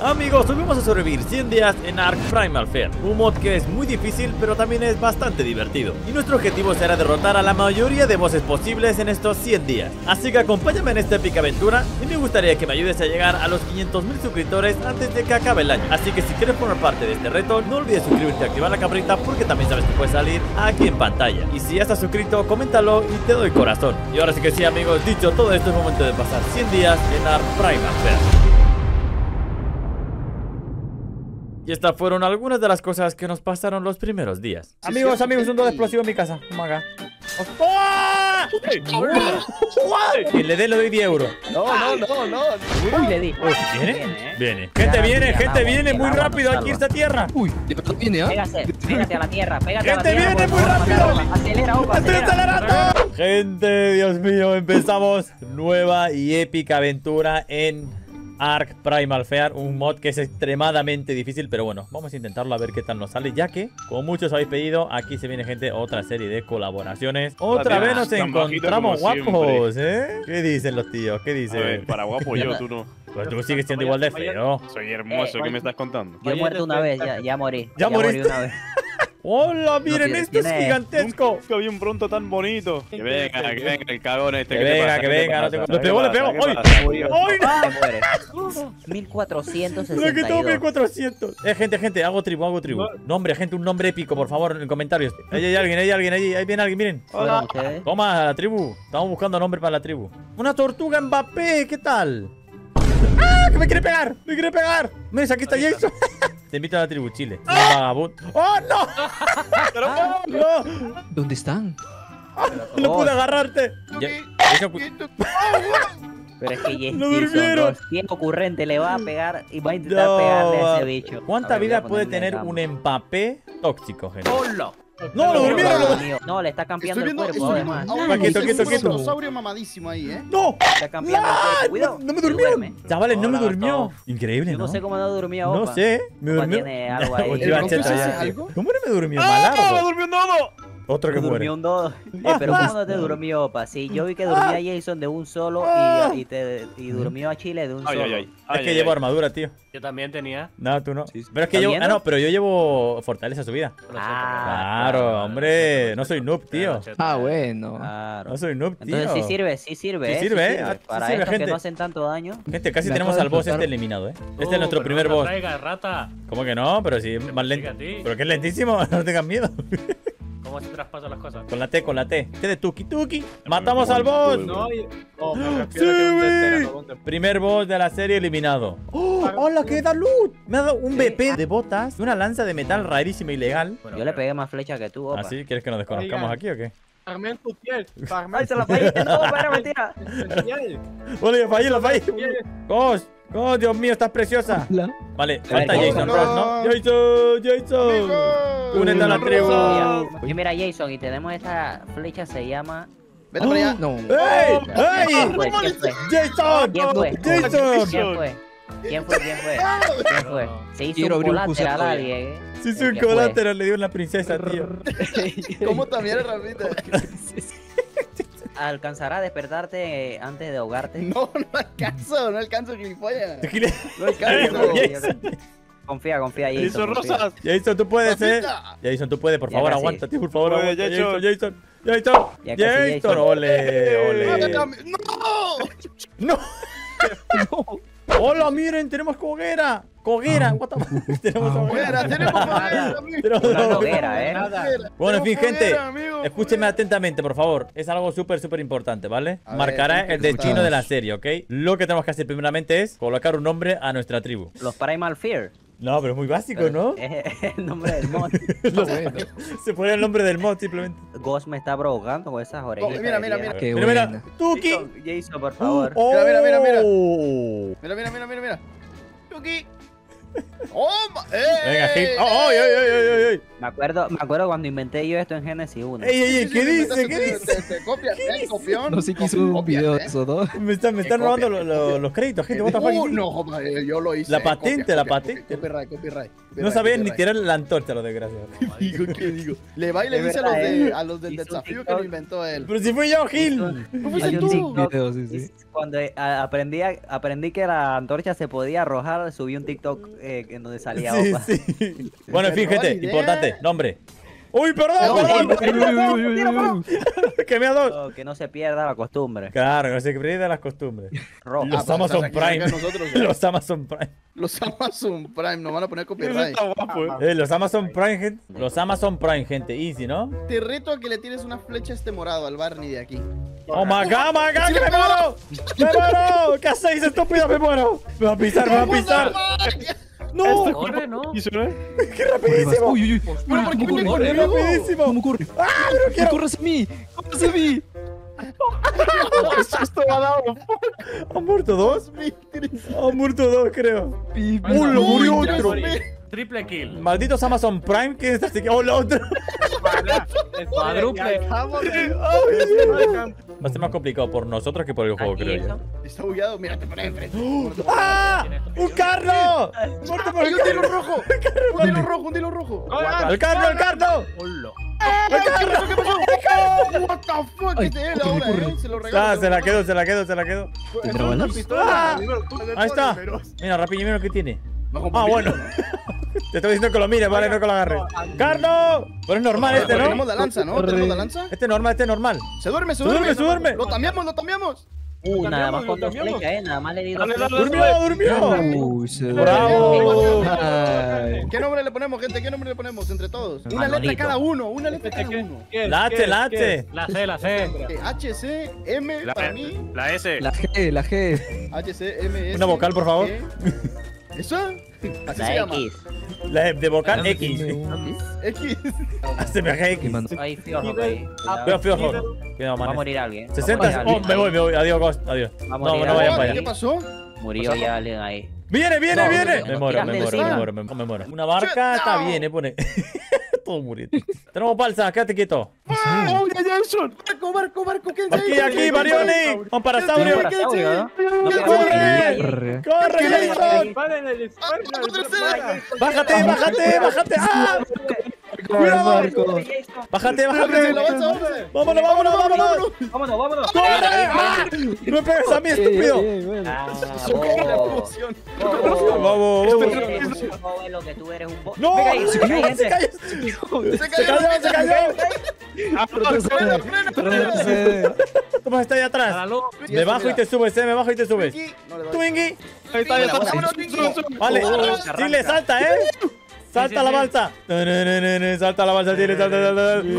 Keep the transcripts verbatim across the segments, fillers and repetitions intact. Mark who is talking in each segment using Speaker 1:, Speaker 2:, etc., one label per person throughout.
Speaker 1: Amigos, hoy vamos a sobrevivir cien días en Ark Primal Fear, un mod que es muy difícil pero también es bastante divertido. Y nuestro objetivo será derrotar a la mayoría de bosses posibles en estos cien días. Así que acompáñame en esta épica aventura y me gustaría que me ayudes a llegar a los quinientos mil suscriptores antes de que acabe el año. Así que si quieres formar parte de este reto, no olvides suscribirte y activar la campanita porque también sabes que puedes salir aquí en pantalla. Y si ya estás suscrito, coméntalo y te doy corazón. Y ahora sí que sí, amigos, dicho todo esto, es momento de pasar cien días en Ark Primal Fear. Y estas fueron algunas de las cosas que nos pasaron los primeros días. Sí, amigos, sí, amigos, un dos explosivo en mi casa. Maga. ¡Oh! Quien le dé le doy diez euros.
Speaker 2: No, no, no, no.
Speaker 3: Uy, le di.
Speaker 1: Uy, ¿viene? Viene. Gente viene, gente viene muy rápido aquí esta tierra.
Speaker 2: Uy, de verdad viene, ¿ah?
Speaker 3: Pégase, pégate a la tierra, pégate a la
Speaker 1: Gente
Speaker 3: tierra.
Speaker 1: viene muy rápido.
Speaker 3: Acelera, Opa,
Speaker 1: ¡Estoy
Speaker 3: acelera.
Speaker 1: acelerando! Gente, Dios mío, empezamos nueva y épica aventura en Ark Primal Fear, un mod que es extremadamente difícil, pero bueno, vamos a intentarlo a ver qué tal nos sale, ya que, como muchos habéis pedido, aquí se viene, gente, otra serie de colaboraciones. Otra vez nos encontramos guapos, ¿eh? ¿Qué dicen los tíos? ¿Qué dicen?
Speaker 4: A ver, para guapo yo, tú no.
Speaker 1: Pues tú sigues siendo igual de feo.
Speaker 4: Soy hermoso, ¿qué me estás contando?
Speaker 3: Yo he muerto una vez, ya, ya morí.
Speaker 1: ¿Ya moriste?
Speaker 3: morí una vez.
Speaker 1: ¡Hola! Miren,
Speaker 3: No,
Speaker 1: esto es
Speaker 3: tiene-
Speaker 1: gigantesco.
Speaker 4: Nunca vi un pronto tan bonito. Que venga, que venga el cagón este.
Speaker 1: Que
Speaker 4: ¿qué te
Speaker 1: venga,
Speaker 4: pasa?
Speaker 1: que
Speaker 4: ¿Qué te
Speaker 1: venga, no
Speaker 4: pasa?
Speaker 1: tengo-
Speaker 4: ¿Qué
Speaker 1: Le pegó, le
Speaker 4: pasa?
Speaker 1: pegó.
Speaker 4: ¿Qué
Speaker 1: ¡Ay!
Speaker 4: pasa?
Speaker 1: ¡Ay, no!
Speaker 3: Te mueres. mil cuatrocientos
Speaker 1: Pero que
Speaker 3: sesenta y
Speaker 1: tengo mil
Speaker 3: dos.
Speaker 1: cuatrocientos. Eh, gente, gente, hago tribu, hago tribu. Nombre, gente, un nombre épico, por favor, en comentarios. Ahí hay alguien, ahí hay alguien, ahí, ahí viene alguien, miren.
Speaker 3: ¿Fueron ustedes?
Speaker 1: Toma, la tribu. Estamos buscando nombre para la tribu. Una tortuga Mbappé, ¿qué tal? ¡Ah! ¡Que me quiere pegar! ¡Me quiere pegar! Miren, aquí está Jason. Te invito a la tribu, Chile. Vagabundo. ¡Oh, no! ¡No!
Speaker 2: ¿Dónde están?
Speaker 1: ¡No pude agarrarte! Ya- Jason, cu-
Speaker 3: Pero es que Jason
Speaker 1: Lo durmieron.
Speaker 3: dos, ¿quién ocurrente le va a pegar y va a intentar
Speaker 1: No.
Speaker 3: pegarle a ese bicho?
Speaker 1: ¿Cuánta
Speaker 3: A ver,
Speaker 1: vida
Speaker 3: voy a
Speaker 1: puede
Speaker 3: ponerle
Speaker 1: tener
Speaker 3: en
Speaker 1: un Mbappé tóxico, gente?
Speaker 3: ¡Hola!
Speaker 1: ¡No, lo durmieron! lo-
Speaker 3: Mío. No, le está cambiando
Speaker 5: Estoy
Speaker 3: el
Speaker 5: viendo,
Speaker 3: cuerpo,
Speaker 5: estoy viendo
Speaker 3: además.
Speaker 5: a un
Speaker 1: Paquito, quieto,
Speaker 5: un
Speaker 1: quieto.
Speaker 5: dinosaurio mamadísimo ahí, ¿eh?
Speaker 1: ¡No!
Speaker 3: Está cambiando el
Speaker 1: ¡Ah!
Speaker 3: cuerpo. Cuidado.
Speaker 1: No, no me
Speaker 3: Se
Speaker 1: durmió.
Speaker 3: duerme.
Speaker 1: Chavales, no me
Speaker 4: Hola,
Speaker 1: durmió.
Speaker 4: gato.
Speaker 1: Increíble,
Speaker 3: Yo
Speaker 1: ¿no?
Speaker 3: no sé cómo no durmió,
Speaker 1: No
Speaker 3: Opa.
Speaker 1: sé, me
Speaker 3: Opa
Speaker 1: durmió.
Speaker 3: tiene algo ahí.
Speaker 1: Oye,
Speaker 5: ¿El
Speaker 1: bacheta,
Speaker 5: Bronco
Speaker 1: ya.
Speaker 5: hace algo?
Speaker 1: ¿Cómo no me durmió?
Speaker 4: ¡Ah!
Speaker 1: Malardo.
Speaker 4: ¡Me durmió un nodo!
Speaker 1: Otro que muere.
Speaker 3: Durmió un dodo. Eh, pero ¿cómo no te durmió, Opa? Sí, yo vi que dormía Jason de un solo y, y, te, y durmió a Chile de un
Speaker 4: Ay,
Speaker 3: solo.
Speaker 4: ay, ay.
Speaker 1: Es
Speaker 4: Ay,
Speaker 1: que
Speaker 4: ay,
Speaker 1: llevo
Speaker 4: ay.
Speaker 1: armadura, tío.
Speaker 6: Yo también tenía.
Speaker 1: No, tú no.
Speaker 2: Sí, sí.
Speaker 1: Pero es que
Speaker 3: ¿Estás
Speaker 1: llevo. Ah,
Speaker 3: viendo?
Speaker 1: no, pero yo llevo fortaleza subida.
Speaker 6: Lo siento,
Speaker 3: Ah,
Speaker 1: Claro, hombre. No soy noob, tío.
Speaker 2: Ah, bueno.
Speaker 3: Claro.
Speaker 1: No soy noob, tío.
Speaker 3: Entonces sí sirve, sí sirve,
Speaker 1: Sí
Speaker 3: eh,
Speaker 1: sirve, eh. Sí
Speaker 3: Para
Speaker 1: sirve,
Speaker 3: estos
Speaker 1: gente.
Speaker 3: que no hacen tanto daño.
Speaker 1: Gente, casi
Speaker 2: Me
Speaker 1: tenemos
Speaker 2: acabo
Speaker 1: al
Speaker 2: de
Speaker 1: boss
Speaker 2: explotar.
Speaker 1: este eliminado, ¿eh? Este
Speaker 6: Uh,
Speaker 1: es nuestro
Speaker 6: pero
Speaker 1: primer
Speaker 6: no te
Speaker 1: boss.
Speaker 6: traigas, rata.
Speaker 1: ¿Cómo que no? Pero si es más lento.
Speaker 6: a ti.
Speaker 1: Pero que es lentísimo, no tengas miedo.
Speaker 6: ¿Cómo se traspasan las cosas?
Speaker 1: Con la T, con la T. T de Tuki Tuki. ¡Matamos al boss!
Speaker 4: No,
Speaker 5: Oh, me
Speaker 1: ¡Sí,
Speaker 5: refiero a que un
Speaker 1: güey!
Speaker 5: veterano.
Speaker 1: Primer boss de la serie eliminado. ¡Oh! ¡Hola, qué da loot! Me ha dado un B P de botas, una lanza de metal rarísima y ilegal.
Speaker 6: Bueno,
Speaker 3: Yo le
Speaker 6: pero-
Speaker 3: pegué más flecha que tú, Opa.
Speaker 1: ¿Ah, sí? ¿Quieres que nos desconozcamos
Speaker 5: Oigan.
Speaker 1: aquí o qué?
Speaker 5: Farmé tu piel.
Speaker 3: ¡Ay,
Speaker 5: Farmé
Speaker 3: se la fallaste! ¡No, Opa, era mentira!
Speaker 5: tu piel.
Speaker 1: ¡Hola, la fallé, la fallé! ¡Ghost! ¡Oh, Dios mío, estás preciosa!
Speaker 2: Hola.
Speaker 1: Vale,
Speaker 3: A
Speaker 1: falta
Speaker 3: ver,
Speaker 1: Jason
Speaker 5: no.
Speaker 1: Ross, ¿no? ¡Jason! ¡Jason!
Speaker 5: Amigos.
Speaker 1: Únete a la tribu.
Speaker 3: Oye, mira, Jason, y tenemos esta flecha, se llama...
Speaker 5: Vete para allá.
Speaker 2: No.
Speaker 1: ¡Ey! ¡Ey!
Speaker 3: ¿Quién fue? ¿Quién fue?
Speaker 1: ¡Jason!
Speaker 3: ¿Quién fue?
Speaker 1: ¡Jason!
Speaker 3: ¿Quién fue? ¿Quién fue? ¿Quién fue? ¿Quién fue? Se hizo
Speaker 2: Quiero
Speaker 3: un
Speaker 2: abrir un
Speaker 3: colateral
Speaker 2: crucero
Speaker 3: a
Speaker 2: ya.
Speaker 3: alguien, ¿eh?
Speaker 1: Sí, sí, un
Speaker 3: ¿Qué fue?
Speaker 1: colateral le dio una princesa, tío.
Speaker 5: ¿Cómo también, Ramita?
Speaker 3: ¿Alcanzará a despertarte eh, antes de ahogarte?
Speaker 5: No, no alcanzo, no alcanzo, gilipollas.
Speaker 3: No alcanzo.
Speaker 1: Jason.
Speaker 3: Confía, confía, Jason.
Speaker 4: Hizo
Speaker 3: confía.
Speaker 4: rosas.
Speaker 1: Jason, tú puedes, eh.
Speaker 5: Ramita.
Speaker 1: Jason, tú puedes, por
Speaker 3: Ya
Speaker 1: favor,
Speaker 3: casi.
Speaker 1: aguanta, tío, por favor,
Speaker 4: Puede,
Speaker 1: aguanta.
Speaker 4: Jason.
Speaker 1: Jason, Jason, Jason.
Speaker 3: Ya casi,
Speaker 1: Jason,
Speaker 3: Jason.
Speaker 1: ole,
Speaker 5: Mátate a
Speaker 1: ole.
Speaker 5: mí. ¡No!
Speaker 1: No. Hola, miren, tenemos coguera. Coguera, what the fuck. Tenemos
Speaker 5: Fuera,
Speaker 1: hoguera.
Speaker 5: tenemos hoguera, amigo.
Speaker 1: Tenemos
Speaker 3: Una
Speaker 1: hoguera.
Speaker 3: hoguera, ¿eh?
Speaker 5: Nada.
Speaker 1: Bueno, en fin,
Speaker 5: Tenemos
Speaker 1: gente,
Speaker 5: hoguera, amigo,
Speaker 1: escúchenme
Speaker 5: hoguera.
Speaker 1: atentamente, por favor. Es algo súper, súper importante, ¿vale?
Speaker 5: A ver,
Speaker 1: Marcará
Speaker 5: tengo que
Speaker 1: el destino
Speaker 2: escuchar.
Speaker 1: de la serie, ¿ok? Lo que tenemos que hacer primeramente es colocar un nombre a nuestra tribu.
Speaker 3: Los Primal Fear.
Speaker 1: No, pero es muy básico, ¿no?
Speaker 3: Es el nombre del mod.
Speaker 1: Los-
Speaker 2: bueno.
Speaker 1: Se pone el nombre del mod simplemente.
Speaker 3: Ghost me está provocando con esas orejitas.
Speaker 5: mira,
Speaker 3: de
Speaker 5: mira,
Speaker 3: piedra.
Speaker 2: Qué
Speaker 1: Mira, mira,
Speaker 2: buena.
Speaker 1: Tuki.
Speaker 3: Jason, Jason, por favor.
Speaker 1: Oh.
Speaker 5: Mira, mira, mira, mira.
Speaker 1: Oh.
Speaker 5: Mira, mira, mira, mira, mira. Tuki. ¡Oh! ma- ¡Eh!
Speaker 1: Venga, Hit. ¡Oh, ay, ay, ay, ay, ay!
Speaker 3: Me acuerdo, me acuerdo cuando inventé yo esto en Genesis uno.
Speaker 1: ¡Ey, ey,
Speaker 5: Sí,
Speaker 1: ey!
Speaker 5: sí,
Speaker 1: ¿Qué
Speaker 5: sí,
Speaker 1: dice?
Speaker 5: te-
Speaker 1: ¿Qué
Speaker 5: te-
Speaker 1: dice?
Speaker 5: Te, te copias, ¿eh? Copión.
Speaker 2: No sé quién hizo un
Speaker 5: Copias,
Speaker 2: video de
Speaker 5: ¿eh?
Speaker 2: eso, ¿no?
Speaker 1: Me están, me están
Speaker 5: ¿Qué
Speaker 1: robando
Speaker 5: copia?
Speaker 1: lo- lo- los créditos, gente. What the fuck
Speaker 5: Uh,
Speaker 1: is this?
Speaker 5: no, joder, yo lo hice.
Speaker 1: La
Speaker 5: eh,
Speaker 1: patente,
Speaker 5: copia,
Speaker 1: la
Speaker 5: copia,
Speaker 1: patente.
Speaker 5: Copyright, copyright.
Speaker 1: No
Speaker 5: copyright,
Speaker 1: sabían ni
Speaker 5: copyright.
Speaker 1: tirar la antorcha, los desgraciados.
Speaker 5: ¿Qué digo? ¿Qué digo? Le va y le
Speaker 3: Es
Speaker 5: dice a los,
Speaker 3: verdad,
Speaker 5: de,
Speaker 3: eh.
Speaker 5: a los del
Speaker 3: Hizo un
Speaker 5: desafío que
Speaker 3: TikTok.
Speaker 5: lo inventó él.
Speaker 1: Pero si fui yo, Gil.
Speaker 5: ¿No fuiste
Speaker 3: Hice un
Speaker 5: tú?
Speaker 3: TikTok.
Speaker 2: Video, sí, sí.
Speaker 3: Y Cuando eh, a- aprendí, a- aprendí que la antorcha se podía arrojar, subí un TikTok eh, en donde salía
Speaker 1: Sí,
Speaker 3: Opa.
Speaker 1: sí. Bueno, en fin,
Speaker 5: Perdón,
Speaker 1: gente,
Speaker 5: idea.
Speaker 1: importante, nombre. ¡Uy, perdón,
Speaker 5: No,
Speaker 1: perdón!
Speaker 2: Uy, uy, uy, uy, uy.
Speaker 1: ¡Que me ha dado!
Speaker 3: Oh, que no se pierda la costumbre.
Speaker 1: Claro, no se pierda las costumbres.
Speaker 3: Rojo.
Speaker 1: Los
Speaker 5: pues,
Speaker 1: Amazon
Speaker 5: estás aquí
Speaker 1: Prime.
Speaker 5: cerca de nosotros, ¿eh?
Speaker 1: Los Amazon Prime.
Speaker 5: Los Amazon Prime nos van a poner
Speaker 4: Eso
Speaker 5: copyright.
Speaker 4: está guapo, eh.
Speaker 1: Eh, los Amazon Prime, gente. Los Amazon Prime, gente. Easy, ¿no?
Speaker 5: Te reto a que le tires una flecha a este morado al Barney de aquí.
Speaker 1: ¡Oh, my God, my God, que me muero! ¡Me muero! ¿Qué hacéis, estúpido? ¡Me muero! ¡Me va a pisar, me va a pisar! ¡No!
Speaker 6: Corre, ¿no?
Speaker 4: ¿Y eso no es?
Speaker 1: ¡Qué rapidísimo!
Speaker 2: Uy, uy, uy.
Speaker 5: Bueno, ¿por qué
Speaker 2: ¿Cómo
Speaker 5: me
Speaker 2: corre?
Speaker 1: ¡Qué
Speaker 5: corre?
Speaker 1: rapidísimo!
Speaker 2: ¿Cómo corre?
Speaker 1: ¡Ah, pero quiero!
Speaker 2: ¡Corre hacia mí! ¡Corre hacia mí!
Speaker 4: ¡Qué susto me ha dado!
Speaker 1: ¿Han muerto dos? Han muerto dos, creo. ¡Uh, lo murió
Speaker 5: Uy,
Speaker 1: otro!
Speaker 5: Dios mío.
Speaker 6: Triple kill.
Speaker 1: Malditos Amazon Prime, ¿quién está así? ¡Oh, la otra!
Speaker 6: Cuádruple.
Speaker 1: Va a ser más complicado por nosotros que por el juego,
Speaker 3: Aquí
Speaker 1: creo yo.
Speaker 3: eso.
Speaker 5: Está bugueado, mira, te pone enfrente.
Speaker 1: ¡Ah! ¡Un carro! ¡Muerto por
Speaker 5: ¡Hay
Speaker 1: el
Speaker 5: un hilo
Speaker 1: carro!
Speaker 5: rojo! ¡Un hilo rojo, un hilo rojo!
Speaker 1: ¡El carro, el carro!
Speaker 6: Hola.
Speaker 1: ¡El carro!
Speaker 5: ¿Qué pasó? What the fuck?
Speaker 2: Ay,
Speaker 5: Es de él
Speaker 2: corre,
Speaker 5: ahora,
Speaker 2: corre.
Speaker 5: ¿eh? Se lo regalo.
Speaker 1: Ah, se la quedó, se la quedó, se la quedó.
Speaker 2: ¿Tendrá balas?
Speaker 1: ¡Ah! Ahí está. Mira, rapidito, mira lo que tiene. Ah, bueno. Te estoy diciendo que lo mires, vale, no que lo agarres. ¡Carno! Pero es normal este,
Speaker 5: Tenemos
Speaker 1: ¿no?
Speaker 5: la lanza, ¿no? ¿Tenemos la lanza?
Speaker 1: Este es normal, este es normal.
Speaker 5: Se duerme, se
Speaker 1: Se duerme,
Speaker 5: duerme.
Speaker 1: se duerme.
Speaker 5: Lo cambiamos, lo cambiamos.
Speaker 3: Uh, nada más
Speaker 4: cambiamos,
Speaker 3: con
Speaker 4: lo
Speaker 3: dos
Speaker 4: cambiamos.
Speaker 3: flechas, eh. Nada más le di dos
Speaker 4: Dale, dale,
Speaker 3: flechas.
Speaker 1: ¡Durmió, durmió!
Speaker 2: Uy, se
Speaker 1: ¡Bravo!
Speaker 2: Ay.
Speaker 5: ¿Qué nombre le ponemos, gente? ¿Qué nombre le ponemos entre todos? Una
Speaker 3: Manolito.
Speaker 5: letra cada uno, una letra cada uno.
Speaker 1: La H, la H.
Speaker 6: La C, la C.
Speaker 5: Eh, H, C, M,
Speaker 4: La,
Speaker 5: para mí.
Speaker 4: la S.
Speaker 2: La G, la G.
Speaker 5: H, C, M, S.
Speaker 1: Una vocal, por favor.
Speaker 5: E. ¿Eso? Así se
Speaker 3: La
Speaker 5: llama.
Speaker 3: X.
Speaker 1: La de vocal X.
Speaker 5: X.
Speaker 1: Se me deja
Speaker 2: ¿Qué
Speaker 1: X.
Speaker 2: mando?
Speaker 3: Hay fiojo ahí.
Speaker 1: Veo fiojo. Cuidado,
Speaker 3: Va a
Speaker 1: man.
Speaker 3: morir alguien. Va a
Speaker 1: sesenta.
Speaker 3: morir
Speaker 1: Oh,
Speaker 3: alguien
Speaker 1: me voy,
Speaker 3: ahí.
Speaker 1: me voy. Adiós, Ghost. Adiós.
Speaker 3: Va a
Speaker 1: No,
Speaker 3: morir
Speaker 1: no vayan
Speaker 3: alguien
Speaker 1: para
Speaker 5: ¿Qué
Speaker 1: allá.
Speaker 3: ahí.
Speaker 5: pasó?
Speaker 3: Murió ya alguien ahí.
Speaker 1: Viene, viene,
Speaker 3: No,
Speaker 1: viene.
Speaker 3: no,
Speaker 1: Me
Speaker 3: no,
Speaker 1: muero,
Speaker 3: tiras
Speaker 1: me
Speaker 3: de
Speaker 1: muero, me
Speaker 3: encima.
Speaker 1: muero, me me muero. Una barca está bien, eh, pone. Todo muriendo. Tenemos balsa, quédate quieto.
Speaker 5: ¡Oh, ya, Jason! ¡Barco, barco, barco! ¿Quién
Speaker 1: Aquí, aquí, Marioni. Un parasaurio.
Speaker 3: Un parasaurio, ¿no? No
Speaker 5: ¿Qué
Speaker 3: pegamos
Speaker 1: corre?
Speaker 3: ni
Speaker 2: Corre.
Speaker 1: ¡Corre, Jason! ¡Bájate, bájate, bájate! ¡Ah!
Speaker 2: Corre, barco.
Speaker 1: ¡Bájate,
Speaker 5: ¡La
Speaker 1: bájate!
Speaker 5: balsa, hombre!
Speaker 1: ¡Vámonos, vámonos, vámonos!
Speaker 3: Vámonos, vámonos.
Speaker 1: ¡Corre! ¡Ah! ¡No me pegas a mí, estúpido!
Speaker 2: Ey, ey, bueno.
Speaker 3: Ah,
Speaker 5: La
Speaker 3: bobo.
Speaker 5: emoción.
Speaker 3: Bobo.
Speaker 1: Vamos, vamos.
Speaker 3: Bobo, lo que tú eres un bo-
Speaker 1: ¡No!
Speaker 3: Venga ahí,
Speaker 1: ¡Se
Speaker 3: venga ahí,
Speaker 1: cayó! ¡Se
Speaker 3: gente.
Speaker 1: cayó!
Speaker 5: Se
Speaker 1: ¡Se
Speaker 5: cayó,
Speaker 1: cayó, se cayó!
Speaker 5: Frena, frena, frena.
Speaker 2: Retrocede.
Speaker 1: ¿Cómo está ahí
Speaker 6: A la
Speaker 1: atrás?
Speaker 6: luz.
Speaker 1: Me bajo y te subes, eh, me bajo y te subes.
Speaker 5: Twinkie, no le doy.
Speaker 1: Twinkie.
Speaker 4: Ahí está, ahí está.
Speaker 5: Vámonos, Twinkie.
Speaker 1: Vale,
Speaker 3: Oh,
Speaker 1: sí
Speaker 3: arranca.
Speaker 1: le salta, eh. Salta
Speaker 6: sí,
Speaker 1: la
Speaker 6: sí.
Speaker 1: balsa. No, no, no, no, no, salta la balsa, tiene, salta, salta, salta.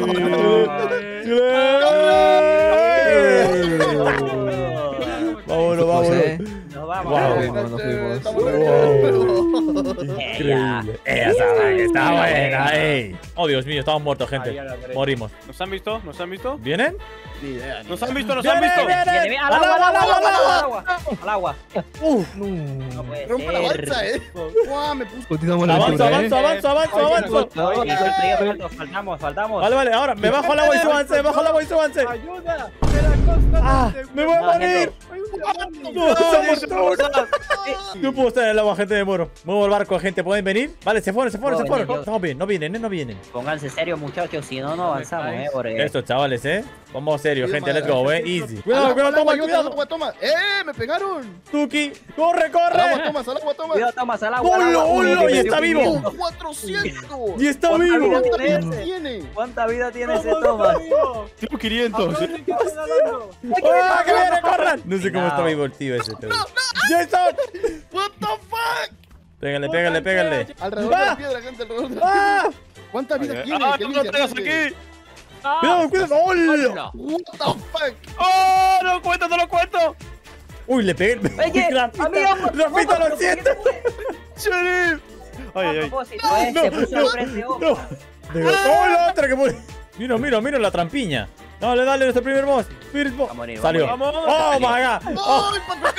Speaker 1: Vámonos, vámonos.
Speaker 2: José.
Speaker 3: Nos vamos.
Speaker 1: Wow.
Speaker 2: Nos fuimos, nos fuimos.
Speaker 5: Estamos
Speaker 1: Wow.
Speaker 3: Eh, ya.
Speaker 1: Increíble. Esa vaina está buena, ey. Oh, Dios mío, estamos muertos, gente. Morimos.
Speaker 4: ¿Nos han visto? ¿Nos han visto?
Speaker 1: ¿Vienen?
Speaker 5: Ni idea, ni
Speaker 4: ¿Nos
Speaker 5: idea.
Speaker 4: han visto? ¿Nos han
Speaker 1: ¡Vienen,
Speaker 4: visto?
Speaker 3: Viene,
Speaker 1: vienen!
Speaker 3: viene,
Speaker 1: ¡Al
Speaker 3: al agua,
Speaker 1: agua,
Speaker 3: al
Speaker 1: al
Speaker 3: agua,
Speaker 1: agua, al
Speaker 3: al
Speaker 1: agua!
Speaker 3: agua. Al agua.
Speaker 1: Uf.
Speaker 3: No puede
Speaker 5: Rompa la
Speaker 3: ser.
Speaker 5: balsa, eh. Guau, me puso.
Speaker 2: Continuamos la
Speaker 1: Avanzo,
Speaker 2: aventura,
Speaker 1: avanzo,
Speaker 2: ¿eh?
Speaker 1: avanzo, avanzo, avanzo.
Speaker 3: Oye, falta- falta- Faltamos, faltamos.
Speaker 1: Vale, vale, ahora me bajo al agua y súbanse, me bajo al agua y súbanse.
Speaker 4: ¡Ayuda!
Speaker 1: ¡Ah! ¡Me voy a
Speaker 3: No,
Speaker 1: morir!
Speaker 3: gente.
Speaker 1: ¡No, se ha muerto uno! No puedo estar en el agua, gente, me muero. Muevo el barco, gente, ¿pueden venir? Vale, se fueron, se fueron, se
Speaker 3: Puedo
Speaker 1: fueron.
Speaker 3: venir yo.
Speaker 1: No vienen, no vienen, eh, no vienen.
Speaker 3: Pónganse serios, muchachos, si no, no avanzamos, eh. Porque...
Speaker 1: Estos chavales, eh. Vamos serio,
Speaker 5: Sí,
Speaker 1: gente,
Speaker 5: madre.
Speaker 1: let's go, eh. Easy.
Speaker 5: Al
Speaker 1: Cuidado,
Speaker 5: agua,
Speaker 1: cuidado,
Speaker 5: al
Speaker 1: toma,
Speaker 5: agua, ayuda, al
Speaker 1: cuidado.
Speaker 5: agua, toma. ¡Eh! ¡Me pegaron!
Speaker 1: Tuki, corre,
Speaker 5: Al agua,
Speaker 1: corre.
Speaker 5: tomas, al agua, tomas.
Speaker 3: Cuidado, Tomás, al agua. al
Speaker 1: ¡Holo,
Speaker 3: agua.
Speaker 1: holo!
Speaker 3: Uy,
Speaker 1: Y
Speaker 3: me
Speaker 1: está
Speaker 3: dio
Speaker 1: vivo.
Speaker 3: quinientos.
Speaker 5: ¡cuatrocientos!
Speaker 1: Y está
Speaker 3: ¿Cuánta
Speaker 1: vivo.
Speaker 3: vida
Speaker 5: ¿Cuánta vida
Speaker 3: tiene ese?
Speaker 5: tiene?
Speaker 3: ¿Cuánta vida tiene ese Tomás?
Speaker 4: Tipo quinientos. ¿eh?
Speaker 1: ¡Ah, que viene, corran! No sé cómo está
Speaker 3: Cuidado.
Speaker 1: vivo el tío ese, tío. ¡Jason!
Speaker 5: What the fuck?
Speaker 1: Pégale, pégale, pégale.
Speaker 5: Alrededor de
Speaker 1: ¡Ah!
Speaker 5: la piedra, gente, alrededor de la
Speaker 1: ¡Ah!
Speaker 5: ¿Cuánta vida tiene?
Speaker 4: ¡Ah,
Speaker 5: ¿Qué
Speaker 4: no lo
Speaker 5: dice?
Speaker 4: traigas
Speaker 5: Gente?
Speaker 4: aquí!
Speaker 1: Cuidado, cuidado. ¡Hola!
Speaker 5: What the fuck?
Speaker 4: ¡Oh, no lo cuento, no lo cuento!
Speaker 1: Uy, le pegué.
Speaker 3: Oye,
Speaker 1: Rafita,
Speaker 3: amigo,
Speaker 1: Rafita, lo
Speaker 3: ¿por qué
Speaker 1: siento.
Speaker 3: se fue?
Speaker 4: ¡Sheriff! Ay,
Speaker 3: A
Speaker 4: ay, ay.
Speaker 3: propósito, eh, se puso al frente,
Speaker 1: No.
Speaker 3: ojo.
Speaker 1: Digo, ¡oh, la otra que muere! Mira, mira, mira la trampiña. Dale, dale, nuestro primer boss. First boss.
Speaker 3: Va a morir, va a
Speaker 1: Salió.
Speaker 3: morir.
Speaker 1: Oh, my God. Oh,
Speaker 5: ¡Ay, para tu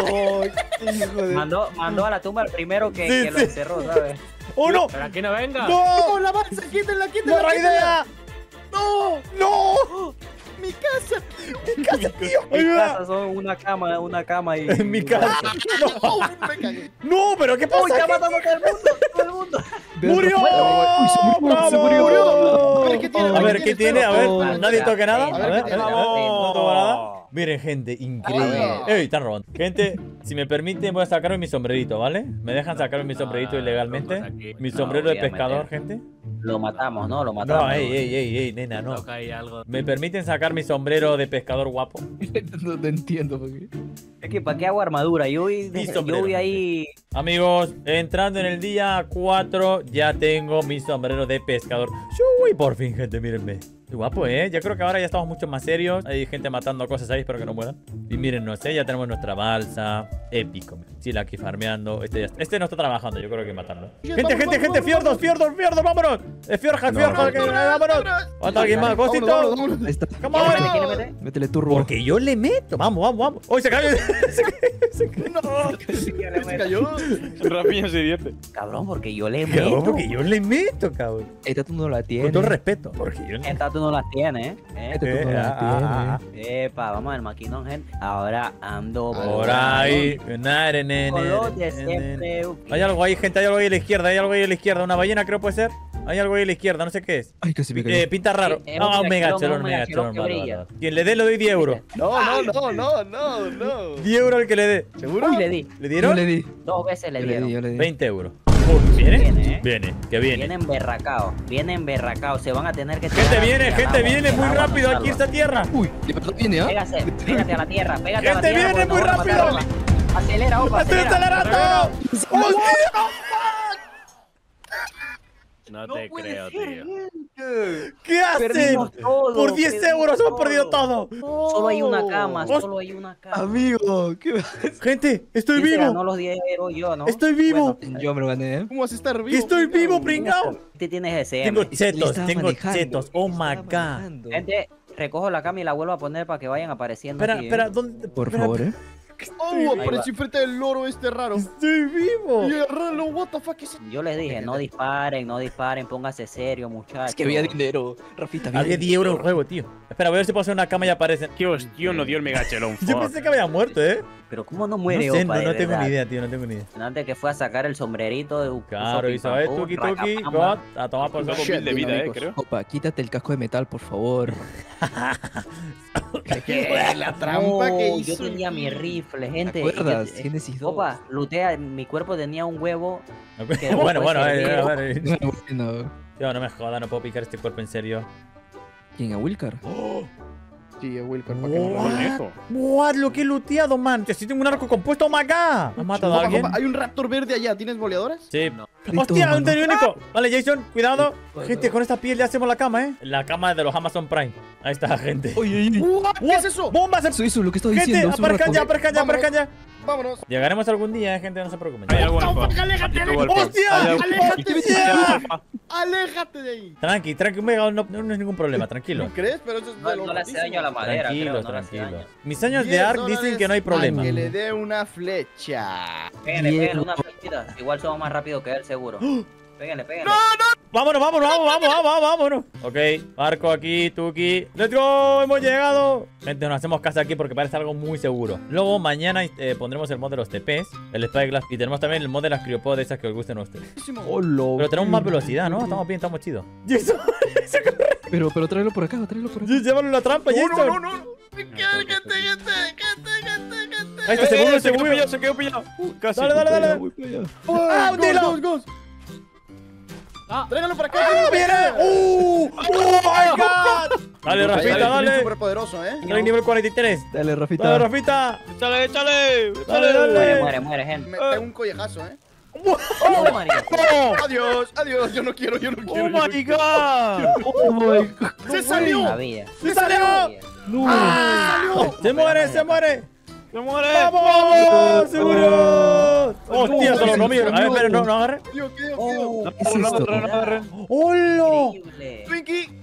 Speaker 5: casa!
Speaker 2: Hijo de...
Speaker 3: Mandó, mandó a la tumba al primero que,
Speaker 1: Sí,
Speaker 3: que lo
Speaker 1: sí.
Speaker 3: encerró, ¿sabes?
Speaker 1: oh, no.
Speaker 6: Pero aquí no venga.
Speaker 1: No.
Speaker 5: ¡No, la balsa! ¡Quítenla, quítenla!
Speaker 1: ¡Buena
Speaker 5: quítenla!
Speaker 1: idea!
Speaker 5: ¡No!
Speaker 1: ¡No!
Speaker 5: ¡Mi casa!
Speaker 1: ¡Mi casa, tío!
Speaker 3: Mi
Speaker 1: ¡Ayuda!
Speaker 3: casa son una cama, una cama y...
Speaker 1: En mi casa.
Speaker 5: ¡No! ¡Me cagué!
Speaker 1: No, pero ¿qué pasa?
Speaker 3: ¡Uy, está
Speaker 1: ¿Qué-
Speaker 3: matando a todo el mundo! ¡Todo el mundo!
Speaker 1: ¡Murió!
Speaker 2: Uy, se murió, se
Speaker 1: ¡Bravo!
Speaker 2: murió.
Speaker 5: A ver, ¿qué tiene?
Speaker 1: A ver, ¿qué tiene? A ver,
Speaker 3: Oh,
Speaker 1: nadie
Speaker 3: ya,
Speaker 1: toque nada.
Speaker 3: sí,
Speaker 1: A
Speaker 3: no,
Speaker 1: ver,
Speaker 5: ¿qué tiene?
Speaker 1: a ver, no toco nada. Miren, gente, increíble.
Speaker 5: Ah.
Speaker 1: ¡Ey, están robando! Gente, si me permiten, voy a sacarme mi sombrerito, ¿vale? ¿Me dejan sacarme mi sombrerito
Speaker 6: Ah,
Speaker 1: ilegalmente?
Speaker 6: locos aquí.
Speaker 1: Mi
Speaker 3: No,
Speaker 1: sombrero de
Speaker 3: obviamente.
Speaker 1: pescador, gente.
Speaker 3: Lo matamos, ¿no? Lo matamos.
Speaker 1: No, ey, ey, ey, ey, nena, no.
Speaker 6: Toca ahí algo.
Speaker 1: ¿Me permiten sacar mi sombrero de pescador guapo?
Speaker 2: No te entiendo por qué.
Speaker 3: Es que ¿para qué hago armadura? Yo voy,
Speaker 1: Mi
Speaker 3: yo
Speaker 1: sombrero,
Speaker 3: voy ahí...
Speaker 1: Amigos, entrando en el día cuatro, ya tengo mi sombrero de pescador. Uy, por fin, gente, mírenme. Qué guapo, ¿eh? Yo creo que ahora ya estamos mucho más serios. Hay gente matando cosas ahí, espero que no mueran. Y mírennos, ¿eh? Ya tenemos nuestra balsa. Épico. Sí, aquí farmeando. Este, ya está. Este no está trabajando, yo creo que matarlo. Gente,
Speaker 5: Vamos,
Speaker 1: gente,
Speaker 5: vamos,
Speaker 1: gente,
Speaker 5: vamos,
Speaker 1: fiordos,
Speaker 5: vamos.
Speaker 1: fiordos, fiordos, vámonos. Es fiorja,
Speaker 2: No,
Speaker 1: fiorja,
Speaker 2: no,
Speaker 1: que-
Speaker 5: no,
Speaker 1: vámonos.
Speaker 5: no,
Speaker 1: Falta alguien más,
Speaker 5: Vámonos,
Speaker 1: Gostito.
Speaker 5: vámonos, vámonos.
Speaker 2: Ahí está.
Speaker 1: Come
Speaker 3: ¿Quién le mete?
Speaker 1: on.
Speaker 3: ¿Quién le mete?
Speaker 2: Métele turbo.
Speaker 1: Porque yo le meto. Vamos, vamos, vamos. Uy, se cayó. se cayó. Se cayó.
Speaker 5: Se cayó.
Speaker 4: Rapiña se divierte.
Speaker 3: Cabrón, porque yo le
Speaker 1: Cabrón,
Speaker 3: meto.
Speaker 1: porque yo le meto, cabrón.
Speaker 2: Esta tú no la tienes.
Speaker 1: Con todo el respeto. Porque yo le
Speaker 3: Esta tú no las tienes, ¿eh?
Speaker 2: Esta tú no
Speaker 1: Eh,
Speaker 2: la
Speaker 1: ah, ah, ah.
Speaker 2: tienes.
Speaker 3: Epa, vamos al maquinón, gente. Ahora ando
Speaker 1: Por ahí. Nare, nene,
Speaker 3: Con los de
Speaker 1: nene.
Speaker 3: siempre.
Speaker 1: Hay algo ahí, gente. Hay algo ahí a la izquierda. Hay algo ahí a la izquierda. Una ballena, creo puede ser. Hay algo ahí a la izquierda. No sé qué es.
Speaker 2: Ay, casi me cayó.
Speaker 1: Eh, pinta raro.
Speaker 3: Sí, es
Speaker 1: Ah,
Speaker 3: un
Speaker 1: un
Speaker 3: megachelón,
Speaker 1: megachelón,
Speaker 3: un
Speaker 1: megachelón.
Speaker 3: megachelón que
Speaker 1: vale,
Speaker 3: brilla.
Speaker 1: vale, vale. Quien le dé, le doy diez euros.
Speaker 5: No, no, no, no, no, no.
Speaker 1: diez euros al que le dé.
Speaker 5: ¿Seguro?
Speaker 3: Uy, le di.
Speaker 1: ¿Le
Speaker 2: Yo
Speaker 1: dieron?
Speaker 2: le di.
Speaker 3: Dos veces le
Speaker 2: Yo le di,
Speaker 3: dieron.
Speaker 2: yo le di.
Speaker 1: veinte euros. Uh, ¿Viene?
Speaker 3: Viene, ¿eh?
Speaker 1: Viene, que viene.
Speaker 3: Vienen berracados. Vienen berracados. Se van a tener que
Speaker 1: Gente
Speaker 3: tirar
Speaker 1: viene,
Speaker 3: al
Speaker 1: gente
Speaker 3: agua,
Speaker 1: viene
Speaker 3: al
Speaker 1: muy
Speaker 3: agua,
Speaker 1: rápido
Speaker 3: al
Speaker 1: aquí
Speaker 3: agua.
Speaker 1: esta tierra.
Speaker 2: Uy, de verdad viene, ¿ah?
Speaker 3: Pégase, pégate a la tierra, pégate a la
Speaker 1: Gente,
Speaker 3: tierra.
Speaker 1: viene
Speaker 3: porque
Speaker 1: muy
Speaker 3: nos vamos a
Speaker 1: rápido.
Speaker 3: matar, opa. Acelera, opa,
Speaker 1: ¡Estoy
Speaker 3: acelera.
Speaker 1: acelerando! ¡Hostia!
Speaker 6: No te creo, tío.
Speaker 1: ¿Qué hacen?
Speaker 3: Perdimos todo,
Speaker 1: Por diez
Speaker 3: perdimos
Speaker 1: euros hemos
Speaker 3: todo.
Speaker 1: perdido todo.
Speaker 3: Solo hay una cama,
Speaker 1: Hostia.
Speaker 3: solo hay una cama.
Speaker 2: Amigo, ¿qué
Speaker 1: Gente, estoy
Speaker 3: ¿Quién se ganó
Speaker 1: vivo.
Speaker 3: los diez euros? Yo, ¿no?
Speaker 1: Estoy vivo.
Speaker 3: Bueno,
Speaker 2: Yo me lo gané, ¿eh?
Speaker 5: ¿Cómo vas a estar vivo?
Speaker 1: Estoy vivo, pringao.
Speaker 3: Tú tienes ese
Speaker 1: Tengo
Speaker 3: M.
Speaker 1: chetos,
Speaker 2: Estaba
Speaker 1: tengo
Speaker 2: manejando,
Speaker 1: chetos. Oh
Speaker 2: estaba
Speaker 1: my god.
Speaker 2: manejando.
Speaker 3: Gente, recojo la cama y la vuelvo a poner para que vayan apareciendo
Speaker 1: Espera,
Speaker 3: aquí, ¿eh?
Speaker 1: espera, ¿dónde?
Speaker 2: Por
Speaker 1: espera,
Speaker 2: favor, ¿eh?
Speaker 5: Oh,
Speaker 3: Ahí
Speaker 5: aparecí
Speaker 3: va.
Speaker 5: frente del loro este raro.
Speaker 1: Estoy vivo.
Speaker 5: Y agarrarlo, what the fuck is it?
Speaker 3: Yo les dije, no disparen, no disparen, póngase serio, muchachos.
Speaker 2: Es que había dinero, Rafita.
Speaker 1: Había diez euros en juego, tío. Espera, voy a ver si puedo hacer una cama y aparecen.
Speaker 4: Qué hostión nos dio el megachelón.
Speaker 1: Yo
Speaker 4: fuck.
Speaker 1: pensé que había muerto, ¿eh?
Speaker 3: Pero ¿cómo no
Speaker 1: No
Speaker 3: muere,
Speaker 1: sé,
Speaker 3: opa,
Speaker 1: no,
Speaker 3: de
Speaker 1: no tengo
Speaker 3: verdad?
Speaker 1: ni idea, tío, no tengo ni idea.
Speaker 3: Antes que fue a sacar el sombrerito de
Speaker 1: Claro, Isabel, tuki tuki, God, a tomar por
Speaker 4: Tengo
Speaker 1: saco.
Speaker 4: mil de vida, eh,
Speaker 5: dinámicos.
Speaker 4: creo.
Speaker 2: Opa, quítate el casco de metal, por favor.
Speaker 5: ¿Qué? La trampa
Speaker 3: No,
Speaker 5: que
Speaker 3: yo
Speaker 5: hizo.
Speaker 3: tenía mi rifle, gente.
Speaker 2: ¿Te acuerdas?
Speaker 3: Yo- eh,
Speaker 2: Génesis dos.
Speaker 3: Opa, lutea, mi cuerpo tenía un huevo.
Speaker 1: Bueno, bueno, a
Speaker 3: puede
Speaker 1: ver,
Speaker 3: ser,
Speaker 1: a ver.
Speaker 2: Bueno, bueno.
Speaker 1: Tío, no me jodas, no puedo picar este cuerpo en serio.
Speaker 2: ¿Quién? ¿A Wilcar?
Speaker 5: Sí, a Wilcar, para que no lo
Speaker 1: What?
Speaker 5: haga.
Speaker 1: What, lo que he looteado, man. Que si tengo un arco compuesto, oh my god. ¿Has matado a
Speaker 5: Opa,
Speaker 1: alguien?
Speaker 5: opa, hay un raptor verde allá, ¿tienes boleadoras?
Speaker 1: Sí.
Speaker 6: No.
Speaker 1: ¡Hostia,
Speaker 2: Toma,
Speaker 1: un
Speaker 2: ¿no?
Speaker 1: tenis único! Vale, Jason, cuidado.
Speaker 2: Sí.
Speaker 1: Gente, con esta piel ya hacemos la cama, ¿eh? La cama de los Amazon Prime. Ahí está, gente.
Speaker 2: Oye, oye.
Speaker 5: What? ¿Qué es eso?
Speaker 1: ¡Bombas!
Speaker 2: Eso, eso, lo que estaba
Speaker 1: Gente,
Speaker 2: diciendo. hace un
Speaker 1: aparezcan
Speaker 2: rato.
Speaker 1: ya, aparezcan ya,
Speaker 5: Vámonos.
Speaker 1: aparezcan ya.
Speaker 5: Vámonos.
Speaker 1: Llegaremos algún día, eh, gente, no se preocupen.
Speaker 4: Hay algo en el
Speaker 5: Fuck,
Speaker 4: fa.
Speaker 5: aléjate,
Speaker 4: Aquí tuvo el fa.
Speaker 1: ¡Hostia!
Speaker 4: Hay algo-
Speaker 5: ¡Aléjate!
Speaker 4: Aquí tuvo el fa.
Speaker 5: ¡Aléjate de ahí!
Speaker 1: Tranqui, tranqui, Omega, no, no, no es ningún problema, tranquilo.
Speaker 5: ¿No crees? Pero eso es
Speaker 3: No,
Speaker 5: de lo
Speaker 3: no le hace
Speaker 5: rotísimo.
Speaker 3: daño a la madera,
Speaker 1: Tranquilos,
Speaker 3: creo, no le hace
Speaker 1: tranquilos.
Speaker 3: daño.
Speaker 1: Mis años de
Speaker 5: diez
Speaker 1: Ark dicen
Speaker 5: dólares
Speaker 1: que no hay problema.
Speaker 5: a que le dé una flecha.
Speaker 3: Péguenle,
Speaker 2: Diego.
Speaker 3: péguenle una flechita. Igual somos más rápidos que él, seguro. Péguenle, péguenle.
Speaker 1: Vámonos, vámonos, vamos, vamos, vamos, vámonos. Ok, barco aquí, Tuki. ¡Let's go! ¡Hemos llegado! Gente, nos hacemos casa aquí porque parece algo muy seguro. Luego, mañana eh, pondremos el mod de los T Ps, el Spyglass, y tenemos también el mod de las criopods esas que os gusten a ustedes.
Speaker 2: Hola.
Speaker 1: Pero tenemos más velocidad, ¿no? Estamos bien, estamos chidos. Jason,
Speaker 2: Pero, pero tráelo por acá, tráelo por acá.
Speaker 1: llévalo en la trampa,
Speaker 5: No,
Speaker 1: Jason.
Speaker 5: no, no, no. Quédate, quédate, quédate, quédate, quédate.
Speaker 1: Ahí está,
Speaker 4: Eh,
Speaker 1: seguro,
Speaker 4: eh, se quedó
Speaker 1: seguro.
Speaker 4: pillado, se quedó pillado. Uh, casi.
Speaker 1: Dale, dale, dale.
Speaker 2: Voy para allá.
Speaker 1: ¡Ah, un
Speaker 5: Ghost,
Speaker 1: dilo!
Speaker 5: ghost, ghost.
Speaker 6: Ah,
Speaker 5: Tráigalo para acá.
Speaker 1: ¡Ah,
Speaker 5: tráigalo
Speaker 1: viene!
Speaker 5: para acá.
Speaker 1: ¡Uh! ¡Oh, my God! Dale, Rafita,
Speaker 5: Dale,
Speaker 1: dale.
Speaker 5: súper poderoso, ¿eh?
Speaker 1: Dale, nivel cuarenta y tres.
Speaker 2: Dale, Rafita.
Speaker 1: Dale, Rafita.
Speaker 4: Échale, échale.
Speaker 1: Dale,
Speaker 4: échale.
Speaker 1: dale.
Speaker 3: Muere, muere, muere, gente.
Speaker 5: Me pega un collejazo, ¿eh?
Speaker 3: No, marica.
Speaker 5: Adiós, adiós. Yo no quiero, yo no quiero.
Speaker 4: Oh
Speaker 5: yo no
Speaker 4: my
Speaker 5: quiero.
Speaker 4: god.
Speaker 2: Oh my god.
Speaker 5: ¡Se salió!
Speaker 3: Sabía.
Speaker 1: ¡Se salió!
Speaker 2: No.
Speaker 1: ¡Ah! ¡Se muere, se muere!
Speaker 4: Se muere.
Speaker 1: ¡Vamos, vamos! ¡Se murió! ¡Hostia, se lo comieron! A ver, espera, no, no agarre.
Speaker 5: Tío, tío, tío.
Speaker 3: Oh,
Speaker 2: ¿Qué es esto?
Speaker 1: ¡Hola!
Speaker 3: increíble.
Speaker 5: Twinkie,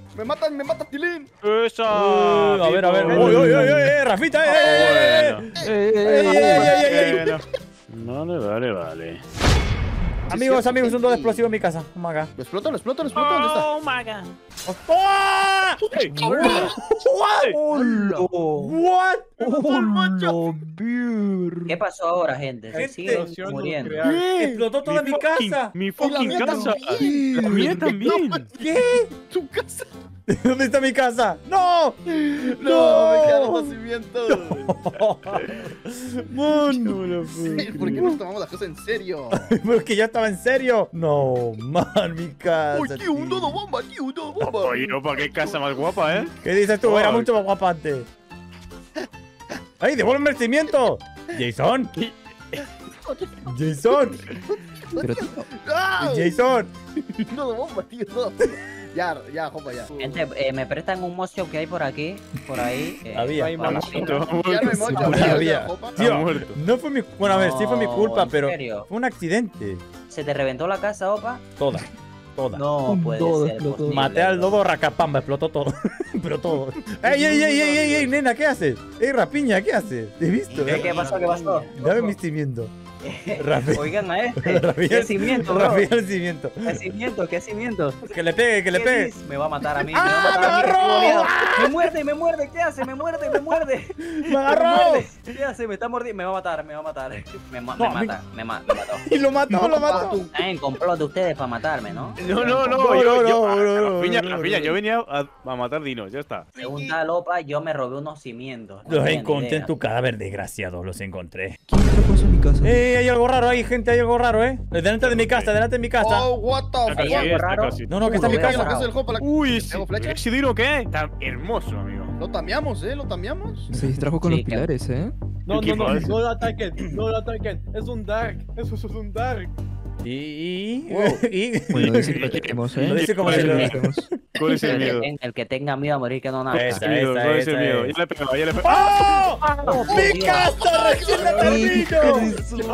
Speaker 5: Me matan, me matan, Tilín.
Speaker 4: ¡Esa!
Speaker 1: Uh, a ver, a ver.
Speaker 4: tipo.
Speaker 1: ¡Uy, uy, uy, uy! ¡Rafita! ¡Eh, eh,
Speaker 4: Bueno.
Speaker 1: eh!
Speaker 2: Eh, eh,
Speaker 1: ¡Ey, ey, ey, ey, ey!
Speaker 4: Bueno. Vale, vale, vale.
Speaker 1: Amigos, amigos, un todo explosivo en mi casa. Vamos acá.
Speaker 5: Lo exploto, lo exploto, lo exploto. ¿Dónde está?
Speaker 6: Oh my god.
Speaker 1: ¡Ah!
Speaker 4: Hey,
Speaker 1: What? What?
Speaker 2: ¡Hola, bir!
Speaker 3: ¿Qué pasó ahora, gente? Se
Speaker 1: Gente,
Speaker 3: siguen
Speaker 6: explosión
Speaker 3: muriendo.
Speaker 6: nuclear.
Speaker 1: Explotó toda mi
Speaker 4: fucking-
Speaker 1: casa.
Speaker 4: Mi
Speaker 5: Y la
Speaker 4: fucking
Speaker 5: mía
Speaker 4: casa.
Speaker 5: también.
Speaker 4: La mía también.
Speaker 1: ¿Qué?
Speaker 5: Tu casa.
Speaker 1: ¿Dónde está mi casa? ¡No!
Speaker 5: No, me quedaron los cimientos.
Speaker 1: ¡Man!
Speaker 5: ¿Por qué nos tomamos las cosas en serio?
Speaker 1: Pero es que ya estaba en serio. No, man, mi casa.
Speaker 5: Uy, tío, un
Speaker 1: tío.
Speaker 5: dodo bomba, tío, un dodo bomba.
Speaker 4: Oye, opa, qué casa más guapa, ¿eh?
Speaker 1: ¿Qué dices tú? Era
Speaker 4: Ay.
Speaker 1: mucho más guapa antes. ¡Ay, devuélveme el cimiento! ¡Jason! ¡Jason!
Speaker 2: Pero tío,
Speaker 5: ¡Ah!
Speaker 1: ¡Jason!
Speaker 5: Un dodo bomba, tío. dodo. Ya, ya, jopa, ya.
Speaker 3: Gente, eh, me prestan un mocho que hay por aquí, por ahí. eh,
Speaker 1: Había.
Speaker 3: para la
Speaker 4: Muerto,
Speaker 3: pila.
Speaker 5: Ya no hay
Speaker 4: muerto.
Speaker 5: mocho,
Speaker 1: Había,
Speaker 5: ya,
Speaker 1: había.
Speaker 5: ya, jopa.
Speaker 1: Tío,
Speaker 4: muerto.
Speaker 1: no fue mi... Bueno, a ver, sí fue mi
Speaker 3: No,
Speaker 1: culpa,
Speaker 3: ¿en
Speaker 1: pero
Speaker 3: serio?
Speaker 1: fue un accidente.
Speaker 3: ¿Se te reventó la casa, Opa?
Speaker 1: Toda, toda.
Speaker 3: No
Speaker 2: Un
Speaker 3: puede
Speaker 2: dodo
Speaker 3: ser
Speaker 2: explotó.
Speaker 3: posible,
Speaker 1: Maté al
Speaker 3: bro.
Speaker 1: lobo racapamba, explotó todo. Pero todo. ¡Ey, ey, ey, ey, ey, ey, nena! ¿Qué haces? ¡Ey, rapiña! ¿Qué haces? ¿Te he visto?
Speaker 3: ¿Qué, qué pasó? ¿Qué pasó?
Speaker 1: Dame mi cimiento. Rafi.
Speaker 3: Oigan a este.
Speaker 1: Rafi,
Speaker 3: ¿Qué cimiento, bro?
Speaker 1: Rafi, el cimiento.
Speaker 3: ¿Qué cimiento? ¿Qué cimiento?
Speaker 1: Que le pegue, que le
Speaker 3: ¿Qué
Speaker 1: pegue.
Speaker 3: dices? Me va a matar a mí.
Speaker 1: ¡Ah,
Speaker 3: me va a matar a mí,
Speaker 1: me
Speaker 3: que
Speaker 1: agarró!
Speaker 3: tengo miedo. Me muerde, me muerde. ¿Qué hace? Me muerde, me muerde.
Speaker 1: ¡Me agarró!
Speaker 3: ¿Qué hace? Me está mordiendo. Me va a matar, me va a matar. Me, ma-
Speaker 1: No,
Speaker 3: me mata, me, ma- me mató.
Speaker 1: Y lo mató, lo mató.
Speaker 3: Están en complot de ustedes para matarme, ¿no?
Speaker 4: No, no, no,
Speaker 1: No,
Speaker 4: yo,
Speaker 1: no,
Speaker 4: yo,
Speaker 1: no, no, no,
Speaker 4: Rafiña,
Speaker 1: no, no,
Speaker 4: Rafiña,
Speaker 1: no.
Speaker 4: yo venía a, a matar dinos, ya está.
Speaker 3: Según tal Opa, yo me robé unos cimientos. No
Speaker 1: Los
Speaker 3: tienen
Speaker 1: encontré
Speaker 3: idea.
Speaker 1: en tu cadáver, desgraciado. Los encontré.
Speaker 2: ¿quién atrapó eso en mi casa?
Speaker 1: ¡Eh, hay algo raro ahí, gente! Hay algo raro, ¿eh? Delante de mi casa, delante de mi casa.
Speaker 5: Oh, what the
Speaker 4: Está casi,
Speaker 5: fuck.
Speaker 3: algo
Speaker 4: está
Speaker 3: raro?
Speaker 4: casi.
Speaker 1: No, no, que está en mi
Speaker 3: Lo veo
Speaker 5: La
Speaker 1: casa.
Speaker 5: casa del jopa, la...
Speaker 4: Uy, ese,
Speaker 5: ¿Tengo flecha?
Speaker 4: ese dino, ¿qué? Está hermoso, amigo.
Speaker 5: Lo tameamos, ¿eh? Lo tameamos.
Speaker 2: Se distrajo con
Speaker 3: Sí,
Speaker 2: los
Speaker 3: que-
Speaker 2: pilares, ¿eh?
Speaker 6: No,
Speaker 4: ¿Qué
Speaker 6: no, no,
Speaker 4: pasa?
Speaker 6: no lo ataquen, no lo ataquen. Es un dark, eso es un dark.
Speaker 1: Y... y...
Speaker 5: Wow.
Speaker 1: y...
Speaker 2: Bueno, dice que lo ataquemos, ¿eh?
Speaker 1: Lo dice como
Speaker 2: Dice
Speaker 1: si
Speaker 2: que
Speaker 1: lo-
Speaker 2: lo ataquemos.
Speaker 4: ¿Cuál es el
Speaker 3: El que,
Speaker 4: miedo?
Speaker 3: ten- el que tenga miedo a morir que no nazca.
Speaker 1: Esa,
Speaker 4: ¿Cuál es el miedo?
Speaker 1: esa,
Speaker 4: ¿Cuál es el
Speaker 1: esa
Speaker 4: miedo?
Speaker 1: es.
Speaker 4: Ya le pegaba, ya le
Speaker 1: ¡Oh!
Speaker 4: pegaba.
Speaker 3: Oh, por
Speaker 1: ¡Mi
Speaker 3: Dios.
Speaker 1: casa recién la termino!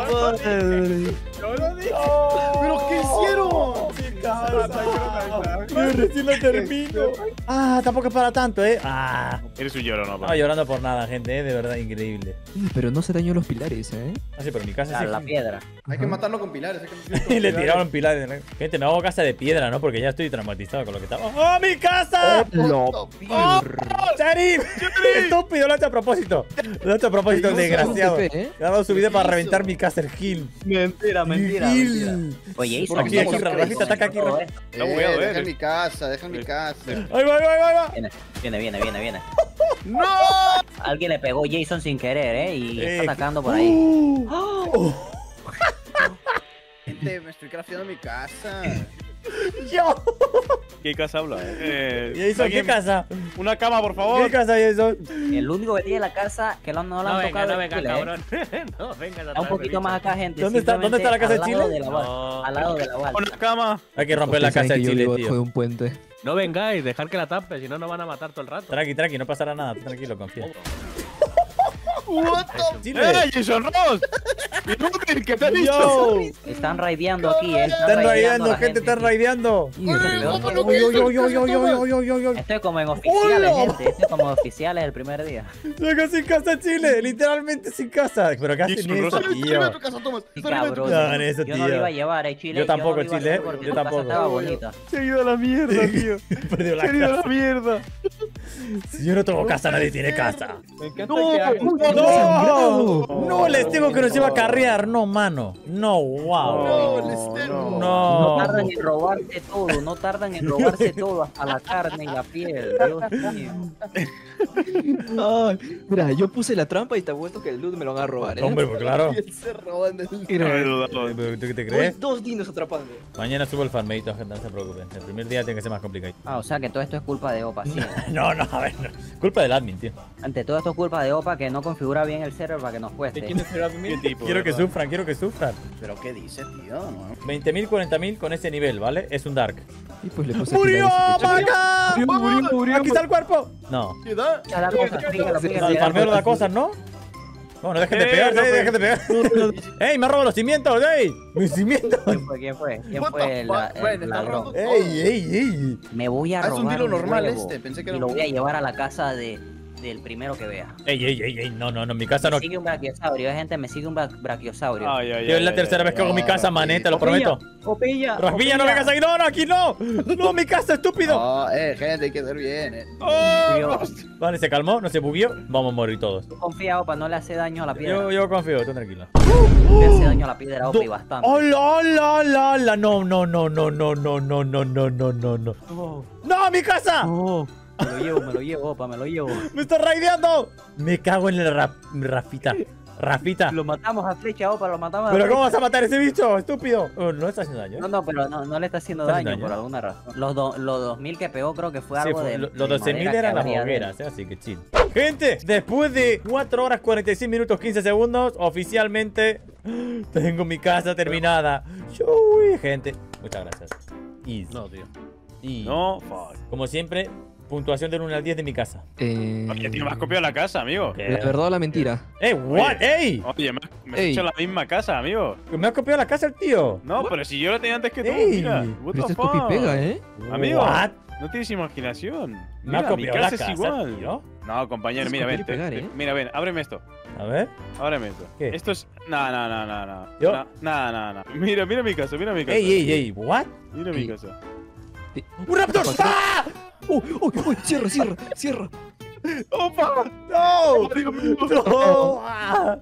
Speaker 6: Yo lo digo.
Speaker 5: ¿Pero qué hicieron?
Speaker 6: Mi casa.
Speaker 1: Yo recién la termino. Ah, tampoco es para tanto, ¿eh? Ah.
Speaker 4: Eres un llorón, ¿no?
Speaker 1: Estaba llorando por nada, gente, ¿eh? De verdad, increíble.
Speaker 2: Sí, pero no se dañó los pilares, ¿eh?
Speaker 1: Ah, sí, pero mi casa
Speaker 3: La,
Speaker 1: sí.
Speaker 3: la piedra.
Speaker 5: Hay que matarlo con pilares. Hay que matarlo con
Speaker 1: Y le
Speaker 5: pilares.
Speaker 1: tiraron pilares. ¿no? Gente, no hago casa de piedra, ¿no? Porque ya estoy traumatizado con lo que estaba. ¡Oh, mi casa!
Speaker 2: Lo
Speaker 5: What the fuck?
Speaker 1: ¡Oh! ¡Sheriff! ¡Estúpido! Lo ha hecho a propósito. Lo ha hecho a propósito, el
Speaker 5: ¿Qué hizo?
Speaker 1: desgraciado.
Speaker 2: ¿Qué, eh?
Speaker 1: Le ha dado su vida
Speaker 5: ¿Qué
Speaker 1: para
Speaker 5: hizo?
Speaker 1: reventar mi casa, el Gil.
Speaker 3: Mentira, mentira,
Speaker 1: Gil.
Speaker 3: mentira. Oye, hizo
Speaker 1: Aquí, aquí, Rafita, ataca aquí,
Speaker 3: todo
Speaker 1: Rafita.
Speaker 3: esto.
Speaker 4: Está
Speaker 5: Eh,
Speaker 4: bugueado,
Speaker 5: deja
Speaker 4: eh.
Speaker 5: en mi casa, deja en mi casa.
Speaker 1: ¡Ahí va, ahí va, ahí va!
Speaker 3: Viene, viene, viene, viene, viene.
Speaker 5: ¡No!
Speaker 3: Alguien le pegó Jason sin querer, ¿eh? Y
Speaker 1: Eh,
Speaker 3: está atacando por ahí.
Speaker 1: Uh.
Speaker 5: Gente, me estoy crafteando mi casa.
Speaker 1: ¡Yo!
Speaker 4: ¿Qué casa habla? Eh,
Speaker 1: Jason, ¿qué
Speaker 4: ¿alguien-
Speaker 1: casa?
Speaker 4: Una cama, por
Speaker 1: ¿Qué
Speaker 4: favor.
Speaker 1: casa, Jason?
Speaker 3: El único que tiene la casa que no, no le
Speaker 6: No
Speaker 3: han
Speaker 6: venga,
Speaker 3: tocado
Speaker 6: no
Speaker 3: el
Speaker 6: venga,
Speaker 3: Chile, ¿eh?
Speaker 6: cabrón. No venga,
Speaker 3: Está un poquito más acá, gente.
Speaker 1: ¿Dónde está- dónde está la casa de
Speaker 3: simplemente
Speaker 1: Chile?
Speaker 3: al lado de la
Speaker 6: No.
Speaker 3: wall, al lado de la wall.
Speaker 4: Una cama.
Speaker 1: Hay que romper la
Speaker 2: Ustedes
Speaker 1: casa
Speaker 2: saben
Speaker 1: de
Speaker 2: que yo
Speaker 1: Chile,
Speaker 2: vivo debajo de
Speaker 1: tío.
Speaker 2: un puente.
Speaker 6: No vengáis, dejar que la tape, si no nos van a matar todo el rato.
Speaker 1: Tranqui, tranqui, no pasará nada. Tranquilo, confía.
Speaker 5: What the
Speaker 1: Chile.
Speaker 4: ¡Eh, Jason Ross! Inútil, ¿qué te has dicho?
Speaker 1: ¡Yo!
Speaker 3: Están raideando aquí, ¿eh?
Speaker 1: Están
Speaker 3: a
Speaker 1: raideando,
Speaker 3: la
Speaker 1: gente, están
Speaker 3: aquí.
Speaker 1: raideando.
Speaker 2: Y
Speaker 5: Oye,
Speaker 2: de
Speaker 5: ¿cómo
Speaker 2: repente-
Speaker 5: lo
Speaker 1: Uy,
Speaker 5: que
Speaker 1: uy,
Speaker 5: hizo?
Speaker 1: uy, uy, uy, uy, uy, uy, uy.
Speaker 3: Estoy como en oficiales,
Speaker 1: ¡Hola!
Speaker 3: gente. Estoy como en oficiales el primer día.
Speaker 1: Llego sin casa, Chile. Literalmente sin casa. Pero casi
Speaker 4: Jason
Speaker 1: ni eso,
Speaker 4: Ross.
Speaker 5: Estoy arriba de
Speaker 1: tío.
Speaker 5: tu casa, Thomas.
Speaker 3: Sí,
Speaker 5: Estoy arriba de tu
Speaker 3: cabrón.
Speaker 5: casa.
Speaker 1: No, hagan eso,
Speaker 3: Yo no lo
Speaker 1: tío.
Speaker 3: iba a llevar, eh, Chile.
Speaker 1: Yo tampoco,
Speaker 3: no lo iba a
Speaker 1: Chile,
Speaker 3: hacer porque
Speaker 1: yo
Speaker 3: tu casa
Speaker 1: tampoco.
Speaker 3: estaba bonita.
Speaker 4: Se ha ido a la mierda, tío.
Speaker 1: Perdió la
Speaker 4: Se ha ido a la
Speaker 1: casa.
Speaker 4: mierda.
Speaker 1: Si yo no tengo casa, nadie tiene casa.
Speaker 6: Me encanta
Speaker 4: No,
Speaker 6: que hagan-
Speaker 4: no,
Speaker 1: ¡No! No, les digo que nos iba a carrear. No, mano. No, wow.
Speaker 5: No, Lestero.
Speaker 3: No
Speaker 1: No.
Speaker 3: tardan en robarse todo, no tardan en robarse todo, hasta la carne y la piel. Dios mío.
Speaker 2: Ay, mira, yo puse la trampa y te apuesto que el loot me lo van a robar, ¿eh?
Speaker 1: Hombre, pues claro.
Speaker 5: Y él se roba en el...
Speaker 4: No
Speaker 2: Mira,
Speaker 4: he dudado.
Speaker 1: ¿Tú qué te
Speaker 2: Uy,
Speaker 1: crees?
Speaker 2: dos dinos atrapando.
Speaker 1: Mañana subo el farmeito, gente, no se preocupen. El primer día tiene que ser más complicado.
Speaker 3: Ah, o sea que todo esto es culpa de Opa, sí.
Speaker 1: No, no, a ver. No. Culpa del admin, tío.
Speaker 3: Ante todo esto es culpa de Opa que no configura bien el server para que nos
Speaker 6: ¿De
Speaker 3: cueste.
Speaker 6: quién es el admin?
Speaker 4: ¿Qué tipo?
Speaker 1: Quiero que
Speaker 4: verdad?
Speaker 1: sufran, quiero que sufran.
Speaker 5: ¿Pero qué dice, tío? No.
Speaker 1: veinte mil, cuarenta mil con ese nivel, ¿vale? Es un dark.
Speaker 2: Y pues le puse
Speaker 1: ¡Murió,
Speaker 2: pilares y techo.
Speaker 1: vaca!
Speaker 2: Murió, murió, murió.
Speaker 1: ¡Aquí está el cuerpo! No.
Speaker 5: ¿Qué da?
Speaker 3: Ya da cosas, fíjalo,
Speaker 1: No,
Speaker 3: fíjalo.
Speaker 1: el farmeo da cosas, ¿no? No, no dejen de
Speaker 4: Eh,
Speaker 1: pegar,
Speaker 4: no,
Speaker 1: ey,
Speaker 4: pues.
Speaker 1: dejen de pegar. ¡Ey, me ha robado los cimientos, ey! ¡Mis cimientos!
Speaker 3: ¿Quién fue? ¿Quién fue? ¿Quién
Speaker 5: What
Speaker 3: fue
Speaker 5: the
Speaker 3: el,
Speaker 5: fuck?
Speaker 3: el
Speaker 5: Bueno, está
Speaker 3: ladrón?
Speaker 5: robando.
Speaker 1: ¡Ey, ey, ey!
Speaker 3: Me voy a
Speaker 5: Ah, es un
Speaker 3: robar
Speaker 5: tiro normal
Speaker 3: huevo
Speaker 5: este, pensé que
Speaker 3: y
Speaker 5: era
Speaker 3: lo
Speaker 5: un-
Speaker 3: voy a llevar a la casa de, del primero que vea.
Speaker 1: ¡Ey, ey, ey, ey! No, no, no, en mi casa
Speaker 3: Me
Speaker 1: no.
Speaker 3: sigue un brachiosaurio, eh, gente, me sigue un bra- brachiosaurio.
Speaker 4: Ay, ay,
Speaker 1: Yo es
Speaker 4: ay,
Speaker 1: la
Speaker 4: ay,
Speaker 1: tercera
Speaker 4: ay,
Speaker 1: vez que
Speaker 4: ay.
Speaker 1: hago mi casa, mané, te lo prometo.
Speaker 3: ¡Opilla!
Speaker 1: ¡Raspilla, no vengas ahí! ¡No, no, aquí no! ¡No, mi casa, estúpido!
Speaker 5: No, eh, gente, hay que ser bien, eh.
Speaker 4: Oh,
Speaker 1: Vale, se calmó, no se bugueó. Vamos a morir todos.
Speaker 3: Confía, Opa, no le hace daño a la piedra.
Speaker 1: Yo, yo confío, tú tranquilo.
Speaker 3: No le hace daño a la piedra, Opa, y
Speaker 1: Do-
Speaker 3: bastante.
Speaker 1: ¡Hola, hola, hola, hola! No, no, no, no, no, no, no, no, no, no, no, no.
Speaker 3: Oh,
Speaker 1: ¡No, mi casa!
Speaker 3: oh, me lo llevo, me lo llevo, Opa, me lo llevo.
Speaker 1: ¡Me está raideando! Me cago en el rap... Rafita. Rafita.
Speaker 3: Lo matamos a flecha, Opa, lo matamos a
Speaker 1: ¿Pero
Speaker 3: flecha.
Speaker 1: cómo vas a matar a ese bicho, estúpido? Oh, no está haciendo daño, ¿eh?
Speaker 3: No, no, pero no, no le está haciendo
Speaker 1: ¿Está
Speaker 3: daño,
Speaker 1: haciendo
Speaker 3: por
Speaker 1: daño?
Speaker 3: alguna razón. Los, do- los dos mil que pegó creo que fue
Speaker 1: Sí,
Speaker 3: algo
Speaker 1: fue-
Speaker 3: de.
Speaker 1: lo-
Speaker 3: de
Speaker 1: los doce mil
Speaker 3: madera que
Speaker 1: eran las
Speaker 3: habría
Speaker 1: hogueras,
Speaker 3: dentro.
Speaker 1: ¿eh? Así que chill. Gente, después de cuatro horas cuarenta y seis minutos quince segundos, oficialmente tengo mi casa terminada. Uy, gente, muchas gracias. Easy.
Speaker 4: No, tío.
Speaker 1: Y,
Speaker 4: No, fuck.
Speaker 1: como siempre, puntuación del uno al diez de mi casa.
Speaker 2: Eh,
Speaker 4: Oye, tío, me has copiado la casa, amigo.
Speaker 1: ¿Qué?
Speaker 2: la verdad o la mentira.
Speaker 1: ¡Eh, what! ¡Ey!
Speaker 4: Oye, me, me has
Speaker 2: Ey.
Speaker 4: hecho la misma casa, amigo.
Speaker 1: ¿Me has copiado la casa el tío?
Speaker 4: No, pero si yo la tenía antes que tú,
Speaker 1: Ey.
Speaker 4: mira. What
Speaker 2: Pero
Speaker 4: the
Speaker 2: este es
Speaker 4: fuck?
Speaker 2: copy pega, ¿eh?
Speaker 4: Amigo.
Speaker 1: What?
Speaker 4: No tienes imaginación.
Speaker 1: ¿Me has
Speaker 4: Mira, mi
Speaker 1: copiado la
Speaker 4: casa
Speaker 1: casa,
Speaker 4: es igual.
Speaker 1: tío?
Speaker 4: No, compañero,
Speaker 2: Es
Speaker 4: mira,
Speaker 2: copiar
Speaker 4: ven.
Speaker 2: y pegar,
Speaker 4: te-
Speaker 2: ¿eh?
Speaker 4: Mira, ven, ábreme esto.
Speaker 1: A ver.
Speaker 4: Ábreme esto.
Speaker 1: ¿Qué?
Speaker 4: Esto es. No, no, no, no, no.
Speaker 1: ¿Yo?
Speaker 4: No, no, no, no. Mira, mira mi casa, mira mi casa.
Speaker 1: ¡Ey, ey, ey! ¿What?
Speaker 4: Mira mi
Speaker 2: Ey.
Speaker 4: casa.
Speaker 1: ¡Un raptor! ¡Ah!
Speaker 2: ¡Uy, uy, uy! ¡Cierra, cierra, cierra!
Speaker 4: ¡Opa!
Speaker 1: ¡No!
Speaker 4: Dios mío.
Speaker 1: ¡No! ¡Ah!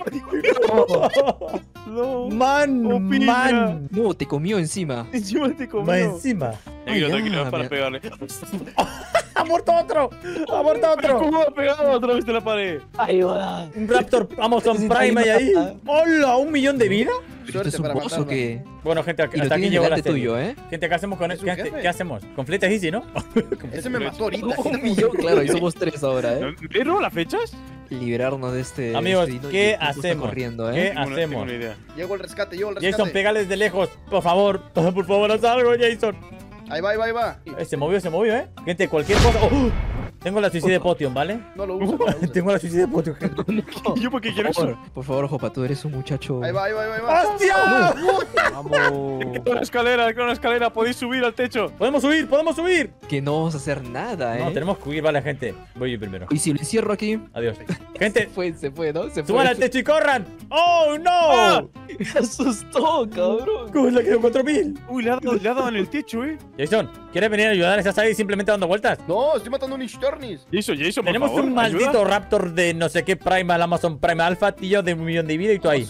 Speaker 4: No.
Speaker 1: ¡Man!
Speaker 4: Opina.
Speaker 1: ¡Man!
Speaker 2: No, te comió encima.
Speaker 4: Encima te comió.
Speaker 1: ¡Va encima!
Speaker 4: Tranquilo,
Speaker 2: Ay,
Speaker 4: tranquilo,
Speaker 2: ya,
Speaker 4: es para
Speaker 2: me-
Speaker 4: pegarle.
Speaker 1: ¡Ha muerto otro! ¡Ha muerto otro!
Speaker 4: ¿Cómo ha pegado otra vez de la pared?
Speaker 3: Ayuda.
Speaker 1: Un Raptor Amazon Prime hay ahí. ¡Hola! ¿Un millón de vida?
Speaker 2: ¿Este
Speaker 5: Suerte
Speaker 2: es un
Speaker 5: para
Speaker 2: boss o
Speaker 5: matarlo.
Speaker 2: qué?
Speaker 1: Bueno, gente,
Speaker 2: Y lo
Speaker 1: hasta aquí
Speaker 2: tienes
Speaker 1: llegó la
Speaker 2: delante
Speaker 1: serie.
Speaker 2: tuyo, ¿eh?
Speaker 1: Gente, ¿qué hacemos con
Speaker 5: ¿Es
Speaker 1: esto?
Speaker 5: un
Speaker 1: ¿Qué,
Speaker 5: jefe?
Speaker 1: qué hacemos? Completa easy, ¿no?
Speaker 5: Ese me mató ahorita.
Speaker 2: Un millón, claro, y somos tres ahora, ¿eh?
Speaker 4: ¿Me robo las fechas?
Speaker 2: Liberarnos de este...
Speaker 1: Amigos,
Speaker 2: este dino
Speaker 1: ¿qué
Speaker 2: y el tiempo está
Speaker 1: hacemos?
Speaker 2: corriendo,
Speaker 1: ¿Qué
Speaker 2: ¿eh?
Speaker 4: Tengo una- tengo
Speaker 1: hacemos?
Speaker 4: una idea.
Speaker 5: Llego el rescate, llego el rescate.
Speaker 1: Jason, pégale desde lejos, por favor. Por favor, haz algo, Jason.
Speaker 5: Ahí va, ahí va, ahí va.
Speaker 1: Eh, se movió, se movió, ¿eh? Gente, cualquier cosa... ¡Oh! Tengo la Suicide Potion, ¿vale?
Speaker 5: No lo uso. no lo uso.
Speaker 1: Tengo la Suicide Potion, gente.
Speaker 4: ¿Yo por qué quiero
Speaker 2: Por favor,
Speaker 4: eso?
Speaker 2: por favor, Jopa, tú eres un muchacho...
Speaker 5: Ahí va, ahí va, ahí va.
Speaker 1: ¡Hostia!
Speaker 2: Vamos.
Speaker 4: Con la escalera, con la escalera, podéis subir al techo.
Speaker 1: ¡Podemos subir! ¡Podemos subir!
Speaker 2: Que no vamos a hacer nada, ¿eh?
Speaker 1: No, tenemos que huir, vale, gente. Voy yo primero.
Speaker 2: Y si lo encierro aquí...
Speaker 1: Adiós.
Speaker 2: Se
Speaker 1: Gente,
Speaker 2: fue, se fue, ¿no? Se
Speaker 1: suban
Speaker 2: fue.
Speaker 1: al techo y corran. ¡Oh, no!
Speaker 2: Me asustó, cabrón.
Speaker 1: ¿Cómo es la que dio cuatro mil?
Speaker 4: Uy, le ha dado, le ha dado en el techo, eh.
Speaker 1: Jason, ¿quieres venir a ayudar? ¿Estás ahí simplemente dando vueltas?
Speaker 5: No, estoy matando un Ishtornis.
Speaker 4: Jason, Jason, por
Speaker 1: Tenemos
Speaker 4: favor,
Speaker 1: un maldito
Speaker 4: ayuda.
Speaker 1: Raptor de no sé qué Primal, Amazon Prime Alpha, tío, de un millón de vida y tú ahí.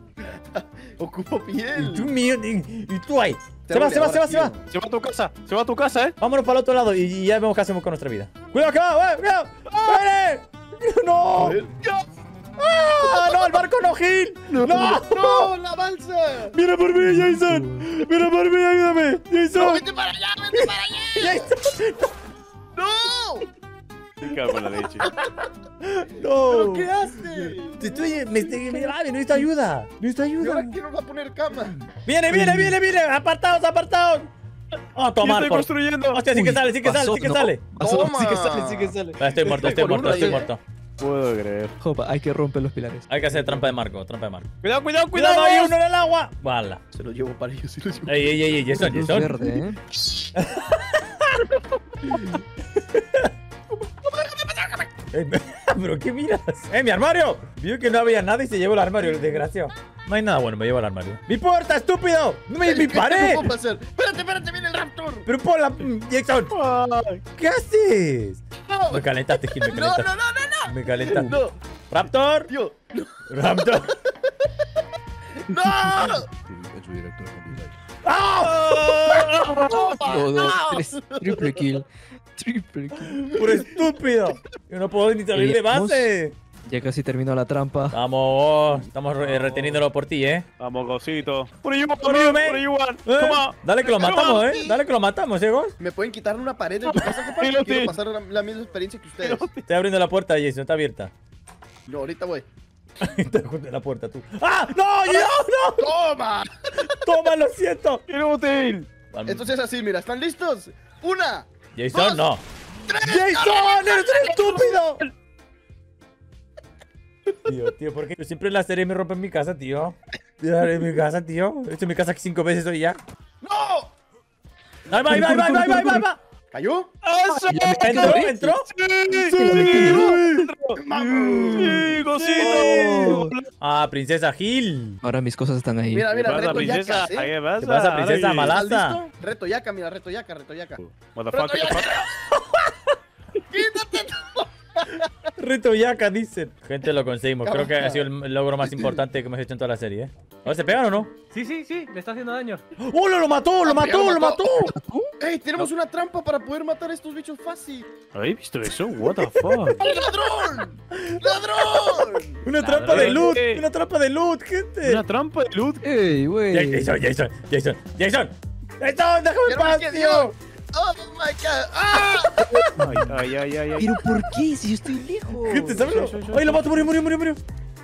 Speaker 5: Ocupo
Speaker 1: Y
Speaker 5: piel.
Speaker 1: tú, un millón, y, y tú ahí.
Speaker 5: Te
Speaker 1: Se va,
Speaker 5: vale,
Speaker 1: se va, se va,
Speaker 5: ahora
Speaker 1: se va.
Speaker 5: quiero.
Speaker 4: Se va a tu casa, se va a tu casa, eh.
Speaker 1: Vámonos para el otro lado y, y ya vemos qué hacemos con nuestra vida. ¡Cuidado, que va! ¡Eh, cuidado! ¡Viene! ¡No!
Speaker 5: A ver.
Speaker 1: ¡Ah! ¡No, el barco no, Gil! ¡No!
Speaker 5: ¡No, la balsa!
Speaker 1: ¡Mira por mí, Jason! ¡Mira por mí, ayúdame!
Speaker 5: ¡No,
Speaker 1: ¡Jason!
Speaker 5: vete para allá, vete para allá!
Speaker 1: ¡Jason!
Speaker 5: ¡No!
Speaker 4: Me cago en la leche.
Speaker 1: ¡No!
Speaker 5: ¿Pero qué haces?
Speaker 1: Te estoy... Me, me, me, me necesito ayuda. Necesito
Speaker 5: ¿Y
Speaker 1: ayuda.
Speaker 5: ahora quién nos va a poner cama?
Speaker 1: ¡Viene, viene, viene, viene! ¡Apartados, apartados! ¡Oh,
Speaker 4: ¿Qué
Speaker 1: tomar
Speaker 4: estoy
Speaker 1: por...
Speaker 4: construyendo?
Speaker 1: ¡Hostia, sí que
Speaker 2: Uy,
Speaker 1: sale, sí que sale,
Speaker 2: pasó,
Speaker 1: sí que
Speaker 2: ¿no?
Speaker 1: sale!
Speaker 2: Pasó,
Speaker 5: Toma.
Speaker 2: sí que sale, sí que sale.
Speaker 1: Ah, estoy muerto, estoy
Speaker 5: Por
Speaker 1: muerto,
Speaker 5: uno
Speaker 1: estoy
Speaker 5: ahí.
Speaker 1: muerto.
Speaker 4: Puedo creer.
Speaker 2: Jopa, hay que romper los pilares.
Speaker 1: Hay que hacer trampa de marco, trampa de marco.
Speaker 4: Cuidado, cuidado,
Speaker 1: ¡Cuidado,
Speaker 4: cuidado.
Speaker 1: hay uno en el agua! ¡Vale!
Speaker 5: Se lo llevo para ellos, se lo llevo.
Speaker 1: ¡Ey, ey, ey, ey! Jason,
Speaker 2: Luz
Speaker 1: Jason.
Speaker 2: verde, ¿eh?
Speaker 1: Eh, ¿Pero qué miras? ¡Eh, mi armario! Vio que no había nada y se llevó el armario, el desgraciado. No hay nada bueno, me llevo el armario. ¡Mi puerta, estúpido! ¡No me, mi
Speaker 5: ¿Qué
Speaker 1: pared!
Speaker 5: puedo hacer? Espérate, espérate, viene el Raptor.
Speaker 1: ¡Pero pon la... Jason!
Speaker 4: Ay,
Speaker 1: ¿Qué haces?
Speaker 5: No,
Speaker 1: Me calentaste, Gil, me
Speaker 5: no,
Speaker 1: calentaste.
Speaker 5: no, no, no,
Speaker 1: Me calentaste.
Speaker 5: no.
Speaker 1: ¡Raptor!
Speaker 5: Tío, no.
Speaker 1: ¡Raptor!
Speaker 5: ¡No!
Speaker 1: ¡Ah!
Speaker 2: Uno, dos, tres. Triple kill. Triple kill.
Speaker 1: ¡Puro estúpido! Yo no puedo ni salir de
Speaker 2: Vamos.
Speaker 1: base.
Speaker 2: Ya casi terminó la trampa.
Speaker 1: Vamos, estamos eh, reteniéndolo por ti, ¿eh?
Speaker 4: Vamos, Gosito. Por ahí,
Speaker 1: Por ahí,
Speaker 4: por
Speaker 1: man.
Speaker 4: ahí, Juan.
Speaker 1: ¿Eh?
Speaker 4: Toma.
Speaker 1: Dale que lo
Speaker 4: Toma.
Speaker 1: matamos, ¿eh? Dale que lo matamos, ¿eh, Gos?
Speaker 5: ¿Me pueden quitar una pared de tu casa, compa?
Speaker 4: Pero
Speaker 5: Quiero
Speaker 4: sí.
Speaker 5: pasar la, la misma experiencia que ustedes.
Speaker 1: Estoy abriendo la puerta, Jason, está abierta.
Speaker 5: No, ahorita voy.
Speaker 1: Está junto a la puerta, tú. ¡Ah! ¡No! ¡No! ¡No!
Speaker 5: ¡Toma!
Speaker 1: ¡Toma, lo siento!
Speaker 4: Inútil.
Speaker 5: Entonces es así, mira, ¿están listos? ¡Una!
Speaker 1: Jason,
Speaker 5: dos,
Speaker 1: no. ¡Jason! ¡Eres un estúpido! Tío, tío, ¿por qué siempre las series me rompen mi casa, tío? Tío, en mi casa, tío. He hecho mi casa cinco veces hoy ya.
Speaker 5: ¡No!
Speaker 1: ¡Ahí va, ahí va, ahí va, ahí va, ahí va, ahí va!
Speaker 5: ¿Cayó?
Speaker 1: ¿Entró? ¿Entró?
Speaker 4: ¡Sí, cosito!
Speaker 1: Ah, princesa Gil.
Speaker 2: Ahora mis cosas están ahí.
Speaker 5: Mira,
Speaker 4: ¿Qué
Speaker 5: mira,
Speaker 4: pasa,
Speaker 5: reto
Speaker 4: princesa?
Speaker 5: yacas, ¿eh?
Speaker 4: ¿Qué pasa?
Speaker 1: ¿Qué pasa, princesa
Speaker 4: Ay,
Speaker 1: mala?
Speaker 5: ¿Estás
Speaker 1: Malasta.
Speaker 5: listo? Reto yaca, mira, reto yaca, reto yaca.
Speaker 4: What the fuck, what the fuck?
Speaker 5: ¡Quítate!
Speaker 1: Reto yaca, dicen. Gente, lo conseguimos. Creo que ha sido el logro más importante que hemos hecho en toda la serie, ¿eh? ¿Ahora se pegan o no?
Speaker 6: Sí, sí, sí, me está haciendo daño.
Speaker 1: ¡Oh, lo, lo mató! ¡Lo
Speaker 5: Ah, ya
Speaker 1: mató!
Speaker 5: lo
Speaker 1: ¡Lo mató!
Speaker 5: mató. ¡Ey, tenemos una trampa para poder matar a estos bichos fácil!
Speaker 4: ¿Habéis visto eso? What the fuck?
Speaker 5: ¡Ladrón! ¡Ladrón!
Speaker 1: ¡Una trampa de loot!
Speaker 4: ¿Qué?
Speaker 1: ¡Una trampa de loot, gente!
Speaker 4: Una trampa de loot.
Speaker 2: ¡Ey, güey!
Speaker 1: Jason, Jason, Jason, Jason. ¡Jason, déjame en
Speaker 5: Quiero ver
Speaker 1: paz,
Speaker 5: qué
Speaker 1: tío!
Speaker 5: dio. ¡Oh, my God! ¡Ah!
Speaker 4: Ay, ay, ay, ay, ay.
Speaker 2: ¿Pero por qué? Si yo estoy lejos.
Speaker 1: Gente, ¿sabes? ¡Ay, lo mato! ¡Murió, murió, murió, murió!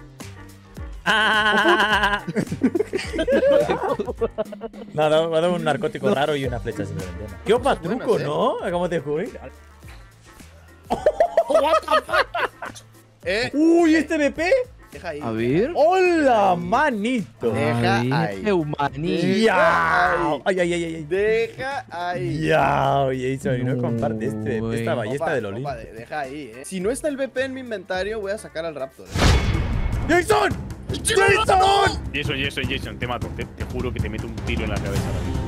Speaker 1: ¡Ah! Nada, me ha dado un narcótico raro y una flecha simplemente. ¡Qué opa truco,
Speaker 5: buenas, ¿eh?
Speaker 1: ¿no? Acabamos de descubrir.
Speaker 5: ¿Eh?
Speaker 1: ¡Uy, este B P!
Speaker 5: Deja ahí.
Speaker 2: A ver.
Speaker 1: ¡Hola, manito!
Speaker 5: Deja
Speaker 2: A ver,
Speaker 5: ahí.
Speaker 2: humanito.
Speaker 1: ¡Ya! ¡Ay, ay, ay, ay!
Speaker 5: Deja ahí.
Speaker 1: ¡Ya! Jason, y no comparte este,
Speaker 2: No,
Speaker 1: esta
Speaker 2: güey.
Speaker 1: ballesta
Speaker 5: Opa,
Speaker 1: de Loli.
Speaker 5: opa, de- deja ahí, eh. Si no está el B P en mi inventario, voy a sacar al Raptor.
Speaker 1: ¡Jason! ¡Jason!
Speaker 4: Jason, Jason, Jason, te mato. Te, te juro que te meto un tiro en la cabeza ahora mismo.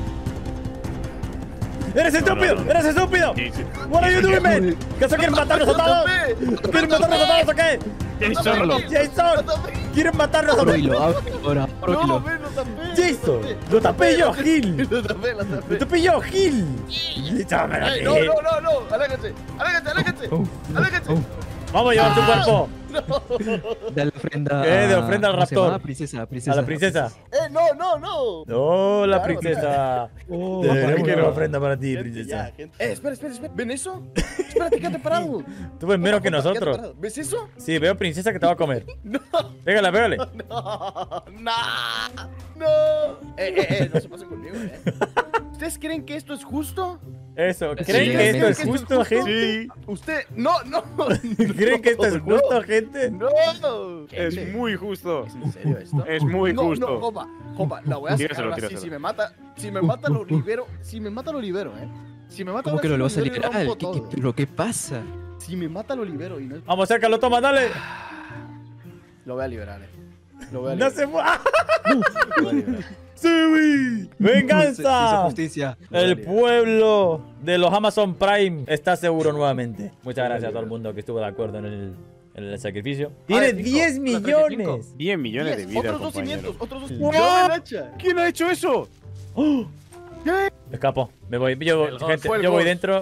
Speaker 1: ¡Eres
Speaker 4: No,
Speaker 1: estúpido!
Speaker 4: no, no.
Speaker 1: ¡Eres estúpido!
Speaker 4: Jason.
Speaker 1: What are you doing, man? ¿Qué eso quieren matarnos a todos? ¿Quieren matarnos a todos o qué?
Speaker 4: Jason,
Speaker 1: ¡Jason! ¿Quieren matarnos a
Speaker 2: Abro
Speaker 1: todos?
Speaker 2: hilo, abro ahora, abro
Speaker 5: No,
Speaker 2: hilo.
Speaker 5: ve, lo tapé.
Speaker 1: ¡Jason! ¡Lo tapé yo, Gil!
Speaker 5: Lo tapé, lo tapé.
Speaker 1: ¡Lo tapé yo, Gil! ¡Jason, me lo
Speaker 5: Ey, no,
Speaker 1: dije!
Speaker 5: no, no, no. Aléjate, aléjate, aléjate. Aléjate.
Speaker 1: ¡Vamos a llevar tu cuerpo!
Speaker 2: Dale ofrenda.
Speaker 1: Eh, de ofrenda al
Speaker 2: ¿cómo se
Speaker 1: raptor.
Speaker 2: llama? Princesa, princesa.
Speaker 1: A la princesa.
Speaker 5: Eh, no, no, no.
Speaker 1: ¡Oh, la
Speaker 5: Claro,
Speaker 1: princesa!
Speaker 2: Oh,
Speaker 1: Tenemos
Speaker 5: quiero.
Speaker 1: una ofrenda para ti,
Speaker 5: Gente, ya,
Speaker 1: princesa.
Speaker 5: gente. Eh, espera, espera, espera. ¿Ven eso? Espérate, quédate parado.
Speaker 1: Tú ves menos que
Speaker 5: Opa, quédate
Speaker 1: nosotros.
Speaker 5: parado. ¿Ves eso?
Speaker 1: Sí, veo princesa que te va a comer.
Speaker 5: No,
Speaker 1: Pégale, pégale.
Speaker 5: no, no, no. Eh, eh, eh, no se pasen conmigo, eh. ¿Ustedes creen que esto es justo?
Speaker 1: Eso.
Speaker 2: Sí,
Speaker 1: ¿Creen que esto
Speaker 2: realmente.
Speaker 1: es justo, gente?
Speaker 4: Sí,
Speaker 5: Usted, no, no.
Speaker 1: ¿Creen que esto es justo,
Speaker 5: no,
Speaker 1: gente?
Speaker 5: No.
Speaker 4: es
Speaker 5: Gente,
Speaker 4: muy justo.
Speaker 5: ¿es en serio esto?
Speaker 4: Es muy
Speaker 5: no,
Speaker 4: justo.
Speaker 5: No, Jopa, Jopa, la voy a sacar
Speaker 4: Tíraselo,
Speaker 5: ahora sí.
Speaker 4: tíraselo.
Speaker 5: Si me mata, si me mata lo libero. Si me mata lo libero, eh. Si me mata
Speaker 2: ¿Cómo
Speaker 5: ahora
Speaker 2: que
Speaker 5: sí
Speaker 2: no lo vas a
Speaker 5: libero y
Speaker 2: liberar?
Speaker 5: rompo
Speaker 2: ¿Qué,
Speaker 5: todo.
Speaker 2: qué, pero qué pasa?
Speaker 5: Si me mata lo libero y no.
Speaker 1: Vamos, cerca, toma, dale.
Speaker 5: Lo voy a liberar, eh. Lo voy a
Speaker 1: No
Speaker 5: liberar.
Speaker 1: se mueva.
Speaker 5: Lo voy a liberar.
Speaker 1: ¡Sí!
Speaker 2: Hizo
Speaker 1: ¡Venganza!
Speaker 2: justicia.
Speaker 1: El pueblo de los Amazon Prime está seguro nuevamente. Muchas gracias a todo el mundo que estuvo de acuerdo en el, en el sacrificio. ¡Tiene
Speaker 5: cinco.
Speaker 1: diez millones!
Speaker 4: diez millones de
Speaker 5: Diez,
Speaker 4: vidas,
Speaker 5: otros dos
Speaker 4: compañero.
Speaker 5: cimientos, otros dos.
Speaker 1: What?
Speaker 5: Yo doy el hacha.
Speaker 4: ¿Quién ha hecho eso?
Speaker 5: ¿Qué?
Speaker 1: Me escapo. Me voy. Yo,
Speaker 5: El gol,
Speaker 1: gente,
Speaker 5: fue el
Speaker 1: yo voy
Speaker 5: gol.
Speaker 1: dentro.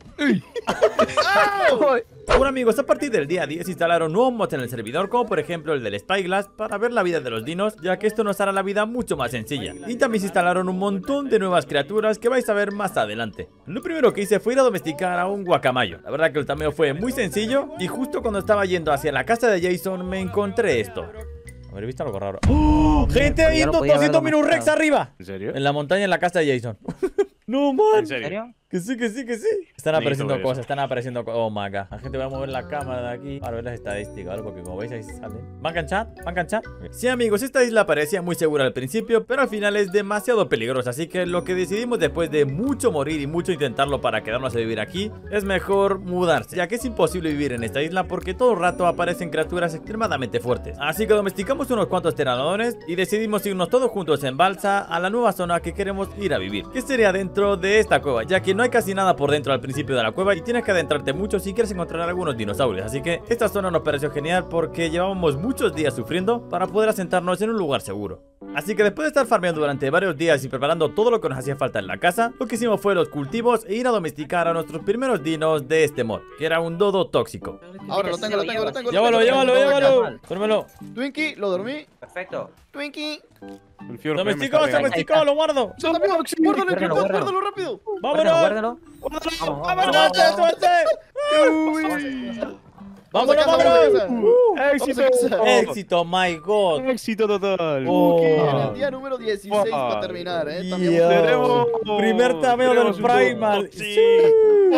Speaker 5: ¡Ah!
Speaker 1: Bueno amigos, a partir del día diez instalaron nuevos mods en el servidor, como por ejemplo el del Spyglass, para ver la vida de los dinos, ya que esto nos hará la vida mucho más sencilla. Y también se instalaron un montón de nuevas criaturas que vais a ver más adelante. Lo primero que hice fue ir a domesticar a un guacamayo. La verdad que el tameo fue muy sencillo, y justo cuando estaba yendo hacia la casa de Jason me encontré esto. Haber visto algo raro. ¡Oh! ¡Gente,
Speaker 3: Pero ya
Speaker 1: hay
Speaker 3: lo podía haber
Speaker 1: doscientos Minus Rex
Speaker 3: domesticado.
Speaker 1: arriba!
Speaker 4: ¿En serio?
Speaker 1: En la montaña, en la casa de Jason. ¡No, man!
Speaker 4: ¿En serio?
Speaker 3: ¿En serio?
Speaker 1: Que sí, que sí, que sí. Están
Speaker 4: Necesito
Speaker 1: apareciendo
Speaker 4: ver
Speaker 1: cosas,
Speaker 4: eso.
Speaker 1: están apareciendo cosas. Oh my god. La gente va a mover la cámara de aquí para ver las estadísticas, ¿vale? Porque como veis ahí salen. ¿Van a chat? ¿Van a chat? Sí, amigos, esta isla parecía muy segura al principio, pero al final es demasiado peligrosa. Así que lo que decidimos después de mucho morir y mucho intentarlo para quedarnos a vivir aquí, es mejor mudarse, ya que es imposible vivir en esta isla porque todo el rato aparecen criaturas extremadamente fuertes. Así que domesticamos unos cuantos pteranodons y decidimos irnos todos juntos en balsa a la nueva zona que queremos ir a vivir, que sería dentro de esta cueva, ya que no hay casi nada por dentro al principio de la cueva y tienes que adentrarte mucho si quieres encontrar algunos dinosaurios. Así que esta zona nos pareció genial porque llevábamos muchos días sufriendo para poder asentarnos en un lugar seguro. Así que después de estar farmeando durante varios días y preparando todo lo que nos hacía falta en la casa, lo que hicimos fue los cultivos e ir a domesticar a nuestros primeros dinos de este mod, que era un dodo tóxico.
Speaker 5: Ahora lo tengo, lo tengo, lo tengo. lo
Speaker 1: Llévalo,
Speaker 5: tengo.
Speaker 1: llévalo,
Speaker 5: Lo tengo acá.
Speaker 1: llévalo. Pónmelo.
Speaker 5: Twinkie, lo dormí.
Speaker 3: Perfecto.
Speaker 5: Twinkie.
Speaker 4: El Fior me
Speaker 1: Domesticó,
Speaker 4: está pegando.
Speaker 1: domesticó, lo guardo.
Speaker 5: ¡Se está pegando! ¡Guárdalo,
Speaker 3: Guárdalo,
Speaker 5: Encriptado!
Speaker 3: guárdalo.
Speaker 5: ¡Guárdalo rápido!
Speaker 3: Guárdalo,
Speaker 1: ¡Vámonos!
Speaker 3: guárdalo. Vamos, vamos,
Speaker 1: ¡Súbete,
Speaker 3: vamos.
Speaker 1: súbete!
Speaker 5: Vamos
Speaker 1: ¡Vámonos,
Speaker 5: a casa,
Speaker 1: vámonos!
Speaker 5: vamos
Speaker 1: Uh,
Speaker 4: ¡Éxito!
Speaker 5: Vamos a casa.
Speaker 1: ¡Éxito, my god!
Speaker 4: ¡Éxito total!
Speaker 1: Oh.
Speaker 5: En el día número dieciséis para terminar, ¿eh? También
Speaker 1: Dios.
Speaker 4: Tenemos-
Speaker 1: Primer tameo del
Speaker 4: tenemos un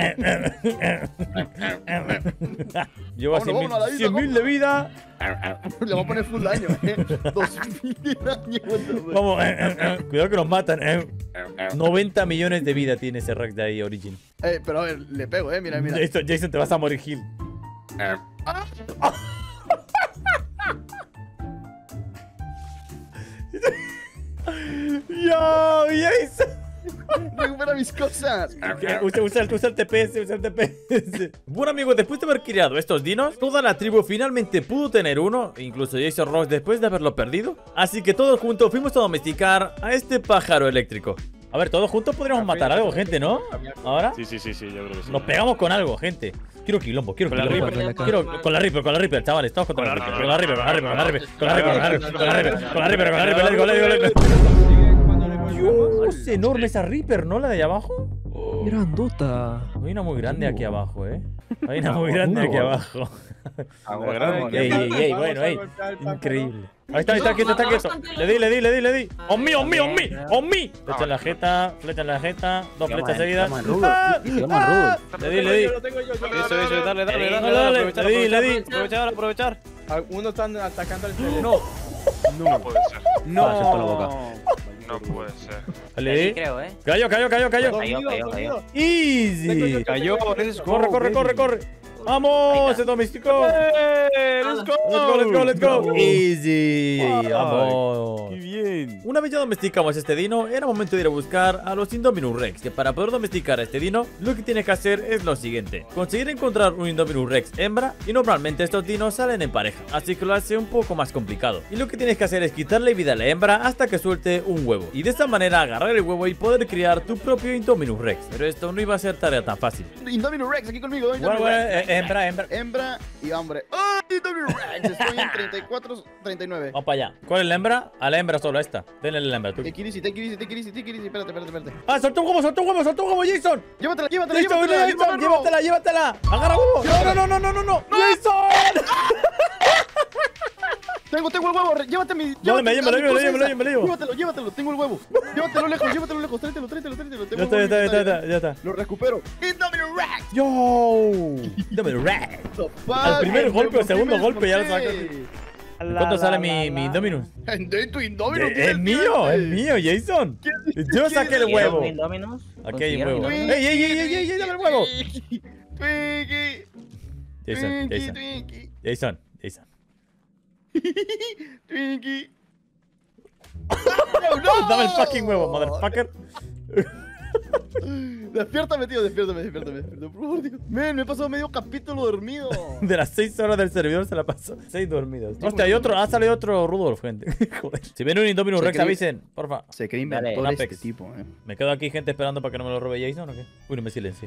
Speaker 1: Llevo a
Speaker 5: Vámonos, vámonos a la vida,
Speaker 1: cien mil de vida.
Speaker 5: Le voy a poner full daño, eh. dos mil de daño.
Speaker 1: Vamos, cuidado que nos matan. noventa millones de vida tiene ese Rex de ahí, Origin.
Speaker 5: Eh, pero a ver, le pego, eh. Mira, mira.
Speaker 1: Jason, Jason, te vas a morir, Gil. Yo, Jason.
Speaker 5: Recupera mis cosas.
Speaker 1: Usa, usa, usa el T P S, usa el T P S. Bueno, amigos, después de haber criado estos dinos, toda la tribu finalmente pudo tener uno, incluso Jason Rock después de haberlo perdido. Así que todos juntos fuimos a domesticar a este pájaro eléctrico. A ver, todos juntos podríamos matar algo, gente, ¿no? ¿Ahora?
Speaker 4: Sí, sí, sí, sí, yo creo que sí.
Speaker 1: Nos pegamos con algo, gente. Quiero quilombo, quiero
Speaker 4: Con la
Speaker 1: quilombo.
Speaker 4: Reaper.
Speaker 1: Quiero con la Reaper, con la Reaper, chavales. Estamos contra la Reaper. Con la Reaper, con la Reaper, con la Reaper, con la Reaper, con la Reaper, con la Reaper, con la Reaper, con la Reaper, con la Reaper, let's go, let's go, let's go.
Speaker 6: Cuando le volvemos.
Speaker 1: Es enorme esa Reaper, ¿no? La de allá abajo.
Speaker 2: Grandota.
Speaker 1: Hay una muy grande aquí abajo, eh. Hay una muy grande aquí abajo. Ey, ey, ey, bueno, ey. Increíble. Ahí está, ahí está, quieto, está quieto. Le di, le di, le di, le di. ¡On me, on me, on me! ¡On me! Flecha en la jeta, flecha en la jeta, dos flechas seguidas. ¡Ah! ¡Ah! Le di, le di.
Speaker 6: Yo lo tengo yo, yo lo
Speaker 4: Eso,
Speaker 6: tengo
Speaker 4: eso,
Speaker 6: yo.
Speaker 4: dale, dale, dale,
Speaker 1: Dale,
Speaker 4: dale,
Speaker 1: dale,
Speaker 4: aprovechar,
Speaker 1: le di, le di.
Speaker 4: aprovechar, aprovechar.
Speaker 6: Algunos están atacando al celeste.
Speaker 4: No,
Speaker 7: No puede ser.
Speaker 4: no.
Speaker 7: No puede ser.
Speaker 1: Le
Speaker 3: Sí,
Speaker 1: di.
Speaker 3: creo, eh.
Speaker 1: Cayó, cayó, cayó, cayó.
Speaker 3: Cayó,
Speaker 6: Dormido,
Speaker 3: cayó,
Speaker 6: dormido.
Speaker 1: Easy.
Speaker 4: Cayó, let's go,
Speaker 1: Corre, corre, corre,
Speaker 4: baby.
Speaker 1: corre. ¡Vamos! ¡Se domesticó!
Speaker 4: ¡Eh! ¡Let's go!
Speaker 1: Let's go, let's go, let's go. Easy.
Speaker 4: Ay,
Speaker 1: Vamos.
Speaker 4: ¡Qué bien!
Speaker 1: Una vez ya domesticamos este dino, era momento de ir a buscar a los Indominus Rex. Que para poder domesticar a este dino, lo que tienes que hacer es lo siguiente: conseguir encontrar un Indominus Rex hembra. Y normalmente estos dinos salen en pareja, así que lo hace un poco más complicado. Y lo que tienes que hacer es quitarle vida a la hembra hasta que suelte un huevo. Y de esta manera agarrar el huevo y poder criar tu propio Indominus Rex. Pero esto no iba a ser tarea tan fácil.
Speaker 5: Indominus Rex, aquí conmigo.
Speaker 1: Bueno,
Speaker 5: Indominus
Speaker 1: bueno,
Speaker 5: Rex.
Speaker 1: eh, hembra, hembra.
Speaker 5: Hembra y hombre. ¡Oh! Indominus Rex. Estoy en treinta y cuatro, treinta y nueve.
Speaker 1: Vamos para allá. ¿Cuál es la hembra? A la hembra solo, a esta. Denle la hembra, tú.
Speaker 5: Take it easy, take it easy, take it easy, take it easy. Espérate, espérate, espérate.
Speaker 1: ¡Ah, soltó un huevo, soltó un huevo, soltó un huevo, Jason!
Speaker 5: Llévatela, llévatela,
Speaker 1: ¡Listo,
Speaker 5: llévatela.
Speaker 1: Jason!
Speaker 5: llévatela.
Speaker 1: ¡Llévatela, llévatela! ¡Agarra huevo! ¡No, no, no, no, no, no! ¡Jason!
Speaker 5: Tengo, tengo el huevo. re- Llévate mi.
Speaker 1: Dale,
Speaker 5: llévate
Speaker 1: me llevo, me
Speaker 5: mi
Speaker 1: lo llevo,
Speaker 5: cosa
Speaker 1: me lo
Speaker 5: esa.
Speaker 1: llevo, me lo llevo.
Speaker 5: Llévatelo, llévatelo. Tengo el huevo. Llévatelo lejos, llévatelo lejos. Tráetelo, tráetelo, tráetelo. Tengo
Speaker 1: Ya
Speaker 5: el
Speaker 1: está, ya
Speaker 5: huevo
Speaker 1: está, ya
Speaker 5: ahí,
Speaker 1: está, ya está.
Speaker 5: Lo recupero. Indominus Rex.
Speaker 1: ¡Yo! Dame el rat. Al primer golpe o segundo golpe ya lo sacas. ¿Cuánto sale mi, mi Indominus?
Speaker 5: De tu Indominus.
Speaker 1: Eh, Es mío, es mío, Jason. Yo saqué el huevo.
Speaker 3: ¿Consiguieron Indominus?
Speaker 1: Aquí hay un
Speaker 3: ¿Consiguieron
Speaker 1: huevo.
Speaker 3: Indominus?
Speaker 1: ¡Ey, ey, ey, ey, ey! ¡Dame el huevo!
Speaker 5: Twinkie.
Speaker 1: Jason,
Speaker 5: Twinkie,
Speaker 1: Jason,
Speaker 5: Twinkie.
Speaker 1: Jason, Jason.
Speaker 5: Twinkie.
Speaker 1: Dame el fucking huevo, motherfucker.
Speaker 5: Despiértame, tío, despiértame, despiértame, despiértame. Por favor, tío. Men, me he pasado medio capítulo dormido.
Speaker 1: De las seis horas del servidor se la pasó. Seis dormidos. Hostia, hay otro. Ha salido otro Rudolf, gente. Joder. Si ven un Indominus
Speaker 5: Se
Speaker 1: Rex,
Speaker 5: cree-
Speaker 1: avisen, porfa.
Speaker 5: Se cree
Speaker 3: Dale,
Speaker 5: inventor
Speaker 1: Apex.
Speaker 5: este tipo, eh.
Speaker 1: Me quedo aquí, gente, esperando para que no me lo robe Jason o qué. Uy, no me silencie.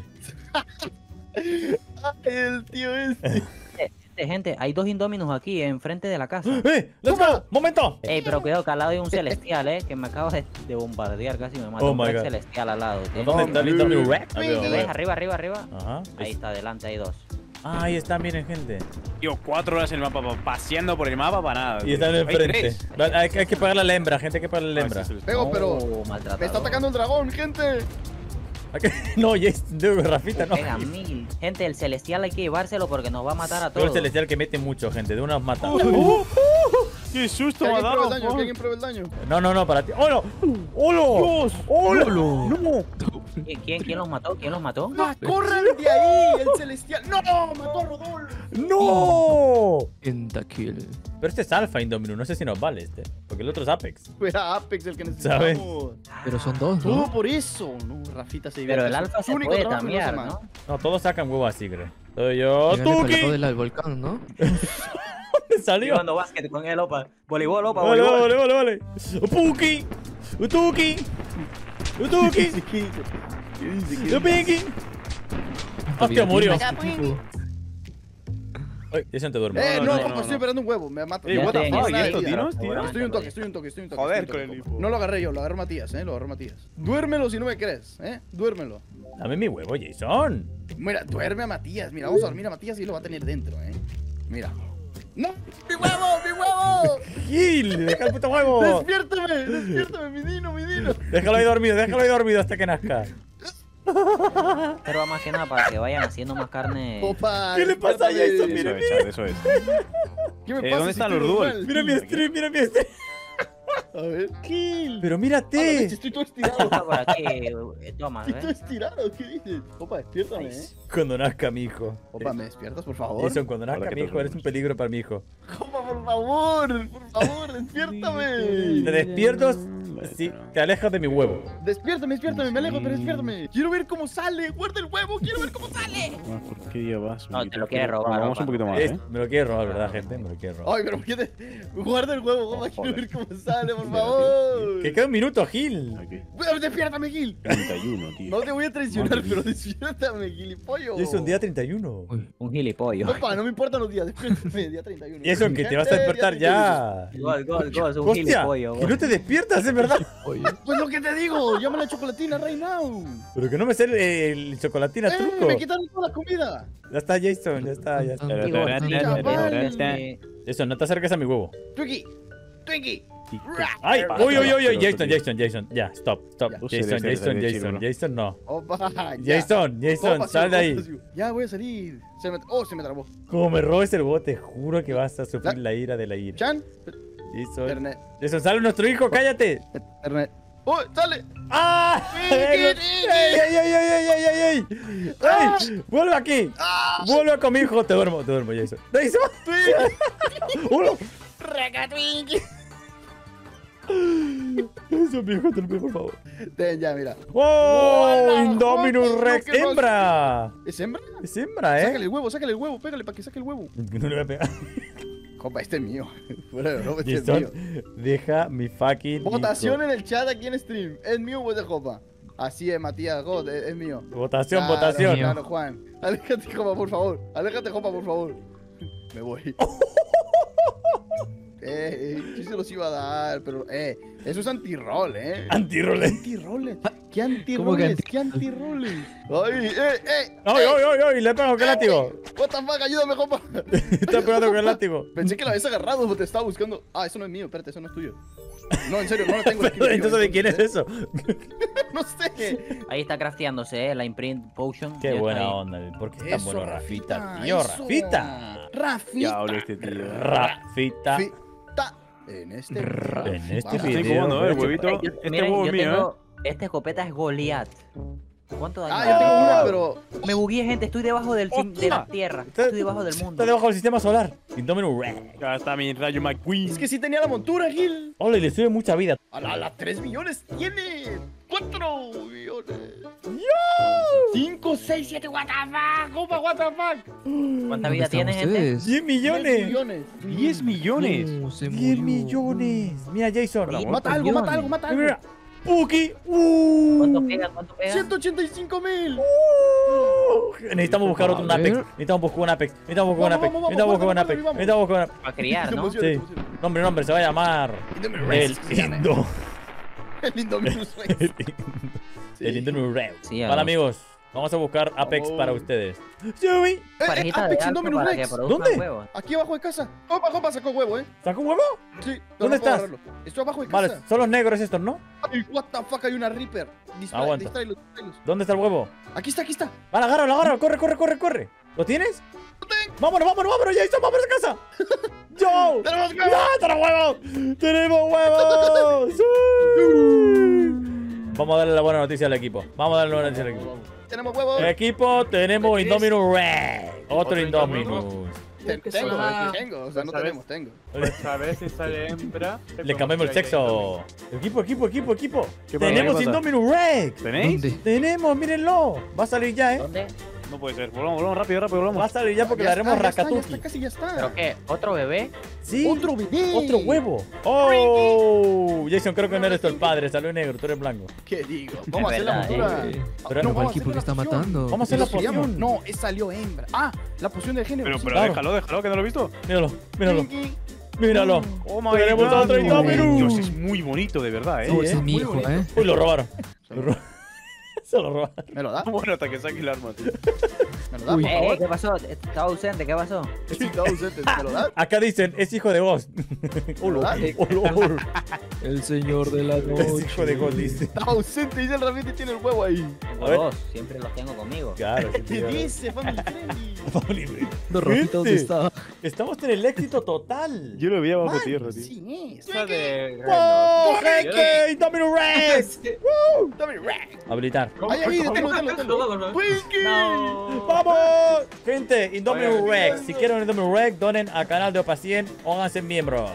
Speaker 5: El tío este.
Speaker 3: Gente, gente, hay dos Indominus aquí enfrente de la casa.
Speaker 1: ¡Eh! ¡Let's go! ¡Momento!
Speaker 3: Ey, pero cuidado que al lado hay un celestial, eh, que me acaba de, de bombardear casi me mata
Speaker 1: Oh
Speaker 3: un
Speaker 1: my
Speaker 3: Rex
Speaker 1: God.
Speaker 3: celestial al lado. tío.
Speaker 1: ¿Dónde está el Indominus Rex? Ah, veo,
Speaker 3: ¿Ves?
Speaker 1: veo.
Speaker 3: Arriba, arriba, arriba.
Speaker 1: Ajá.
Speaker 3: Ahí está, adelante, hay dos.
Speaker 1: Ah, ahí están, miren, gente.
Speaker 4: Tío, cuatro horas en el mapa, pa- paseando por el mapa para nada.
Speaker 1: Y están
Speaker 4: Hay
Speaker 1: enfrente.
Speaker 4: tres.
Speaker 1: Vale, Hay, hay que pagarle a la hembra, gente, hay que pagarle a la
Speaker 4: Ah,
Speaker 1: hembra.
Speaker 4: sí, sí, sí.
Speaker 5: Pego, pero.
Speaker 3: Oh, maltratado.
Speaker 5: Me está atacando el dragón, gente.
Speaker 1: Hay que- No, Jason, no, Rafita, no.
Speaker 3: Pega mil. Gente, el celestial hay que llevárselo porque nos va a matar a
Speaker 1: Pero el
Speaker 3: todos.
Speaker 1: celestial que mete mucho, gente. De una nos mata.
Speaker 4: ¡Qué
Speaker 5: Que
Speaker 4: susto me ha
Speaker 5: alguien pruebe el
Speaker 4: dado!
Speaker 5: daño, que alguien pruebe el daño.
Speaker 1: No, no, no, para ti. ¡Hola! ¡Hola! ¡Hola! ¡No!
Speaker 3: ¿Quién, quién, quién los mató? ¿Quién los mató?
Speaker 5: ¡No, corran de ahí! ¡El celestial! ¡No! ¡Mató a Rodolfo!
Speaker 1: ¡No!
Speaker 2: Pentakill.
Speaker 1: Pero este es Alpha Indominus, no sé si nos vale este. Porque el otro es Apex.
Speaker 5: Era Apex el que
Speaker 1: ¿Sabes?
Speaker 5: necesitamos.
Speaker 2: Pero son dos,
Speaker 5: Todo
Speaker 2: ¿no?
Speaker 5: por eso. No, Rafita se
Speaker 3: Pero
Speaker 5: divierte.
Speaker 3: el
Speaker 5: Es
Speaker 3: alfa
Speaker 5: su
Speaker 3: se
Speaker 5: único
Speaker 3: puede
Speaker 5: trabajo y no hace
Speaker 3: cambiar,
Speaker 5: más.
Speaker 3: ¿no?
Speaker 1: No, todos sacan huevo así, creo. Soy yo.
Speaker 2: Pégale con la
Speaker 1: ¡Tuki!
Speaker 2: cola del volcán, ¿no?
Speaker 1: ¿Dónde salió?
Speaker 3: Jugando básquet con él, opa. Voleibol, opa,
Speaker 1: Vale,
Speaker 3: voleibol.
Speaker 1: vale, vale, vale. ¡Puki! ¡Tuki! ¡Tuki! ¡Tuki! ¡Hostia, murió!
Speaker 2: Tipo.
Speaker 1: Ay, Jason te duerme.
Speaker 5: Eh,
Speaker 4: No,
Speaker 5: no,
Speaker 4: no,
Speaker 5: papá,
Speaker 4: no,
Speaker 5: estoy
Speaker 4: no.
Speaker 5: esperando un huevo. Me mata.
Speaker 4: Ey,
Speaker 5: me
Speaker 3: what the
Speaker 5: mata.
Speaker 3: fuck,
Speaker 5: Nada de
Speaker 4: ¿estos
Speaker 5: vida.
Speaker 4: dinos, tío?
Speaker 5: Estoy un toque, estoy un toque, estoy un toque.
Speaker 4: Joder,
Speaker 5: estoy un
Speaker 4: con el
Speaker 5: toque.
Speaker 4: hipo.
Speaker 5: No lo agarré yo, lo agarró Matías, eh, lo agarró Matías. Duérmelo si no me crees, eh. Duérmelo.
Speaker 1: Dame mi huevo, Jason.
Speaker 5: Mira, duerme a Matías. Mira, vamos a dormir a Matías y lo va a tener dentro, eh. Mira. ¡No! ¡Mi huevo! ¡Mi huevo!
Speaker 1: ¡Gil! ¡Deja el puto huevo!
Speaker 5: ¡Despiértame! ¡Despiértame, mi dino, mi dino!
Speaker 1: Déjalo ahí dormido, déjalo ahí dormido hasta que nazca.
Speaker 3: Pero va más que nada para que vayan haciendo más carne.
Speaker 5: Opa,
Speaker 1: ¿Qué le pasa a Jason?
Speaker 4: Eso
Speaker 1: Mira,
Speaker 4: es, chat, eso es.
Speaker 5: ¿Qué me
Speaker 4: Eh,
Speaker 5: pasa?
Speaker 4: ¿dónde
Speaker 5: si
Speaker 4: están
Speaker 5: estoy
Speaker 4: los duels?
Speaker 5: normal?
Speaker 1: mira mi stream, mira mi stream.
Speaker 5: A ver. Kill.
Speaker 1: Pero
Speaker 5: A la vez,
Speaker 1: mírate.
Speaker 5: estoy todo estirado.
Speaker 3: Está por aquí, eh, toma,
Speaker 5: Estoy todo
Speaker 3: ¿ves?
Speaker 5: estirado. ¿Qué dices? Opa, despiértame, eh.
Speaker 1: Cuando nazca mi hijo.
Speaker 5: Opa, ¿me despiertas, por favor?
Speaker 1: Jason, cuando nazca
Speaker 4: Hola, ¿qué
Speaker 1: mi
Speaker 4: tal,
Speaker 1: hijo, eres un
Speaker 4: hermanos?
Speaker 1: peligro para mi hijo.
Speaker 5: Opa, por favor. Por favor, despiértame.
Speaker 1: Te despiertas si te alejas de mi huevo.
Speaker 5: Despiértame, despiértame, me alejo, pero despiértame. Quiero ver cómo sale. Guarda el huevo, quiero ver cómo sale.
Speaker 4: Ah, ¿por qué día vas?
Speaker 3: No, te
Speaker 4: Miguel?
Speaker 3: lo quiere robar,
Speaker 4: Vamos
Speaker 3: robar.
Speaker 4: un poquito más,
Speaker 1: Es-
Speaker 4: ¿eh?
Speaker 1: me lo quiere robar, ¿verdad, gente? Me lo quiere robar.
Speaker 5: Ay, pero ¿qué te... Guarda el huevo, opa, quiero
Speaker 4: joder.
Speaker 5: ver cómo sale, por
Speaker 4: Espérate.
Speaker 5: favor.
Speaker 1: Que queda un minuto, Gil.
Speaker 4: Aquí.
Speaker 5: Bueno, despiértame, Gil.
Speaker 4: treinta y uno, tío.
Speaker 5: No te voy a traicionar,
Speaker 4: Madre
Speaker 5: pero
Speaker 4: mía.
Speaker 5: despiértame, gilipollo.
Speaker 1: Jason, día treinta y uno.
Speaker 2: Uy,
Speaker 3: Un gilipollo.
Speaker 5: Opa, no me importan los días, despiértame, día treinta y uno.
Speaker 1: Y eso, que te vas a despertar ya.
Speaker 3: Gol, gol, gol, es un
Speaker 1: Hostia,
Speaker 3: gilipollo.
Speaker 1: que
Speaker 3: gol.
Speaker 1: no te despiertas, es verdad.
Speaker 2: oye.
Speaker 5: Pues lo que te digo, llama la chocolatina right now.
Speaker 1: Pero que no me sé el, el chocolatina
Speaker 5: Eh,
Speaker 1: truco.
Speaker 5: me quitaron toda la comida.
Speaker 1: Ya está, Jason, ya está, ya está.
Speaker 3: Digo,
Speaker 5: Chaval.
Speaker 3: este,
Speaker 1: Jason, no te acerques a mi huevo.
Speaker 5: Twinkie, Twinkie.
Speaker 1: Ay,
Speaker 5: Ra-
Speaker 1: uy, uy, uy, uy,
Speaker 4: Pero
Speaker 1: Jason,
Speaker 4: tío.
Speaker 1: Jason, Jason. Ya, stop, stop.
Speaker 5: Ya.
Speaker 1: Jason,
Speaker 4: Serio, serio,
Speaker 1: Jason,
Speaker 4: serio,
Speaker 1: Jason,
Speaker 4: bro.
Speaker 1: Jason, no.
Speaker 5: Opa, ya.
Speaker 1: Jason, Jason,
Speaker 5: Opa,
Speaker 1: sal de
Speaker 5: sí,
Speaker 1: ahí.
Speaker 5: opa, sí. Ya voy a salir. Se me... Oh, se me trabó.
Speaker 1: Como me robes el huevo, te juro que vas a sufrir
Speaker 5: Ya.
Speaker 1: la ira de la ira.
Speaker 5: Chan.
Speaker 1: Jason,
Speaker 5: Internet.
Speaker 1: Jason, sale nuestro hijo, cállate.
Speaker 5: Internet. ¡Oh, sale!
Speaker 1: ¡Ah!
Speaker 5: Ricky,
Speaker 1: ¡Ey,
Speaker 5: Ricky.
Speaker 1: ey, ey, ey, ey, ey, ey, ey! ¡Ey! ¡Vuelve aquí!
Speaker 5: ¡Ah!
Speaker 1: ¡Vuelve con mi hijo! Te duermo, te duermo, Jason. ¡Jason! ¡Uno!
Speaker 5: ¡Reca, Twinkie!
Speaker 1: Jason, mi hijo, te lo pido, por favor.
Speaker 5: Ten, ya, mira.
Speaker 1: ¡Oh!
Speaker 5: ¡Hola,
Speaker 1: ¡Indominus
Speaker 5: Joder,
Speaker 1: Rex!
Speaker 5: lo que no-
Speaker 1: ¡Hembra!
Speaker 5: ¿Es hembra?
Speaker 1: Es hembra, ¿eh?
Speaker 5: Sácale el huevo, sácale el huevo, pégale para que saque el huevo.
Speaker 1: No le voy a pegar.
Speaker 5: Copa, este es mío. Fuera de broma, este es mío.
Speaker 1: Jason, deja mi fucking
Speaker 5: Votación
Speaker 1: hijo.
Speaker 5: en el chat aquí en stream. ¿Es mío o es de Copa? Así es, Matías God, es, es mío.
Speaker 1: Votación,
Speaker 5: Claro,
Speaker 1: votación.
Speaker 5: Claro, Juan. Aléjate, Copa, por favor. Aléjate, Copa, por favor. Me voy. eh, eh, sí se los iba a dar, pero eh, eso es anti-roll, eh.
Speaker 1: Antirrole.
Speaker 5: Anti-roles. ¿Qué
Speaker 2: ¿Cómo que
Speaker 5: anti-roles?
Speaker 2: anti-
Speaker 5: ¿Qué anti-roles? Ay, eh, eh.
Speaker 1: ¡Ay,
Speaker 5: eh,
Speaker 1: ay, ay, ay! Le pego con el látigo.
Speaker 5: What the fuck, ayúdame, Copa.
Speaker 1: Está pegando con el látigo.
Speaker 5: Pensé que lo habías agarrado, pero te estaba buscando. Ah, eso no es mío, espérate, eso no es tuyo. No, en serio, no lo tengo aquí.
Speaker 1: Entonces, ¿de quién es eso?
Speaker 5: No sé.
Speaker 3: Ahí está crafteándose, ¿eh? La imprint potion.
Speaker 1: Qué
Speaker 3: ya está
Speaker 1: buena
Speaker 3: ahí.
Speaker 1: onda. ¿Por qué es tan
Speaker 5: Eso,
Speaker 1: bueno Rafita,
Speaker 5: Rafita,
Speaker 1: tío?
Speaker 5: eso.
Speaker 1: Rafita.
Speaker 5: Rafita.
Speaker 4: Diablo este tío.
Speaker 1: Rafita.
Speaker 5: Rafita. En este
Speaker 1: En este
Speaker 5: Vamos.
Speaker 1: video.
Speaker 4: Estoy jugando, eh, el huevito.
Speaker 3: Yo-
Speaker 4: Este
Speaker 3: miren,
Speaker 4: huevo
Speaker 3: yo
Speaker 4: es mío, eh.
Speaker 3: tengo- Esta escopeta es Goliath. ¿Cuánto daño?
Speaker 5: Ah, yo tengo una, pero.
Speaker 3: Me bugué, gente. Estoy debajo del sim- de la
Speaker 1: Hostia.
Speaker 3: tierra.
Speaker 1: Está-
Speaker 3: Estoy debajo del mundo.
Speaker 1: Está debajo del sistema solar. Indominus Rex.
Speaker 4: Acá está mi rayo McQueen.
Speaker 5: Es que sí tenía la montura, Gil.
Speaker 1: Hola, y le sube mucha vida.
Speaker 5: A la, la tres millones tiene. cuatro millones. cinco, seis, siete, what the fuck. Opa, what the fuck.
Speaker 3: ¿Cuánta
Speaker 2: ¿Dónde
Speaker 3: vida
Speaker 2: están
Speaker 3: tiene, gente?
Speaker 2: ustedes?
Speaker 1: diez
Speaker 5: diez
Speaker 1: millones.
Speaker 5: millones.
Speaker 4: diez millones.
Speaker 2: No, se
Speaker 1: diez
Speaker 2: murió.
Speaker 1: millones. Mira, Jason.
Speaker 4: Hola,
Speaker 5: Mata algo, mata algo, mata algo.
Speaker 1: Mira. Puki. Uh.
Speaker 3: ¿Cuánto pega? ¿Cuánto pega?
Speaker 5: ciento ochenta y cinco mil.
Speaker 1: Uh. Necesitamos buscar otro un
Speaker 2: A
Speaker 1: Apex.
Speaker 2: ver.
Speaker 1: Necesitamos buscar un Apex. Necesitamos buscar un
Speaker 5: Vamos,
Speaker 1: Apex.
Speaker 5: vamos,
Speaker 1: Necesitamos buscar un
Speaker 5: vamos,
Speaker 1: Apex.
Speaker 5: vamos,
Speaker 1: Necesitamos buscar un Apex.
Speaker 3: Para criar, ¿no?
Speaker 5: Emociona,
Speaker 1: Sí.
Speaker 5: emociona.
Speaker 1: Nombre, nombre, se va a llamar.
Speaker 5: Indominus
Speaker 1: El
Speaker 5: Rex.
Speaker 1: Indo.
Speaker 5: El Indominus Rex.
Speaker 1: El
Speaker 5: Sí.
Speaker 1: el Indominus Rex.
Speaker 3: Sí,
Speaker 1: Vale,
Speaker 3: a
Speaker 1: amigos. Vamos a buscar Apex
Speaker 5: Oh.
Speaker 1: para ustedes. ¡Joey!
Speaker 5: Eh, eh,
Speaker 3: Parejita de
Speaker 5: Apex
Speaker 3: alto
Speaker 5: Indominus
Speaker 3: para que
Speaker 5: Rex.
Speaker 3: produzcan
Speaker 1: ¿Dónde?
Speaker 3: huevos.
Speaker 5: Aquí abajo de casa. Opa, Opa sacó huevo, eh.
Speaker 1: ¿Sacó un huevo?
Speaker 5: Sí. pero
Speaker 1: ¿Dónde
Speaker 5: no puedo
Speaker 1: estás?
Speaker 5: agarrarlo. Estoy abajo de
Speaker 1: Vale,
Speaker 5: casa.
Speaker 1: son los negros estos, ¿no?
Speaker 5: Ay, what the fuck, hay una Reaper. Dispara,
Speaker 1: Aguanta.
Speaker 5: distráelos, distráelos.
Speaker 1: ¿Dónde está el huevo?
Speaker 5: Aquí está, aquí está.
Speaker 1: Vale, agárralo, agárralo. Corre, corre, corre, corre. ¿Lo tienes? Vámonos, vámonos, vámonos, Jason, vámonos a casa. ¡Yo!
Speaker 5: ¡Tenemos
Speaker 1: ¡Ya,
Speaker 5: huevo!
Speaker 1: tenemos huevos! ¡Tenemos huevos! ¡Sí! Vamos a darle la buena noticia al equipo. Vamos a darle la buena noticia al equipo.
Speaker 5: Tenemos huevo.
Speaker 1: Equipo, tenemos
Speaker 5: ¿Qué
Speaker 1: Indominus Rex. Otro
Speaker 7: Otro
Speaker 1: Indominus.
Speaker 5: Ten-
Speaker 6: que
Speaker 5: Tengo,
Speaker 6: suena-
Speaker 5: tengo. O sea, no
Speaker 6: ¿sabes?
Speaker 5: tenemos, tengo.
Speaker 7: Pues a ver si sale hembra.
Speaker 1: Le cambiamos el sexo. Equipo, equipo, equipo, equipo.
Speaker 4: ¿Qué pasa?
Speaker 1: Tenemos
Speaker 4: ¿Qué pasa?
Speaker 1: Indominus Rex.
Speaker 4: ¿Tenéis?
Speaker 2: ¿Dónde?
Speaker 1: Tenemos, mírenlo. Va a salir ya, ¿eh?
Speaker 3: ¿Dónde?
Speaker 4: No puede ser. Volvamos, volvamos rápido, rápido,
Speaker 1: Va a
Speaker 4: volvamos.
Speaker 1: salir ya porque
Speaker 5: Ya
Speaker 1: le haremos
Speaker 5: está, ya está, ya
Speaker 1: Rakatuki.
Speaker 5: está, casi ya está.
Speaker 3: ¿Pero qué? ¿Otro bebé?
Speaker 1: Sí.
Speaker 5: Otro bebé.
Speaker 1: Otro huevo. Oh, Jason, creo que no eres tú el padre. Salió negro, tú eres blanco.
Speaker 5: ¿Qué digo? Vamos a
Speaker 3: Es
Speaker 5: hacer la
Speaker 3: verdad,
Speaker 5: montura.
Speaker 2: eh.
Speaker 1: Pero
Speaker 5: no,
Speaker 1: no,
Speaker 5: vamos a
Speaker 2: ¿qué?
Speaker 5: hacer
Speaker 2: ¿Por qué
Speaker 5: la
Speaker 2: está
Speaker 5: poción.
Speaker 2: matando?
Speaker 1: Vamos a hacer la
Speaker 5: ¿Cómo se llama?
Speaker 1: poción.
Speaker 5: No, es salió hembra. Ah, la poción de género.
Speaker 4: Pero,
Speaker 5: sí.
Speaker 4: pero
Speaker 1: Claro.
Speaker 4: déjalo, déjalo, que no lo he visto.
Speaker 1: Míralo, míralo,
Speaker 5: Twinkie.
Speaker 1: míralo.
Speaker 4: Oh my
Speaker 1: Tenemos
Speaker 4: God.
Speaker 1: otro Indominus.
Speaker 4: Dios, es muy bonito, de verdad, eh.
Speaker 2: No,
Speaker 1: Sí,
Speaker 2: ese
Speaker 1: ¿eh?
Speaker 2: es mi
Speaker 5: Muy
Speaker 2: hijo,
Speaker 5: bonito.
Speaker 2: ¿eh?
Speaker 1: Uy, lo robaron. Lo ro- Se lo robaron.
Speaker 5: ¿Me lo da?
Speaker 4: Bueno, hasta que saque el arma, tío.
Speaker 5: ¿Me lo da,
Speaker 2: Uy.
Speaker 5: por
Speaker 3: Eh,
Speaker 5: favor?
Speaker 3: ¿qué pasó? Estaba ausente, ¿qué pasó?
Speaker 5: Sí, está ausente. ¿Me lo da?
Speaker 1: Acá dicen, es hijo de vos. Olo,
Speaker 5: ¿Verdad?
Speaker 1: olo, olo.
Speaker 2: El señor de la
Speaker 1: Es
Speaker 2: noche.
Speaker 1: hijo de God, dice.
Speaker 5: Está ausente, dice el Rafita y tiene el huevo ahí.
Speaker 3: Tengo
Speaker 1: A ver.
Speaker 3: dos, siempre los tengo conmigo.
Speaker 1: Claro, sí,
Speaker 5: ¿Qué
Speaker 1: tío.
Speaker 5: dice, family friendly?
Speaker 1: Family friendly.
Speaker 2: No, Rafita, ¿dónde
Speaker 1: Gente,
Speaker 2: está?
Speaker 1: Estamos en el éxito total.
Speaker 4: Yo lo vi abajo
Speaker 5: Man,
Speaker 4: tierra, tío.
Speaker 5: sí es.
Speaker 7: Esa de...
Speaker 1: ¡Oh, gente! ¡Indominus Rex!
Speaker 5: Dame rack.
Speaker 1: Habilitar.
Speaker 5: Ay, ay, deténlo, deténlo, deténlo. Winky.
Speaker 1: ¡Vamos! Gente, Indominus Rex. Si quieren un Indominus Rex, donen al canal de Opa cien o háganse miembros.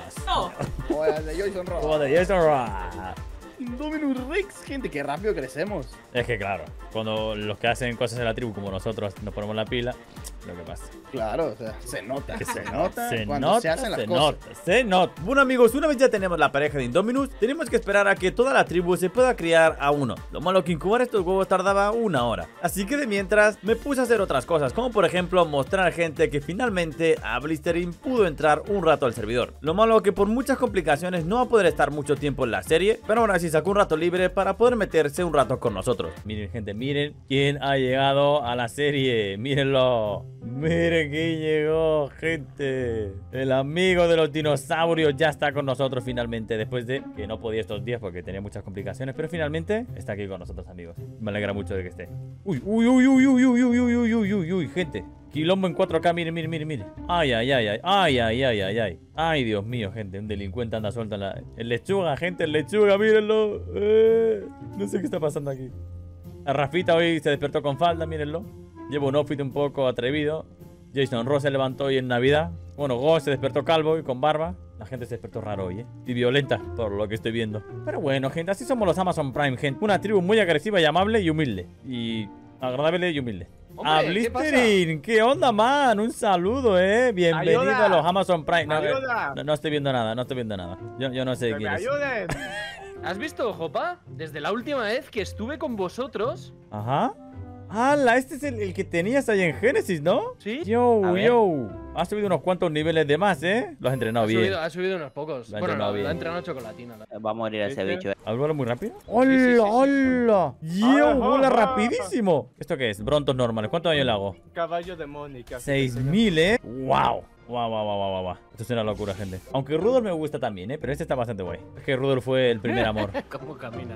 Speaker 5: Oye, de Joyson Rock.
Speaker 1: Como de Jason Rock.
Speaker 5: Indominus Rex, gente, qué rápido crecemos.
Speaker 1: Es que claro, cuando los que hacen cosas en la tribu como nosotros nos ponemos la pila, lo que pasa.
Speaker 5: Claro, o sea, se nota,
Speaker 1: Que
Speaker 5: se nota
Speaker 1: Se
Speaker 5: cuando
Speaker 1: nota,
Speaker 5: se hacen las
Speaker 1: se
Speaker 5: cosas.
Speaker 1: nota, se nota. Bueno amigos, una vez ya tenemos la pareja de Indominus, tenemos que esperar a que toda la tribu se pueda criar a uno. Lo malo que incubar estos huevos tardaba una hora. Así que de mientras me puse a hacer otras cosas, como por ejemplo mostrar a gente que finalmente a Blistering pudo entrar un rato al servidor. Lo malo que por muchas complicaciones no va a poder estar mucho tiempo en la serie, pero aún así sacó un rato libre para poder meterse un rato con nosotros. Miren gente, miren quién ha llegado a la serie, mírenlo. Miren quién llegó, gente. El amigo de los dinosaurios ya está con nosotros finalmente. Después de que no podía estos días porque tenía muchas complicaciones. Pero finalmente está aquí con nosotros, amigos. Me alegra mucho de que esté. Uy, uy, uy, uy, uy, uy, uy, uy, uy, uy, uy, uy, gente. Quilombo en cuatro K, miren, miren, miren, miren. Ay, ay, ay, ay, ay, ay, ay, ay, ay. Ay, Dios mío, gente. Un delincuente anda suelto en la... El lechuga, gente, el lechuga, mírenlo. Eh, no sé qué está pasando aquí. A Rafita hoy se despertó con falda, mírenlo. Lleva un outfit un poco atrevido. Jason Ross se levantó hoy en Navidad. Bueno, Go se despertó calvo y con barba. La gente se despertó raro hoy, ¿eh? Y violenta, por lo que estoy viendo. Pero bueno, gente, así somos los Amazon Prime, gente. Una tribu muy agresiva y amable y humilde. Y agradable y humilde.
Speaker 7: Hombre,
Speaker 1: A
Speaker 7: ¿qué
Speaker 1: Blistering, ¿qué onda, man? Un saludo, eh. Bienvenido
Speaker 7: Ayuda.
Speaker 1: a los Amazon Prime. No, eh,
Speaker 7: Ayuda.
Speaker 1: no, no estoy viendo nada, no estoy viendo nada. Yo, yo no sé
Speaker 7: ¡Que me
Speaker 1: quién es.
Speaker 7: ayuden!
Speaker 8: ¿Has visto, Jopa? Desde la última vez que estuve con vosotros.
Speaker 1: Ajá. ¡Hala! Este es el, el que tenías ahí en Génesis, ¿no?
Speaker 8: ¿Sí?
Speaker 1: Yo,
Speaker 3: A ver.
Speaker 1: yo. Has subido unos cuantos niveles de más, ¿eh? Lo has entrenado
Speaker 8: Ha
Speaker 1: bien.
Speaker 8: subido, ha subido unos pocos.
Speaker 1: Lo ha
Speaker 8: Bueno,
Speaker 1: entrenado
Speaker 8: no,
Speaker 1: bien.
Speaker 8: lo ha entrenado chocolatina. la-
Speaker 3: Va a morir ese
Speaker 7: ¿Viste?
Speaker 3: bicho. eh.
Speaker 1: ¿Hablo muy rápido?
Speaker 8: sí,
Speaker 1: ¡Hola,
Speaker 8: sí, sí.
Speaker 1: hola! ¡Yo,
Speaker 7: Ajá,
Speaker 1: vuela
Speaker 7: ajá.
Speaker 1: rapidísimo! ¿Esto qué es? Brontos normales. ¿Cuánto daño le hago?
Speaker 7: Caballo de Mónica.
Speaker 1: seis mil, ¿eh? ¡Wow! ¡Wow, wow, wow, wow, wow! Esto es una locura, gente. Aunque Rudolf me gusta también, ¿eh? Pero este está bastante guay. Es que Rudolf fue el primer amor.
Speaker 8: ¿Cómo camina?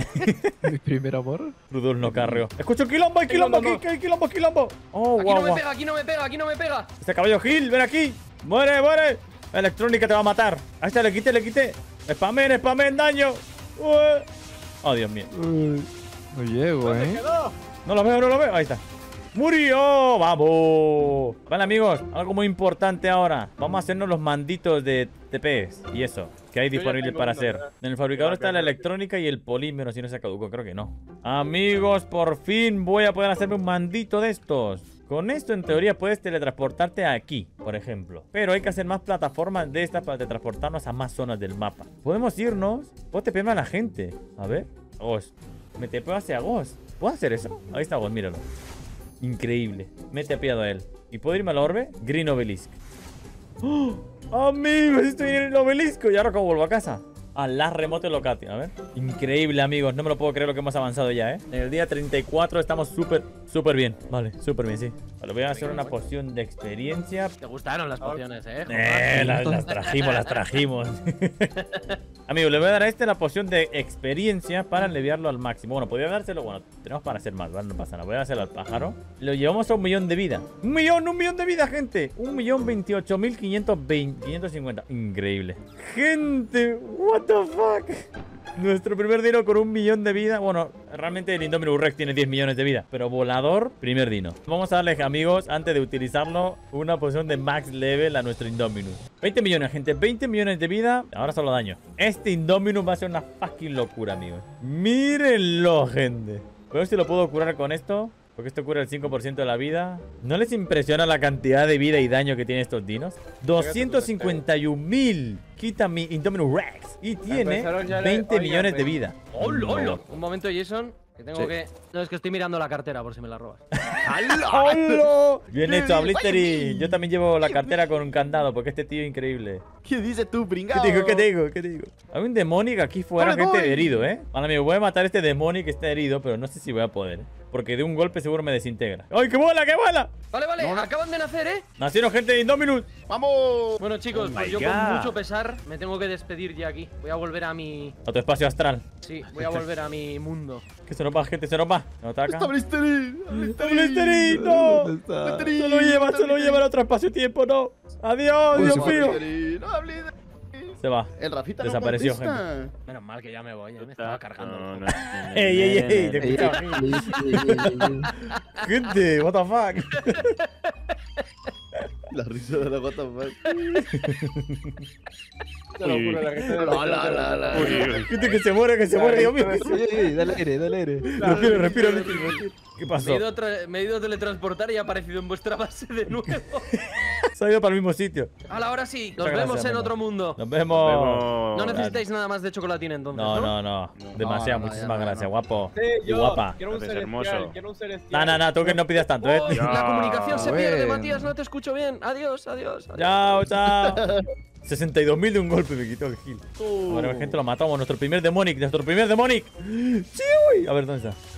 Speaker 2: Mi primer amor.
Speaker 1: Rudolf no carrió. ¡Escucho quilombo! ¡Hay quilombo aquí! ¡Hay quilombo, quilombo! ¡Oh,
Speaker 8: Aquí
Speaker 1: wow,
Speaker 8: no me
Speaker 1: wow!
Speaker 8: pega, aquí no me pega, aquí no me pega.
Speaker 1: ¡Este caballo Gil! ¡Ven aquí! ¡Muere, muere! Electrónica te va a matar. A este le quité, le quité. Spamen, spamen, daño. Ué. Oh, Dios mío.
Speaker 2: Uy, no llego,
Speaker 7: ¿Dónde
Speaker 2: ¿eh?
Speaker 7: quedó?
Speaker 1: No lo veo, no lo veo. Ahí está. ¡Murió! ¡Vamos! Vale, amigos, algo muy importante ahora. Vamos a hacernos los manditos de T P S y eso, que hay
Speaker 7: Yo ya
Speaker 1: disponible
Speaker 7: tengo
Speaker 1: para
Speaker 7: uno,
Speaker 1: hacer.
Speaker 7: ¿verdad?
Speaker 1: En el fabricador
Speaker 7: Ya,
Speaker 1: está
Speaker 7: ya,
Speaker 1: la
Speaker 7: ya.
Speaker 1: electrónica y el polímero, si no se caducó, creo que no. Amigos, por fin voy a poder hacerme un mandito de estos. Con esto, en teoría, puedes teletransportarte aquí, por ejemplo. Pero hay que hacer más plataformas de estas para teletransportarnos a más zonas del mapa. Podemos irnos. Puedo tepearme a la gente. A ver. Ghost. Me tepeo hacia Ghost. ¿Puedo hacer eso? Ahí está Ghost, míralo. Increíble. Me he tepeado a él. ¿Y puedo irme al orbe? Green Obelisk. ¡Oh! Amigos, estoy en el obelisco. ¿Y ahora cómo vuelvo a casa? A la remote location, a ver. Increíble, amigos. No me lo puedo creer lo que hemos avanzado ya, ¿eh? En el día treinta y cuatro estamos súper, súper bien. Vale, súper bien, sí. Vale, voy a hacer una poción de experiencia.
Speaker 8: Te gustaron las pociones, eh. Jopa?
Speaker 1: Eh, las, las trajimos, las trajimos. Amigos, le voy a dar a este la poción de experiencia para aliviarlo al máximo. Bueno, podría dárselo. Bueno, tenemos para hacer más, ¿vale? No pasa nada. Voy a dárselo al pájaro. Lo llevamos a un millón de vida. ¡Un millón, un millón de vida, gente! Un millón veintiocho mil quinientos cincuenta. Increíble. Gente, what the fuck. Nuestro primer dino con un millón de vida. Bueno, realmente el Indominus Rex tiene diez millones de vida. Pero volador, primer dino. Vamos a darle, amigos, antes de utilizarlo, una poción de max level a nuestro Indominus. veinte millones, gente. veinte millones de vida. Ahora solo daño. Este Indominus va a ser una fucking locura, amigos. Mírenlo, gente. A ver si lo puedo curar con esto. Porque esto cura el cinco por ciento de la vida. ¿No les impresiona la cantidad de vida y daño que tienen estos dinos? doscientos cincuenta y un mil. Quita mi Indominus Rex. Y tiene
Speaker 7: Empezaron ya de-
Speaker 1: veinte
Speaker 7: oigan,
Speaker 1: millones de
Speaker 7: pues.
Speaker 1: vida.
Speaker 8: ¡Hola, hola!
Speaker 1: No.
Speaker 8: Un momento, Jason, que tengo
Speaker 2: Sí.
Speaker 8: que... No, es que estoy mirando la cartera por si me la robas.
Speaker 1: ¡Hola! Bien hecho, Blistering. Yo también llevo la cartera con un candado porque este tío es increíble.
Speaker 5: ¿Qué dices tú,
Speaker 1: ¿Qué
Speaker 5: pringao?
Speaker 1: te digo? ¿Qué te digo? ¿Qué te digo? Hay un Demonic aquí fuera,
Speaker 5: ¡No le
Speaker 1: gente
Speaker 5: doy!
Speaker 1: herido, ¿eh? Vale, amigo, voy a matar a este Demonic que está herido, pero no sé si voy a poder. Porque de un golpe seguro me desintegra. ¡Ay, qué vuela, qué vuela!
Speaker 8: Vale, vale,
Speaker 5: No, no.
Speaker 8: acaban de nacer, ¿eh?
Speaker 1: Nacieron gente de Indominus.
Speaker 5: ¡Vamos!
Speaker 8: Bueno, chicos,
Speaker 4: Oh
Speaker 8: pues
Speaker 4: my
Speaker 8: yo
Speaker 4: God.
Speaker 8: con mucho pesar me tengo que despedir ya aquí. Voy a volver a mi...
Speaker 1: A tu espacio astral.
Speaker 8: Sí, voy a volver a mi mundo.
Speaker 1: Que se nos va, gente, se nos va. No ataca.
Speaker 5: ¡Está Blisterín!
Speaker 1: ¡Blisterín! ¡No!
Speaker 2: ¿Dónde está?
Speaker 1: Se lo lleva, se lo lleva al otro espacio-tiempo, no. ¡Adiós, Dios mío!
Speaker 5: Blisterín, ¡ah, Blisterín!
Speaker 1: Se va.
Speaker 5: El Rafita
Speaker 1: Desapareció,
Speaker 5: no contesta.
Speaker 8: Menos mal que ya me voy, ya me estaba cargando.
Speaker 4: No,
Speaker 8: el
Speaker 4: no,
Speaker 8: juego.
Speaker 4: no, no,
Speaker 1: ¡Ey, ey,
Speaker 4: no,
Speaker 1: ey!
Speaker 4: no,
Speaker 1: Te
Speaker 4: no.
Speaker 1: escuchaba. Gente, what the fuck.
Speaker 5: La risa de la gota.
Speaker 6: Te lo juro, la que te
Speaker 5: La, la, la, la.
Speaker 4: Uy, uy, uy.
Speaker 1: Gente que se muere, que se muere, Dios mío.
Speaker 2: Sí, dale aire, dale aire.
Speaker 1: Respiro, respiro, respiro. ¿Qué
Speaker 8: Me he,
Speaker 1: pasó?
Speaker 8: ido a tra- me he ido a teletransportar y he aparecido en vuestra base de nuevo.
Speaker 1: Se ha ido para el mismo sitio.
Speaker 8: Hala, ahora sí. Nos
Speaker 1: Muchas
Speaker 8: vemos
Speaker 1: gracias,
Speaker 8: en
Speaker 1: amigo.
Speaker 8: otro mundo.
Speaker 1: Nos vemos.
Speaker 4: Vemos.
Speaker 8: No necesitáis nada más de chocolatín entonces,
Speaker 1: No,
Speaker 8: ¿no?
Speaker 1: no, no. Demasiado,
Speaker 5: no, no,
Speaker 1: muchísimas
Speaker 5: ya no,
Speaker 1: gracias,
Speaker 5: no.
Speaker 1: guapo.
Speaker 6: Sí,
Speaker 1: Y
Speaker 6: yo
Speaker 1: guapa.
Speaker 6: quiero un
Speaker 4: Haces
Speaker 6: celestial,
Speaker 4: hermoso.
Speaker 6: quiero un celestial.
Speaker 1: No, no, no, tú que no pidas tanto, ¿eh?
Speaker 8: Uy, la comunicación se pierde,
Speaker 2: bueno.
Speaker 8: Matías, no te escucho bien. Adiós, adiós. adiós.
Speaker 1: Chao, chao. sesenta y dos mil de un golpe me quitó el heal. Ahora, gente, lo matamos. Nuestro primer Demonic, nuestro primer Demonic. Sí, uy. A ver, ¿dónde está?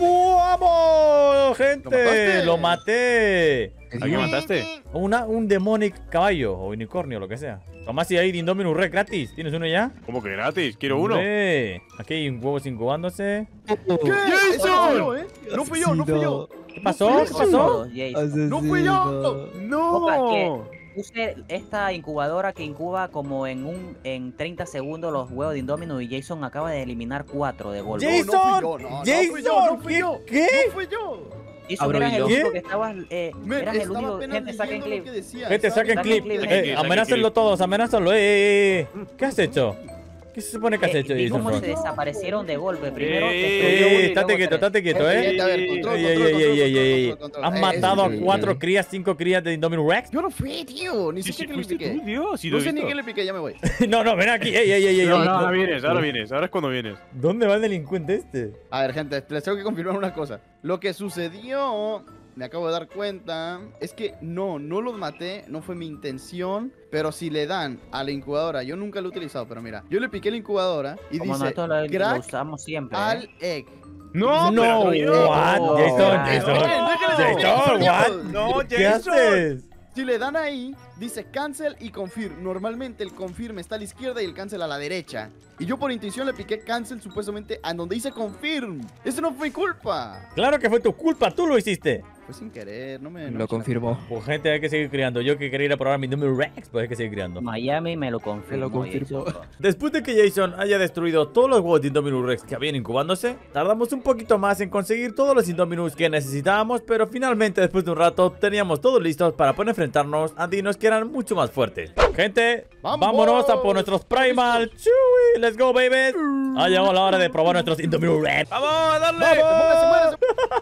Speaker 1: ¡Vamos, gente!
Speaker 5: ¿Lo
Speaker 1: ¡Lo
Speaker 5: mataste?
Speaker 1: maté!
Speaker 4: ¿A qué mataste?
Speaker 1: Una, un Demonic caballo o unicornio, lo que sea. Tomás, si hay de Indominus Rex gratis. ¿Tienes uno ya?
Speaker 4: ¿Cómo que gratis? Quiero uno.
Speaker 1: Hombre, aquí hay un huevos incubándose.
Speaker 5: ¿Qué? Eso no fui yo, ¿eh? No fui yo, no fui yo.
Speaker 1: ¿Qué pasó? ¿Qué pasó?
Speaker 3: Jason.
Speaker 5: ¡No fui yo!
Speaker 3: Opa,
Speaker 4: ¡No!
Speaker 3: ¿qué? Puse esta incubadora que incuba como en un en treinta segundos los huevos de Indominus y Jason acaba de eliminar cuatro de golpe.
Speaker 1: Jason,
Speaker 5: no fui yo, no, no
Speaker 1: Jason,
Speaker 5: fui yo, no fui
Speaker 1: ¿qué-
Speaker 5: yo.
Speaker 1: qué?
Speaker 5: No fui yo.
Speaker 3: Jason,
Speaker 2: Abro
Speaker 3: eras el
Speaker 2: hilo.
Speaker 3: único
Speaker 1: ¿Qué?
Speaker 3: que estabas, eh,
Speaker 5: Me
Speaker 3: eras el
Speaker 5: estaba
Speaker 3: único.
Speaker 5: apenas
Speaker 3: Gente, saquen
Speaker 5: leyendo lo
Speaker 3: clip.
Speaker 5: que decía.
Speaker 1: Gente,
Speaker 5: estaba
Speaker 1: saquen
Speaker 5: leyendo
Speaker 1: clip.
Speaker 5: lo que
Speaker 3: Saquen
Speaker 1: Eh,
Speaker 3: clip.
Speaker 1: amenácenlo todos, amenácenlo. Eh, eh, eh. ¿Qué has hecho? ¿Qué se supone que has
Speaker 3: Eh,
Speaker 1: hecho,
Speaker 3: vi
Speaker 1: Jason?
Speaker 3: cómo se
Speaker 1: Front?
Speaker 3: desaparecieron de golpe. Primero
Speaker 4: Eh,
Speaker 3: destruyó
Speaker 1: Eh,
Speaker 3: uno y
Speaker 1: estate
Speaker 3: luego
Speaker 1: quieto,
Speaker 3: tres.
Speaker 1: estate quieto,
Speaker 5: Gente,
Speaker 1: eh.
Speaker 5: gente, a ver, control,
Speaker 1: Ey,
Speaker 5: control,
Speaker 1: ey,
Speaker 5: control,
Speaker 1: ey, ey, ey, ey.
Speaker 5: control, control,
Speaker 1: ¿Has
Speaker 5: control.
Speaker 1: matado a
Speaker 2: sí,
Speaker 1: cuatro
Speaker 2: sí.
Speaker 1: crías, cinco crías de Indominus Rex?
Speaker 5: Yo no fui, tío. Ni
Speaker 4: Sí,
Speaker 5: sé
Speaker 4: sí,
Speaker 5: qué le
Speaker 4: fuiste
Speaker 5: piqué.
Speaker 4: tú, tío. Sí, lo
Speaker 5: No
Speaker 4: he
Speaker 5: sé ni
Speaker 4: visto.
Speaker 5: qué le piqué, ya me voy.
Speaker 1: No, no, ven aquí. Ey, ey, ey, ey.
Speaker 4: No,
Speaker 1: ey.
Speaker 4: no, ahora vienes, ahora vienes. Ahora es cuando vienes.
Speaker 1: ¿Dónde va el delincuente este?
Speaker 5: A ver, gente, les tengo que confirmar una cosa. Lo que sucedió, me acabo de dar cuenta, es que no, no los maté, no fue mi intención. Pero si le dan a la incubadora, yo nunca lo he utilizado, pero mira, yo le piqué la incubadora y
Speaker 3: Como
Speaker 5: dice
Speaker 3: nosotros lo, lo
Speaker 5: crack
Speaker 3: usamos siempre.
Speaker 5: al
Speaker 3: ¿eh?
Speaker 5: egg.
Speaker 4: No,
Speaker 1: No,
Speaker 4: pero-
Speaker 1: what?
Speaker 3: no,
Speaker 1: Jason,
Speaker 3: no,
Speaker 1: Jason.
Speaker 5: no,
Speaker 1: Jason,
Speaker 5: no,
Speaker 1: what?
Speaker 4: No,
Speaker 1: ¿Qué
Speaker 4: Jason.
Speaker 1: haces?
Speaker 5: Si le dan ahí, dice cancel y confirm. Normalmente el confirm está a la izquierda y el cancel a la derecha. Y yo por intuición le piqué cancel supuestamente a donde dice confirm. Eso no fue culpa.
Speaker 1: Claro que fue tu culpa, tú lo hiciste.
Speaker 5: Fue sin querer, no me... no me
Speaker 2: Lo confirmó.
Speaker 1: Pues gente, hay que seguir criando. Yo que quería ir a probar mi Indominus Rex, pues hay que seguir criando.
Speaker 3: Miami me lo confirmó.
Speaker 2: Me lo confirmó.
Speaker 3: Jason.
Speaker 1: Después de que Jason haya destruido todos los huevos de Indominus Rex que habían incubándose, tardamos un poquito más en conseguir todos los Indominus que necesitábamos, pero finalmente después de un rato teníamos todos listos para poder enfrentarnos a dinos que eran mucho más fuertes. Gente,
Speaker 5: ¡Vamos!
Speaker 1: vámonos a por nuestros Primal Chewy. Let's go, baby. Ha llegado la hora de probar nuestros Indominus Rex.
Speaker 4: ¡Vamos, a darle!
Speaker 1: ¡Vamos!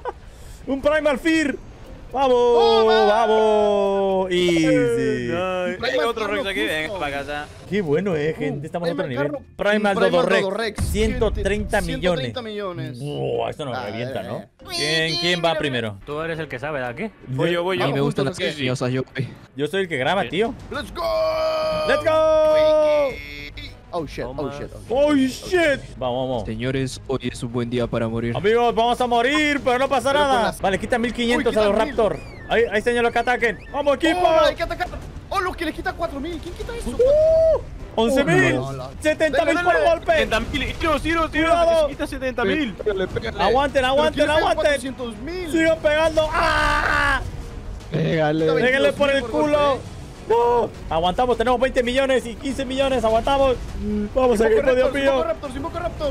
Speaker 1: Un Primal Fear. ¡Vamos!
Speaker 5: Toma.
Speaker 1: ¡Vamos! Easy.
Speaker 4: Ay,
Speaker 5: Primal
Speaker 4: hay otro
Speaker 5: Carlos
Speaker 4: Rex aquí,
Speaker 5: justo.
Speaker 4: venga para casa.
Speaker 1: Qué bueno, eh, gente. Estamos a otro
Speaker 5: Primal
Speaker 1: nivel.
Speaker 5: Carro-
Speaker 1: Primal Dodo Rex.
Speaker 5: Dodo
Speaker 1: ciento treinta millones.
Speaker 5: ciento treinta millones.
Speaker 1: Buah, esto nos
Speaker 5: Ah,
Speaker 1: revienta,
Speaker 5: eh,
Speaker 1: ¿no?
Speaker 5: eh.
Speaker 1: ¿Quién, ¿Quién va primero?
Speaker 8: Tú eres el que sabe, ¿a qué?
Speaker 4: Voy yo, voy
Speaker 2: A
Speaker 4: yo.
Speaker 2: mí me gustan las
Speaker 5: juntos, ¿o qué?
Speaker 2: cariñosas, yo.
Speaker 1: Yo soy el que graba, tío.
Speaker 5: ¡Let's go!
Speaker 1: ¡Let's go!
Speaker 5: Oh shit, oh
Speaker 8: Toma.
Speaker 5: shit, oh shit.
Speaker 1: ¡Oh, shit! Vamos, vamos.
Speaker 2: Señores, hoy es un buen día para morir.
Speaker 1: Amigos, vamos a morir, pero no pasa
Speaker 5: Pero con
Speaker 1: nada.
Speaker 5: las-
Speaker 1: Vale, quita mil quinientos
Speaker 5: Uy,
Speaker 1: a los
Speaker 5: quita mil.
Speaker 1: Raptor. Ahí, ahí señalo que ataquen. ¡Vamos, equipo!
Speaker 5: ¡Oh, hay que atacar! ¡Oh, los que le quita cuatro mil! ¿Quién quita eso?
Speaker 1: ¡Uh! ¡once mil!
Speaker 5: no, no.
Speaker 1: ¡setenta mil por golpe!
Speaker 4: setenta mil. Tiros, tiros, tiros.
Speaker 1: Cuidado.
Speaker 4: Se quita setenta mil.
Speaker 1: ¡Aguanten, aguanten, aguanten!
Speaker 5: cuatrocientos mil!
Speaker 1: ¡Sigan pegando! ¡Ah!
Speaker 2: Pégale.
Speaker 5: Está bien.
Speaker 1: ¡Péguenle por el
Speaker 5: por
Speaker 1: culo!
Speaker 5: golpe,
Speaker 1: ¡No! Aguantamos, tenemos veinte millones y quince millones, aguantamos. Vamos, equipo, Dios mío.
Speaker 5: Raptor, Invoco Raptor!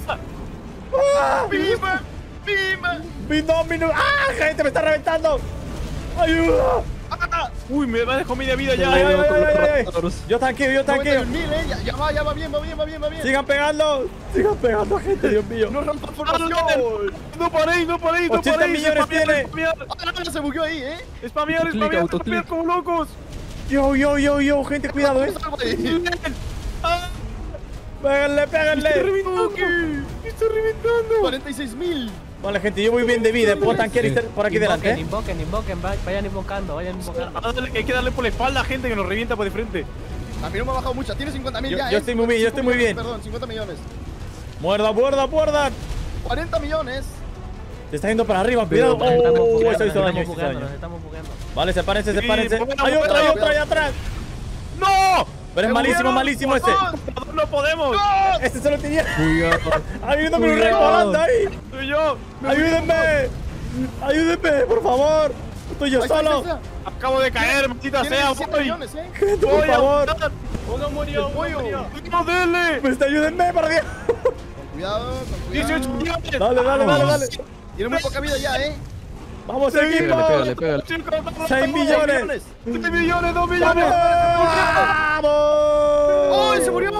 Speaker 1: ¡Ah!
Speaker 5: ¡Viva! ¡Viva!
Speaker 1: ¡Indominus! ¡Ah! ¡Gente, me está reventando! ¡Ayuda!
Speaker 4: Uy, me va a dejar media vida ya.
Speaker 1: Ay, ay, ay,
Speaker 2: con los
Speaker 1: ay, ay.
Speaker 2: raptors.
Speaker 1: Yo tanqueo, yo tanqueo.
Speaker 5: noventa y un mil, eh. Ya, ya va, ya va bien, va bien, va bien, va bien.
Speaker 1: Sigan pegando. Sigan pegando, gente, Dios mío.
Speaker 5: ¡No rompa
Speaker 4: Ah,
Speaker 5: formación!
Speaker 4: No paréis, no paréis, no
Speaker 1: ochenta
Speaker 4: paréis.
Speaker 1: millones
Speaker 4: Spamear,
Speaker 1: tiene.
Speaker 4: spamear,
Speaker 5: ¡Ah, no, se bugueó ahí, eh!
Speaker 4: Spamear,
Speaker 2: Clic,
Speaker 4: spamear,
Speaker 2: autoclic.
Speaker 4: spamear como locos.
Speaker 1: Yo, yo, yo, yo, gente, cuidado, eh.
Speaker 5: Salvo ahí.
Speaker 4: Ah,
Speaker 1: Péganle,
Speaker 4: está
Speaker 1: péganle.
Speaker 4: reventando. Está reventando.
Speaker 5: cuarenta y seis mil.
Speaker 1: Vale, gente, yo voy bien de vida. Puedo tanquear y estar por aquí delante, eh.
Speaker 8: Invoquen, invoquen, va- vayan invocando, vayan invocando.
Speaker 4: Ah, dale, hay que darle por la espalda a gente que nos revienta por de frente.
Speaker 5: A mí no me ha bajado mucho. Tiene cincuenta mil
Speaker 1: Yo-
Speaker 5: ya,
Speaker 1: yo
Speaker 5: ¿eh?
Speaker 1: estoy muy bien, yo estoy muy bien.
Speaker 5: Perdón, cincuenta millones.
Speaker 1: Muerda, muerda, muerda.
Speaker 5: cuarenta millones.
Speaker 1: Se está yendo para arriba, cuidado.
Speaker 3: Nos estamos
Speaker 1: Oh,
Speaker 3: bugueando,
Speaker 1: eso
Speaker 3: nos
Speaker 1: hizo daño,
Speaker 3: estamos
Speaker 1: hizo
Speaker 3: bugueando,
Speaker 1: daño.
Speaker 3: nos estamos bugueando.
Speaker 1: Vale, sepárense,
Speaker 4: Sí,
Speaker 1: sepárense.
Speaker 4: bueno,
Speaker 1: Hay
Speaker 4: bueno,
Speaker 1: otra, hay
Speaker 5: bueno.
Speaker 1: otra ahí atrás.
Speaker 4: ¡No!
Speaker 1: Pero es
Speaker 5: ¡Me
Speaker 1: malísimo,
Speaker 5: murieron,
Speaker 1: malísimo ese.
Speaker 5: por
Speaker 4: ¡No podemos!
Speaker 1: Este se lo tenía.
Speaker 2: Cuidado.
Speaker 1: Ayúdame, un rey
Speaker 2: Cuidado.
Speaker 1: volando ahí.
Speaker 4: ¡Soy yo!
Speaker 1: Ayúdenme. Ayúdenme, por favor. Estoy yo
Speaker 5: Ahí está, ahí
Speaker 1: solo.
Speaker 5: está, ahí
Speaker 4: Acabo de caer, maldita
Speaker 5: está. Tiene
Speaker 4: sea,
Speaker 5: diecisiete
Speaker 4: voy.
Speaker 5: millones, ¿eh?
Speaker 1: Gente, por
Speaker 4: Voy a
Speaker 1: favor.
Speaker 4: matar.
Speaker 6: Uno murió, uno murió.
Speaker 4: ¡No, dele!
Speaker 1: Pues ayúdenme, por Dios.
Speaker 5: Con cuidado, con
Speaker 4: ¡dieciocho
Speaker 5: cuidado.
Speaker 4: millones!
Speaker 1: Dale, dale, dale, dale.
Speaker 5: Tiene muy poca vida ya, ¿eh?
Speaker 1: Vamos, equipo.
Speaker 2: Pégale, pégale, pégale.
Speaker 1: seis millones.
Speaker 4: ¡siete millones, dos
Speaker 1: ¡Vamos!
Speaker 4: millones!
Speaker 1: ¡Vamos!
Speaker 5: ¡Oh, se murió!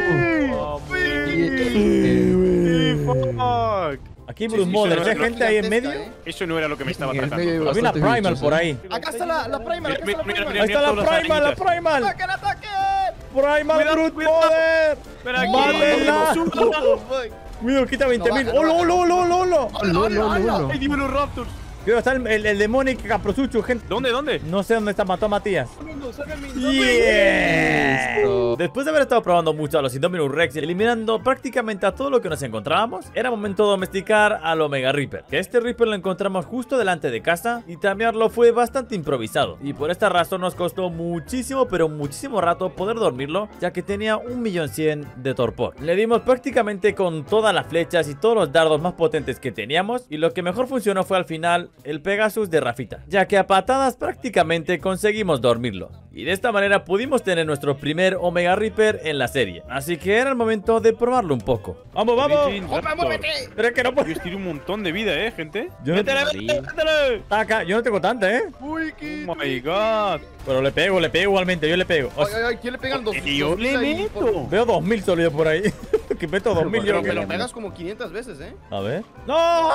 Speaker 4: ¡Sí, fuck!
Speaker 1: Aquí
Speaker 4: Sí,
Speaker 1: Bruce
Speaker 4: sí,
Speaker 1: Mother,
Speaker 4: sí,
Speaker 1: ¿hay
Speaker 4: sí,
Speaker 1: gente ahí en
Speaker 5: gigantesca,
Speaker 1: medio?
Speaker 5: ¿eh?
Speaker 4: Eso no era lo que me estaba
Speaker 2: En el
Speaker 4: atacando.
Speaker 2: medio hay
Speaker 1: Había una
Speaker 2: bastantes
Speaker 1: Primal
Speaker 2: bichos,
Speaker 1: por
Speaker 2: ¿eh?
Speaker 1: ahí.
Speaker 5: Acá está la, la Primal, acá está la
Speaker 4: Mira, mira,
Speaker 5: Primal.
Speaker 4: mira,
Speaker 1: Ahí está la
Speaker 4: todas las
Speaker 1: Primal, la
Speaker 4: arañitas.
Speaker 1: Primal.
Speaker 5: ¡Ataquen, ataquen!
Speaker 1: Primal
Speaker 4: Cuidado,
Speaker 1: Brute
Speaker 4: cuidado.
Speaker 1: Mother.
Speaker 4: Ven aquí.
Speaker 1: ¡Mátenla!
Speaker 4: ¡Súbela!
Speaker 1: Cuidado, quita veinte mil.
Speaker 5: No baja,
Speaker 1: ¡Olo,
Speaker 5: no
Speaker 1: olo, olo, olo, olo!
Speaker 2: Olo, olo, olo, olo.
Speaker 4: ¡Ay, dime los Raptors!
Speaker 1: Cuidado, está el, el, el Demonic Caprosuchu, gente.
Speaker 4: ¿Dónde, dónde?
Speaker 1: No sé dónde está, mató a Matías.
Speaker 6: Sáquenme,
Speaker 1: Yeah.
Speaker 2: Listo.
Speaker 1: Después de haber estado probando mucho a los Indominus Rex y eliminando prácticamente a todo lo que nos encontrábamos, era momento de domesticar al Omega Reaper. Que este Reaper lo encontramos justo delante de casa y tamearlo fue bastante improvisado. Y por esta razón nos costó muchísimo, pero muchísimo rato poder dormirlo, ya que tenía un millón cien de torpor. Le dimos prácticamente con todas las flechas y todos los dardos más potentes que teníamos, y lo que mejor funcionó fue al final el Pegasus de Rafita, ya que a patadas prácticamente conseguimos dormirlo. Y de esta manera pudimos tener nuestro primer Omega Reaper en la serie. Así que era el momento de probarlo un poco. ¡Vamos, vamos!
Speaker 4: Origin Raptor.
Speaker 1: Pero es que no puedo.
Speaker 4: Dios, tiene un montón de vida, eh, gente.
Speaker 1: Yo no-
Speaker 4: ¡Métele,
Speaker 3: Sí.
Speaker 4: métele, métele!
Speaker 1: Taca, yo no tengo tanta, ¿eh?
Speaker 5: Uy, qué...
Speaker 4: Oh my god.
Speaker 1: Pero le pego, le pego igualmente, yo le pego. O
Speaker 5: Ay,
Speaker 1: sea,
Speaker 5: ay, ay, ¿quién le pegan dos?
Speaker 4: Y yo
Speaker 5: dos
Speaker 4: le
Speaker 5: mil ahí
Speaker 4: meto.
Speaker 5: por-
Speaker 1: veo dos mil solo yo por ahí. Que meto dos mil yo.
Speaker 5: Pero me
Speaker 1: que-
Speaker 5: lo pegas como quinientas veces, ¿eh?
Speaker 1: A ver. ¡No!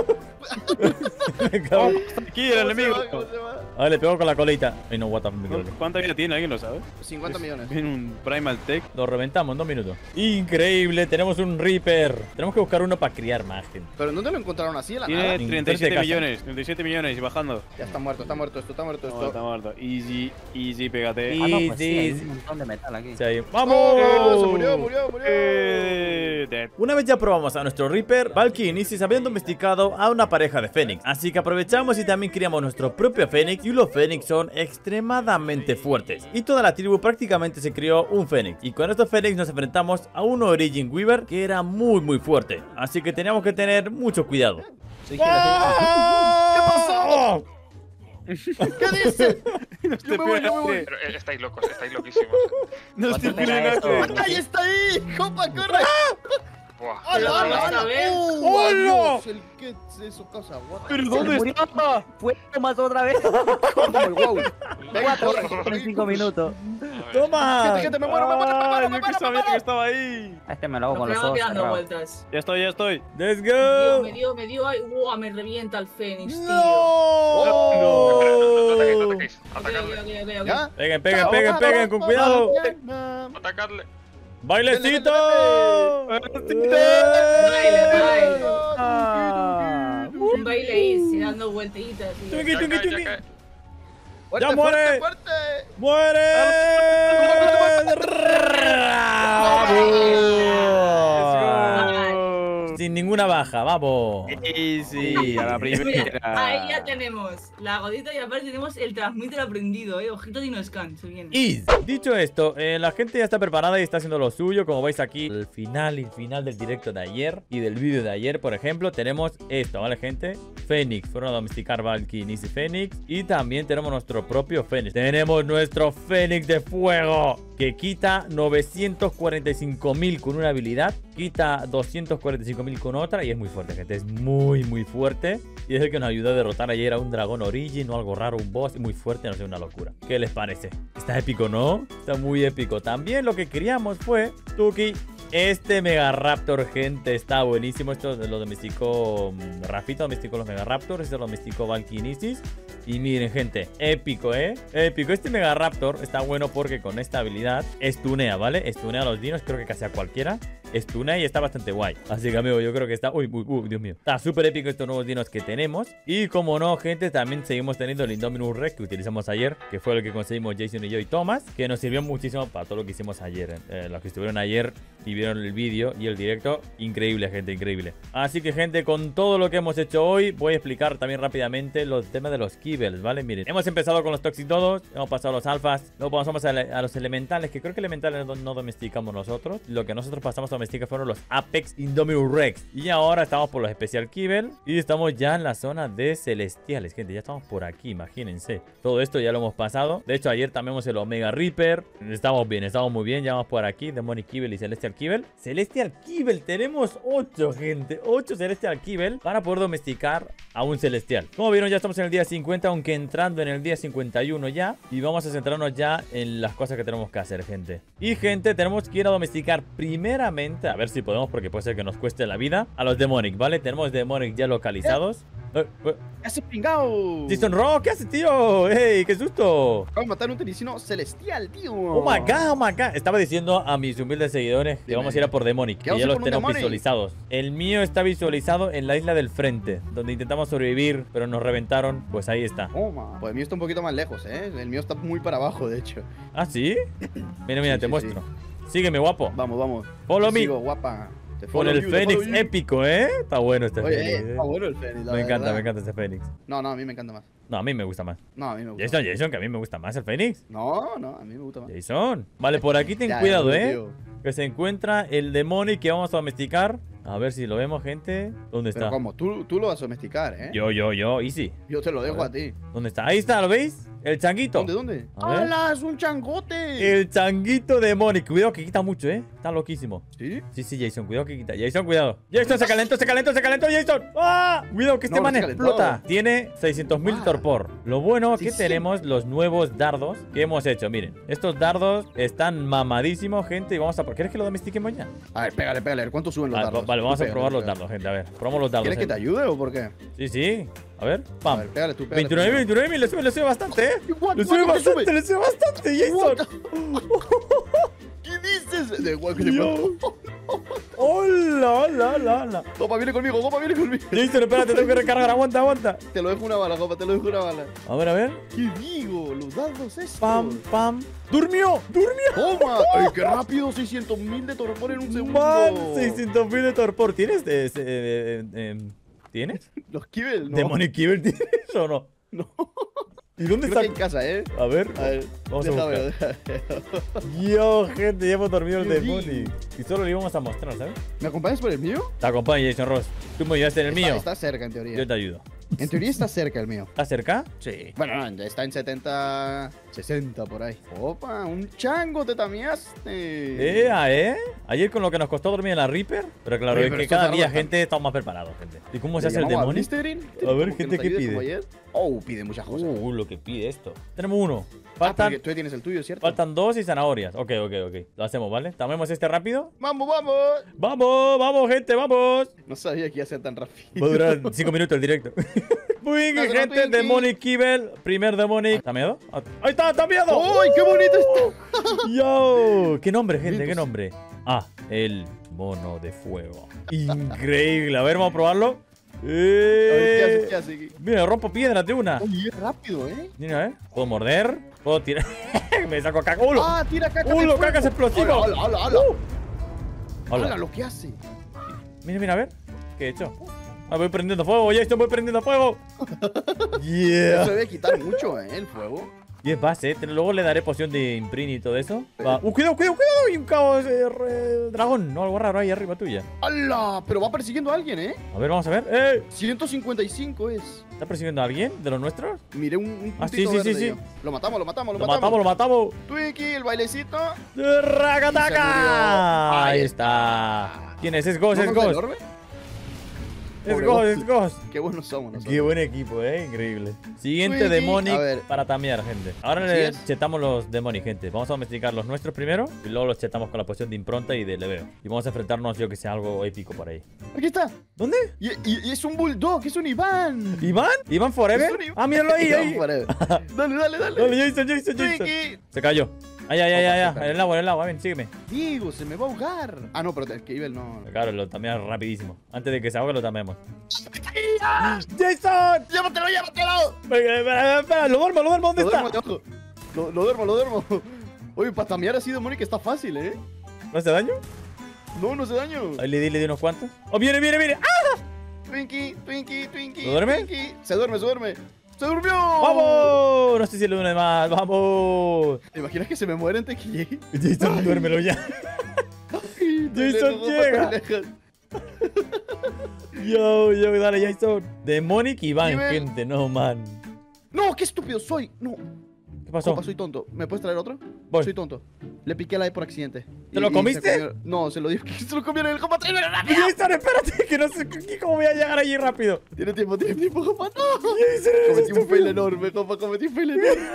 Speaker 1: Cabrón.
Speaker 4: Aquí el
Speaker 5: ¿Cómo se
Speaker 4: enemigo.
Speaker 5: va? ¿Cómo se va?
Speaker 1: A ver, le pego con la colita. Ay, no, what the fuck.
Speaker 4: ¿Cuánta vida tiene? ¿Alguien lo sabe?
Speaker 5: cincuenta millones.
Speaker 4: Tiene un Primal Tech.
Speaker 1: Lo reventamos en dos minutos. Increíble, tenemos un Reaper. Tenemos que buscar uno para criar más, gente.
Speaker 5: ¿Pero en dónde lo encontraron así? ¿En la
Speaker 4: Tiene
Speaker 5: nada?
Speaker 4: treinta y siete
Speaker 1: casa.
Speaker 4: millones. treinta y siete millones y bajando.
Speaker 5: Ya está muerto, está muerto esto, está muerto
Speaker 4: No,
Speaker 5: esto.
Speaker 4: está muerto. Easy, easy, pégate.
Speaker 1: Y-
Speaker 3: Ah, no, pues sí, hay
Speaker 1: sí,
Speaker 3: un montón de metal aquí.
Speaker 1: Sí, ahí.
Speaker 5: ¡Oh!
Speaker 1: ¡Vamos!
Speaker 5: Se murió, murió, murió.
Speaker 4: Eh, dead.
Speaker 1: Una vez ya probamos a nuestro Reaper, Valky y Nisis habían domesticado a una pareja de Fénix. Así que aprovechamos y también criamos nuestro propio Fénix. Y los Fénix son extremadamente fuertes. Y toda la tribu prácticamente se crió un Fénix. Y con estos Fénix nos enfrentamos a un Origin Weaver que era muy muy fuerte. Así que teníamos que tener mucho cuidado.
Speaker 5: ¿Qué pasó? ¿Qué dice?
Speaker 4: No
Speaker 5: Yo me voy, yo me voy.
Speaker 7: Pero eh, estáis locos, estáis loquísimos.
Speaker 4: No
Speaker 3: ¿Cuánto
Speaker 4: estoy
Speaker 3: pega esto?
Speaker 4: peleando.
Speaker 5: ¡Ay, está ahí! ¡Compa, corre!
Speaker 7: Buah.
Speaker 5: ¡Hola, hola,
Speaker 9: otra
Speaker 5: hola!
Speaker 9: vez.
Speaker 5: ¡Uh,
Speaker 1: ¡Hola!
Speaker 5: adiós! El que es eso, cosa. What the-
Speaker 4: ¿Pero
Speaker 3: Se
Speaker 4: dónde
Speaker 3: murió.
Speaker 4: está?
Speaker 3: Fue Tomás otra vez.
Speaker 5: Como el wow. Venga,
Speaker 3: Cuatro
Speaker 5: corre.
Speaker 3: en cinco minutos.
Speaker 1: ¡Toma!
Speaker 5: Gente, gente, me muero, me muero, me muero,
Speaker 4: Ay,
Speaker 5: me
Speaker 4: yo que
Speaker 5: muero, me
Speaker 4: sabía
Speaker 5: muero.
Speaker 4: que estaba ahí.
Speaker 3: A este me lo hago
Speaker 9: Nos
Speaker 3: con los
Speaker 9: quedamos
Speaker 3: ojos
Speaker 9: dando
Speaker 3: cerrados.
Speaker 9: vueltas.
Speaker 4: Ya estoy, ya estoy.
Speaker 1: ¡Let's
Speaker 9: Dios,
Speaker 1: go!
Speaker 9: me dio, me dio, ay, uah, me revienta el Fénix, tío.
Speaker 1: ¡No!
Speaker 7: No ataquéis, no ataquéis.
Speaker 9: Ok, ok,
Speaker 7: Atacadle,
Speaker 9: ok, ok, ok.
Speaker 5: ¿Ya?
Speaker 1: Peguen, peguen,
Speaker 5: Chao,
Speaker 1: peguen,
Speaker 5: chao,
Speaker 1: peguen, con
Speaker 5: chao,
Speaker 1: cuidado.
Speaker 5: chao.
Speaker 7: atacadle.
Speaker 1: ¡Bailecito!
Speaker 9: Baile, baile.
Speaker 4: Ah.
Speaker 9: Un baile ahí, dando vueltitas. y-
Speaker 1: Tuki,
Speaker 7: Ya
Speaker 1: tuki,
Speaker 7: cae, ya
Speaker 1: tuki.
Speaker 7: cae.
Speaker 5: Fuerte,
Speaker 1: ¡Ya muere!
Speaker 5: fuerte, fuerte.
Speaker 1: ¡Muere! ¡Vamos! Sin ninguna baja, vamos.
Speaker 4: Easy, a la
Speaker 9: Mira,
Speaker 4: primera.
Speaker 9: ahí ya tenemos la godita y aparte tenemos el transmitter aprendido, eh. Ojito Dinoscan, se viene.
Speaker 1: Easy. Dicho esto, eh, la gente ya está preparada y está haciendo lo suyo. Como veis aquí, el final y el final del directo de ayer y del vídeo de ayer, por ejemplo, tenemos esto, ¿vale, gente? Fénix, fueron a domesticar Valky, Nisi Fénix. Y también tenemos nuestro propio Fénix. Tenemos nuestro Fénix de fuego, que quita novecientos cuarenta y cinco mil con una habilidad, quita doscientos cuarenta y cinco mil con otra, y es muy fuerte, gente, es muy muy fuerte, y es el que nos ayudó a derrotar ayer a un dragón Origin o algo raro, un boss muy fuerte, no sé, una locura. ¿Qué les parece? Está épico, ¿no? Está muy épico. También lo que queríamos fue, Tuki, este Mega Raptor, gente, está buenísimo. Esto lo domesticó mm, Rafita, domesticó los Mega Raptors, este lo domesticó Valky Nisis. Y miren, gente, épico, ¿eh? Épico. Este Mega Raptor está bueno porque con esta habilidad estunea, ¿vale? Estunea a los dinos, creo que casi a cualquiera. stuna y está bastante guay. Así que, amigo, yo creo que está... Uy, uy, uy, Dios mío. Está súper épico estos nuevos dinos que tenemos. Y como no, gente, también seguimos teniendo el Indominus Rex que utilizamos ayer, que fue el que conseguimos Jason y yo y Thomas, que nos sirvió muchísimo para todo lo que hicimos ayer. Eh, los que estuvieron ayer y vieron el vídeo y el directo, increíble, gente, increíble. Así que, gente, con todo lo que hemos hecho hoy, voy a explicar también rápidamente los temas de los Kibbles, ¿vale? Miren, hemos empezado con los Toxidodos, hemos pasado a los alfas, luego pasamos a, a los elementales, que creo que elementales no, no domesticamos nosotros. Lo que nosotros pasamos a domesticar fueron los Apex Indominus Rex. Y ahora estamos por los Special Kibble y estamos ya en la zona de celestiales, gente. Ya estamos por aquí, imagínense. Todo esto ya lo hemos pasado. De hecho, ayer también hemos el Omega Reaper. Estamos bien, estamos muy bien. Ya vamos por aquí, Demonic Kibble y Celestial Kibble. Celestial Kibble, tenemos ocho, gente. ocho Celestial Kibble para poder domesticar a un celestial. Como vieron, ya estamos en el día cincuenta, aunque entrando en el día cincuenta y uno ya. Y vamos a centrarnos ya en las cosas que tenemos que hacer, gente. Y, gente, tenemos que ir a domesticar primeramente, a ver si podemos, porque puede ser que nos cueste la vida, a los Demonic, ¿vale? Tenemos Demonic ya localizados. Eh, eh.
Speaker 5: ¿Qué hace, pingao?
Speaker 1: Jason Rock, ¿qué hace, tío? ¡Ey, qué susto!
Speaker 5: Vamos a matar a un tenicino celestial, tío.
Speaker 1: Oh my god, oh my god. Estaba diciendo a mis humildes seguidores que
Speaker 5: Dime.
Speaker 1: vamos a ir a por Demonic, que
Speaker 5: vamos
Speaker 1: ya
Speaker 5: a
Speaker 1: los
Speaker 5: por un
Speaker 1: tenemos
Speaker 5: Demonic?
Speaker 1: visualizados. El mío está visualizado en la isla del frente, donde intentamos sobrevivir, pero nos reventaron. Pues ahí está.
Speaker 5: Toma. Pues el mío está un poquito más lejos, ¿eh? El mío está muy para abajo, de hecho.
Speaker 1: ¿Ah, sí? Mira, mira,
Speaker 5: Sí,
Speaker 1: te
Speaker 5: sí,
Speaker 1: muestro. Sígueme, guapo.
Speaker 5: Vamos, vamos.
Speaker 1: Follow
Speaker 5: Te
Speaker 1: me.
Speaker 5: sigo, guapa. Te
Speaker 1: Con
Speaker 5: follow
Speaker 1: el
Speaker 5: you, te
Speaker 1: Fénix
Speaker 5: follow you.
Speaker 1: épico, ¿eh? Está bueno este
Speaker 5: Oye,
Speaker 1: Fénix.
Speaker 5: eh,
Speaker 1: ¿eh?
Speaker 5: está bueno el Fénix, la
Speaker 1: Me encanta,
Speaker 5: verdad.
Speaker 1: me encanta este Fénix.
Speaker 5: No, no, a mí me encanta más.
Speaker 1: No, a mí me gusta más.
Speaker 5: No, a mí me gusta
Speaker 1: Jason,
Speaker 5: más.
Speaker 1: Jason, que a mí me gusta más el Fénix.
Speaker 5: No, no, a mí me gusta más.
Speaker 1: Jason. Vale, por aquí ten
Speaker 5: Ya,
Speaker 1: cuidado,
Speaker 5: ya,
Speaker 1: ¿eh?
Speaker 5: tío.
Speaker 1: Que se encuentra el Demonic que vamos a domesticar. A ver si lo vemos, gente. ¿Dónde
Speaker 5: Pero
Speaker 1: está?
Speaker 5: como, tú, tú lo vas a domesticar, ¿eh?
Speaker 1: Yo, yo, yo, easy.
Speaker 5: Yo te lo dejo
Speaker 1: A
Speaker 5: a ti.
Speaker 1: ¿Dónde está? Ahí está, ¿lo veis? El changuito.
Speaker 5: ¿Dónde, dónde?
Speaker 1: A ver.
Speaker 5: ¡Hala! ¡Es un changote!
Speaker 1: El changuito Demonic. Cuidado que quita mucho, ¿eh? Está loquísimo.
Speaker 5: ¿Sí?
Speaker 1: Sí, sí, Jason, cuidado que quita. Jason, cuidado. Jason, se calentó, se calentó, se calentó, Jason. ¡Ah! Cuidado que este
Speaker 5: No,
Speaker 1: man
Speaker 5: no se calentó.
Speaker 1: explota. Tiene seiscientos mil
Speaker 5: Ah.
Speaker 1: torpor. Lo bueno
Speaker 5: Sí,
Speaker 1: que
Speaker 5: sí.
Speaker 1: tenemos los nuevos dardos que hemos hecho. Miren, estos dardos están mamadísimos, gente. Y vamos a... ¿Quieres que lo domestiquemos ya?
Speaker 5: A ver, pégale, pégale. A ver, ¿cuánto suben los
Speaker 1: Ah,
Speaker 5: dardos?
Speaker 1: vale, vamos
Speaker 5: Tú
Speaker 1: a
Speaker 5: pégale,
Speaker 1: probar los
Speaker 5: pégale.
Speaker 1: dardos, gente. A ver, probamos los dardos.
Speaker 5: ¿Quieres que te
Speaker 1: gente.
Speaker 5: ayude o por qué?
Speaker 1: Sí, sí. A ver,
Speaker 5: A
Speaker 1: pam.
Speaker 5: ver, pégale tú, pégale.
Speaker 1: veintinueve mil, veintinueve mil, le sube, le sube bastante, ¿eh?
Speaker 5: What,
Speaker 1: Le
Speaker 5: what,
Speaker 1: sube
Speaker 5: what,
Speaker 1: bastante,
Speaker 5: sube?
Speaker 1: le sube bastante, Jason.
Speaker 5: ¿Qué dices? De igual que
Speaker 1: Yo. Hola, hola, hola, hola.
Speaker 5: Copa, viene conmigo, Copa, viene conmigo.
Speaker 1: Jason, espérate, tengo que recargar. Aguanta, aguanta.
Speaker 5: Te lo dejo una bala, Copa, te lo dejo una bala.
Speaker 1: A ver, a ver.
Speaker 5: ¿Qué digo? Los dardos estos.
Speaker 1: Pam, pam. ¡Durmió! ¡Durmió!
Speaker 5: ¡Toma! ¡Ay, qué rápido! seiscientos mil de torpor en un segundo.
Speaker 1: Man, seiscientos mil de torpor. ¿Tienes? De, ese, eh, eh, ¿Tienes?
Speaker 5: Los Kibble, ¿no?
Speaker 1: ¿Demonic Kibble tienes o no?
Speaker 5: No.
Speaker 1: ¿Y dónde
Speaker 5: Creo
Speaker 1: está?
Speaker 5: que en casa, ¿eh?
Speaker 1: A ver,
Speaker 5: A ver,
Speaker 1: vamos a
Speaker 5: déjame,
Speaker 1: buscar.
Speaker 5: déjame.
Speaker 1: Yo, gente, ya hemos dormido el
Speaker 5: Qué
Speaker 1: Demonic. Y solo le íbamos a mostrar, ¿sabes?
Speaker 5: ¿Me acompañas por el mío?
Speaker 1: Te acompaña, Jason Ross. Tú me ayudaste en el
Speaker 5: Está-
Speaker 1: mío.
Speaker 5: Está cerca, en teoría.
Speaker 1: Yo te ayudo.
Speaker 5: En teoría está cerca el mío.
Speaker 1: ¿Estás cerca?
Speaker 5: Sí. Bueno, no, está en setenta, sesenta por ahí. Opa, un chango te tameaste.
Speaker 1: Eh, ah, ¿eh? Ayer con lo que nos costó dormir en la Reaper. Pero claro,
Speaker 5: Oye,
Speaker 1: es
Speaker 5: pero
Speaker 1: que
Speaker 5: esto
Speaker 1: cada
Speaker 5: tarda
Speaker 1: día,
Speaker 5: bastante.
Speaker 1: gente, estamos más preparados, gente. ¿Y cómo se
Speaker 5: ¿Le
Speaker 1: hace el
Speaker 5: llamamos a
Speaker 1: Demonic?
Speaker 5: Blistering?
Speaker 1: A ver,
Speaker 5: ¿Como que
Speaker 1: gente,
Speaker 5: nos
Speaker 1: ¿qué
Speaker 5: ayude
Speaker 1: pide?
Speaker 5: como ayer? Oh, pide muchas cosas.
Speaker 1: Uh, lo que pide esto. Tenemos uno.
Speaker 5: Ah,
Speaker 1: Faltan,
Speaker 5: porque tú ya tienes el tuyo, ¿cierto?
Speaker 1: faltan dos y zanahorias. Ok, ok, ok. Lo hacemos, ¿vale? Tomemos este rápido.
Speaker 5: ¡Vamos, vamos!
Speaker 1: ¡Vamos, vamos, gente, vamos!
Speaker 5: No sabía que iba a ser tan rápido.
Speaker 1: Va a durar cinco minutos el directo. Muy bien,
Speaker 5: No, no,
Speaker 1: gente.
Speaker 5: Twinkie.
Speaker 1: Demonic Kibble. Primer Demonic. ¿Está miedo? ¡Ahí está! ¡Está miedo!
Speaker 5: ¡Ay, qué bonito está!
Speaker 1: ¡Yo! ¿Qué nombre, gente? ¿Qué
Speaker 5: Vientos.
Speaker 1: nombre? Ah, el mono de fuego. Increíble. A ver, vamos a probarlo.
Speaker 5: A ver, ¿qué hace?
Speaker 1: Eh,
Speaker 5: ¿Qué hace?
Speaker 1: Mira, rompo piedras de una.
Speaker 5: Oye, es rápido, ¿eh?
Speaker 1: Mira, ¿eh? ¿Puedo morder? ¿Puedo tirar? Me saco caca. ¡Ulo!
Speaker 5: ¡Ah, tira caca!
Speaker 1: ¡Uh,
Speaker 5: de
Speaker 1: lo
Speaker 5: fuego!
Speaker 1: cacas explosivos!
Speaker 5: ¡Hala, hala, hala!
Speaker 1: Uh.
Speaker 5: ¡Hala,
Speaker 1: Hola.
Speaker 5: lo que hace!
Speaker 1: Mira, mira, a ver. ¿Qué he hecho? Ah, voy prendiendo fuego, Jason, voy prendiendo fuego. Yeah.
Speaker 5: Eso debe quitar mucho, ¿eh? El fuego.
Speaker 1: Y es base, ¿eh? Luego le daré poción de imprint y todo eso. Va. ¡Uh, cuidado, cuidado, cuidado! Y un caos eh, re- dragón, no, algo raro ahí arriba tuya.
Speaker 5: ¡Hala! Pero va persiguiendo a alguien, ¿eh?
Speaker 1: A ver, vamos a ver. ¡Eh!
Speaker 5: ciento cincuenta y cinco es.
Speaker 1: ¿Está persiguiendo a alguien de los nuestros?
Speaker 5: Miré un, un
Speaker 1: Ah, sí,
Speaker 5: puntito
Speaker 1: sí, sí,
Speaker 5: verde
Speaker 1: sí.
Speaker 5: yo. Lo matamos, lo matamos, lo,
Speaker 1: Lo matamos, lo matamos.
Speaker 5: Twinkie, el bailecito.
Speaker 1: ¡Ragataca!
Speaker 5: Ahí
Speaker 1: Ahí está. ¿Quién es? Es Ghost,
Speaker 5: ¿No
Speaker 1: es
Speaker 5: nos da el
Speaker 1: Ghost.
Speaker 5: orbe?
Speaker 1: Es
Speaker 5: Pobre
Speaker 1: Ghost,
Speaker 5: Ghost.
Speaker 1: es Ghost.
Speaker 5: Qué buenos somos nosotros.
Speaker 1: Qué buen equipo, eh, increíble. Siguiente
Speaker 5: Twinkie.
Speaker 1: Demonic
Speaker 5: A ver.
Speaker 1: para tamear, gente. Ahora
Speaker 5: Así
Speaker 1: le
Speaker 5: es.
Speaker 1: chetamos los Demonic, gente. Vamos a domesticar los nuestros primero y luego los chetamos con la poción de impronta y de leveo. Y vamos a enfrentarnos, yo que sea algo épico por ahí.
Speaker 5: Aquí está.
Speaker 1: ¿Dónde?
Speaker 5: Y, y- y es un bulldog, es un Iván.
Speaker 1: ¿Iván? ¿Iván Forever?
Speaker 5: Es un Iván.
Speaker 1: Ah, míralo ahí,
Speaker 5: Iván
Speaker 1: ahí.
Speaker 5: forever. Dale, dale, dale.
Speaker 1: Dale, Jason, Jason, Jason.
Speaker 5: Twinkie.
Speaker 1: Se cayó. Ay, ay, ay,
Speaker 5: Opa,
Speaker 1: ay,
Speaker 5: sí,
Speaker 1: ay,
Speaker 5: pero-
Speaker 1: en el agua, en el agua, ven, sígueme.
Speaker 5: Digo, se me va a ahogar. Ah, no, pero el Kibel no.
Speaker 1: Claro, lo tameas rapidísimo. Antes de que se ahogue, lo tameamos. ¡Jason!
Speaker 5: ¡Llévatelo, llévatelo!
Speaker 1: Venga, espera, espera, lo duermo, lo duermo, ¿dónde
Speaker 5: Lo
Speaker 1: está?
Speaker 5: duermo, ojo. Lo, lo duermo, lo duermo. Oye, para tamear así de Mónica está fácil, ¿eh?
Speaker 1: ¿No hace daño?
Speaker 5: No, no hace daño.
Speaker 1: Ahí le di, le di unos cuantos. ¡Oh, viene, viene, viene! ¡Ah!
Speaker 5: Twinkie, Twinkie, Twinkie.
Speaker 1: ¿Lo duerme?
Speaker 5: Twinkie. Se duerme, se duerme. ¡Se durmió!
Speaker 1: ¡Vamos! No sé si le duele más. ¡Vamos!
Speaker 5: ¿Te imaginas que se me muere antes que llegue?
Speaker 1: Jason, duérmelo ya.
Speaker 5: Ay, te
Speaker 1: Jason
Speaker 5: lejos,
Speaker 1: llega.
Speaker 5: te lejos.
Speaker 1: Yo, yo, dale, Jason. Demonic y Van,
Speaker 5: Dime.
Speaker 1: gente, no, man.
Speaker 5: No, qué estúpido soy. No.
Speaker 1: ¿Qué pasó?
Speaker 5: Copa, soy tonto. ¿Me puedes traer otro?
Speaker 1: Voy.
Speaker 5: Soy tonto. Le piqué la E por accidente.
Speaker 1: ¿Te lo comiste?
Speaker 5: se comió- No, se lo di. Se lo comieron el copa. ¡Tráemelo rápido!
Speaker 1: Jason, espérate, que no sé cómo voy a llegar allí rápido.
Speaker 5: Tiene tiempo, tiene tiempo, copa. ¡No!
Speaker 1: Jason, eres
Speaker 5: Cometí un fail
Speaker 1: estúpido.
Speaker 5: enorme, copa. Cometí un fail enorme.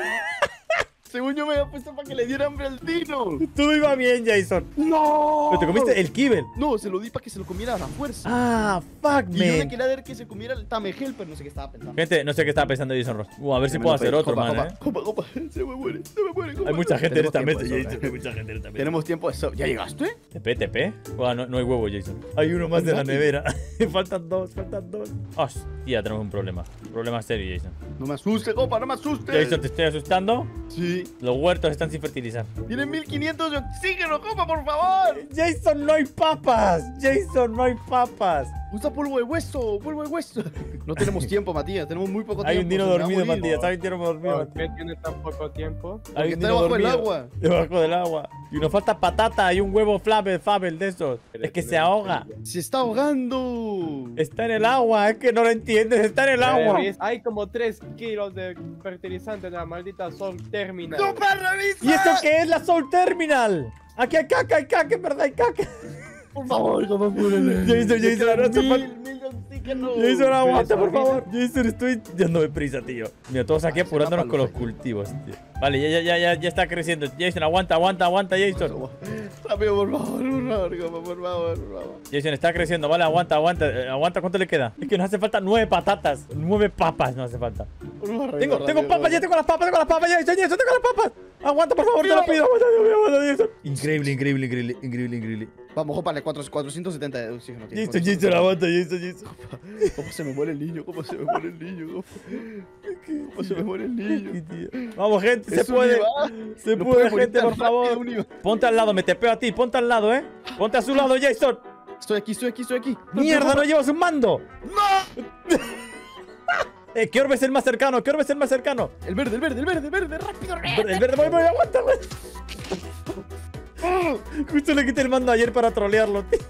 Speaker 5: Según yo me había puesto para que le diera hambre al Dino.
Speaker 1: Todo iba bien, Jason.
Speaker 5: ¡No!
Speaker 1: Pero te comiste el kibble.
Speaker 5: No, se lo di para que se lo comiera a la fuerza.
Speaker 1: Ah, fuck,
Speaker 5: Y yo le
Speaker 1: man.
Speaker 5: quería dar que se comiera el Tamegel, pero no sé qué estaba pensando.
Speaker 1: Gente, no sé qué estaba pensando Jason Ross. Uh, a ver si
Speaker 5: Me
Speaker 1: puedo
Speaker 5: lo
Speaker 1: hacer
Speaker 5: pedí.
Speaker 1: otro,
Speaker 5: Copa,
Speaker 1: man,
Speaker 5: copa,
Speaker 1: eh.
Speaker 5: Copa, copa, se me muere, se me muere, copa.
Speaker 1: Hay mucha gente en esta
Speaker 5: Tenemos
Speaker 1: mesa,
Speaker 5: tiempo de
Speaker 1: Jason.
Speaker 5: sobra.
Speaker 1: Hay mucha gente en esta mesa.
Speaker 5: Tenemos tiempo de eso. ¿Ya llegaste?
Speaker 1: T P, T P. Buah, no, no hay huevo, Jason. Hay uno más de la nevera. Faltan dos, faltan dos. Hostia, tenemos un problema. Problema serio, Jason.
Speaker 5: No me asuste, copa, no me asuste.
Speaker 1: Jason, ¿te estoy asustando?
Speaker 5: Sí.
Speaker 1: Los huertos están sin fertilizar.
Speaker 5: Tienen mil quinientos de oxígeno, copa, por favor.
Speaker 1: Jason, no hay papas. Jason, no hay papas.
Speaker 5: Usa polvo de hueso, polvo de hueso. No tenemos tiempo, Matías, tenemos muy poco
Speaker 1: Hay
Speaker 5: tiempo.
Speaker 1: un dino
Speaker 5: se me va a
Speaker 1: dormido,
Speaker 5: morir.
Speaker 1: Matías. Hay un dino dormido.
Speaker 6: ¿Por qué tiene tan poco tiempo?
Speaker 1: Hay
Speaker 5: Porque
Speaker 1: un
Speaker 5: está
Speaker 1: dino
Speaker 5: debajo del
Speaker 1: dormido.
Speaker 5: agua.
Speaker 1: Debajo del agua. Y nos falta patata. Hay un huevo flabel, fabel de esos. Es que se ahoga.
Speaker 5: Se está ahogando.
Speaker 1: Está en el agua. Es que no lo entiendes. Está en el agua.
Speaker 6: Revis- Hay como tres kilos de fertilizante en la maldita Sol Terminal.
Speaker 5: ¡Copa, revisa!
Speaker 1: ¿Y eso qué es la Soul Terminal? Aquí hay caca, hay caca, es verdad, hay caca.
Speaker 5: Por favor, copa, apúrale.
Speaker 1: Jason, Jason, no hace falta.
Speaker 5: Mil, mil de oxígeno.
Speaker 1: Jason, aguanta, por
Speaker 6: avisa.
Speaker 1: favor. Jason, estoy dándome prisa, tío. Mira, todos aquí
Speaker 5: Ah, se
Speaker 1: apurándonos
Speaker 5: tapa
Speaker 1: con
Speaker 5: los
Speaker 1: los cultivos, tío. Vale, ya, ya, ya, ya, ya está creciendo. Jason, aguanta, aguanta, aguanta, Jason.
Speaker 5: Rápido, por favor, por favor, copa, por favor, por favor.
Speaker 1: Jason, está creciendo, vale, aguanta, aguanta. eh, Aguanta, ¿cuánto le queda? Es que nos hace falta nueve patatas. Nueve papas nos hace falta.
Speaker 5: Por favor,
Speaker 1: Tengo,
Speaker 5: rápido,
Speaker 1: tengo papas,
Speaker 5: rápido.
Speaker 1: ya tengo las papas, tengo las papas, Jason, Jason, tengo las papas. Aguanta, por favor, te lo pido. Aguanta, Dios mío, aguanta, Jason. Increíble, increíble, increíble, increíble, increíble.
Speaker 5: Vamos, copa, le cuatrocientos setenta de oxígeno. tiene,
Speaker 1: Jason, Jason, aguanta, Jason, Jason.
Speaker 5: ¿Cómo se me muere el niño? ¿Cómo se me muere el niño? ¿Cómo, ¿Cómo se me muere el niño?
Speaker 1: Vamos, gente, se
Speaker 5: Es un
Speaker 1: puede.
Speaker 5: Iván.
Speaker 1: Se
Speaker 5: No
Speaker 1: puede,
Speaker 5: morir
Speaker 1: gente,
Speaker 5: tan
Speaker 1: por favor.
Speaker 5: rápido, un Iván.
Speaker 1: Ponte al lado, me tepeo a ti, ponte al lado, ¿eh? Ponte a su lado, Jason.
Speaker 5: Estoy aquí, estoy aquí, estoy aquí.
Speaker 1: ¡Mierda, no llevas un mando! ¡No! eh, ¿qué orbe es el más cercano? ¿Qué orbe es el más cercano?
Speaker 5: El verde, el verde, el verde, el verde, rápido,
Speaker 1: El verde, el verde, voy, voy, aguanta, güey. Justo le quité el mando ayer para trolearlo, tío.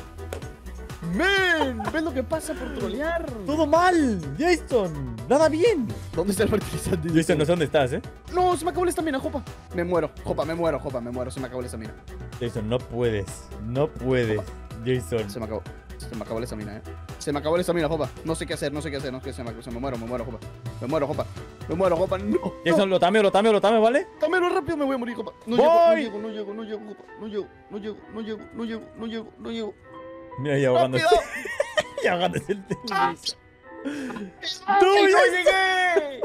Speaker 5: ¡Men! ¿Ves lo que pasa por trolear?
Speaker 1: Todo mal, Jason. Nada bien.
Speaker 5: ¿Dónde está el fertilizante?
Speaker 1: Jason, no sé dónde estás, ¿eh?
Speaker 5: No, se me acabó la estamina, Jopa. Me muero, Jopa, me muero, Jopa, me muero, se me acabó la estamina.
Speaker 1: Jason, no puedes. No puedes, Jason.
Speaker 5: Se me acabó. Se me acabó la estamina, eh. Se me acabó la estamina, Jopa. No sé qué hacer, no sé qué hacer, no sé qué se me, se me muero, me muero, Jopa. Me muero, Jopa. Me muero, Jopa. No.
Speaker 1: Jason, lo tameo, lo tameo, lo tameo, ¿vale?
Speaker 5: Dámelo rápido, me voy a morir, Jopa. No
Speaker 1: Voy.
Speaker 5: llego, no llego, no llego, no llego, Jopa. No llego, no llego, no llego, no llego, no llego, no llego.
Speaker 1: Mira, ahí ahogándose.
Speaker 5: ¡Rápido!
Speaker 1: Y ahogándose el tío.
Speaker 5: ¡Ay,
Speaker 1: ¡Tú,
Speaker 5: no
Speaker 1: Jason!
Speaker 5: llegué!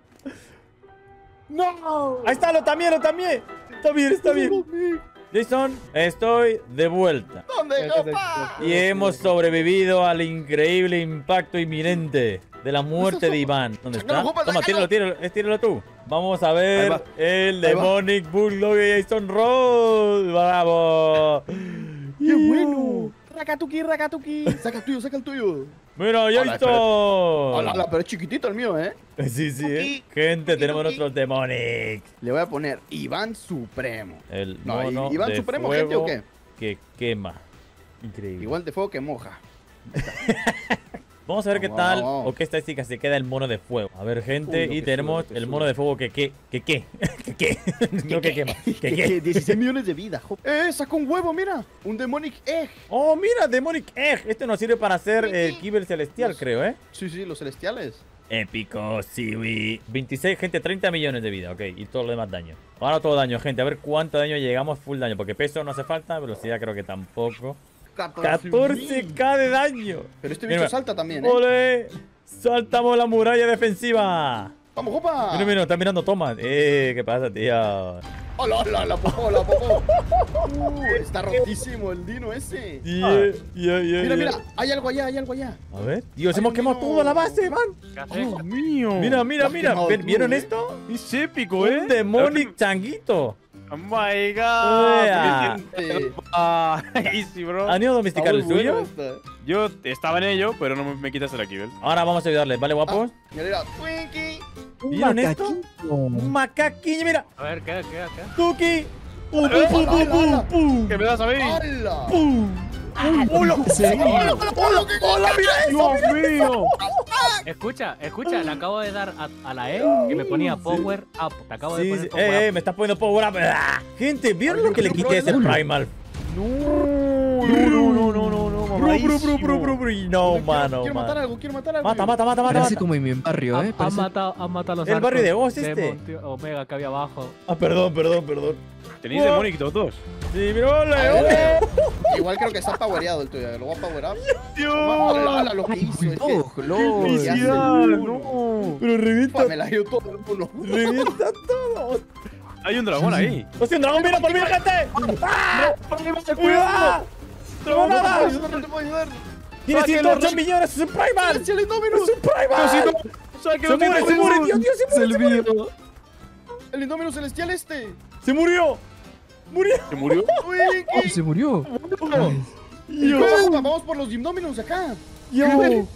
Speaker 5: ¡No!
Speaker 1: Ahí está, lo también, lo también. Está bien, está bien. Jason, estoy de vuelta.
Speaker 5: ¿Dónde, Jopa?
Speaker 1: Y hemos sobrevivido al increíble impacto inminente de la muerte de Iván. ¿Dónde está?
Speaker 5: Sácalo, Jopa,
Speaker 1: Toma,
Speaker 5: sácalo.
Speaker 1: tíralo, tíralo, eh, tíralo tú. Vamos a
Speaker 5: Ahí
Speaker 1: ver
Speaker 5: va.
Speaker 1: el
Speaker 5: Ahí va.
Speaker 1: Demonic Bulldog de Jason Ross. ¡Bravo!
Speaker 5: ¡Qué bueno! Rakatuki, Rakatuki. Saca el tuyo, saca el tuyo.
Speaker 1: Mira,
Speaker 5: Hola,
Speaker 1: Jason.
Speaker 5: Hola, hola, pero es chiquitito el mío, ¿eh?
Speaker 1: Sí, sí, eh.
Speaker 5: Tuki,
Speaker 1: Gente,
Speaker 5: tuki,
Speaker 1: tenemos
Speaker 5: tuki.
Speaker 1: nuestros Demonic.
Speaker 5: Le voy a poner Iván Supremo.
Speaker 1: El
Speaker 5: No,
Speaker 1: mono
Speaker 5: ¿Iván
Speaker 1: de
Speaker 5: Supremo,
Speaker 1: fuego
Speaker 5: gente, o qué?
Speaker 1: que quema. Increíble.
Speaker 5: Igual de fuego que moja.
Speaker 1: Vamos a ver qué
Speaker 5: Vamos,
Speaker 1: tal
Speaker 5: vamos.
Speaker 1: o qué estadística se queda el mono de fuego. A ver, gente,
Speaker 5: Uy, no,
Speaker 1: y
Speaker 5: qué
Speaker 1: tenemos
Speaker 5: suerte, qué
Speaker 1: el mono de fuego que qué, que qué, que qué, no que quema, que
Speaker 5: ¿Qué,
Speaker 1: qué.
Speaker 5: qué? dieciséis millones de vida. jo- ¡Eh! Sacó un huevo, mira. Un Demonic Egg.
Speaker 1: Oh, mira, Demonic Egg. Este nos sirve para hacer el Kibble Celestial,
Speaker 5: Los-
Speaker 1: creo, ¿eh?
Speaker 5: Sí, sí, los celestiales.
Speaker 1: Épico, sí, veintiséis, gente, treinta millones de vida, ok. Y todo lo demás daño. Ahora todo daño, gente. A ver cuánto daño llegamos full daño. Porque peso no hace falta, velocidad creo que tampoco. catorce K de daño.
Speaker 5: Pero este
Speaker 1: Mira,
Speaker 5: bicho salta también, ¿eh?
Speaker 1: ¡Ole! Saltamos la muralla defensiva.
Speaker 5: ¡Vamos, Jopa!
Speaker 1: Mira, mira, está mirando Thomas. Eh, ¿qué pasa, tío?
Speaker 5: ¡Hola, hola, la popó, la popó! Uh, está rotísimo el dino ese.
Speaker 1: Yeah, yeah, yeah,
Speaker 5: Mira,
Speaker 1: yeah.
Speaker 5: mira, hay algo allá, hay algo allá.
Speaker 1: A ver. Dios,
Speaker 5: Ay,
Speaker 1: hemos quemado
Speaker 5: no.
Speaker 1: toda la base, man.
Speaker 8: ¿Qué haces?
Speaker 4: Dios mío.
Speaker 1: Mira, mira,
Speaker 5: Lo has
Speaker 1: mira.
Speaker 5: quemado
Speaker 1: ¿Ven-
Speaker 5: tú,
Speaker 1: ¿Vieron
Speaker 5: ¿eh?
Speaker 1: esto?
Speaker 4: Es épico, ¿eh?
Speaker 1: Un demonic changuito.
Speaker 4: Oh my god.
Speaker 1: Yeah.
Speaker 5: Eh,
Speaker 4: Ah, easy, bro.
Speaker 1: ¿Han ido a
Speaker 5: está
Speaker 1: domesticar
Speaker 5: muy
Speaker 1: el
Speaker 5: bueno
Speaker 1: suyo?
Speaker 5: esta.
Speaker 4: Yo estaba en ello, pero no me, me quitas el aquí, ¿ves?
Speaker 1: Ahora vamos a ayudarles, ¿vale, guapos?
Speaker 5: Mira, mira, Twinkie.
Speaker 1: ¿Vieron esto? Un macaquillo, mira.
Speaker 8: A ver, ¿qué, qué, qué?
Speaker 1: Tuki. Uh, pu, pu,
Speaker 5: Hola,
Speaker 1: pu,
Speaker 5: hola,
Speaker 1: pu,
Speaker 5: hola.
Speaker 1: pu.
Speaker 4: ¿Qué me das a mí?
Speaker 5: ¡Hala!
Speaker 1: ¡Pum! ¡Hola! ¡Hola! ¡Hola! ¡Mira eso!
Speaker 4: ¡Dios mío!
Speaker 8: Escucha, escucha, le acabo de dar a, a la E que me ponía Power Up. Te acabo de
Speaker 1: Sí,
Speaker 8: poner
Speaker 1: sí.
Speaker 8: Power
Speaker 1: Eh, eh,
Speaker 8: Up.
Speaker 1: me estás poniendo power up. ¡Ah! Gente, ¿vieron lo que le quité a ese Primal?
Speaker 4: No, no, no, no, no, no, no,
Speaker 1: Bru, bru, bru, bru, bru, bru. No,
Speaker 5: Quiero-
Speaker 1: mano,
Speaker 5: Quiero matar
Speaker 1: mano.
Speaker 5: algo, quiero matar algo.
Speaker 1: Mata, mata, mata, mata.
Speaker 2: Parece
Speaker 1: mata.
Speaker 2: como en mi barrio, ¿eh?
Speaker 8: Han
Speaker 2: Parece...
Speaker 8: matado, han matado los
Speaker 1: El barrio de
Speaker 8: arcos
Speaker 1: Ghost este.
Speaker 8: Monte- Omega que había abajo.
Speaker 1: Ah, perdón, perdón, perdón.
Speaker 4: Tenéis
Speaker 1: Wow.
Speaker 4: Demonic todos dos.
Speaker 1: Sí, mira, ole,
Speaker 5: A
Speaker 1: ole.
Speaker 5: ver, Igual creo que está powereado el tuyo. Lo voy a power up. ¡Hala, hala! Lo que hizo es que...
Speaker 2: Bulldog, lol.
Speaker 5: Felicidad.
Speaker 4: no.
Speaker 1: Pero revienta,
Speaker 5: Ufa, me la dio todo el uno.
Speaker 1: revienta todo.
Speaker 4: Hay un dragón ahí.
Speaker 1: ¡Hostia, un dragón viene por mí, gente! ¡Ah! ¡Cuidado! ¡No
Speaker 5: No te
Speaker 1: nada!
Speaker 5: puedo ayudar, no te puedo ayudar.
Speaker 1: ¡Tiene
Speaker 4: Sáquenlo,
Speaker 1: ciento ocho
Speaker 4: Rick.
Speaker 1: millones! ¡Es un Primal!
Speaker 5: ¡Es el Indominus!
Speaker 1: ¡Es un Primal! ¡Se muere, se muere! ¡Dios, Dios, se muere! Se muere,
Speaker 5: ¡El Indominus celestial este!
Speaker 1: ¡Se murió! ¡Murió!
Speaker 4: ¿Se murió?
Speaker 2: Oh,
Speaker 5: ¡Twinkie!
Speaker 2: se murió.
Speaker 5: ¡Yo! ¡Vamos por los Indominus acá!
Speaker 1: ¡Yo!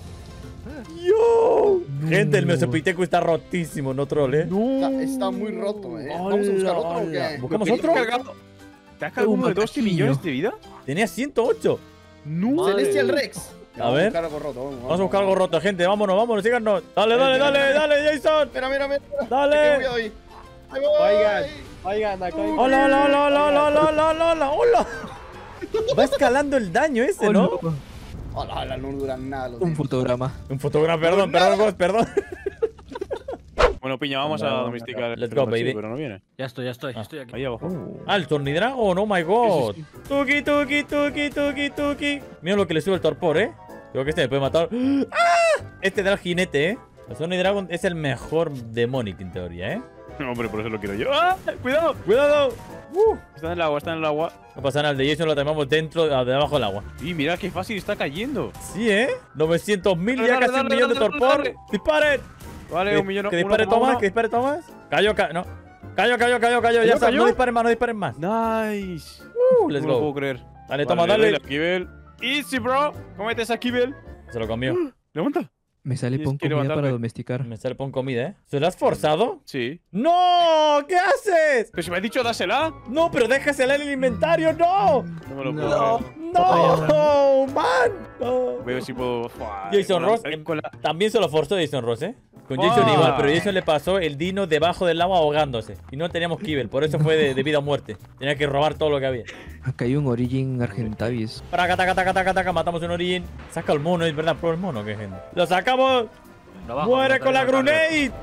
Speaker 1: ¡Yo! Gente, el Mesopiteco está rotísimo, no troll, ¿eh?
Speaker 5: Está, está muy roto, eh. ¿Vamos a buscar otro o
Speaker 1: Hola,
Speaker 5: qué?
Speaker 1: ¿buscamos
Speaker 5: Lo
Speaker 1: otro?
Speaker 5: quería cargar.
Speaker 4: ¿Te has cargado uno de doce
Speaker 2: macaquillo.
Speaker 4: millones de vida?
Speaker 1: Tenía ciento ocho.
Speaker 4: No.
Speaker 5: Celestial Rex.
Speaker 1: A ver.
Speaker 5: Vamos a buscar algo roto. Vamos,
Speaker 1: Vamos a buscar algo roto, gente. Vámonos, vámonos, síganos. Dale, dale, dale, dale, Jason.
Speaker 5: Mira, mira, mira.
Speaker 1: Dale.
Speaker 5: Cuidado ahí. Ahí voy.
Speaker 6: Oigan, oigan, acá hay...
Speaker 1: Hola, hola, hola, hola, hola, hola, hola, hola, hola, hola. Va escalando el daño ese,
Speaker 2: Oh,
Speaker 1: ¿no?
Speaker 2: no.
Speaker 5: Hola, hola, no duran nada los
Speaker 2: Un
Speaker 5: de-
Speaker 2: fotograma.
Speaker 1: Un fotograma, perdón, perdón, Ghost, perdón.
Speaker 4: Bueno, piña, vamos a
Speaker 1: No,
Speaker 4: domesticar.
Speaker 1: let's
Speaker 4: el
Speaker 1: go,
Speaker 4: Brasil,
Speaker 1: baby.
Speaker 4: Pero no viene.
Speaker 8: Ya estoy, ya estoy, estoy aquí.
Speaker 4: Ahí abajo.
Speaker 1: Ah, el Tornidragon, oh my god.
Speaker 4: Sí,
Speaker 1: Tuki, tuki, tuki, tuki, tuki. Mira lo que le sube el torpor, ¿eh? Creo que este me puede matar. ¡Ah! Este da el jinete, ¿eh? El Tornidragon es el mejor Demonic en teoría, ¿eh?
Speaker 4: No, hombre, por eso lo quiero yo. ¡Ah! ¡Cuidado!
Speaker 1: ¡Cuidado! Uh,
Speaker 4: Está en el agua, está en el agua.
Speaker 1: no pasa nada, el de Jason lo tenemos dentro, de debajo del agua.
Speaker 4: Y mira qué fácil está cayendo.
Speaker 1: Sí, ¿eh? novecientos mil, ya
Speaker 4: Dale,
Speaker 1: casi un
Speaker 4: dale,
Speaker 1: millón de
Speaker 4: dale,
Speaker 1: torpor.
Speaker 4: dale.
Speaker 1: ¡Disparen!
Speaker 4: Vale,
Speaker 1: Que-
Speaker 4: un millón.
Speaker 1: Que
Speaker 4: uno
Speaker 1: dispare
Speaker 4: coma
Speaker 1: Tomás,
Speaker 4: uno.
Speaker 1: que dispare Tomás. Cayó, cayó, no. Cayó, cayó, cayó, cayó. Ya
Speaker 4: ¿Cayó,
Speaker 1: está,
Speaker 4: cayó?
Speaker 1: no disparen más, no disparen más.
Speaker 4: Nice.
Speaker 1: Uh, let's
Speaker 4: no lo puedo
Speaker 1: go.
Speaker 4: creer.
Speaker 1: Dale,
Speaker 4: Vale,
Speaker 1: toma,
Speaker 4: le doy
Speaker 1: dale.
Speaker 4: la Kibel. Easy, bro. Cómete esa Kibel.
Speaker 1: Se lo comió.
Speaker 4: Levanta.
Speaker 2: Me sale
Speaker 4: Tienes
Speaker 2: pon
Speaker 4: que
Speaker 2: comida para
Speaker 4: levantarme.
Speaker 2: domesticar.
Speaker 1: Me sale pon comida, ¿eh? ¿Se lo has forzado?
Speaker 4: Sí.
Speaker 1: ¡No! ¿Qué haces?
Speaker 4: Pero si me has dicho dásela.
Speaker 1: No, pero déjasela en el inventario, ¡no!
Speaker 4: No me lo
Speaker 2: No.
Speaker 4: puedo creer.
Speaker 1: ¡No! ¡Man! No.
Speaker 4: Voy a ver si puedo. Fua,
Speaker 1: Jason
Speaker 4: con la-
Speaker 1: Ross,
Speaker 4: eh, con la-
Speaker 1: También se lo forzó Jason Ross, ¿eh? Con Jason
Speaker 4: Ah.
Speaker 1: igual, pero Jason le pasó el dino debajo del agua ahogándose. Y no teníamos Kibel, por eso fue de, de vida o muerte. Tenía que robar todo lo que había.
Speaker 2: Acá hay un Origin Argentavis.
Speaker 1: Taca, taca, taca, taca, taca, matamos un Origin. Saca el mono, es verdad, pro el mono, qué gente. ¡Lo sacamos!
Speaker 8: Lo bajo,
Speaker 1: ¡Muere
Speaker 8: no
Speaker 1: con la
Speaker 8: tengo carga.
Speaker 1: grenade!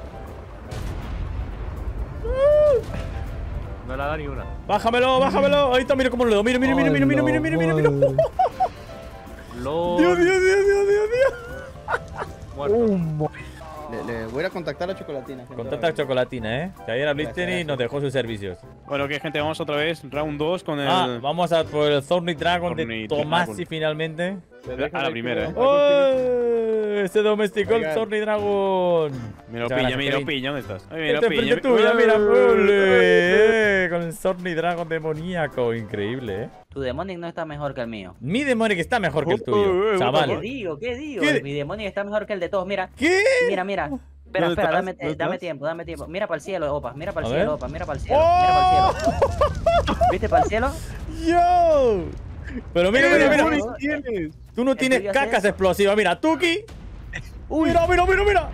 Speaker 8: No le da ni una.
Speaker 1: ¡Bájamelo, bájamelo! Ahí está, mira cómo lo doy. Mira, mira, mira, mira, mira, mira, mira, mira, mira.
Speaker 2: Hola,
Speaker 8: LOL.
Speaker 1: Dios, Dios, Dios, Dios, Dios, Dios.
Speaker 8: Muerto.
Speaker 5: Le, le voy a ir a contactar a Chocolatina. gente.
Speaker 1: Contacta a Chocolatina, ¿eh? Que ayer a Blitzen y
Speaker 5: Gracias,
Speaker 1: nos dejó sus servicios.
Speaker 4: Bueno, que gente, vamos otra vez. Round dos con el.
Speaker 1: Ah, vamos a por el Thorny Dragon de
Speaker 4: Thorny
Speaker 1: Tomasi
Speaker 4: Dragon.
Speaker 1: finalmente.
Speaker 4: A la primera, eh.
Speaker 1: ¡Oh! Se domesticó el
Speaker 5: Oigan.
Speaker 1: Thorny Dragon.
Speaker 4: Mira,
Speaker 1: Muchas
Speaker 4: piña,
Speaker 1: gracias,
Speaker 4: mira,
Speaker 1: Kevin.
Speaker 4: piña, ¿dónde estás? Ay, mira,
Speaker 1: Este
Speaker 4: piña.
Speaker 1: frente tuya, mira,
Speaker 4: ¡Eh!
Speaker 1: ole, eh, con el Thorny Dragon demoníaco, increíble, ¿eh?
Speaker 3: Tu Demonic no está mejor que el mío.
Speaker 1: Mi Demonic está mejor que el
Speaker 4: Oh,
Speaker 1: tuyo,
Speaker 4: eh,
Speaker 3: ¿Qué
Speaker 1: chaval.
Speaker 3: digo? ¿Qué digo?
Speaker 1: ¿Qué?
Speaker 3: Mi Demonic está mejor que el de todos. Mira,
Speaker 1: ¿Qué?
Speaker 3: mira, mira. Espera,
Speaker 4: ¿Dónde
Speaker 3: espera,
Speaker 4: estás?
Speaker 3: dame,
Speaker 4: ¿Dónde
Speaker 3: dame
Speaker 4: estás?
Speaker 3: tiempo, dame tiempo. Mira para el cielo, Opa, mira para
Speaker 1: A
Speaker 3: el
Speaker 1: ver.
Speaker 3: cielo, Opa, mira para el cielo, mira para el cielo. ¿Viste para el cielo?
Speaker 1: ¡Yo! Pero mira, mira, mira.
Speaker 3: Demonic
Speaker 4: tienes?
Speaker 1: Tú no
Speaker 3: El
Speaker 1: tienes
Speaker 3: tuyo hace
Speaker 1: cacas
Speaker 3: eso.
Speaker 1: explosivas. Mira, Tuki. Mira, mira, mira, mira.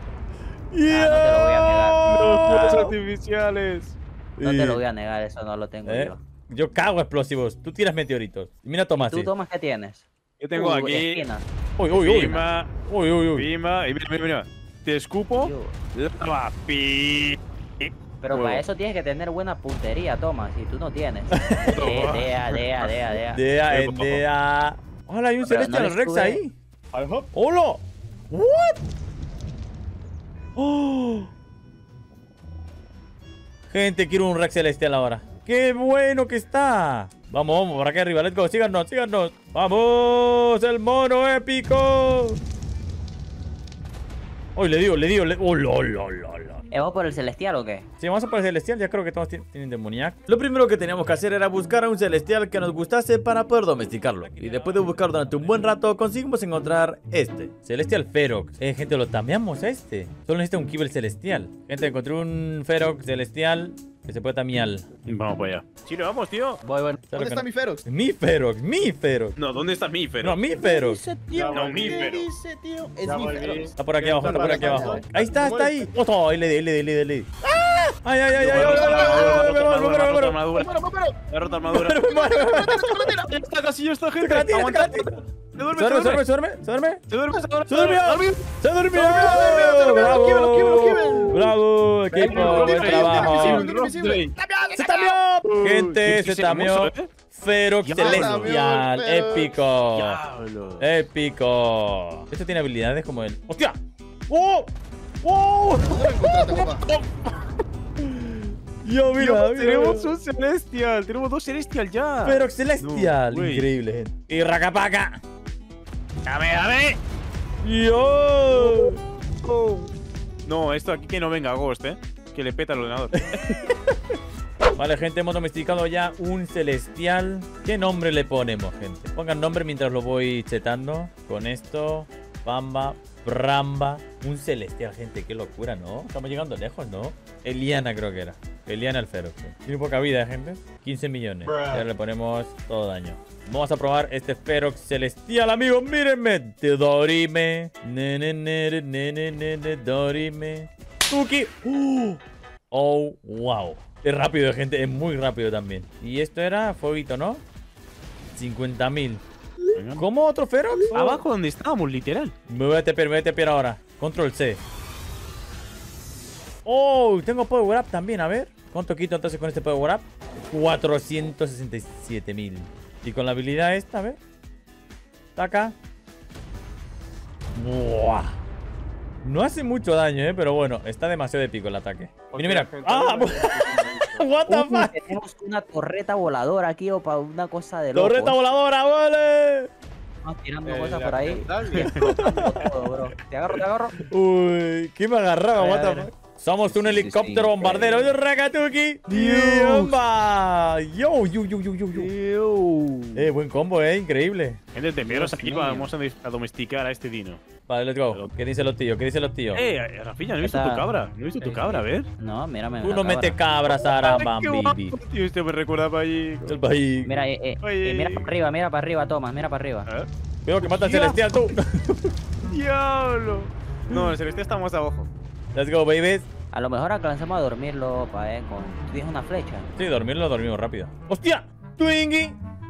Speaker 3: Ah,
Speaker 4: Los fuegos
Speaker 1: Yeah.
Speaker 4: artificiales.
Speaker 3: No te lo
Speaker 1: Y-
Speaker 3: voy a negar, eso no lo tengo
Speaker 1: ¿Eh?
Speaker 3: yo.
Speaker 1: Yo cago explosivos. Tú tiras meteoritos. Mira, Tomás.
Speaker 3: ¿Tú, Tomás, qué tienes?
Speaker 4: Yo tengo
Speaker 3: Uh,
Speaker 4: aquí.
Speaker 3: esquinas.
Speaker 1: Uy, uy, uy.
Speaker 4: Pima,
Speaker 1: Uy, uy, uy.
Speaker 4: pima. Y mira, mira, mira. Te escupo.
Speaker 3: Yo.
Speaker 4: Lava. Pi.
Speaker 3: Pero
Speaker 4: Huevo.
Speaker 3: para eso tienes que tener buena puntería, Tomás, y tú no tienes. Eh, Dea, dea, dea, dea.
Speaker 1: Dea,
Speaker 4: Eh,
Speaker 1: dea. Hola, hay un
Speaker 3: Pero
Speaker 1: Celestial
Speaker 3: no le
Speaker 1: Rex
Speaker 3: sube.
Speaker 1: ahí. ¡Hola! ¿What? ¡Oh! Gente, quiero un Rex celestial ahora. ¡Qué bueno que está! Vamos, vamos, por aquí arriba. Let's go. Síganos, síganos. ¡Vamos! ¡El mono épico! ¡Uy, le digo, le digo! Le... ¡Oh, lo, lo, lo, lo!
Speaker 3: ¿Vamos por el celestial o qué?
Speaker 1: Si vamos a por el celestial, ya creo que todos tienen, tienen demoniac. Lo primero que teníamos que hacer era buscar a un celestial que nos gustase para poder domesticarlo. Y después de buscar durante un buen rato, conseguimos encontrar este, Celestial Ferox. Eh, gente, lo tameamos a este. Solo necesita un kibble celestial. Gente, encontré un Ferox celestial que se puede tamear.
Speaker 4: Vamos para allá. Sí, nos vamos, tío.
Speaker 8: Voy, voy.
Speaker 5: ¿Dónde está mi Ferox?
Speaker 1: Mi Ferox, mi Ferox.
Speaker 4: No, ¿dónde está mi Ferox?
Speaker 1: No, mi Ferox.
Speaker 4: No, mi
Speaker 5: ¿Qué
Speaker 4: Ferox.
Speaker 5: dice, tío? Es
Speaker 6: Ya
Speaker 5: mi
Speaker 6: volví.
Speaker 5: Ferox.
Speaker 1: Está por aquí abajo, está por aquí
Speaker 5: Vale,
Speaker 1: abajo.
Speaker 5: vale.
Speaker 1: Ahí está, está ahí. ¡Oh, ahí le di, le di, le di, le di! ¡Ah! ¡Ay, ay, ay, ay! ay, ay, ay, ay, me muero, me muero, me muero.
Speaker 4: armadura. Me ha roto armadura.
Speaker 1: Me muero, me muero.
Speaker 4: Ya está, casi ya está, gente.
Speaker 1: Sácala, tira,
Speaker 4: Aguanta.
Speaker 1: sácala, tira.
Speaker 4: Se duerme,
Speaker 1: Se
Speaker 4: se
Speaker 1: duerme, se
Speaker 4: duerme.
Speaker 1: duerme, se duerme.
Speaker 4: Se duerme, se duerme.
Speaker 1: ¡Se durmió! ¡Se durmió! ¡Bravo! ¡Bravo, equipo! ¡Buen trabajo! ¡Se tameó! Gente, se tameó. Ferox
Speaker 4: Ya,
Speaker 1: celestial.
Speaker 5: Ferox.
Speaker 1: Épico.
Speaker 4: Diablo.
Speaker 1: Épico. Esto tiene habilidades como el... ¡Hostia! ¡Oh! ¡Oh!
Speaker 5: ¿Dónde lo encontraste, papá?
Speaker 1: Yo, mira,
Speaker 4: Dios,
Speaker 1: mira,
Speaker 4: tenemos
Speaker 1: mira.
Speaker 4: un Celestial. Tenemos dos Celestial ya.
Speaker 1: Ferox celestial.
Speaker 4: No, güey.
Speaker 1: Increíble, gente. Y racapaca.
Speaker 4: Dame, dame.
Speaker 1: Yo.
Speaker 4: No, esto aquí que no venga Ghost, eh. Que le peta el ordenador.
Speaker 1: Vale, gente, hemos domesticado ya un celestial. ¿Qué nombre le ponemos, gente? Pongan nombre mientras lo voy chetando. Con esto, Bamba, Bramba. Un celestial, gente, qué locura, ¿no? Estamos llegando lejos, ¿no? Eliana creo que era. Eliana el Ferox. ¿eh? Tiene poca vida, ¿eh, gente. quince millones. Ya le ponemos todo daño. Vamos a probar este Ferox celestial, amigos. Mírenme. Te dorime. Ne, ne, ne, ne, ne, ne, ne, dorime. Tuki. Uh. Oh, wow. Es rápido, gente. Es muy rápido también. Y esto era fueguito, ¿no? cincuenta mil. ¿Cómo otro Ferox?
Speaker 4: Abajo donde estábamos, literal.
Speaker 1: Me voy a tepear, me voy a tepear ahora. Control C. Oh, tengo Power Up también, a ver. ¿Cuánto quito entonces con este Power Up? cuatrocientos sesenta y siete mil. Y con la habilidad esta, a ver. Está acá. Buah. No hace mucho daño, eh, pero bueno, está demasiado épico el ataque. Mira, mira. ¡Ah! What the
Speaker 3: Uy,
Speaker 1: fuck?
Speaker 3: tenemos una torreta voladora aquí, o para una cosa de locos.
Speaker 1: ¡Torreta voladora, vale!
Speaker 3: Estamos tirando
Speaker 6: Eh,
Speaker 3: cosas
Speaker 6: la
Speaker 3: por ahí.
Speaker 6: frontal.
Speaker 3: Y explotando todo, bro. Te agarro, te agarro.
Speaker 1: Uy, ¿qué me agarraba?
Speaker 3: A ver,
Speaker 1: What
Speaker 3: a
Speaker 1: the
Speaker 3: ver.
Speaker 1: fuck? Somos un
Speaker 3: Sí, sí,
Speaker 1: helicóptero
Speaker 3: sí,
Speaker 1: bombardero.
Speaker 3: increíble.
Speaker 1: ¡Rakatuki! ¡Yumba! ¡Yo, yo, yo, yo, yo, yo! Eh, buen combo, eh, increíble.
Speaker 4: Gente, te pierdas aquí.
Speaker 3: mío.
Speaker 4: Vamos a a domesticar a este dino.
Speaker 1: Vale, let's go. ¿Qué dicen los tíos? ¿Qué dicen los tíos?
Speaker 4: Eh, Rafiña, no he visto
Speaker 3: Está-
Speaker 4: tu cabra. No he visto tu cabra, a ver.
Speaker 3: No, mírame.
Speaker 1: Tú
Speaker 3: la
Speaker 1: no
Speaker 3: cabra.
Speaker 1: metes cabras, Aramba,
Speaker 4: Qué
Speaker 1: baby.
Speaker 4: guapo, tío, este me recuerda para allí.
Speaker 1: El país.
Speaker 3: Mira, eh, eh,
Speaker 4: Oye.
Speaker 3: eh, mira para arriba, mira para arriba, Tomás, mira para arriba.
Speaker 4: ¿Eh?
Speaker 1: Cuidado que mata al
Speaker 4: Ya.
Speaker 1: celestial, tú.
Speaker 4: ¡Diablo! No, el celestial está más abajo.
Speaker 1: Let's go, babies.
Speaker 3: A lo mejor alcanzamos a dormirlo, pa, eh, con... ¿Tú tienes una flecha?
Speaker 1: Sí, dormirlo, dormimos rápido. ¡Hostia! ¡Twingy!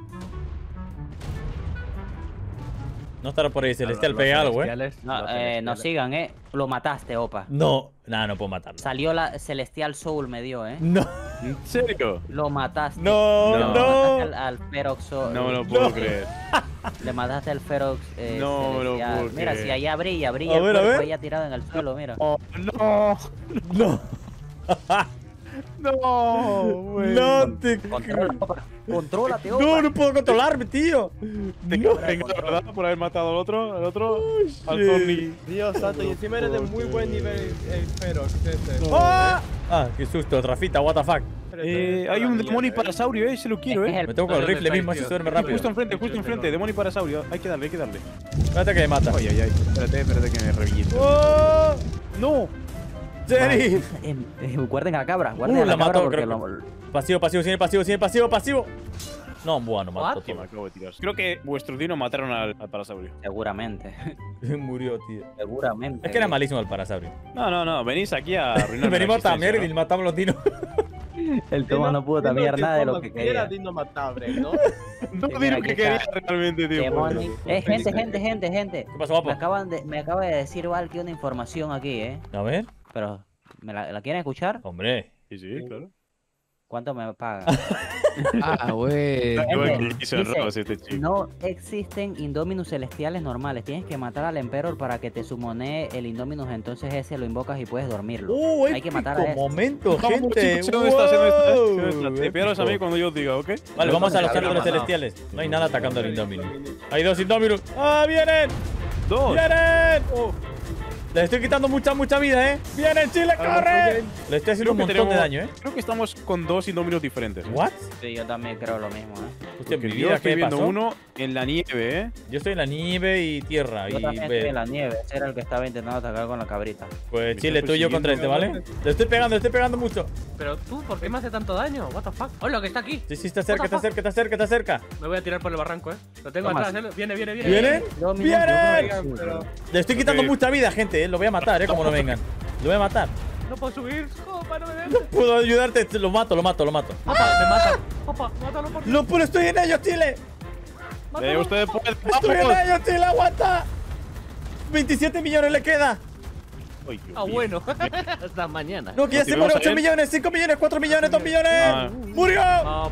Speaker 1: No estará por ahí, celestial,
Speaker 8: Los
Speaker 1: pega algo, eh.
Speaker 8: celestiales,
Speaker 3: No,
Speaker 8: los
Speaker 3: eh, no
Speaker 8: celestiales.
Speaker 3: sigan, eh. Lo mataste, opa.
Speaker 1: No, nada, no puedo matarlo.
Speaker 3: Salió la Celestial Soul, me dio, eh.
Speaker 1: No,
Speaker 4: ¿En serio?
Speaker 3: Lo mataste.
Speaker 1: no,
Speaker 4: No.
Speaker 3: Le mataste
Speaker 1: no.
Speaker 3: al, al Ferox. Soul.
Speaker 4: No me lo puedo
Speaker 1: No.
Speaker 4: creer.
Speaker 3: Le mataste al Ferox. Eh,
Speaker 4: No me lo
Speaker 3: celestial.
Speaker 4: puedo
Speaker 3: Mira,
Speaker 4: creer.
Speaker 3: si allá brilla, brilla
Speaker 1: A
Speaker 3: el
Speaker 1: ver, a
Speaker 3: cuerpo
Speaker 1: ver.
Speaker 3: allá tirado en el suelo, mira.
Speaker 4: Oh, no.
Speaker 1: No,
Speaker 4: No, güey.
Speaker 1: no te.
Speaker 3: Controla, opa. Contrólate, opa.
Speaker 1: No, no puedo controlarme, tío. No.
Speaker 4: Venga, la verdad, por haber matado al otro, al otro, al
Speaker 1: shit.
Speaker 4: Tony.
Speaker 6: Dios santo, y encima eres de muy buen nivel el Ferox ese.
Speaker 1: ¡Ah! Ah, qué susto, Rafita, what the fuck.
Speaker 4: Eh, hay un demonio parasaurio, eh, se lo quiero,
Speaker 3: Es
Speaker 4: eh.
Speaker 3: el-
Speaker 1: Me tengo con el rifle mismo, así se duerme rápido.
Speaker 4: Justo enfrente, justo enfrente, demonio parasaurio. Hay que darle, hay que darle.
Speaker 1: Espérate que me mata.
Speaker 4: Ay, ay, ay. Espérate, espérate que me reviento.
Speaker 1: ¡Oh!
Speaker 4: No.
Speaker 1: ¡Jerry!
Speaker 3: Eh, eh, guarden a la cabra, guarden
Speaker 1: Uh,
Speaker 3: a la
Speaker 1: la
Speaker 3: cabra
Speaker 1: mató,
Speaker 3: porque
Speaker 1: creo
Speaker 3: lo...
Speaker 1: Pasivo, pasivo, sigue pasivo, sigue pasivo, pasivo. No, bueno, mató
Speaker 3: What?
Speaker 4: Que me
Speaker 1: todo.
Speaker 4: acabo de tirar. Creo que vuestros dinos mataron al, al parasaurio.
Speaker 3: Seguramente,
Speaker 1: Murió, tío.
Speaker 3: seguramente.
Speaker 1: Es que era malísimo el parasaurio.
Speaker 4: No, no, no. Venís aquí a arruinar.
Speaker 1: Venimos también y matamos los dinos.
Speaker 3: El Tomás no pudo también nada de lo que
Speaker 6: Era
Speaker 3: quería.
Speaker 6: digno matable, ¿no?
Speaker 4: No
Speaker 3: Mira,
Speaker 4: digo
Speaker 3: aquí
Speaker 4: que quería
Speaker 3: está.
Speaker 4: realmente, tío.
Speaker 3: Demoni- Eh, gente, gente, gente, gente.
Speaker 1: ¿Qué pasó,
Speaker 3: Me
Speaker 1: guapo?
Speaker 3: acaban de, me acaba de decir Valky una información aquí, eh.
Speaker 1: A ver.
Speaker 3: Pero, ¿me la, la quieren escuchar?
Speaker 1: Hombre.
Speaker 4: Sí, sí, claro.
Speaker 3: ¿Cuánto me paga?
Speaker 2: Ah, bueno.
Speaker 4: Igual que hizo
Speaker 3: Dice,
Speaker 4: Ross este chico.
Speaker 3: no existen Indominus celestiales normales. Tienes que matar al Emperor para que te sumone el Indominus. Entonces ese lo invocas y puedes dormirlo.
Speaker 1: Uh,
Speaker 3: Hay que matar a
Speaker 1: épico
Speaker 3: ese.
Speaker 1: momento,
Speaker 4: Vamos,
Speaker 1: gente.
Speaker 4: chicos, ¿dónde está haciendo esto, eh?
Speaker 1: Wow,
Speaker 4: ¿Dónde está? Te pierdas a mí
Speaker 1: épico.
Speaker 4: cuando yo os diga, ¿ok?
Speaker 1: Vale, vamos a los
Speaker 3: Habrá
Speaker 1: ángeles
Speaker 3: matado.
Speaker 1: celestiales. No hay nada atacando al Indominus. Hay dos Indominus. ¡Ah, vienen!
Speaker 4: Dos.
Speaker 1: ¡Vienen! Le estoy quitando mucha, mucha vida, ¿eh? ¡Vienen, Chile, corre! Le estoy haciendo un
Speaker 4: Creo que
Speaker 1: montón de
Speaker 4: tenemos-
Speaker 1: daño, ¿eh?
Speaker 4: Creo que estamos con dos Indominus diferentes. ¿eh?
Speaker 1: ¿What?
Speaker 3: Sí, yo también creo lo mismo, ¿eh?
Speaker 1: Hostia,
Speaker 4: Porque
Speaker 1: mi
Speaker 4: yo
Speaker 1: vida,
Speaker 4: estoy
Speaker 1: ¿qué
Speaker 4: viendo
Speaker 1: pasó?
Speaker 4: uno en la nieve, ¿eh?
Speaker 1: Yo estoy en la nieve y tierra.
Speaker 3: Yo
Speaker 1: y
Speaker 3: también
Speaker 1: ve-
Speaker 3: estoy en la nieve. Ese era el que estaba intentando atacar con la cabrita.
Speaker 1: Pues
Speaker 4: Me
Speaker 1: Chile,
Speaker 4: está
Speaker 1: tú y yo contra este, ¿vale? Le estoy pegando, le estoy pegando mucho.
Speaker 8: Pero tú, ¿por qué me hace tanto daño? What the fuck. Hola, que está aquí.
Speaker 1: Sí, sí, está cerca,
Speaker 8: What the
Speaker 1: está cerca, está cerca, está cerca.
Speaker 8: Me voy a tirar por el barranco, eh. Lo tengo
Speaker 3: Toma,
Speaker 8: atrás, eh. Viene, viene, viene.
Speaker 1: ¿Vienen?
Speaker 3: Dominus,
Speaker 1: ¡Vienen!
Speaker 3: yo creo que sí,
Speaker 6: Pero-
Speaker 1: Le estoy quitando
Speaker 4: Ok.
Speaker 1: mucha vida, gente, ¿eh? Lo voy a matar, ¿eh? Como no vengan. Lo voy a matar.
Speaker 8: No puedo subir. Opa, no me dejes.
Speaker 1: Puedo ayudarte, lo mato, lo mato, lo mato.
Speaker 8: Opa, me matan. Opa, mátalo por
Speaker 1: ¡No, pero estoy en ellos, Chile!
Speaker 4: Eh,
Speaker 8: Mátalo.
Speaker 4: ustedes pueden.
Speaker 1: ¡Estoy en
Speaker 4: ¡Vamos!
Speaker 1: ellos, Chile! ¡Aguanta! veintisiete millones le queda.
Speaker 4: Ay, Dios
Speaker 8: Ah,
Speaker 4: mío.
Speaker 8: bueno. Hasta mañana.
Speaker 1: No, que ya
Speaker 4: Si
Speaker 1: se
Speaker 4: vamos
Speaker 1: muere
Speaker 4: a
Speaker 1: ocho
Speaker 4: ver-
Speaker 1: millones, cinco millones, cuatro millones, dos millones.
Speaker 4: Ah.
Speaker 1: ¡Murió!
Speaker 8: Vamos.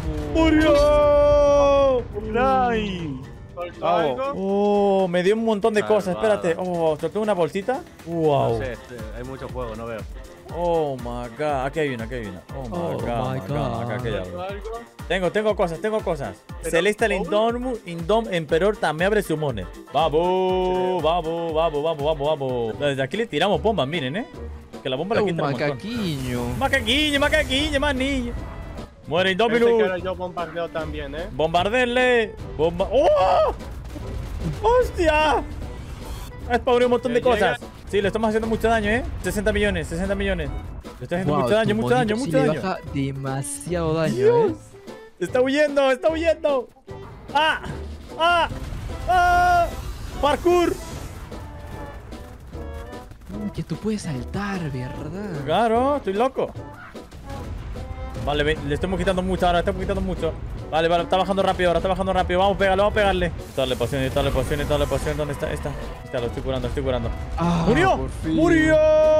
Speaker 1: ¡Murió!
Speaker 4: Ay.
Speaker 6: ¿Soltó
Speaker 4: Vamos.
Speaker 6: algo?
Speaker 1: Oh, me dio un montón de cosas.
Speaker 8: Salvada.
Speaker 1: Espérate. Oh, ¿soltó una bolsita?
Speaker 8: No
Speaker 1: Wow.
Speaker 8: sé, sí, hay mucho fuego, no veo.
Speaker 1: Oh my god. Aquí hay una, aquí hay una. Oh my
Speaker 2: Oh
Speaker 1: god,
Speaker 2: my
Speaker 1: my god.
Speaker 2: God.
Speaker 1: Acá, aquí hay
Speaker 6: ¿Soltó
Speaker 1: algo.
Speaker 6: algo?
Speaker 1: Tengo, tengo cosas, tengo cosas.
Speaker 6: Pero,
Speaker 1: Celestial
Speaker 6: ¿cómo?
Speaker 1: Indom, Indom Emperor también abre su monet. Vamos, vamos, vamos, vamos, vamos, vamos. Desde aquí le tiramos bombas, miren, eh. Que la bomba la
Speaker 2: Un
Speaker 1: quita un montón.
Speaker 2: macaquiño.
Speaker 1: Macaquiño, macaquiño, más niño. Muere
Speaker 6: Pensé que
Speaker 1: Indominus.
Speaker 6: era yo bombardeo también, ¿eh?
Speaker 1: Bombardenle. Bomba. ¡Oh! ¡Hostia! Ha spawnado un montón de
Speaker 6: Que llega-
Speaker 1: cosas. Sí, le estamos haciendo mucho daño, ¿eh? sesenta millones, sesenta millones. Le está haciendo
Speaker 2: Wow,
Speaker 1: mucho daño,
Speaker 2: tu
Speaker 1: mucho daño,
Speaker 2: monito sí
Speaker 1: mucho
Speaker 2: le
Speaker 1: daño.
Speaker 2: baja demasiado daño,
Speaker 1: Dios.
Speaker 2: ¿eh?
Speaker 1: Está huyendo, está huyendo. ¡Ah! ¡Ah! ¡Ah! ¡Parkour!
Speaker 2: Mm, Que tú puedes saltar, ¿verdad?
Speaker 1: Claro, estoy loco. Vale, ve- le estamos quitando mucho ahora, le estamos quitando mucho. Vale, vale, está bajando rápido ahora, está bajando rápido. Vamos a pegarle, vamos a pegarle. Dale pociones, dale pociones, dale pociones. ¿Dónde está? Esta. Está, lo estoy curando, estoy curando.
Speaker 2: Ah,
Speaker 1: ¡Murió!
Speaker 2: por fin.
Speaker 1: ¡Murió!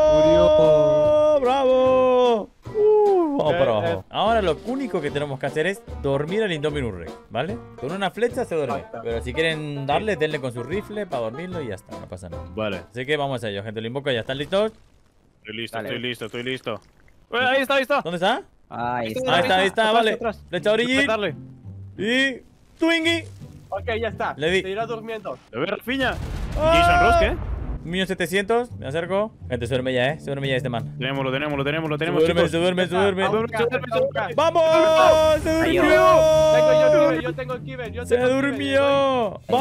Speaker 2: Murió.
Speaker 1: ¡Bravo! Uh, vamos
Speaker 6: Eh,
Speaker 1: para
Speaker 6: eh.
Speaker 1: abajo. Ahora lo único que tenemos que hacer es dormir al Indominus Rex, ¿vale? Con una flecha se duerme.
Speaker 6: Ahí está.
Speaker 1: Pero si quieren darle, denle con su rifle para dormirlo y ya está, no pasa nada.
Speaker 4: Vale.
Speaker 1: Así que vamos a ello, gente. Lo invoco ya. ¿Están listos?
Speaker 4: Estoy listo,
Speaker 3: Dale.
Speaker 4: estoy listo, estoy listo. Eh, ahí está, ahí está.
Speaker 1: ¿Dónde está?
Speaker 3: Ahí
Speaker 4: Ahí
Speaker 3: está.
Speaker 1: Ahí está, ahí está,
Speaker 4: Atrás,
Speaker 1: vale.
Speaker 4: atrás.
Speaker 1: Flecha orillín.
Speaker 4: Darle.
Speaker 1: Y... Twingy.
Speaker 6: Ok, ya está.
Speaker 1: Le di.
Speaker 6: Se irá durmiendo.
Speaker 4: A ver, Rafiña.
Speaker 1: ¡Ah!
Speaker 4: Jason Ross, ¿qué?
Speaker 1: Un millón setecientos. Me acerco. Gente, se duerme ya, ¿eh? Se duerme ya este man.
Speaker 4: Tenemos, lo tenemos, lo tenemos, lo
Speaker 1: Se
Speaker 4: tenemos,
Speaker 1: duerme,
Speaker 4: chicos.
Speaker 1: se duerme, se duerme.
Speaker 6: Vamos,
Speaker 4: Se duerme, se duerme.
Speaker 1: ¡Vamos! ¡Se
Speaker 3: Adiós.
Speaker 6: Tengo yo
Speaker 1: durmió!
Speaker 6: Kiber, yo tengo Kiber, yo
Speaker 1: ¡Se
Speaker 6: tengo Kiber,
Speaker 1: durmió!
Speaker 6: Ahí lo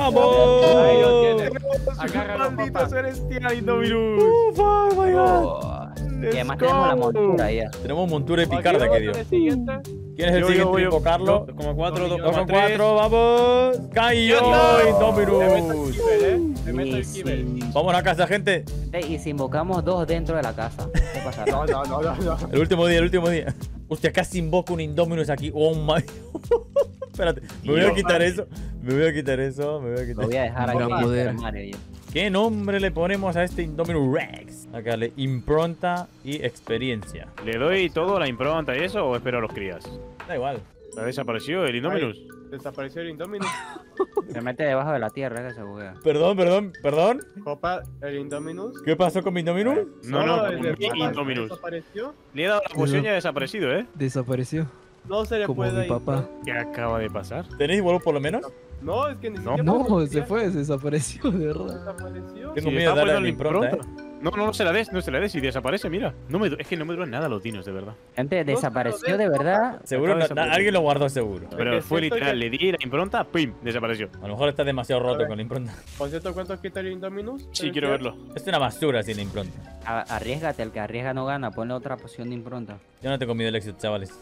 Speaker 1: ¡Vamos!
Speaker 6: tienes. Agárralo,
Speaker 4: Maldito
Speaker 6: papá.
Speaker 4: celestial Indominus.
Speaker 1: Uf, oh my god.
Speaker 3: Oh. Y
Speaker 4: Let's
Speaker 3: además tenemos la
Speaker 4: go.
Speaker 3: montura ya.
Speaker 1: Tenemos montura y
Speaker 6: Ok,
Speaker 1: picarda,
Speaker 6: vamos
Speaker 1: que dio.
Speaker 6: con el siguiente.
Speaker 1: ¿Quién es el
Speaker 4: Yo, yo,
Speaker 1: siguiente en
Speaker 4: yo.
Speaker 1: invocarlo?
Speaker 4: dos coma cuatro,
Speaker 6: Dos
Speaker 4: dos
Speaker 1: dos
Speaker 4: coma
Speaker 1: con
Speaker 4: tres.
Speaker 1: cuatro, vamos. ¡Cayó!
Speaker 6: Le meto el
Speaker 1: Indominus!
Speaker 6: Kiber, eh. Le meto el
Speaker 3: Sí,
Speaker 6: Kiber.
Speaker 3: sí.
Speaker 1: Vamos a casa, gente.
Speaker 3: Ey, y si invocamos dos dentro de la casa, ¿qué pasará?
Speaker 6: No, no, no, no, no.
Speaker 1: El último día, el último día. Hostia, casi invoco un Indominus aquí. Oh my. Espérate, me voy a
Speaker 4: Dios.
Speaker 1: quitar eso. Me voy a quitar eso. Me voy a
Speaker 3: Lo
Speaker 1: quitar.
Speaker 3: voy a dejar aquí
Speaker 2: Gran
Speaker 3: en
Speaker 2: poder.
Speaker 3: el armario yo.
Speaker 1: ¿Qué nombre le ponemos a este Indominus Rex? Acá le impronta y experiencia.
Speaker 4: ¿Le doy todo a la impronta y eso o espero a los crías?
Speaker 1: Da igual.
Speaker 4: ¿Ha desaparecido el Indominus?
Speaker 6: Desapareció el Indominus.
Speaker 3: Se mete debajo de la tierra que se buguea.
Speaker 1: Perdón, perdón, perdón.
Speaker 6: Copa, el Indominus.
Speaker 1: ¿Qué pasó con mi Indominus?
Speaker 4: No, no,
Speaker 6: el de
Speaker 4: mi
Speaker 6: Copa
Speaker 4: Indominus.
Speaker 6: desapareció.
Speaker 4: Le he dado la poción y ha desaparecido, ¿eh?
Speaker 2: Desapareció.
Speaker 6: No se le
Speaker 2: Como
Speaker 6: puede
Speaker 2: mi
Speaker 6: ir.
Speaker 2: papá.
Speaker 4: ¿Qué acaba de pasar?
Speaker 1: ¿Tenéis vuelo por lo menos?
Speaker 6: No, es que ni
Speaker 4: No.
Speaker 6: siquiera.
Speaker 2: No, se fue, desapareció, de verdad.
Speaker 6: Desapareció.
Speaker 1: Tengo
Speaker 4: Si
Speaker 1: miedo de
Speaker 4: estaba
Speaker 1: darle a
Speaker 4: poniendo
Speaker 1: la impronta, ¿eh?
Speaker 4: No, no, no se la des, no se la des y desaparece, mira. No me, du- es que no me duran nada los dinos, de verdad.
Speaker 3: Gente, desapareció de verdad.
Speaker 1: Seguro,
Speaker 4: Acaba de
Speaker 1: no-
Speaker 4: desaparecer.
Speaker 1: alguien lo guardó seguro.
Speaker 4: Pero
Speaker 6: Es
Speaker 4: fue
Speaker 6: cierto
Speaker 4: literal,
Speaker 6: que-
Speaker 4: le di la impronta, ¡pim! Desapareció.
Speaker 1: A lo mejor está demasiado
Speaker 6: A
Speaker 1: roto
Speaker 6: ver.
Speaker 1: con la impronta.
Speaker 6: Por cierto, ¿cuántos quita el Indominus?
Speaker 4: Sí, quiero verlo.
Speaker 1: Es una basura sin impronta.
Speaker 3: A- Arriesgate, el que arriesga no gana. Ponle otra poción de impronta.
Speaker 1: Yo no tengo miedo al éxito, chavales.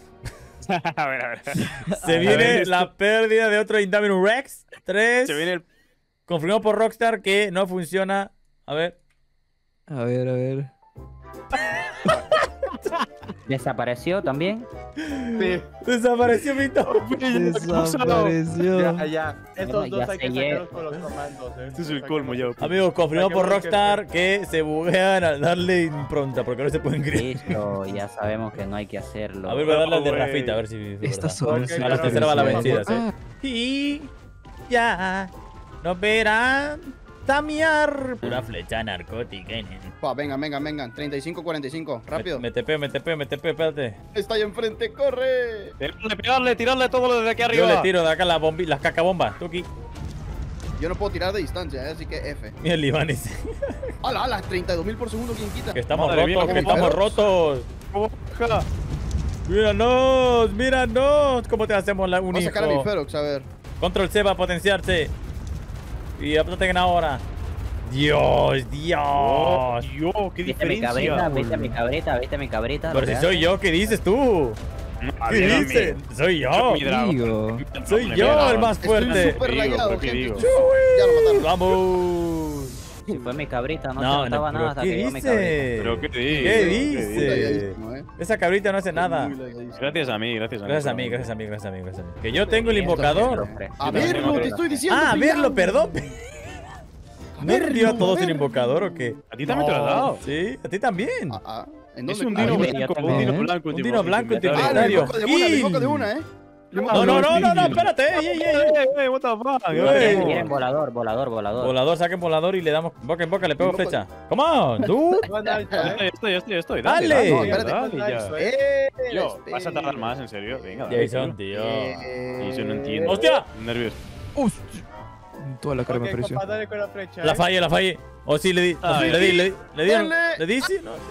Speaker 4: a ver, a ver.
Speaker 1: Se
Speaker 4: A
Speaker 1: viene
Speaker 4: ver, esto-
Speaker 1: la pérdida de otro Indominus Rex. Tres.
Speaker 4: Se viene el...
Speaker 1: Confirmado por Rockstar que no funciona. A ver.
Speaker 2: A ver, a ver.
Speaker 3: Desapareció también.
Speaker 6: Sí.
Speaker 1: Desapareció Vito.
Speaker 2: Desapareció.
Speaker 6: Ya, ya. Estos
Speaker 3: Bueno,
Speaker 6: dos
Speaker 3: ya
Speaker 6: hay que
Speaker 3: se
Speaker 6: sacarlos con los comandos, eh.
Speaker 4: Este es el colmo ya.
Speaker 1: Amigos, confirmado por
Speaker 6: Saquemos que-
Speaker 1: Rockstar que se buguean al darle impronta, porque no se pueden creer.
Speaker 3: Listo, ya sabemos que no hay que hacerlo.
Speaker 1: A ver, voy a darle al de
Speaker 4: No, güey.
Speaker 1: Rafita, a ver si es
Speaker 2: Estas
Speaker 1: verdad.
Speaker 2: son.
Speaker 6: Ok,
Speaker 1: A la
Speaker 6: claro,
Speaker 1: tercera va la
Speaker 6: sí.
Speaker 1: vencida, sí.
Speaker 2: Ah,
Speaker 1: Y ya nos verán tamear. Pura flecha narcótica.
Speaker 5: Pa, venga, venga, venga. treinta y cinco, cuarenta y cinco. Rápido.
Speaker 1: Me, me tepeo, me tepeo, me tepeo, espérate.
Speaker 5: Está ahí enfrente, corre.
Speaker 4: Pegarle, pegarle, tirarle todo desde aquí
Speaker 1: Yo
Speaker 4: arriba.
Speaker 1: le tiro de acá las, bombi las cacabombas. Tuki.
Speaker 5: Yo no puedo tirar de distancia, eh, así que F.
Speaker 1: Mira el Iván ese.
Speaker 5: ¡Hala, hala! treinta y dos mil por segundo, ¿quién quita?
Speaker 1: Que estamos
Speaker 4: Madre mía,
Speaker 1: rotos, que
Speaker 5: ¿cómo
Speaker 1: estamos
Speaker 5: vamos?
Speaker 1: rotos.
Speaker 4: ¿Cómo baja?
Speaker 1: Míranos, míranos. ¿Cómo te hacemos la, un
Speaker 5: Voy a sacar a mi
Speaker 1: hijo?
Speaker 5: Ferox, a ver.
Speaker 1: Control C va a potenciarse. Y aprieten ahora. Dios, Dios.
Speaker 4: Oh, Dios, qué
Speaker 3: Viste mi
Speaker 4: diferencia.
Speaker 3: cabrita, viste mi cabrita, viste mi cabrita.
Speaker 1: Pero
Speaker 3: lo
Speaker 1: si
Speaker 3: que
Speaker 1: soy
Speaker 3: hace.
Speaker 1: yo, ¿qué dices tú?
Speaker 4: A
Speaker 1: ¿Qué
Speaker 4: ver, a mí.
Speaker 1: dices? Soy yo.
Speaker 4: Mi dragón.
Speaker 2: Digo.
Speaker 1: Soy
Speaker 4: Mi
Speaker 1: yo
Speaker 4: dragón.
Speaker 1: el más
Speaker 5: Estoy
Speaker 1: fuerte.
Speaker 5: súper
Speaker 4: ¿Qué digo?
Speaker 5: rayado,
Speaker 4: ¿Pero qué
Speaker 5: gente.
Speaker 4: digo?
Speaker 5: Ya lo mataron.
Speaker 1: Vamos.
Speaker 3: Si fue mi cabrita, no,
Speaker 1: No,
Speaker 3: se
Speaker 1: no,
Speaker 3: notaba nada
Speaker 1: pero
Speaker 3: hasta
Speaker 1: ¿qué
Speaker 3: que llegó mi cabrita.
Speaker 1: dice?
Speaker 4: ¿Pero qué dice?
Speaker 1: ¿Qué
Speaker 5: Muy
Speaker 1: dice?
Speaker 5: lagadísimo, eh.
Speaker 1: Esa cabrita no hace nada.
Speaker 5: Muy lagadísimo.
Speaker 4: Gracias a mí, gracias a mí.
Speaker 1: Gracias a mí, gracias a mí, gracias a mí, gracias a mí. Que yo tengo el invocador.
Speaker 5: A verlo, te estoy diciendo.
Speaker 1: Ah, a
Speaker 5: pillado.
Speaker 1: verlo, perdón. ¿No
Speaker 5: verlo,
Speaker 1: dio a
Speaker 5: a
Speaker 1: todos el
Speaker 5: verlo.
Speaker 1: invocador o qué?
Speaker 4: A ti también te lo has dado.
Speaker 1: Sí, a ti también.
Speaker 5: Ah, ah. ¿En
Speaker 4: Es
Speaker 5: dónde?
Speaker 4: un
Speaker 5: Ah,
Speaker 4: dino
Speaker 2: mí me-
Speaker 4: blanco,
Speaker 3: yo
Speaker 4: un
Speaker 3: también,
Speaker 4: dino
Speaker 2: ¿eh?
Speaker 4: blanco.
Speaker 1: Un dino blanco
Speaker 5: Ah,
Speaker 1: utilitario.
Speaker 5: le invoco de una, le invoco de
Speaker 1: Gil.
Speaker 5: una, eh. Le invoco
Speaker 1: No,
Speaker 5: de
Speaker 1: no,
Speaker 5: una.
Speaker 1: no, no, no, espérate. Ey, ey, ey.
Speaker 4: Ey, ey, what the fuck.
Speaker 1: Güey.
Speaker 3: Miren, miren, volador, volador, volador.
Speaker 1: Volador, saquen volador y le damos boca en boca, le pego flecha. Come on, dude.
Speaker 6: Van alto,
Speaker 4: Ya
Speaker 6: eh.
Speaker 4: estoy, ya estoy, ya estoy, ya estoy.
Speaker 1: Dale.
Speaker 4: Dale,
Speaker 5: No,
Speaker 4: dale,
Speaker 5: espérate.
Speaker 4: dale, ya.
Speaker 5: Eh,
Speaker 4: Yo,
Speaker 5: este-
Speaker 4: vas a tardar más, en serio. Venga, dale.
Speaker 1: Jason, tío.
Speaker 5: Eh,
Speaker 4: Jason, no entiendo.
Speaker 1: ¡Hostia!
Speaker 4: Nervioso.
Speaker 2: Hostia. Toda la cara me
Speaker 6: Ok,
Speaker 2: apareció.
Speaker 6: compa, dale con la flecha.
Speaker 1: La
Speaker 6: eh.
Speaker 1: fallé, la fallé. O sí, le di. o sí,
Speaker 4: Ay.
Speaker 1: le di, le di. Le di.
Speaker 5: Dale.
Speaker 1: ¿Le di? Sí, no.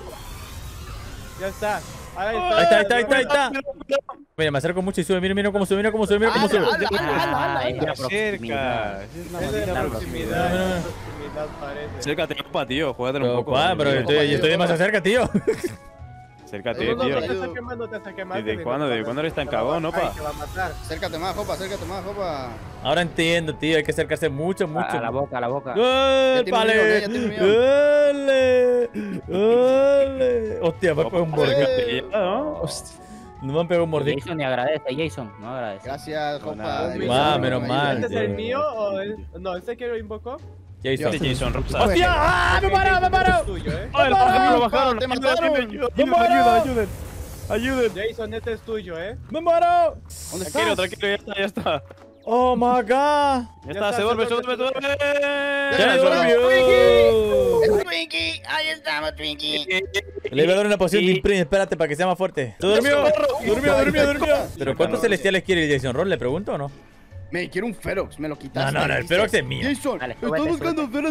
Speaker 6: Ya está. Ahí
Speaker 1: Ahí está, ahí está, ahí está, ahí está. Mira, me acerco mucho y sube. Mira, mira cómo sube, mira cómo sube, mira cómo sube.
Speaker 5: Ala, ala, ala, ala,
Speaker 3: Ah,
Speaker 5: ala.
Speaker 3: es la
Speaker 4: Te
Speaker 3: proximidad.
Speaker 4: acercas. Es la
Speaker 6: Es de
Speaker 4: maldita
Speaker 6: la
Speaker 3: proximidad.
Speaker 6: proximidad.
Speaker 1: Mira, mira,
Speaker 6: es
Speaker 1: mira.
Speaker 6: de proximidad, parece.
Speaker 4: Acércate, compa, tío. Juégate un
Speaker 1: Pero,
Speaker 4: poco.
Speaker 1: ¿cuál? Pero
Speaker 4: tío.
Speaker 1: estoy, estoy demasiado cerca, tío.
Speaker 4: Acércate,
Speaker 6: No, no,
Speaker 4: tío.
Speaker 6: no, te está quemando, te está quemando.
Speaker 4: ¿Desde
Speaker 6: te
Speaker 4: cuándo?
Speaker 6: está
Speaker 4: ¿Desde cuándo eres tan
Speaker 6: matando.
Speaker 4: cagón, no, pa?
Speaker 6: Ay, te va a matar.
Speaker 5: Acércate más, jopa, acércate más, jopa.
Speaker 1: Ahora entiendo, tío. Hay que acercarse mucho, mucho.
Speaker 3: A la boca, a la boca.
Speaker 1: ¡Eh,
Speaker 5: tiene un
Speaker 1: vale!
Speaker 5: millón, eh, ya tiene un
Speaker 1: ¡Ole! ¡Ole! Hostia, me han pegado un mordisco.
Speaker 5: Eh,
Speaker 4: ¿no?
Speaker 2: Hostia.
Speaker 1: No me han pegado un mordisco.
Speaker 3: Jason ni agradece, Jason, no agradece.
Speaker 5: Gracias, jopa.
Speaker 4: nada,
Speaker 5: de
Speaker 6: tío.
Speaker 5: verdad,
Speaker 1: Ah, menos
Speaker 5: me
Speaker 1: mal,
Speaker 5: ayuda.
Speaker 6: ¿Este es el
Speaker 1: tío.
Speaker 6: mío o el.? No, ¿este que lo invocó?
Speaker 1: Jason.
Speaker 4: Este Jason Rosa.
Speaker 1: ¡Hostia! ¡Ah! ¡Me paró, me
Speaker 6: Este
Speaker 1: paró!
Speaker 6: es tuyo, eh.
Speaker 4: ¡Ay,
Speaker 1: ¡Me paró!
Speaker 4: lo bajaron!
Speaker 5: ¡Te
Speaker 4: Ayuden,
Speaker 5: mataron!
Speaker 4: ayuden,
Speaker 1: ¡Me paró!
Speaker 4: ayuden, ayuden. Ayuden.
Speaker 6: Jason, este es tuyo, eh.
Speaker 1: ¡Me paró!
Speaker 5: ¿Dónde
Speaker 4: Tranquilo,
Speaker 5: estás?
Speaker 4: tranquilo, ya está, ya está.
Speaker 1: ¡Oh, my God!
Speaker 4: Ya está,
Speaker 6: está,
Speaker 4: se
Speaker 6: se
Speaker 4: duerme, se
Speaker 6: duerme,
Speaker 4: duerme, se duerme.
Speaker 1: ¡Se durmió!
Speaker 5: Es Twinkie, ahí estamos, Twinkie.
Speaker 1: Le voy a dar una poción de imprint, espérate, para que sea más fuerte. ¡Se durmió! ¡Durmió, durmió, durmió! ¿Pero cuántos celestiales quiere el Jason Roll? ¿Le pregunto o no?
Speaker 5: Me quiero un Ferox, me lo
Speaker 1: No,
Speaker 5: quitaste.
Speaker 1: no, no, el Ferox es mío.
Speaker 5: Jason,
Speaker 3: Dale,
Speaker 5: estoy
Speaker 3: súbete,
Speaker 5: buscando Ferox.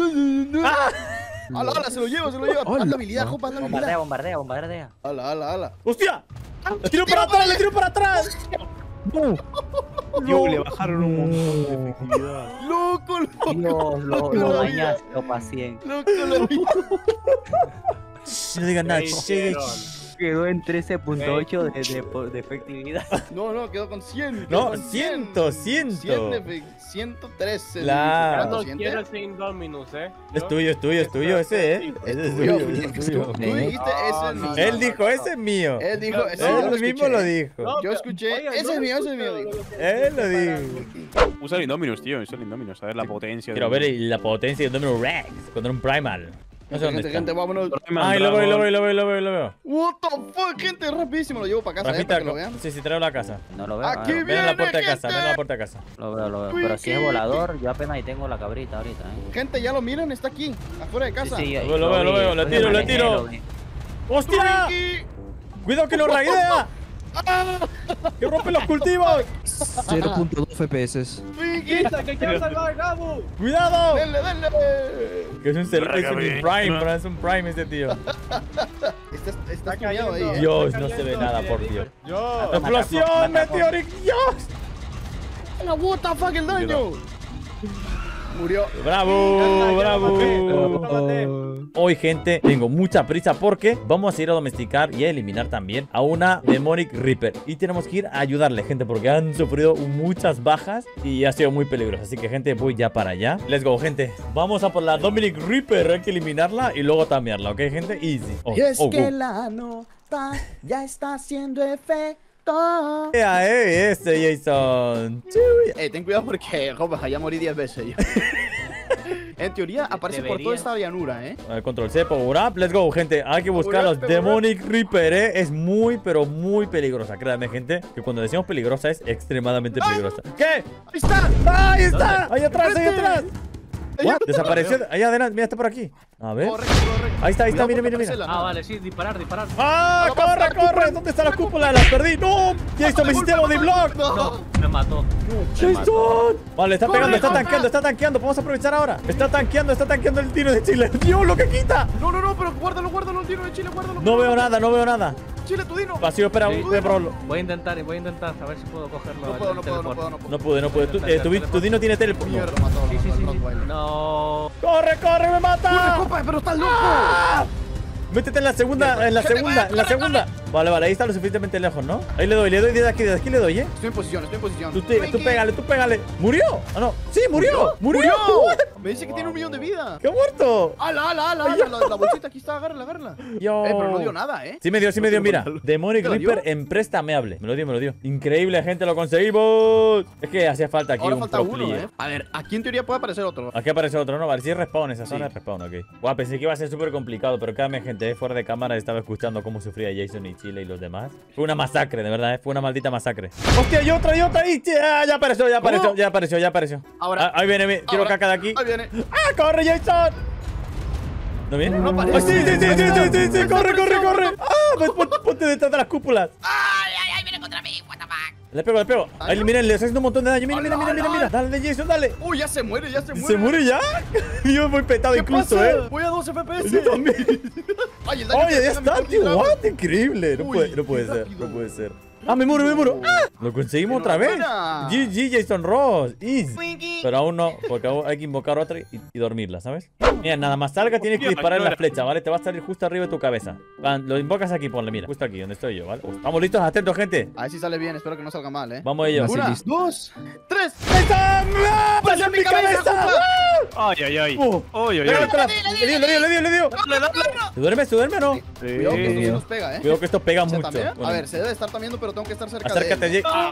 Speaker 5: Ala, ala, se lo llevo, se lo llevo. Haz la habilidad, jopa, haz la
Speaker 3: Bombardea,
Speaker 5: habilidad.
Speaker 3: bombardea, bombardea.
Speaker 5: Ala, ala, ala.
Speaker 1: ¡Hostia! ¡Le tiro para atrás, le tiro para atrás!
Speaker 4: Tío, le bajaron un montón de efectividad.
Speaker 5: Loco, loco.
Speaker 3: Dios, lo, lo dañaste, lo paciente.
Speaker 5: Loco, la vida.
Speaker 1: No digas nada.
Speaker 6: Ahí
Speaker 1: che.
Speaker 6: hicieron.
Speaker 3: Quedó en trece punto ocho de, de, de efectividad.
Speaker 5: No, no, quedó con cien. quedó
Speaker 1: No,
Speaker 5: con
Speaker 1: ciento,
Speaker 5: cien
Speaker 1: ciento.
Speaker 5: de fe- ciento trece.
Speaker 1: Claro.
Speaker 6: Ya no
Speaker 5: ¿cuánto siente?
Speaker 6: quiero ese Indominus, eh.
Speaker 1: Es tuyo, es tuyo, es tuyo ese, ¿eh? Ese es tuyo, ese es tuyo.
Speaker 5: Tú dijiste, ese es mío.
Speaker 1: Él dijo, ese es mío.
Speaker 5: Él dijo, ese yo lo
Speaker 1: Él mismo
Speaker 5: escuché.
Speaker 1: lo dijo.
Speaker 6: No,
Speaker 5: Yo
Speaker 6: pero-
Speaker 5: escuché,
Speaker 6: oiga,
Speaker 5: ese
Speaker 6: no
Speaker 5: es mío, ese es
Speaker 6: escucho
Speaker 5: mío,
Speaker 6: lo
Speaker 5: digo.
Speaker 6: que
Speaker 1: Él lo dijo.
Speaker 4: Usa el Indominus, tío. Usa el Indominus. A ver la potencia.
Speaker 1: Quiero
Speaker 4: del-
Speaker 1: ver la potencia del número Rex contra un Primal. No sé dónde
Speaker 5: Gente, gente,
Speaker 1: está.
Speaker 5: vámonos.
Speaker 1: Ay, lo veo, lo veo, lo veo, lo veo, lo veo.
Speaker 5: What the fuck, gente, rapidísimo lo llevo para casa, eh,
Speaker 1: Rafita,
Speaker 5: para que lo vean.
Speaker 1: sí, sí, traigo la casa.
Speaker 3: No lo veo,
Speaker 5: Aquí
Speaker 3: no lo
Speaker 1: Ven a la
Speaker 5: viene,
Speaker 1: puerta de casa,
Speaker 5: gente.
Speaker 1: ven a la puerta de casa.
Speaker 3: Lo veo, lo veo. Pero si es volador, yo apenas ahí tengo la cabrita ahorita, eh.
Speaker 5: Gente, ya lo miran, está aquí, afuera de casa.
Speaker 3: Sí, sí,
Speaker 1: Lo veo, lo veo, lo veo, le tiro, le tiro. ¡Hostia!
Speaker 5: Twinkie.
Speaker 1: ¡Cuidado que lo raidea! ¡Que rompe los cultivos!
Speaker 2: cero punto dos F P S.
Speaker 5: Twinkie.
Speaker 6: ¡Quita, que quiero salvar a Gabu!
Speaker 1: ¡Cuidado!
Speaker 5: Dale, dale.
Speaker 1: Que es un, cel- es un Prime, bro, es un Prime este tío.
Speaker 5: Está, está
Speaker 6: Está
Speaker 5: estudiado ahí,
Speaker 6: cayendo.
Speaker 5: eh.
Speaker 1: Dios,
Speaker 6: está
Speaker 1: no se ve
Speaker 6: cayendo,
Speaker 1: nada,
Speaker 6: que
Speaker 1: por
Speaker 6: le
Speaker 1: Dios.
Speaker 6: digo Yo.
Speaker 1: ¡Explosión meteórica! ¡Dios!
Speaker 5: La what the fuck, el daño. Murió.
Speaker 1: ¡Bravo!
Speaker 6: Ya, ya lo maté,
Speaker 1: ¡Bravo!
Speaker 6: ya lo maté.
Speaker 1: Hoy, gente, tengo mucha prisa porque vamos a ir a domesticar y a eliminar también a una Demonic Reaper. Y tenemos que ir a ayudarle, gente, porque han sufrido muchas bajas y ha sido muy peligroso. Así que, gente, voy ya para allá. Let's go, gente. Vamos a por la Demonic Reaper. Hay que eliminarla y luego tamearla, ¿ok, gente? Easy. Oh,
Speaker 5: Y es
Speaker 1: oh,
Speaker 5: que
Speaker 1: oh.
Speaker 5: la no está, ya está haciendo efecto.
Speaker 1: ¡Ea, eh! Ese Jason.
Speaker 5: Eh, ten cuidado porque, joder, ya morí diez veces yo. En teoría aparece por toda
Speaker 3: Deberías.
Speaker 5: esta llanura, ¿eh?
Speaker 1: A ver, control C, power up, let's go, gente. Hay que buscar los
Speaker 5: Power up, power up.
Speaker 1: Demonic Reaper, eh. Es muy, pero muy peligrosa. Créanme, gente, que cuando decimos peligrosa es extremadamente peligrosa. ¿Qué?
Speaker 5: ¡Ahí está!
Speaker 1: ¡Ahí está! ¡Ahí atrás, ahí
Speaker 5: ¡Vete!
Speaker 1: atrás!
Speaker 5: Ella-
Speaker 1: Desapareció. Ahí adelante, mira, está por aquí. A ver.
Speaker 5: Corre, corre.
Speaker 1: Ahí está, ahí está,
Speaker 5: Cuidado
Speaker 1: mira,
Speaker 5: porque
Speaker 1: mira, mira.
Speaker 5: aparece la
Speaker 8: Ah,
Speaker 5: nada.
Speaker 8: vale, sí, disparar, disparar.
Speaker 1: ¡Ah!
Speaker 5: Va a pasar,
Speaker 1: ¡Corre, corre!
Speaker 5: Cooper.
Speaker 1: ¿Dónde está la cúpula? ¡La perdí! ¡No! ¡Jason, me hiciste de block!
Speaker 8: No, me mató. Me mató.
Speaker 1: ¡Jason! Vale, está
Speaker 5: Corre,
Speaker 1: pegando, está
Speaker 5: Cooper.
Speaker 1: tanqueando, está tanqueando. Vamos a aprovechar ahora. Está tanqueando, está tanqueando el tiro de Chile. ¡Dios, lo que quita!
Speaker 5: No, no, no, pero guárdalo, guárdalo, el tiro de Chile, guárdalo.
Speaker 1: No veo nada, no veo nada.
Speaker 5: Chile, tu dino.
Speaker 1: Vacío, espera,
Speaker 8: Sí.
Speaker 1: voy a probarlo.
Speaker 8: Voy a intentar, voy a intentar a ver si puedo cogerlo.
Speaker 5: No
Speaker 8: el-
Speaker 5: puedo,
Speaker 8: el
Speaker 5: no puedo, no
Speaker 8: teleport.
Speaker 5: puedo, no puedo.
Speaker 1: No pude, no pude. Tu, eh, tu, vi- tu dino tiene teleport. No.
Speaker 5: Mierda, mató
Speaker 8: Sí, sí,
Speaker 5: al
Speaker 8: sí, sí.
Speaker 5: Rottweiler.
Speaker 8: No.
Speaker 1: ¡Corre, corre, me
Speaker 5: ¡Corre,
Speaker 1: mata!
Speaker 5: copa, pero estás loco!
Speaker 1: ¡Ah! Métete en la segunda, en la
Speaker 5: Gente,
Speaker 1: segunda, en la
Speaker 5: corre,
Speaker 1: segunda. Vale, vale, ahí está lo suficientemente lejos, ¿no? Ahí le doy, le doy desde aquí, desde aquí le doy, ¿eh?
Speaker 5: Estoy en posición, estoy en posición.
Speaker 1: Tú, te- tú
Speaker 5: Twinkie.
Speaker 1: pégale, tú pégale. ¿Murió? Ah, no. Sí, murió. ¡Murió! What?
Speaker 5: Me dice que tiene un millón de vida.
Speaker 1: ¡Qué muerto!
Speaker 5: ¡Ala, ala, ala! ala, La, la bolsita aquí está, agárrala, agárrala.
Speaker 1: Yo.
Speaker 5: Eh, pero no dio nada, ¿eh?
Speaker 1: Sí me dio, sí me dio, mira. Demonic
Speaker 5: ¿Te lo
Speaker 1: Reaper
Speaker 5: dio?
Speaker 1: en préstameable. Me lo dio, me lo dio. Increíble, gente, lo conseguimos. Es que hacía falta aquí
Speaker 5: Ahora
Speaker 1: un
Speaker 5: falta
Speaker 1: pro
Speaker 5: uno,
Speaker 1: player.
Speaker 5: ¿eh? A ver, aquí en teoría puede aparecer otro.
Speaker 1: Aquí aparece otro, ¿no? Vale, sí es respawn, esa zona
Speaker 5: Sí.
Speaker 1: es respawn, ok. Guau, pensé que iba a ser súper complicado, pero créanme, gente, eh, fuera de cámara estaba escuchando cómo sufría Jason y Chile y los demás. Fue una masacre, de verdad, eh, fue una maldita masacre. ¡Hostia, y otra, y otra! Y ya, ya apareció, ya apareció,
Speaker 5: ¿Cómo?
Speaker 1: ya apareció, ya apareció.
Speaker 5: Ahora.
Speaker 1: Ah, ahí viene, mi- quiero
Speaker 5: Ahora.
Speaker 1: caca de aquí.
Speaker 5: Ahí viene.
Speaker 1: ¡Ah, corre, Jason! ¿No viene?
Speaker 5: No aparece.
Speaker 1: ¡Ah, sí, sí, sí, sí, sí, sí, sí!
Speaker 5: Está
Speaker 1: ¡Corre, corre,
Speaker 5: apareciendo.
Speaker 1: corre! ¡Ah, pues pon- ponte detrás de las cúpulas!
Speaker 9: ¡Ay, ay, ay! ¡Viene contra mí! ¡What the fuck!
Speaker 1: Le pego, le pego. Ahí,
Speaker 5: ¿Daño?
Speaker 1: miren, le está haciendo un montón de daño. Mira, mira,
Speaker 5: Hola,
Speaker 1: mira, mira,
Speaker 5: hola.
Speaker 1: mira. Dale, Jason, dale.
Speaker 5: Uy, ya se muere, ya se muere.
Speaker 1: ¿Se muere ya? Yo voy petado
Speaker 5: ¿Qué
Speaker 1: incluso,
Speaker 5: pasa?
Speaker 1: eh.
Speaker 5: Voy a dos F P S.
Speaker 1: Yo también.
Speaker 5: Ay, el daño
Speaker 1: Oye,
Speaker 5: que
Speaker 1: ya
Speaker 5: pega
Speaker 1: está,
Speaker 5: mi
Speaker 1: tío.
Speaker 5: cortina.
Speaker 1: What? Increíble. No
Speaker 5: Uy,
Speaker 1: puede, no puede
Speaker 5: qué
Speaker 1: ser.
Speaker 5: rápido.
Speaker 1: No puede ser. Ah, me muero, me muero. Lo conseguimos otra vez.
Speaker 5: Enhorabuena.
Speaker 1: G G, Jason Ross. Easy.
Speaker 9: Twinkie.
Speaker 1: Pero aún no, porque aún hay que invocar otra y, y dormirla, ¿sabes? Mira, nada más salga, tienes que
Speaker 4: Hostia,
Speaker 1: disparar en
Speaker 4: no
Speaker 1: la
Speaker 4: era.
Speaker 1: flecha, ¿vale? Te va a salir justo arriba de tu cabeza. Van, lo invocas aquí, ponle, mira. Justo aquí, donde estoy yo, ¿vale? Estamos listos, atentos, gente.
Speaker 5: A ver si sale bien, espero que no salga mal, eh.
Speaker 1: Vamos ellos.
Speaker 2: Así
Speaker 5: Una,
Speaker 2: listo.
Speaker 5: dos, tres.
Speaker 1: ¡Ahí está! ¡Ah!
Speaker 5: ¡Pasa
Speaker 1: ¡Salió
Speaker 5: en mi cabeza,
Speaker 4: Ay, ay, ay.
Speaker 1: Uh.
Speaker 4: Ay, ay,
Speaker 1: Pégale,
Speaker 4: ay.
Speaker 1: pégale. Le dio, le dio, le dio, le dio. ¿Se duerme, se duerme o no?
Speaker 5: Cuidado que esto sí
Speaker 4: Sí.
Speaker 5: nos pega, eh.
Speaker 1: Cuidado que esto pega
Speaker 5: ¿Se
Speaker 1: mucho.
Speaker 5: tamea?
Speaker 1: Bueno,
Speaker 5: A ver, se debe estar tamiendo, pero tengo que estar cerca
Speaker 1: acércate,
Speaker 5: de él.
Speaker 1: Jake.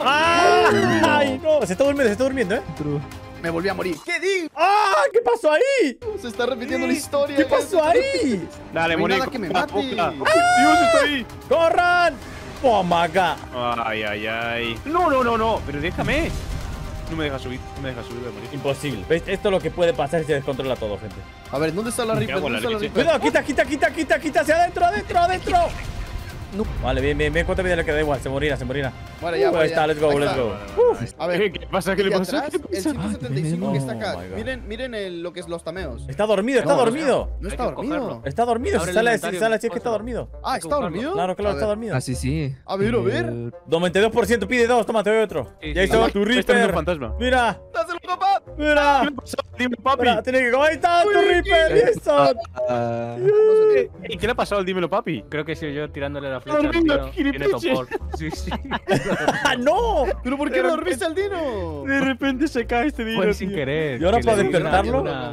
Speaker 1: ¡Ah! ¡Ay, no! Se está durmiendo, se está durmiendo, ¿eh?
Speaker 5: Me volví a morir. ¿Qué digo?
Speaker 1: ¡Ah! ¿Qué pasó ahí?
Speaker 5: Se está repitiendo la historia.
Speaker 1: ¿Qué pasó ahí?
Speaker 4: Dale,
Speaker 5: No hay
Speaker 4: morí.
Speaker 5: nada que me
Speaker 4: Poca,
Speaker 5: mate.
Speaker 4: poca. Dios, está ahí.
Speaker 1: ¡Corran! ¡Oh, my God!
Speaker 4: Ay, ay, ay. No, no, no, no. Pero déjame. No me deja subir. No me deja subir, voy a morir.
Speaker 1: Imposible. ¿Ves? Esto es lo que puede pasar si se descontrola todo, gente.
Speaker 5: A ver, ¿dónde está la Reaper?
Speaker 4: hago
Speaker 5: ¿Dónde
Speaker 4: la
Speaker 5: está la
Speaker 4: leche?
Speaker 5: Reaper?
Speaker 1: Cuidado, quita, quita, quita, quita, quita hacia adentro, adentro, adentro. No. Vale, bien, bien, bien. ¿Cuánta vida le queda? Igual, se morirá, se morirá.
Speaker 5: Vale, ya,
Speaker 1: Uh,
Speaker 5: vale,
Speaker 1: ahí está,
Speaker 5: ya.
Speaker 1: let's go,
Speaker 5: Ahí
Speaker 1: let's
Speaker 5: está.
Speaker 1: go.
Speaker 5: A ver,
Speaker 4: ¿Qué pasa? ¿Qué le
Speaker 5: y
Speaker 4: pasa?
Speaker 5: atrás,
Speaker 4: ¿Qué
Speaker 5: el
Speaker 4: pasa?
Speaker 5: ciento setenta y cinco que está
Speaker 1: Oh
Speaker 5: acá.
Speaker 1: my God.
Speaker 5: Miren, miren el- lo que es los tameos.
Speaker 1: Está dormido, está
Speaker 5: No,
Speaker 1: dormido.
Speaker 5: No
Speaker 8: Hay
Speaker 5: está
Speaker 8: que cogerlo.
Speaker 5: dormido.
Speaker 1: Está dormido. Si
Speaker 8: Abre el
Speaker 1: sale, si
Speaker 8: inventario,
Speaker 1: sale así es que está
Speaker 8: cógelo.
Speaker 1: dormido.
Speaker 5: Ah, ¿está dormido?
Speaker 1: Claro, claro,
Speaker 5: A
Speaker 1: está
Speaker 5: ver.
Speaker 1: dormido.
Speaker 2: Ah, sí, sí.
Speaker 5: A ver, a ver.
Speaker 2: Eh,
Speaker 1: noventa y dos por ciento pide dos, toma, te doy otro.
Speaker 8: Sí, sí.
Speaker 1: Jason,
Speaker 5: Ay,
Speaker 1: tu
Speaker 4: Está viendo un
Speaker 1: Reaper.
Speaker 4: fantasma.
Speaker 1: Mira,
Speaker 5: ¡Dáselo, papá!
Speaker 1: mira.
Speaker 4: ¿Qué le pasó? Dime, papi.
Speaker 1: Mira, tiene que comer. Ahí está, tu Reaper, Jason.
Speaker 2: ah,
Speaker 5: No se ve.
Speaker 4: Ey, ¿Qué le ha pasado al dímelo, papi?
Speaker 8: Creo que si yo tirándole la flecha al
Speaker 4: Dormido,
Speaker 8: tío, tiene
Speaker 4: gilipollas.
Speaker 8: topor. Sí, sí.
Speaker 1: ¡Ah, no!
Speaker 5: ¿Pero por qué no dormiste al dino?
Speaker 4: De repente se cae este dino.
Speaker 8: Fue sin
Speaker 4: tío.
Speaker 8: querer.
Speaker 1: ¿Y ahora
Speaker 8: que
Speaker 1: para
Speaker 8: le di una-
Speaker 1: despertarlo?
Speaker 8: una-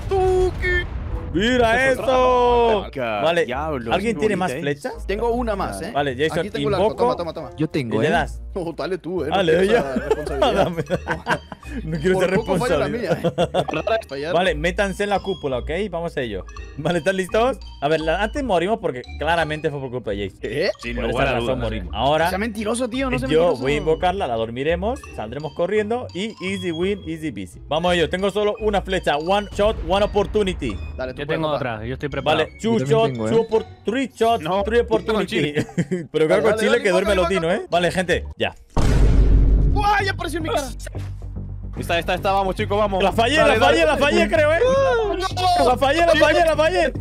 Speaker 5: Tuki.
Speaker 1: ¡Mira eso! Vale,
Speaker 4: Diablos,
Speaker 1: ¿alguien
Speaker 4: qué
Speaker 1: tiene más
Speaker 4: bonita, ¿eh?
Speaker 1: flechas?
Speaker 5: Tengo una más, eh.
Speaker 1: Vale, Jason,
Speaker 5: Aquí tengo el arco.
Speaker 1: invoco.
Speaker 5: Toma, toma, toma.
Speaker 2: yo
Speaker 1: Y
Speaker 2: tengo,
Speaker 1: le
Speaker 2: ¿eh?
Speaker 1: das.
Speaker 5: Oh, dale tú, eh.
Speaker 1: Ah,
Speaker 5: no
Speaker 1: le doy
Speaker 5: quiero
Speaker 1: yo.
Speaker 5: esa responsabilidad.
Speaker 1: Dame. No quiero ser
Speaker 5: Por poco fallo la
Speaker 1: responsable.
Speaker 5: mía, eh. Fallar.
Speaker 1: Vale, métanse en la cúpula, ¿ok? Vamos a ello. Vale, ¿están listos? A ver, la- antes morimos porque claramente fue por culpa de Jason.
Speaker 5: ¿Qué?
Speaker 4: Sin
Speaker 1: Por esa
Speaker 4: lugar a
Speaker 1: razón
Speaker 4: dudas.
Speaker 1: morimos. Ahora,
Speaker 5: Sea mentiroso, tío. No sea
Speaker 1: yo
Speaker 5: mentiroso.
Speaker 1: voy a invocarla, la dormiremos, saldremos corriendo y easy win, easy peasy. Vamos a ello, tengo solo una flecha. One shot, one opportunity.
Speaker 5: Dale, tú
Speaker 8: Yo
Speaker 5: puedes,
Speaker 8: tengo
Speaker 5: papá.
Speaker 8: otra, yo estoy preparado.
Speaker 1: Vale, two
Speaker 2: Yo también
Speaker 1: shot,
Speaker 2: tengo, ¿eh?
Speaker 1: two opor- three shot,
Speaker 4: No,
Speaker 1: three
Speaker 4: tú con
Speaker 1: opportunity.
Speaker 4: Chile.
Speaker 1: Pero creo
Speaker 5: Dale,
Speaker 1: con
Speaker 5: dale,
Speaker 1: Chile
Speaker 5: dale,
Speaker 1: que duerme
Speaker 5: invoca,
Speaker 1: Lotino, ¿eh? Vale, gente, ya.
Speaker 5: ¡Uah! Ya apareció en mi cara.
Speaker 4: Está, está, está, vamos, chicos, vamos.
Speaker 1: La fallé,
Speaker 4: Dale,
Speaker 1: la fallé,
Speaker 4: dale.
Speaker 1: la fallé, creo, ¿eh? La fallé, la fallé, la fallé.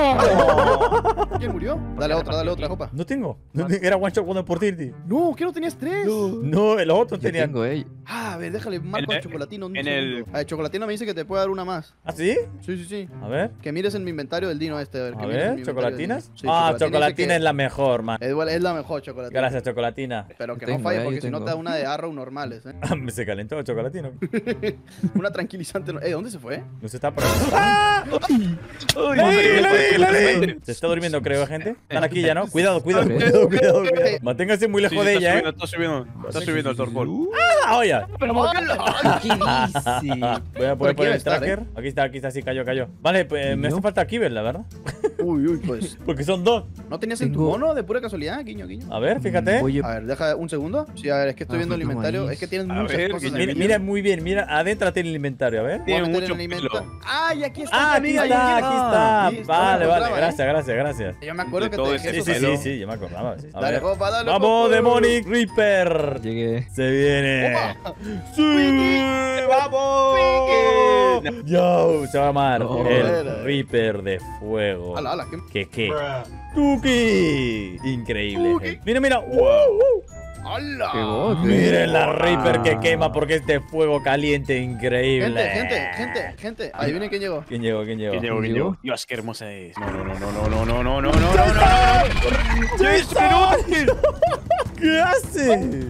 Speaker 5: ¿Quién murió? Dale otra, dale otra, copa.
Speaker 1: No tengo. No te- Era one shot, one opportunity.
Speaker 5: No, ¿qué no tenías tres?
Speaker 1: No, los otros
Speaker 2: Yo
Speaker 1: tenían.
Speaker 2: tengo, ¿eh?
Speaker 5: Ah, a ver, déjale marco
Speaker 4: En
Speaker 5: a
Speaker 4: el-
Speaker 5: Chocolatino. un
Speaker 4: en
Speaker 5: segundo.
Speaker 4: el-
Speaker 5: A ver, Chocolatino me dice que te puede dar una más.
Speaker 1: ¿Ah, sí?
Speaker 5: Sí, sí, sí.
Speaker 1: A ver.
Speaker 5: Que mires en mi inventario del Dino este. A ver,
Speaker 1: A
Speaker 5: que mires en
Speaker 1: ver,
Speaker 5: mi inventario del
Speaker 1: ¿chocolatinas?
Speaker 5: Dino. Sí,
Speaker 1: Ah,
Speaker 5: dice
Speaker 1: chocolatina
Speaker 5: que
Speaker 1: es la mejor, man.
Speaker 5: Es, es la mejor Chocolatina.
Speaker 1: Gracias, chocolatina.
Speaker 5: Pero que
Speaker 2: Yo
Speaker 5: no
Speaker 2: tengo,
Speaker 5: falle
Speaker 2: eh,
Speaker 5: porque
Speaker 2: yo
Speaker 5: si no
Speaker 2: tengo.
Speaker 5: te da una de Arrow normales, eh.
Speaker 1: Se calentó el chocolatino.
Speaker 5: Una tranquilizante. no- Eh, ¿dónde se fue?
Speaker 1: No se está por aquí. ¡Ah! ¡La di, la di, la di! Se está durmiendo, creo, gente. Están aquí ya, ¿no? Cuidado, cuidado,
Speaker 2: Ok.
Speaker 1: cuidado, cuidado, cuidado. Manténgase muy
Speaker 4: Sí,
Speaker 1: lejos
Speaker 4: sí,
Speaker 1: de
Speaker 4: está
Speaker 1: ella,
Speaker 4: subiendo,
Speaker 1: ¿eh?
Speaker 4: Está subiendo, está subiendo el torpol.
Speaker 1: ¡Ah, olla!
Speaker 2: ¿Qué dice?
Speaker 1: Voy a
Speaker 5: Por
Speaker 1: poner
Speaker 5: aquí
Speaker 1: por
Speaker 5: debe
Speaker 1: el
Speaker 5: estar,
Speaker 1: tracker. Aquí está, aquí está, sí, cayó, cayó. Vale, pues me
Speaker 2: ¿No?
Speaker 1: hace falta Kiber, la verdad.
Speaker 5: Uy, uy, pues.
Speaker 1: Porque son dos.
Speaker 5: ¿No tenías en tu
Speaker 2: Tengo-
Speaker 5: mono de pura casualidad, guiño, guiño?
Speaker 1: A ver, fíjate.
Speaker 2: Oye,
Speaker 5: A ver, deja un segundo. Sí, a ver, es que estoy
Speaker 2: Ah,
Speaker 5: viendo el
Speaker 2: falta
Speaker 5: inventario.
Speaker 2: maíz.
Speaker 5: Es que tienes
Speaker 4: A
Speaker 5: muchas
Speaker 4: ver,
Speaker 5: cosas.
Speaker 4: que
Speaker 5: en el
Speaker 1: Mira,
Speaker 5: menú.
Speaker 1: mira muy bien, mira, adéntrate en el inventario, a ver.
Speaker 5: Voy a
Speaker 4: Tiene
Speaker 5: meter
Speaker 4: mucho
Speaker 5: en el invento-
Speaker 4: pelo.
Speaker 5: ¡Ay, aquí está!
Speaker 1: Ah, aquí
Speaker 5: mira,
Speaker 1: está, aquí está.
Speaker 5: Sí,
Speaker 1: Vale,
Speaker 5: lo
Speaker 1: vale,
Speaker 5: encontraba, ¿eh?
Speaker 1: gracias, gracias, gracias.
Speaker 5: Yo me acuerdo
Speaker 4: De
Speaker 5: que
Speaker 4: todo
Speaker 5: te
Speaker 4: ese
Speaker 5: dejé
Speaker 1: Sí,
Speaker 5: eso.
Speaker 1: sí, sí,
Speaker 4: pelo.
Speaker 1: sí, yo me acordaba. sí. A
Speaker 5: Dale,
Speaker 1: ver.
Speaker 5: Jopa, dale,
Speaker 1: ¡Vamos,
Speaker 5: Jopa.
Speaker 1: Demonic Reaper!
Speaker 2: llegué.
Speaker 1: Se viene.
Speaker 5: Opa.
Speaker 1: ¡Sí! ¡Vamos! Yo, se va a llamar
Speaker 2: No.
Speaker 1: el Reaper de Fuego.
Speaker 5: Ala, ala, ¿qué?
Speaker 1: ¿Qué qué? ¡Tuki! Increíble.
Speaker 5: Tuki.
Speaker 1: gente. Mira, mira. ¡Uh, uh!
Speaker 5: ¡Hala!
Speaker 2: Qué bote.
Speaker 1: Miren la Reaper que quema porque este fuego caliente increíble.
Speaker 5: Gente, gente, gente, gente. Adivinen quién llegó.
Speaker 1: ¿Quién llegó? ¿Quién llegó?
Speaker 4: ¿Quién llegó? ¿Quién
Speaker 2: ¿Llegó?
Speaker 4: llegó? Dios, qué hermosa es. No, no, no, no, no, no, no, no, no, no, no, no.
Speaker 1: ¡Jason! ¿Qué hace?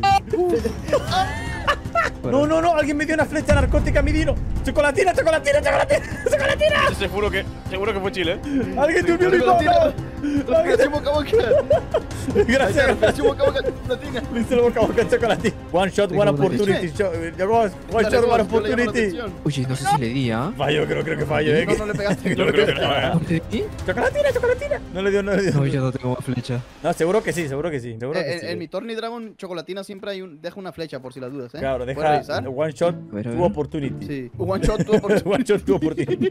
Speaker 1: No, no, no, alguien me dio una flecha narcótica a mi Dino. ¡Chocolatina, chocolatina, chocolatina! ¡Chocolatina!
Speaker 4: Ese seguro que, seguro que fue Chile, ¿eh?
Speaker 1: ¡Alguien te unió mi
Speaker 5: Chocolatina.
Speaker 1: boca!
Speaker 5: Respiración boca a boca.
Speaker 1: Gracias.
Speaker 5: Respiración boca a boca. Chocolatina.
Speaker 1: Le hice la boca a boca chocolatina. One shot,
Speaker 2: Tengo
Speaker 1: one
Speaker 2: una
Speaker 1: opportunity.
Speaker 5: leche.
Speaker 1: Shot- Llegó. One
Speaker 5: Dale,
Speaker 1: shot, one
Speaker 5: Ghost, yo le llamo la
Speaker 1: opportunity.
Speaker 5: atención.
Speaker 2: Oye, no sé si le di, ¿ah?
Speaker 1: Fallo, creo, creo que fallo, eh.
Speaker 5: No, no le pegaste.
Speaker 4: Yo creo que no, ¿eh?
Speaker 2: ¿No le di?
Speaker 1: Chocolatina, chocolatina. No le dio, no le dio.
Speaker 2: No, ya no tengo más flecha.
Speaker 1: No, seguro que sí, seguro que sí. Seguro
Speaker 5: Eh,
Speaker 1: que
Speaker 5: en,
Speaker 1: sí.
Speaker 5: en mi Torny Dragon Chocolatina siempre hay un, deja una flecha por si las dudas, ¿eh?
Speaker 1: Claro,
Speaker 5: ¿Puedes
Speaker 1: deja
Speaker 5: revisar?
Speaker 1: one shot,
Speaker 2: A ver, a
Speaker 1: two
Speaker 2: ver.
Speaker 1: opportunity.
Speaker 5: Sí. One shot, two opportunity.
Speaker 1: One shot, two opportunity.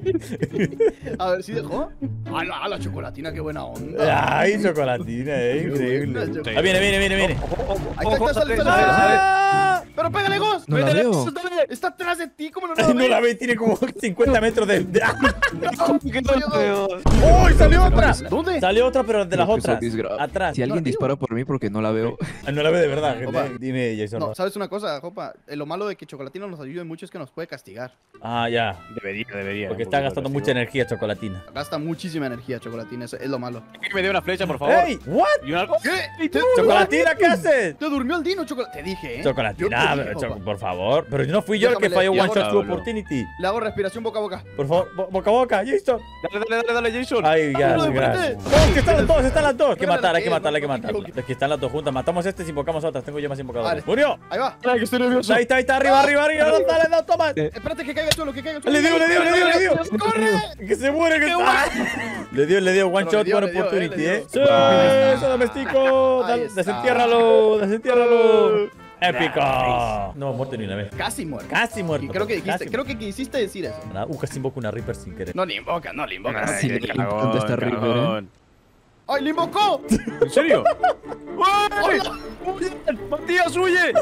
Speaker 5: A ver, ¿sí dejó? ¡A la, a la chocolatina, qué buena onda!
Speaker 1: Ay, chocolatina, eh.
Speaker 5: Qué
Speaker 1: Increíble.
Speaker 5: buena chocolate.
Speaker 1: Ah, viene, viene, viene, viene.
Speaker 5: Ahí está, está, sale, sale, sale.
Speaker 1: ¡Ah!
Speaker 5: ¡Pero pégale, Ghost!
Speaker 2: No la
Speaker 5: ¡Métele,
Speaker 2: veo.
Speaker 5: Ghost, dale! ¡Está atrás de ti! ¿Cómo no lo
Speaker 1: No
Speaker 5: ves?
Speaker 1: la ve, tiene como cincuenta metros de. de- ¡Ah!
Speaker 5: ¿Qué no?
Speaker 1: ¡Uy, salió otra!
Speaker 5: ¿Dónde?
Speaker 1: Salió otra, pero de las
Speaker 2: Creo que
Speaker 1: otras.
Speaker 2: soy disgra-
Speaker 1: Atrás.
Speaker 2: Si alguien dispara por mí porque no la veo.
Speaker 1: Ah, no la ve de verdad, gente.
Speaker 5: Opa.
Speaker 1: Dime, Jason.
Speaker 5: No, ¿sabes una cosa, Jopa? Eh, Lo malo de que Chocolatina nos ayude mucho es que nos puede castigar.
Speaker 1: Ah, ya.
Speaker 4: Debería, debería.
Speaker 1: Porque
Speaker 4: un
Speaker 1: está
Speaker 4: poquito
Speaker 1: gastando
Speaker 4: de
Speaker 1: mucha
Speaker 4: castigo.
Speaker 1: energía chocolatina.
Speaker 5: Gasta muchísima energía Chocolatina, eso es lo malo.
Speaker 4: Que me dé una flecha, por favor.
Speaker 1: ¡Ey! ¿What?
Speaker 4: ¿Y una...
Speaker 5: ¿Qué? ¿Te,
Speaker 1: ¡Chocolatina, qué haces?
Speaker 5: te durmió el Dino, Chocolatina. Te dije, ¿eh?
Speaker 1: Chocolatina,
Speaker 5: Yo te dije,
Speaker 1: cho-
Speaker 5: Jopa.
Speaker 1: por favor. Pero no fui yo el que
Speaker 5: Déjame
Speaker 1: falló
Speaker 5: leer,
Speaker 1: One
Speaker 5: y
Speaker 1: Shot
Speaker 5: ahora
Speaker 1: to
Speaker 4: hablo.
Speaker 1: Opportunity.
Speaker 5: Le hago respiración boca a boca.
Speaker 1: Por favor, bo- boca a boca, Jason.
Speaker 4: Dale, dale, dale, dale, Jason.
Speaker 1: Ay, gracias,
Speaker 5: no,
Speaker 1: gracias.
Speaker 5: espérate.
Speaker 1: ¡Oh, que están las dos! ¡Están las dos! Hay que
Speaker 5: Espérate,
Speaker 1: matar, hay que
Speaker 5: ¿qué?
Speaker 1: matar, hay que
Speaker 5: No,
Speaker 1: matar.
Speaker 5: no, no.
Speaker 1: Es que están las dos juntas. Matamos a este si invocamos a otras. Tengo yo más invocadores.
Speaker 5: Vale.
Speaker 1: ¡Murió!
Speaker 5: Ahí va.
Speaker 4: Ay, que estoy nervioso.
Speaker 1: Ahí está, ahí está, arriba, arriba, arriba. Dale, dale, dale, toma.
Speaker 5: Espérate que caiga el suelo, que caiga el suelo.
Speaker 1: Le dio, le dio, le dio, le dio.
Speaker 5: ¡Corre!
Speaker 1: Que se muere, que está. Le dio, le dio. One
Speaker 5: Pero
Speaker 1: shot,
Speaker 5: le dio,
Speaker 1: one
Speaker 5: le dio,
Speaker 1: opportunity,
Speaker 5: eh,
Speaker 1: eh.
Speaker 5: le
Speaker 1: ¡Sí!
Speaker 5: dio. Ahí está.
Speaker 1: ¡Eso, domestico!
Speaker 5: Ahí
Speaker 1: Dale,
Speaker 5: está.
Speaker 1: Desentiérralo, desentiérralo. ¡Épico! No hemos muerto ni una vez.
Speaker 5: Casi muerto.
Speaker 1: Casi muerto.
Speaker 5: Y creo que dijiste,
Speaker 1: casi
Speaker 5: creo que quisiste decir eso.
Speaker 1: muerto. Uh, casi invoco una Reaper sin querer.
Speaker 5: No le invoca, no le invoca.
Speaker 4: Ay,
Speaker 2: Sí,
Speaker 4: qué
Speaker 2: le
Speaker 4: cagón,
Speaker 2: encanta esta Reaper, ¿eh?
Speaker 4: cagón.
Speaker 5: ¡Ay, le invocó!
Speaker 4: ¿En serio? ¡Ay! ¡Huye! ¡Matías, huye!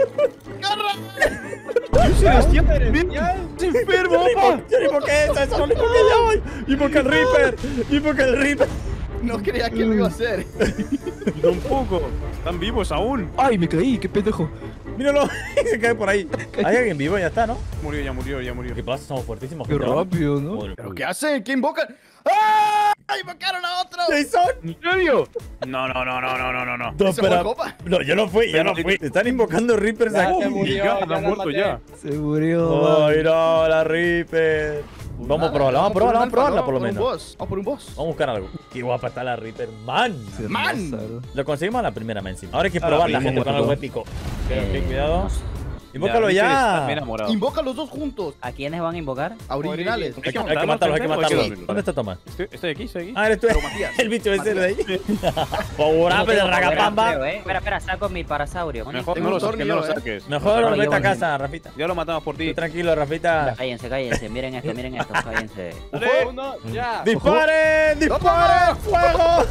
Speaker 4: ¡Se enfermo, opa!
Speaker 1: Yo no invoqué eso, eso no lo invoqué yo. Invoca el Reaper. Invoca el Reaper.
Speaker 5: No creía que lo iba a hacer.
Speaker 4: Tampoco. ¿Están vivos aún?
Speaker 2: ¡Ay, me caí! ¡Qué pendejo!
Speaker 1: Míralo. Se cae por ahí. Hay alguien vivo, ya está, ¿no?
Speaker 4: Murió, ya murió, ya murió.
Speaker 1: ¿Qué pasa? Somos fuertísimos.
Speaker 2: ¡Qué
Speaker 1: gente, ¿no?
Speaker 2: rápido, ¿no?
Speaker 1: Joder,
Speaker 5: ¿Pero
Speaker 1: uy.
Speaker 5: qué hacen? ¿Qué invocan? ¡Ah! ¡Invocaron a otro!
Speaker 1: ¡Jason!
Speaker 4: ¿En serio? No, no, no, no, no, no, no, no.
Speaker 1: No,
Speaker 5: ¿Ese fue
Speaker 1: espera.
Speaker 5: Copa?
Speaker 1: No, yo no fui, yo no fui. Están invocando Reapers
Speaker 6: Ya
Speaker 1: aquí.
Speaker 6: se murió,
Speaker 4: Ya,
Speaker 6: ya
Speaker 4: la han
Speaker 6: la
Speaker 4: muerto
Speaker 6: maté.
Speaker 4: ya.
Speaker 2: Se murió.
Speaker 1: Ay, no, la Reaper. Vamos a probarla, vamos a probarla, vamos a probarla por lo menos.
Speaker 5: Vamos por un boss.
Speaker 1: Vamos a buscar algo. Qué guapa está la Reaper, man.
Speaker 2: Se
Speaker 5: Man.
Speaker 2: hermosa,
Speaker 1: Lo conseguimos a la primera man, sí. Ahora hay que
Speaker 4: A la
Speaker 1: probarla,
Speaker 4: primera,
Speaker 1: gente, con algo
Speaker 2: perdón.
Speaker 1: épico. Pero,
Speaker 3: Eh,
Speaker 1: ok, cuidado.
Speaker 3: no.
Speaker 1: Invócalo
Speaker 4: Reaper está
Speaker 1: ya.
Speaker 4: bien enamorado.
Speaker 5: Invoca los dos juntos.
Speaker 3: ¿A quiénes van a invocar?
Speaker 5: A originales.
Speaker 1: Hay que,
Speaker 4: ¿Hay que
Speaker 1: hay que matarlos, hay que
Speaker 4: matarlos,
Speaker 1: matarlos.
Speaker 4: gente?
Speaker 1: ¿Dónde está Tomás?
Speaker 4: Estoy, estoy aquí, estoy aquí.
Speaker 1: Ah, eres tú.
Speaker 5: Pero Matías.
Speaker 1: El bicho ese de ahí.
Speaker 3: No
Speaker 1: Favorable de
Speaker 3: tengo power up, creo,
Speaker 1: Ragapamba.
Speaker 3: eh. Espera, espera, saco mi parasaurio.
Speaker 4: Mejor
Speaker 5: Tengo
Speaker 4: no
Speaker 5: un
Speaker 4: lo saques, no lo
Speaker 5: tornillo, eh.
Speaker 4: saques.
Speaker 1: Mejor
Speaker 3: No,
Speaker 1: vete a
Speaker 3: yo-
Speaker 1: casa, Rafita.
Speaker 4: Ya lo matamos por ti.
Speaker 1: Tú tranquilo, Rafita.
Speaker 3: Cállense, cállense. Miren esto, miren esto. Cállense.
Speaker 6: Uno, ya.
Speaker 1: ¡Disparen! ¡Disparen! ¡Fuego!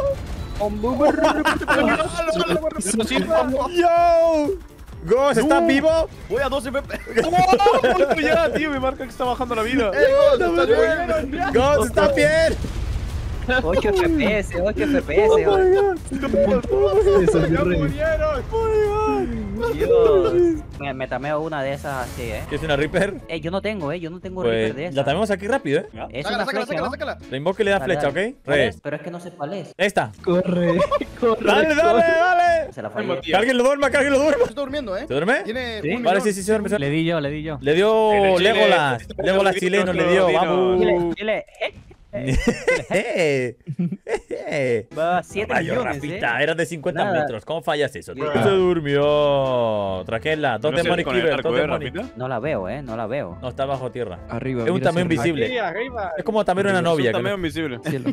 Speaker 1: ¡Yo! Ghost, ¿estás vivo?
Speaker 5: Voy a doce F P S.
Speaker 4: ¡Oh! Ya, tío, me marca que está bajando la vida.
Speaker 5: ¡Eh, Ghost! ¿Estás bien?
Speaker 1: Ghost, ¿estás bien?
Speaker 3: ocho F P S, ocho F P S.
Speaker 1: Oh my God.
Speaker 6: ¡Ya murieron!
Speaker 3: Dios. Me, me tameo una de esas así, eh.
Speaker 1: ¿Qué es una Reaper?
Speaker 3: Eh, yo no tengo, eh. Yo no tengo Reaper de
Speaker 1: Pues
Speaker 3: esas.
Speaker 1: la tenemos aquí rápido, ¿eh?
Speaker 3: Es
Speaker 5: Sácala,
Speaker 3: una
Speaker 5: sácala,
Speaker 3: flecha,
Speaker 5: sácala,
Speaker 3: ¿no?
Speaker 5: sácala.
Speaker 1: Le invoco y le da
Speaker 3: Dale,
Speaker 1: flecha,
Speaker 3: dale.
Speaker 1: ¿ok? Res.
Speaker 3: Pero es que no sé cuál es.
Speaker 1: Esta.
Speaker 2: Corre, corre.
Speaker 1: ¡Dale, dale, dale!
Speaker 3: Se la
Speaker 4: Ay,
Speaker 3: fallé.
Speaker 4: Matías.
Speaker 1: Que alguien lo duerma, que alguien lo duerma.
Speaker 5: Está durmiendo, ¿eh?
Speaker 1: ¿Se duerme?
Speaker 5: Tiene
Speaker 8: ¿Sí?
Speaker 5: un
Speaker 1: Vale,
Speaker 5: millón.
Speaker 1: sí, sí, se duerme. se duerme.
Speaker 8: Le di yo, le di yo.
Speaker 1: Le dio
Speaker 4: Chile, Chile.
Speaker 1: Legolas. Legolas chileno le dio. Vamos.
Speaker 3: Chile, Chile, eh,
Speaker 1: Eh, eh.
Speaker 3: va siete
Speaker 1: Rayo,
Speaker 3: millones,
Speaker 1: Rafita,
Speaker 3: eh.
Speaker 1: era de cincuenta
Speaker 3: Nada.
Speaker 1: metros. ¿Cómo fallas eso? tío?
Speaker 3: Bruh.
Speaker 1: Se durmió. Traquela, dos
Speaker 4: ¿No se
Speaker 1: demonic
Speaker 4: con el
Speaker 1: Keeper,
Speaker 4: arco,
Speaker 1: dos
Speaker 4: eh,
Speaker 1: demonic.
Speaker 4: Rafita?
Speaker 3: No la veo, eh, no la veo.
Speaker 1: No, está bajo tierra.
Speaker 2: Arriba.
Speaker 1: Es un
Speaker 2: mira
Speaker 1: también
Speaker 2: hacia arriba.
Speaker 1: visible.
Speaker 6: Aquí arriba.
Speaker 1: Es como también una novia.
Speaker 4: Es un
Speaker 1: que
Speaker 4: tameo
Speaker 1: no-
Speaker 4: invisible.
Speaker 2: Cielo.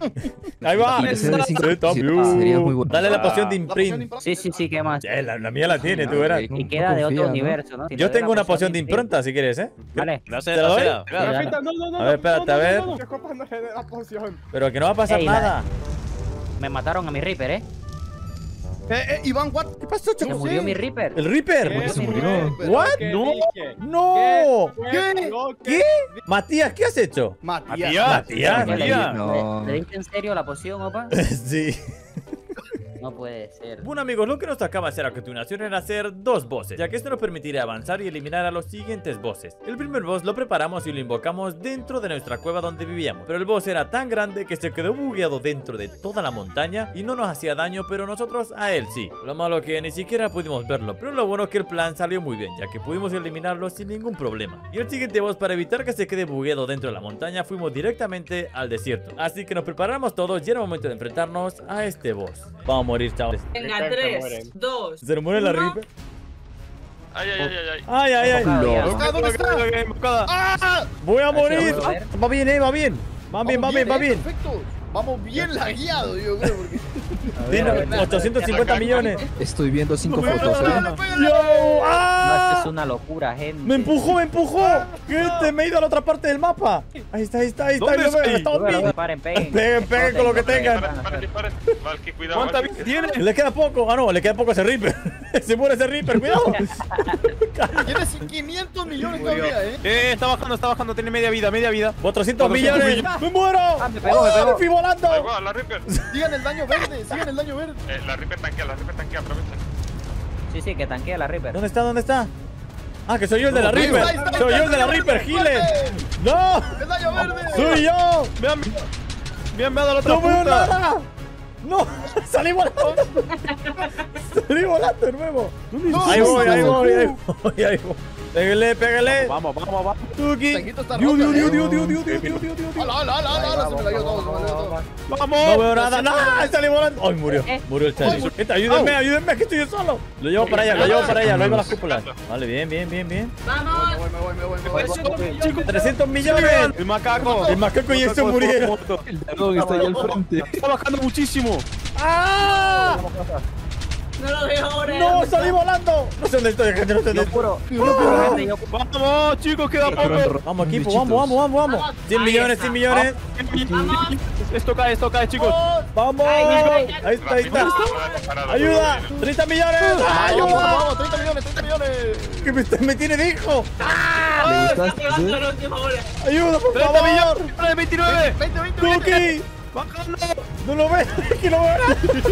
Speaker 1: Ahí va.
Speaker 2: Y que sea de cinco-
Speaker 1: Sí, también.
Speaker 2: sí, sería muy bueno.
Speaker 1: Dale la
Speaker 4: Ah.
Speaker 1: poción de
Speaker 5: La poción
Speaker 1: imprint.
Speaker 5: impronta.
Speaker 3: Sí, sí, sí, ¿qué más?
Speaker 1: Eh, la, la mía la tiene,
Speaker 2: Ah,
Speaker 1: tú verás.
Speaker 2: ok.
Speaker 3: Y
Speaker 2: No
Speaker 3: queda de
Speaker 2: confía,
Speaker 3: otro
Speaker 2: ¿no?
Speaker 3: universo, ¿no? Si
Speaker 1: Yo
Speaker 3: te doy
Speaker 1: tengo
Speaker 3: la
Speaker 1: una poción de
Speaker 3: imprint.
Speaker 1: impronta, si quieres, ¿eh?
Speaker 3: Vale.
Speaker 1: ¿Te la doy?
Speaker 6: Rafita, no, no, no.
Speaker 1: A ver,
Speaker 6: no,
Speaker 1: espérate,
Speaker 6: no,
Speaker 1: a
Speaker 6: no,
Speaker 1: ver.
Speaker 6: no, no, que copa no le dé la poción.
Speaker 1: Pero que no va a pasar
Speaker 3: Ey, la-
Speaker 1: nada.
Speaker 3: Me mataron a mi Reaper, eh.
Speaker 5: Eh, eh, Iván, what?
Speaker 1: ¿Qué pasó,
Speaker 3: Se
Speaker 1: chaval?
Speaker 3: murió mi Reaper.
Speaker 1: ¿El Reaper?
Speaker 6: ¿Qué
Speaker 2: se
Speaker 6: fue
Speaker 2: murió.
Speaker 6: lo
Speaker 1: What?
Speaker 6: que
Speaker 1: No.
Speaker 6: dije?
Speaker 1: ¡No!
Speaker 6: fue
Speaker 5: ¿Qué?
Speaker 6: lo que
Speaker 1: ¿Qué? Matías, ¿qué has hecho?
Speaker 5: Matías.
Speaker 4: Matías.
Speaker 1: Matías.
Speaker 3: ¿Qué, le,
Speaker 4: Matías.
Speaker 2: No.
Speaker 3: le- le diste en serio la poción, opa?
Speaker 1: Sí.
Speaker 3: No puede ser.
Speaker 1: Bueno amigos, lo que nos tocaba hacer a continuación era hacer dos bosses, ya que esto nos permitiría avanzar y eliminar a los siguientes bosses. El primer boss lo preparamos y lo invocamos dentro de nuestra cueva donde vivíamos, pero el boss era tan grande que se quedó bugueado dentro de toda la montaña y no nos hacía daño, pero nosotros a él sí. Lo malo que ni siquiera pudimos verlo, pero lo bueno es que el plan salió muy bien, ya que pudimos eliminarlo sin ningún problema. Y el siguiente boss, para evitar que se quede bugueado dentro de la montaña, fuimos directamente al desierto. Así que nos preparamos todos y era momento de enfrentarnos a este boss. Vamos a morir, chavales.
Speaker 9: Venga,
Speaker 6: Reaper se
Speaker 9: tres,
Speaker 6: mueren.
Speaker 9: dos.
Speaker 1: ¿Se le muere la
Speaker 9: uno.
Speaker 1: Reaper?
Speaker 7: Ay, ay, ay, ay, ay.
Speaker 1: Ay, ay, ay.
Speaker 3: Enfocado ya, ¿no?
Speaker 5: está? ¿Dónde está?
Speaker 4: Emboscada.
Speaker 5: ¡Ah!
Speaker 1: Voy a
Speaker 3: Así
Speaker 1: morir.
Speaker 3: lo puedo ver.
Speaker 1: Va bien, eh, va bien. Va bien, va
Speaker 5: Vamos
Speaker 1: bien, va
Speaker 5: eh,
Speaker 1: bien.
Speaker 5: Perfecto. Vamos bien lagueados, yo creo. Porque...
Speaker 1: Tiene
Speaker 3: A ver,
Speaker 1: ochocientos cincuenta millones.
Speaker 2: Estoy viendo cinco
Speaker 5: Pégale,
Speaker 2: fotos,
Speaker 5: pégale,
Speaker 2: ¿eh?
Speaker 5: pégale.
Speaker 1: ¡Yo!
Speaker 3: No,
Speaker 1: ¡Ah!
Speaker 3: esto es una locura, gente.
Speaker 1: ¡Me empujó, me empujó! Gente, me he ido a la otra parte del mapa. Ahí está, ahí está, ahí está.
Speaker 4: ¿Dónde
Speaker 1: lo veo,
Speaker 4: estoy?
Speaker 1: está
Speaker 3: Bueno,
Speaker 1: bien.
Speaker 3: paren, peguen.
Speaker 1: Peguen, peguen con lo que tengan.
Speaker 7: Disparen, disparen, disparen. Valky, cuidado.
Speaker 4: ¿Cuánta
Speaker 7: Valky.
Speaker 4: vida tiene?
Speaker 1: Le queda poco. Ah, no, le queda poco a ese Reaper. Se muere ese Reaper, cuidado.
Speaker 5: Tienes quinientos millones todavía, ¿eh?
Speaker 4: Eh, está bajando, está bajando. Tiene media vida, media vida.
Speaker 1: cuatrocientos
Speaker 4: cuatrocientos
Speaker 1: millones. ¡Me muero!
Speaker 3: Ah, me pegó, me
Speaker 1: ¡Ah,
Speaker 3: pegó.
Speaker 1: me fui volando!
Speaker 7: Ahí va, la Reaper.
Speaker 5: Sigan el daño verde, sigan el daño verde.
Speaker 7: Eh, la Reaper tanquea, la Reaper tanquea, aprovecha.
Speaker 3: Sí, sí, que tanquea la Reaper.
Speaker 1: ¿Dónde está? ¿Dónde está? Ah, que soy yo el de la
Speaker 5: Ahí
Speaker 1: Reaper.
Speaker 5: está, ahí está,
Speaker 1: Soy
Speaker 5: ahí
Speaker 1: yo el de la
Speaker 5: está,
Speaker 1: Reaper,
Speaker 5: verde,
Speaker 1: Giles.
Speaker 5: verde.
Speaker 1: ¡No!
Speaker 5: ¡El daño verde!
Speaker 1: ¡Soy yo!
Speaker 4: Me han, me han dado a la otra
Speaker 1: ¡No veo
Speaker 4: punta.
Speaker 1: nada! ¡No! ¡Salí volando! ¡Salí volando de nuevo!
Speaker 5: No,
Speaker 1: Ahí
Speaker 5: no,
Speaker 1: voy,
Speaker 5: no,
Speaker 1: ahí
Speaker 5: no.
Speaker 1: voy, ahí voy, ahí voy. Pégale, pégale.
Speaker 4: Vamos, vamos, vamos.
Speaker 1: Tuki.
Speaker 5: Tanquito está
Speaker 1: Diu,
Speaker 5: rota,
Speaker 1: diu, diu,
Speaker 5: ¿eh?
Speaker 1: diu, diu, diu, diu, diu, diu, diu, diu.
Speaker 5: ¡Hala, hala, hala, hala! hala! Se me cayó todo, se me cayó todo.
Speaker 4: Vamos.
Speaker 1: No veo nada, ¡no! ¡Salí volando! ¡Ay, murió!
Speaker 3: Eh.
Speaker 1: Murió el Charlie. Gente, ayúdenme, ayúdenme, que estoy yo solo. Lo llevo para allá, lo llevo para allá, lo llevo a las cúpulas. Vale, bien, bien, bien, bien.
Speaker 9: Vamos.
Speaker 5: Me voy, me voy, me voy, me voy.
Speaker 6: trescientos millones.
Speaker 1: trescientos millones.
Speaker 4: El macaco.
Speaker 1: El macaco y eso murieron.
Speaker 2: El dragón está ahí al frente.
Speaker 4: Está bajando muchísimo.
Speaker 1: ¡Ah!
Speaker 9: No lo veo ahora.
Speaker 1: ¡No! ¡Salí volando! No sé dónde estoy, gente, no sé
Speaker 3: Yo
Speaker 1: dónde estoy.
Speaker 3: puro, yo puro, gente, yo
Speaker 4: Vamos, chicos, queda poco.
Speaker 1: Vamos, equipo, vamos, vamos, vamos, vamos.
Speaker 9: Vamos.
Speaker 1: cien
Speaker 9: Ahí
Speaker 1: millones,
Speaker 9: está.
Speaker 1: cien millones.
Speaker 9: Vamos.
Speaker 4: Esto cae, esto cae, chicos.
Speaker 1: ¡Vamos!
Speaker 9: Ay, ay, ay, ay.
Speaker 1: Ahí está, ahí está.
Speaker 7: Parada,
Speaker 1: ¡Ayuda! ¡treinta millones!
Speaker 5: Vamos,
Speaker 1: ¡Ayuda!
Speaker 5: vamos, treinta millones, treinta millones.
Speaker 1: ¡Que me, me tiene de hijo!
Speaker 2: ¿Le
Speaker 9: Está
Speaker 2: gustaste?
Speaker 9: pegando la última hora.
Speaker 1: ¡Ayuda, por
Speaker 4: treinta
Speaker 1: favor!
Speaker 4: millones, veintinueve.
Speaker 5: veinte, veinte, veinte.
Speaker 1: ¡Tuki!
Speaker 4: Bajando.
Speaker 1: ¡No lo ves! ¡Que no veo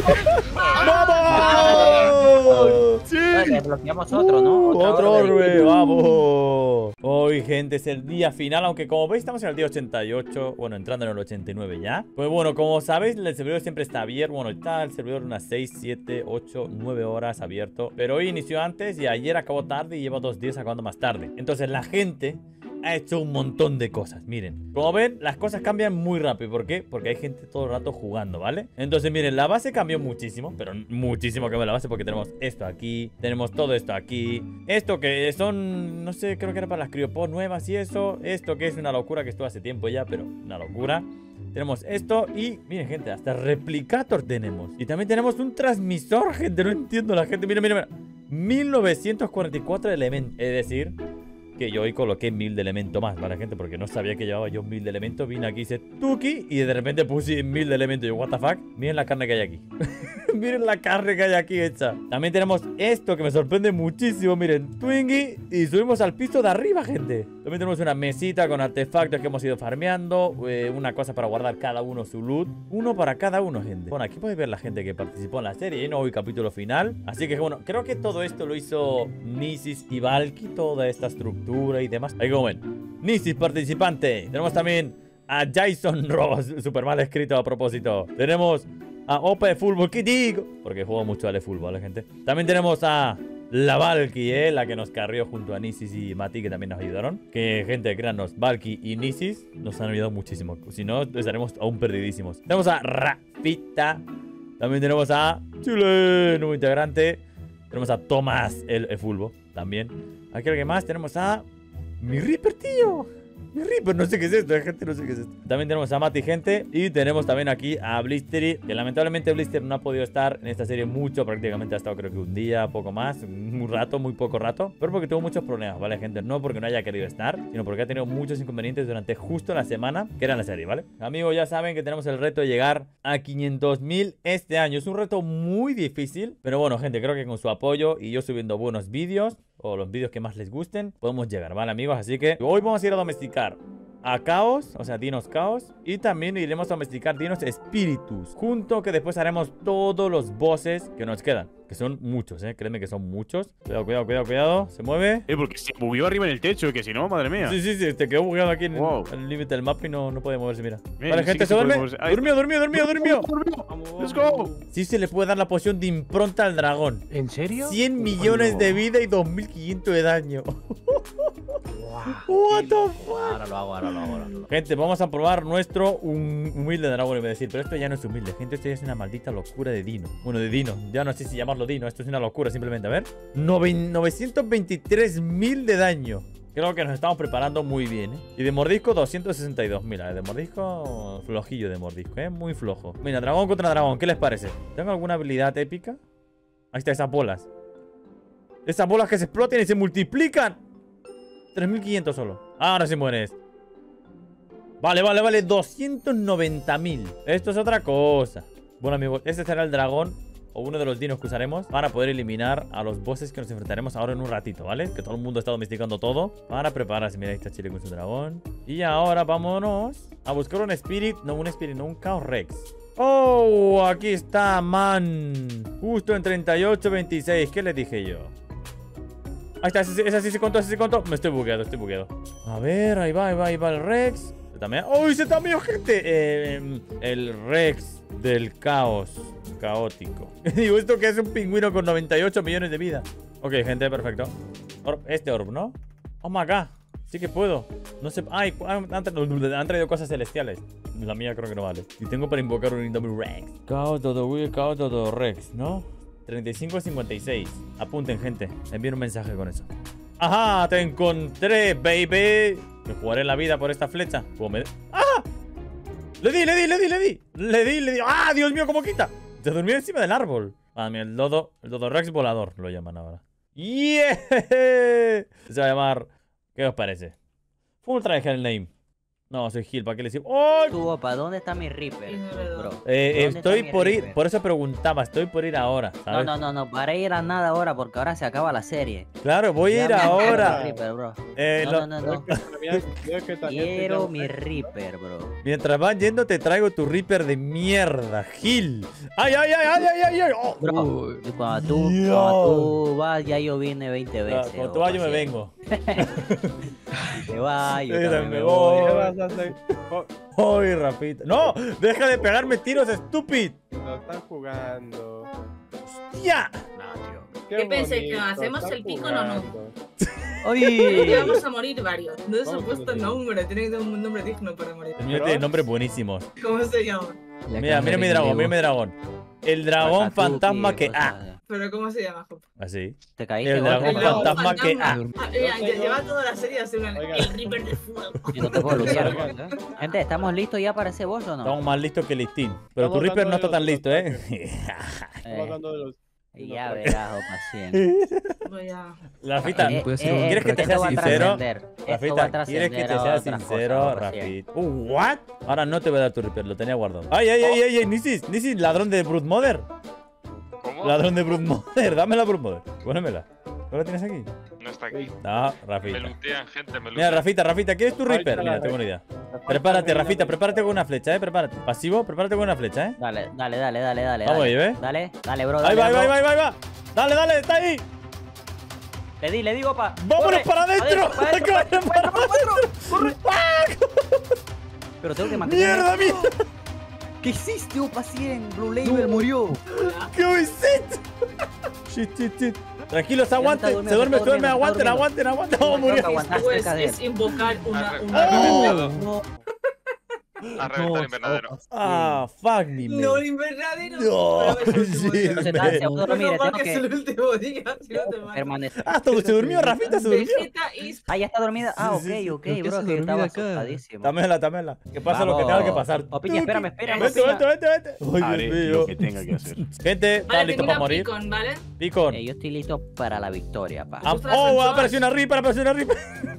Speaker 1: nada! ¡Vamos! ¡Sí!
Speaker 3: Vale, desbloqueamos otro, ¿no?
Speaker 1: Uh,
Speaker 3: Otra
Speaker 1: otro
Speaker 3: orden.
Speaker 1: orbe, vamos. Hoy, gente, es el día final, aunque como veis estamos en el día ochenta y ocho, bueno, entrando en el ochenta y nueve ya. Pues bueno, como sabéis, el servidor siempre está abierto. Bueno, está el servidor unas seis, siete, ocho, nueve horas abierto. Pero hoy inició antes y ayer acabó tarde y lleva dos días acabando más tarde. Entonces la gente ha hecho un montón de cosas, miren. Como ven, las cosas cambian muy rápido. ¿Por qué? Porque hay gente todo el rato jugando, ¿vale? Entonces, miren, la base cambió muchísimo, pero muchísimo cambió la base porque tenemos esto aquí, tenemos todo esto aquí, esto que son, no sé, creo que era para las criopod nuevas y eso, esto que es una locura que estuvo hace tiempo ya, pero una locura. Tenemos esto y, miren, gente, hasta replicator tenemos. Y también tenemos un transmisor, gente, no entiendo la gente. Mira, mira, mira. mil novecientos cuarenta y cuatro elementos, es decir, que yo hoy coloqué mil de elemento más, ¿vale, gente? Porque no sabía que llevaba yo mil de elemento. Vine aquí, hice Tuki y de repente puse mil de elemento. Y yo, what the fuck, miren la carne que hay aquí. Miren la carne que hay aquí hecha. También tenemos esto que me sorprende muchísimo. Miren, Twingie. Y subimos al piso de arriba, gente. También tenemos una mesita con artefactos que hemos ido farmeando. eh, Una cosa para guardar cada uno su loot. Uno para cada uno, gente. Bueno, aquí podéis ver la gente que participó en la serie. Y no hoy capítulo final. Así que bueno, creo que todo esto lo hizo Nisis y Valky. Toda esta estructura y demás. Ahí como ven, Nisis participante. Tenemos también a Jason Ross, super mal escrito a propósito. Tenemos a Opa de fútbol, ¿qué digo? Porque juego mucho al fútbol, ¿vale, gente? También tenemos a la Valky, ¿eh? La que nos carrió junto a Nisis y Mati, que también nos ayudaron. Que, gente, créanos, Valky y Nisis nos han ayudado muchísimo. Si no, estaremos aún perdidísimos. Tenemos a Rafita. También tenemos a Chile, nuevo integrante. Tenemos a Tomás, el, el fútbol, también. Aquí alguien más, tenemos a mi Reaper, tío. Mi Reaper, no sé qué es esto, gente, no sé qué es esto. También tenemos a Mati, gente. Y tenemos también aquí a Blistery, que lamentablemente Blister no ha podido estar en esta serie mucho. Prácticamente ha estado creo que un día, poco más. Un rato, muy poco rato. Pero porque tuvo muchos problemas, ¿vale, gente? No porque no haya querido estar, sino porque ha tenido muchos inconvenientes durante justo la semana que era en la serie, ¿vale? Amigos, ya saben que tenemos el reto de llegar a quinientos mil este año. Es un reto muy difícil, pero bueno, gente, creo que con su apoyo y yo subiendo buenos vídeos, o los vídeos que más les gusten, podemos llegar, ¿vale, amigos? Así que hoy vamos a ir a domesticar a Caos, o sea, Dinos Caos. Y también iremos a domesticar Dinos Espíritus, junto que después haremos todos los bosses que nos quedan, que son muchos, eh, créeme que son muchos. Cuidado, cuidado, cuidado, cuidado, se mueve.
Speaker 4: Eh, porque se movió arriba en el techo, que si no, madre mía.
Speaker 1: Sí, sí, sí, te quedó bugueado aquí en
Speaker 4: Wow.
Speaker 1: el- en el límite del mapa y no, no puede moverse, mira.
Speaker 4: Bien,
Speaker 1: Vale,
Speaker 4: sí
Speaker 1: gente,
Speaker 4: que
Speaker 1: se
Speaker 4: se puede
Speaker 1: duerme.
Speaker 4: moverse. Ahí.
Speaker 1: Durmió, durmió, durmió, durmió.
Speaker 4: Let's go.
Speaker 1: Sí se le puede dar la poción de impronta al dragón.
Speaker 8: ¿En serio?
Speaker 1: cien millones de vida y dos mil quinientos de daño. What the fuck.
Speaker 8: Ahora lo hago, ahora lo hago, ahora lo hago.
Speaker 1: Gente, vamos a probar nuestro hum- humilde dragón, iba a decir. Pero esto ya no es humilde, gente. Esto ya es una maldita locura de Dino. Bueno, de Dino. Ya no sé si llamarlo Dino. Esto es una locura, simplemente. A ver. Nove- novecientos veintitrés mil de daño. Creo que nos estamos preparando muy bien, ¿eh? Y de mordisco, doscientos sesenta y dos mil. De mordisco, flojillo de mordisco, ¿eh? Muy flojo. Mira, dragón contra dragón. ¿Qué les parece? ¿Tengo alguna habilidad épica? Ahí está, esas bolas. Esas bolas que se explotan y se multiplican. tres mil quinientos solo. Ahora sí mueres. Vale, vale, vale. doscientos noventa mil. Esto es otra cosa. Bueno, amigos, este será el dragón o uno de los dinos que usaremos para poder eliminar a los bosses que nos enfrentaremos ahora en un ratito, ¿vale? Que todo el mundo está domesticando todo para prepararse. Mira, ahí está Chile con su dragón. Y ahora vámonos a buscar un Spirit. No, un Spirit, no, un Chaos Rex. Oh, aquí está, man. Justo en treinta y ocho veintiséis. ¿Qué le dije yo? Ahí está, ese, ese sí se contó, ese se contó. Me estoy bugueado, estoy bugueado. A ver, ahí va, ahí va, ahí va el Rex. Se tamea. ¡Oh, se tameó, gente! Eh, el Rex del caos caótico. Digo, ¿esto que es un pingüino con noventa y ocho millones de vida? Ok, gente, perfecto. Orb, este orb, ¿no? Oh my god. Sí que puedo. No sé. Ay, han, han tra- han traído cosas celestiales. La mía creo que no vale. Y tengo para invocar un Indomie Rex. Caos todo Will, caos todo Rex, ¿no? treinta y cinco cincuenta y seis. Apunten, gente. Envíen un mensaje con eso. ¡Ajá! ¡Te encontré, baby! Me jugaré la vida por esta flecha. ¿Cómo me... ¡Ah! ¡Le di, le di, le di, le di! ¡Le di, le di! ¡Ah, Dios mío, cómo quita! Se durmió encima del árbol. Ah, mira, el dodo... El dodo Rex volador lo llaman ahora. ¡Yeah! Se va a llamar... ¿Qué os parece? Full try hell name. No, soy Gil, ¿para qué le sirvo? ¡Oh!
Speaker 3: Tu Opa, ¿dónde está mi Reaper?
Speaker 9: Ignorador.
Speaker 3: Bro.
Speaker 1: Eh,
Speaker 3: ¿Dónde
Speaker 1: estoy
Speaker 3: está mi
Speaker 1: por ir...
Speaker 3: Reaper?
Speaker 1: Por eso preguntaba. Estoy por ir ahora,
Speaker 3: No,
Speaker 1: ¿sabes?
Speaker 3: no, no, no, para ir a nada ahora porque ahora se acaba la serie.
Speaker 1: Claro, voy a ir
Speaker 3: Ya me quiero mi
Speaker 1: ahora.
Speaker 3: Reaper, bro.
Speaker 1: Eh,
Speaker 3: No,
Speaker 1: lo-
Speaker 3: no, no, no.
Speaker 6: Mira, mira que también
Speaker 3: Quiero
Speaker 6: te-
Speaker 3: mi Reaper, bro.
Speaker 1: Mientras vas yendo, te traigo tu Reaper de mierda, Gil. ¡Ay, ay, ay, ay, ay, ay! ay! Oh.
Speaker 3: Bro,
Speaker 2: Uy.
Speaker 3: y cuando tú,
Speaker 1: Dios.
Speaker 3: cuando tú vas, ya yo vine veinte
Speaker 1: Ah,
Speaker 3: veces.
Speaker 1: Cuando tú
Speaker 3: Opa,
Speaker 1: vas, yo me
Speaker 3: sí.
Speaker 1: vengo.
Speaker 3: Y te vas, yo
Speaker 1: Yo
Speaker 3: también me
Speaker 1: me
Speaker 3: voy.
Speaker 6: ¿Qué
Speaker 1: voy.
Speaker 6: vas a hacer? Oh,
Speaker 1: ¡Ay, Rafita! ¡No! ¡Deja de pegarme tiros, estúpido!
Speaker 6: lo están jugando.
Speaker 1: ¡Ya!
Speaker 8: No, tío.
Speaker 9: ¿Qué pensé? ¿Que
Speaker 6: bonito,
Speaker 9: hacemos
Speaker 6: están
Speaker 9: el pico o no?
Speaker 6: jugando.
Speaker 3: ¡Ay!
Speaker 9: Ya vamos a morir varios. No se ha
Speaker 6: Vamos a
Speaker 9: puesto
Speaker 6: morir.
Speaker 9: nombre, tiene que tener un nombre digno para morir.
Speaker 1: El mío tiene nombres buenísimos.
Speaker 9: ¿Cómo se llama?
Speaker 2: La
Speaker 1: Mira, mira mi
Speaker 2: cámara
Speaker 1: dragón,
Speaker 2: en
Speaker 1: mira mi dragón. El dragón
Speaker 3: Patatuki,
Speaker 1: fantasma que...
Speaker 3: cosas
Speaker 1: ¡Ah!
Speaker 3: así.
Speaker 9: ¿Pero cómo se llama, Jopo?
Speaker 1: Así.
Speaker 3: Te caíste,
Speaker 1: El
Speaker 3: golpe,
Speaker 1: dragón
Speaker 3: bro.
Speaker 9: dragón
Speaker 1: fantasma que... ¡Ah!
Speaker 9: Ah, mira, ya lleva toda la serie a ser una-
Speaker 6: Oiga.
Speaker 9: el Reaper de fuego.
Speaker 3: Y no te puedo luchar.
Speaker 6: Oigan.
Speaker 3: Gente, ¿estamos listos ya para ese boss o no?
Speaker 1: Estamos más listos que Listín. Pero tu
Speaker 6: Estamos
Speaker 1: Reaper no está tan
Speaker 6: dándole
Speaker 1: listo,
Speaker 6: los
Speaker 1: ¿eh?
Speaker 6: Estamos
Speaker 3: Eh,
Speaker 6: hablando de los...
Speaker 3: ya verás, Opa, cien.
Speaker 9: Voy a...
Speaker 1: Rafita,
Speaker 3: Eh,
Speaker 2: puede ser
Speaker 3: eh,
Speaker 2: un
Speaker 3: eh,
Speaker 1: ¿quieres que te
Speaker 3: esto
Speaker 1: sea
Speaker 3: va a
Speaker 1: sincero?
Speaker 3: trascender. Esto va a
Speaker 1: Rafita, ¿quieres que te
Speaker 3: trascender a
Speaker 1: sea
Speaker 3: otras
Speaker 1: sincero,
Speaker 3: cosas, Opa, cien.
Speaker 1: Rafita? Uh, ¿what? Ahora no te voy a dar tu Reaper, lo tenía guardado. ¡Ay, ay, ay, ay! ay Nisis, Nisis, ladrón de Broodmother.
Speaker 7: ¿Cómo?
Speaker 1: Ladrón de Broodmother, dame la Broodmother. Pónemela. ¿Tú la tienes aquí?
Speaker 7: No está aquí.
Speaker 1: No,
Speaker 7: Me
Speaker 1: Rafita.
Speaker 7: lootean, gente, me
Speaker 1: Mira,
Speaker 7: lootean.
Speaker 1: Rafita, Rafita, ¿quieres tu
Speaker 6: Ahí
Speaker 1: Reaper?
Speaker 6: está la
Speaker 1: Mira, tengo una idea.
Speaker 6: Rafita.
Speaker 1: Prepárate, Rafita, prepárate con una flecha, eh, prepárate. Pasivo, prepárate con una flecha, eh.
Speaker 3: Dale, dale, dale, dale, dale.
Speaker 1: Vamos
Speaker 3: dale.
Speaker 1: ahí, ¿ves?
Speaker 3: Dale, dale, bro.
Speaker 1: Ahí
Speaker 3: Dale,
Speaker 1: va, ahí va, ahí
Speaker 3: bro.
Speaker 1: va, ahí va, ahí va. Dale, dale, está ahí.
Speaker 3: Le di, le digo, Opa.
Speaker 1: ¡Vámonos
Speaker 3: Corre,
Speaker 1: para adentro!
Speaker 3: para adentro, para adentro,
Speaker 1: ¡Corre para adentro!
Speaker 3: Pero tengo que mantener.
Speaker 1: ¡Mierda, mierda!
Speaker 3: ¿Qué hiciste, Opa cien? Blue Label murió.
Speaker 1: ¿Qué hiciste? Shit, shit, shit. Tranquilos, aguanten.
Speaker 3: durmiendo,
Speaker 1: Se duerme,
Speaker 3: está
Speaker 1: se duerme.
Speaker 3: durmiendo,
Speaker 1: Aguanten,
Speaker 3: está
Speaker 1: aguanten, aguanten. Oh,
Speaker 3: Tengo
Speaker 1: murió.
Speaker 3: que aguantar
Speaker 9: Pues
Speaker 3: cerca de él.
Speaker 9: es invocar una...
Speaker 7: Ha
Speaker 9: una...
Speaker 1: reventado.
Speaker 3: No.
Speaker 7: Ha reventado el invernadero.
Speaker 1: Ah, fuck me, man.
Speaker 9: No, el invernadero.
Speaker 1: No,
Speaker 9: Pero es el último
Speaker 1: sí,
Speaker 9: día.
Speaker 3: No se está, se
Speaker 1: man.
Speaker 3: dormir,
Speaker 9: Menos mal
Speaker 3: tengo
Speaker 9: que es el
Speaker 3: que
Speaker 9: último día, si no te mato.
Speaker 3: permanecer.
Speaker 1: Ah, hasta se durmió, Rafita se durmió.
Speaker 9: Vegeta is...
Speaker 3: Ah, ya está dormida. Ah,
Speaker 1: Sí, sí, sí.
Speaker 3: ok, ok,
Speaker 2: ¿Por qué
Speaker 3: bro,
Speaker 2: se
Speaker 3: que
Speaker 2: dormida
Speaker 3: estaba
Speaker 2: acá?
Speaker 3: asustadísimo.
Speaker 1: Dámela, dámela. Que pasa lo que tenga que pasar.
Speaker 3: Opiña, espérame, espérame.
Speaker 1: Vete,
Speaker 3: Opiña.
Speaker 1: vete, vete, vete. Ay,
Speaker 4: Haré
Speaker 1: Dios
Speaker 4: lo
Speaker 1: mío.
Speaker 4: que tenga que hacer.
Speaker 1: Gente, ¿están
Speaker 9: Vale,
Speaker 1: listos
Speaker 9: tengo
Speaker 1: para
Speaker 9: una
Speaker 1: morir?
Speaker 9: Picon, ¿vale?
Speaker 1: Picon.
Speaker 3: Eh, yo estoy listo para la victoria, pa.
Speaker 1: Ah,
Speaker 9: Ostras,
Speaker 1: oh,
Speaker 9: anchoas.
Speaker 1: apareció una Reaper, apareció una Reaper.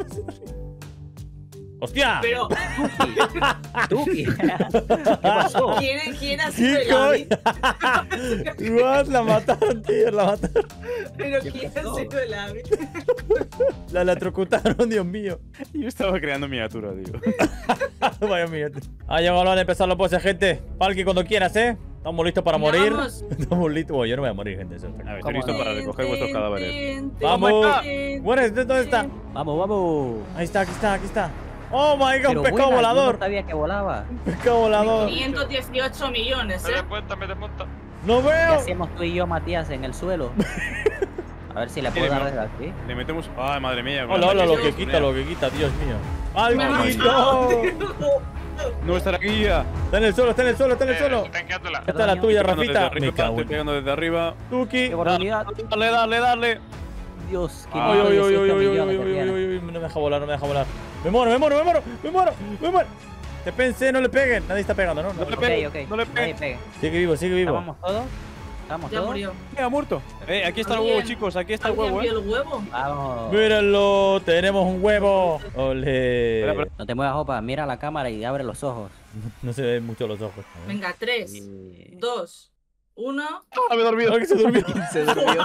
Speaker 1: ¡Hostia!
Speaker 9: Pero,
Speaker 3: Tuki. ¿Qué pasó?
Speaker 9: ¿quién, quién ha sido
Speaker 1: ¿Qué
Speaker 9: el Avi?
Speaker 1: coño? What? La mataron, tío, la mataron.
Speaker 9: Pero ¿quién ha sido el Avi?
Speaker 1: La electrocutaron, Dios mío.
Speaker 4: Yo estaba creando miniatura, digo.
Speaker 1: Vaya mía. Ha llegado la hora de empezar los bosses, gente. Palki, cuando quieras, ¿eh? Estamos listos para
Speaker 9: Venga,
Speaker 1: morir.
Speaker 9: vamos.
Speaker 1: Estamos listos. Bueno, yo no voy a morir, gente. Eso es
Speaker 4: A
Speaker 1: perfecto.
Speaker 4: ver,
Speaker 3: ¿Cómo
Speaker 4: estoy listo
Speaker 3: no?
Speaker 4: para recoger vuestros cadáveres.
Speaker 9: Ten, ten,
Speaker 1: Vamos.
Speaker 9: ten,
Speaker 1: Bueno, ¿dónde está?
Speaker 3: Vamos, vamos.
Speaker 1: Ahí está, aquí está, aquí está. Oh my god,
Speaker 3: Pero
Speaker 1: un pescado
Speaker 3: buena, yo
Speaker 1: volador.
Speaker 3: no sabía que volaba.
Speaker 1: Un pescado volador.
Speaker 9: quinientos dieciocho millones,
Speaker 7: Me
Speaker 9: ¿eh?
Speaker 7: desmonta, me desmonta.
Speaker 1: ¡No
Speaker 3: ¿Qué
Speaker 1: veo!
Speaker 3: hacemos tú y yo, Matías, en el suelo? A ver si le puedo
Speaker 4: Mire,
Speaker 3: dar
Speaker 4: no.
Speaker 3: desde aquí.
Speaker 4: Le metemos. Ay, madre mía.
Speaker 1: Hola, hola, lo que
Speaker 9: Dios
Speaker 1: quita, lo que quita, Dios mío.
Speaker 9: Me
Speaker 1: ¡Ay,
Speaker 9: ha
Speaker 1: no!
Speaker 9: matado.
Speaker 4: No está aquí ya.
Speaker 1: Está en el suelo, está en el suelo, está en el
Speaker 7: Eh,
Speaker 1: suelo.
Speaker 7: tanqueándola.
Speaker 1: Esta es la tuya,
Speaker 4: Pegando desde
Speaker 1: Rafita.
Speaker 4: arriba,
Speaker 1: Me cago
Speaker 4: estoy
Speaker 1: en
Speaker 4: pegando desde arriba.
Speaker 1: Tuki.
Speaker 3: ¡Qué oportunidad!
Speaker 4: Dale, dale, dale.
Speaker 3: Dios,
Speaker 1: Ay, ay, ay, ay,
Speaker 3: quinientos dieciocho
Speaker 1: ay, ay,
Speaker 3: millones
Speaker 1: ay,
Speaker 3: que
Speaker 1: ay,
Speaker 3: tiene.
Speaker 1: ay, ay, no me deja volar, no me deja volar. Me muero, me muero, me muero, me muero, me muero. Te pensé, no le peguen. Nadie está pegando, ¿no? No.
Speaker 4: No le
Speaker 3: Ok,
Speaker 4: peguen,
Speaker 3: ok.
Speaker 4: no le
Speaker 3: Nadie
Speaker 4: peguen.
Speaker 3: pegue.
Speaker 1: Sigue vivo, sigue vivo.
Speaker 3: ¿Estamos todos? ¿Estamos
Speaker 9: Ya
Speaker 3: todos?
Speaker 9: murió.
Speaker 4: Ha muerto. Eh, aquí está el
Speaker 9: Alguien-
Speaker 4: huevo, chicos. Aquí está el
Speaker 9: ¿Alguien
Speaker 4: huevo, eh.
Speaker 9: vio el huevo?
Speaker 3: Vamos.
Speaker 1: Míralo, tenemos un huevo.
Speaker 4: Espera,
Speaker 1: Ole.
Speaker 4: espera.
Speaker 3: No te muevas, Opa. Mira la cámara y abre los ojos.
Speaker 1: No se ven mucho los ojos.
Speaker 9: Venga, tres,
Speaker 3: Y-
Speaker 9: dos, uno.
Speaker 4: Ah, me he dormido.
Speaker 1: Ay, que se durmió.
Speaker 3: Se durmió.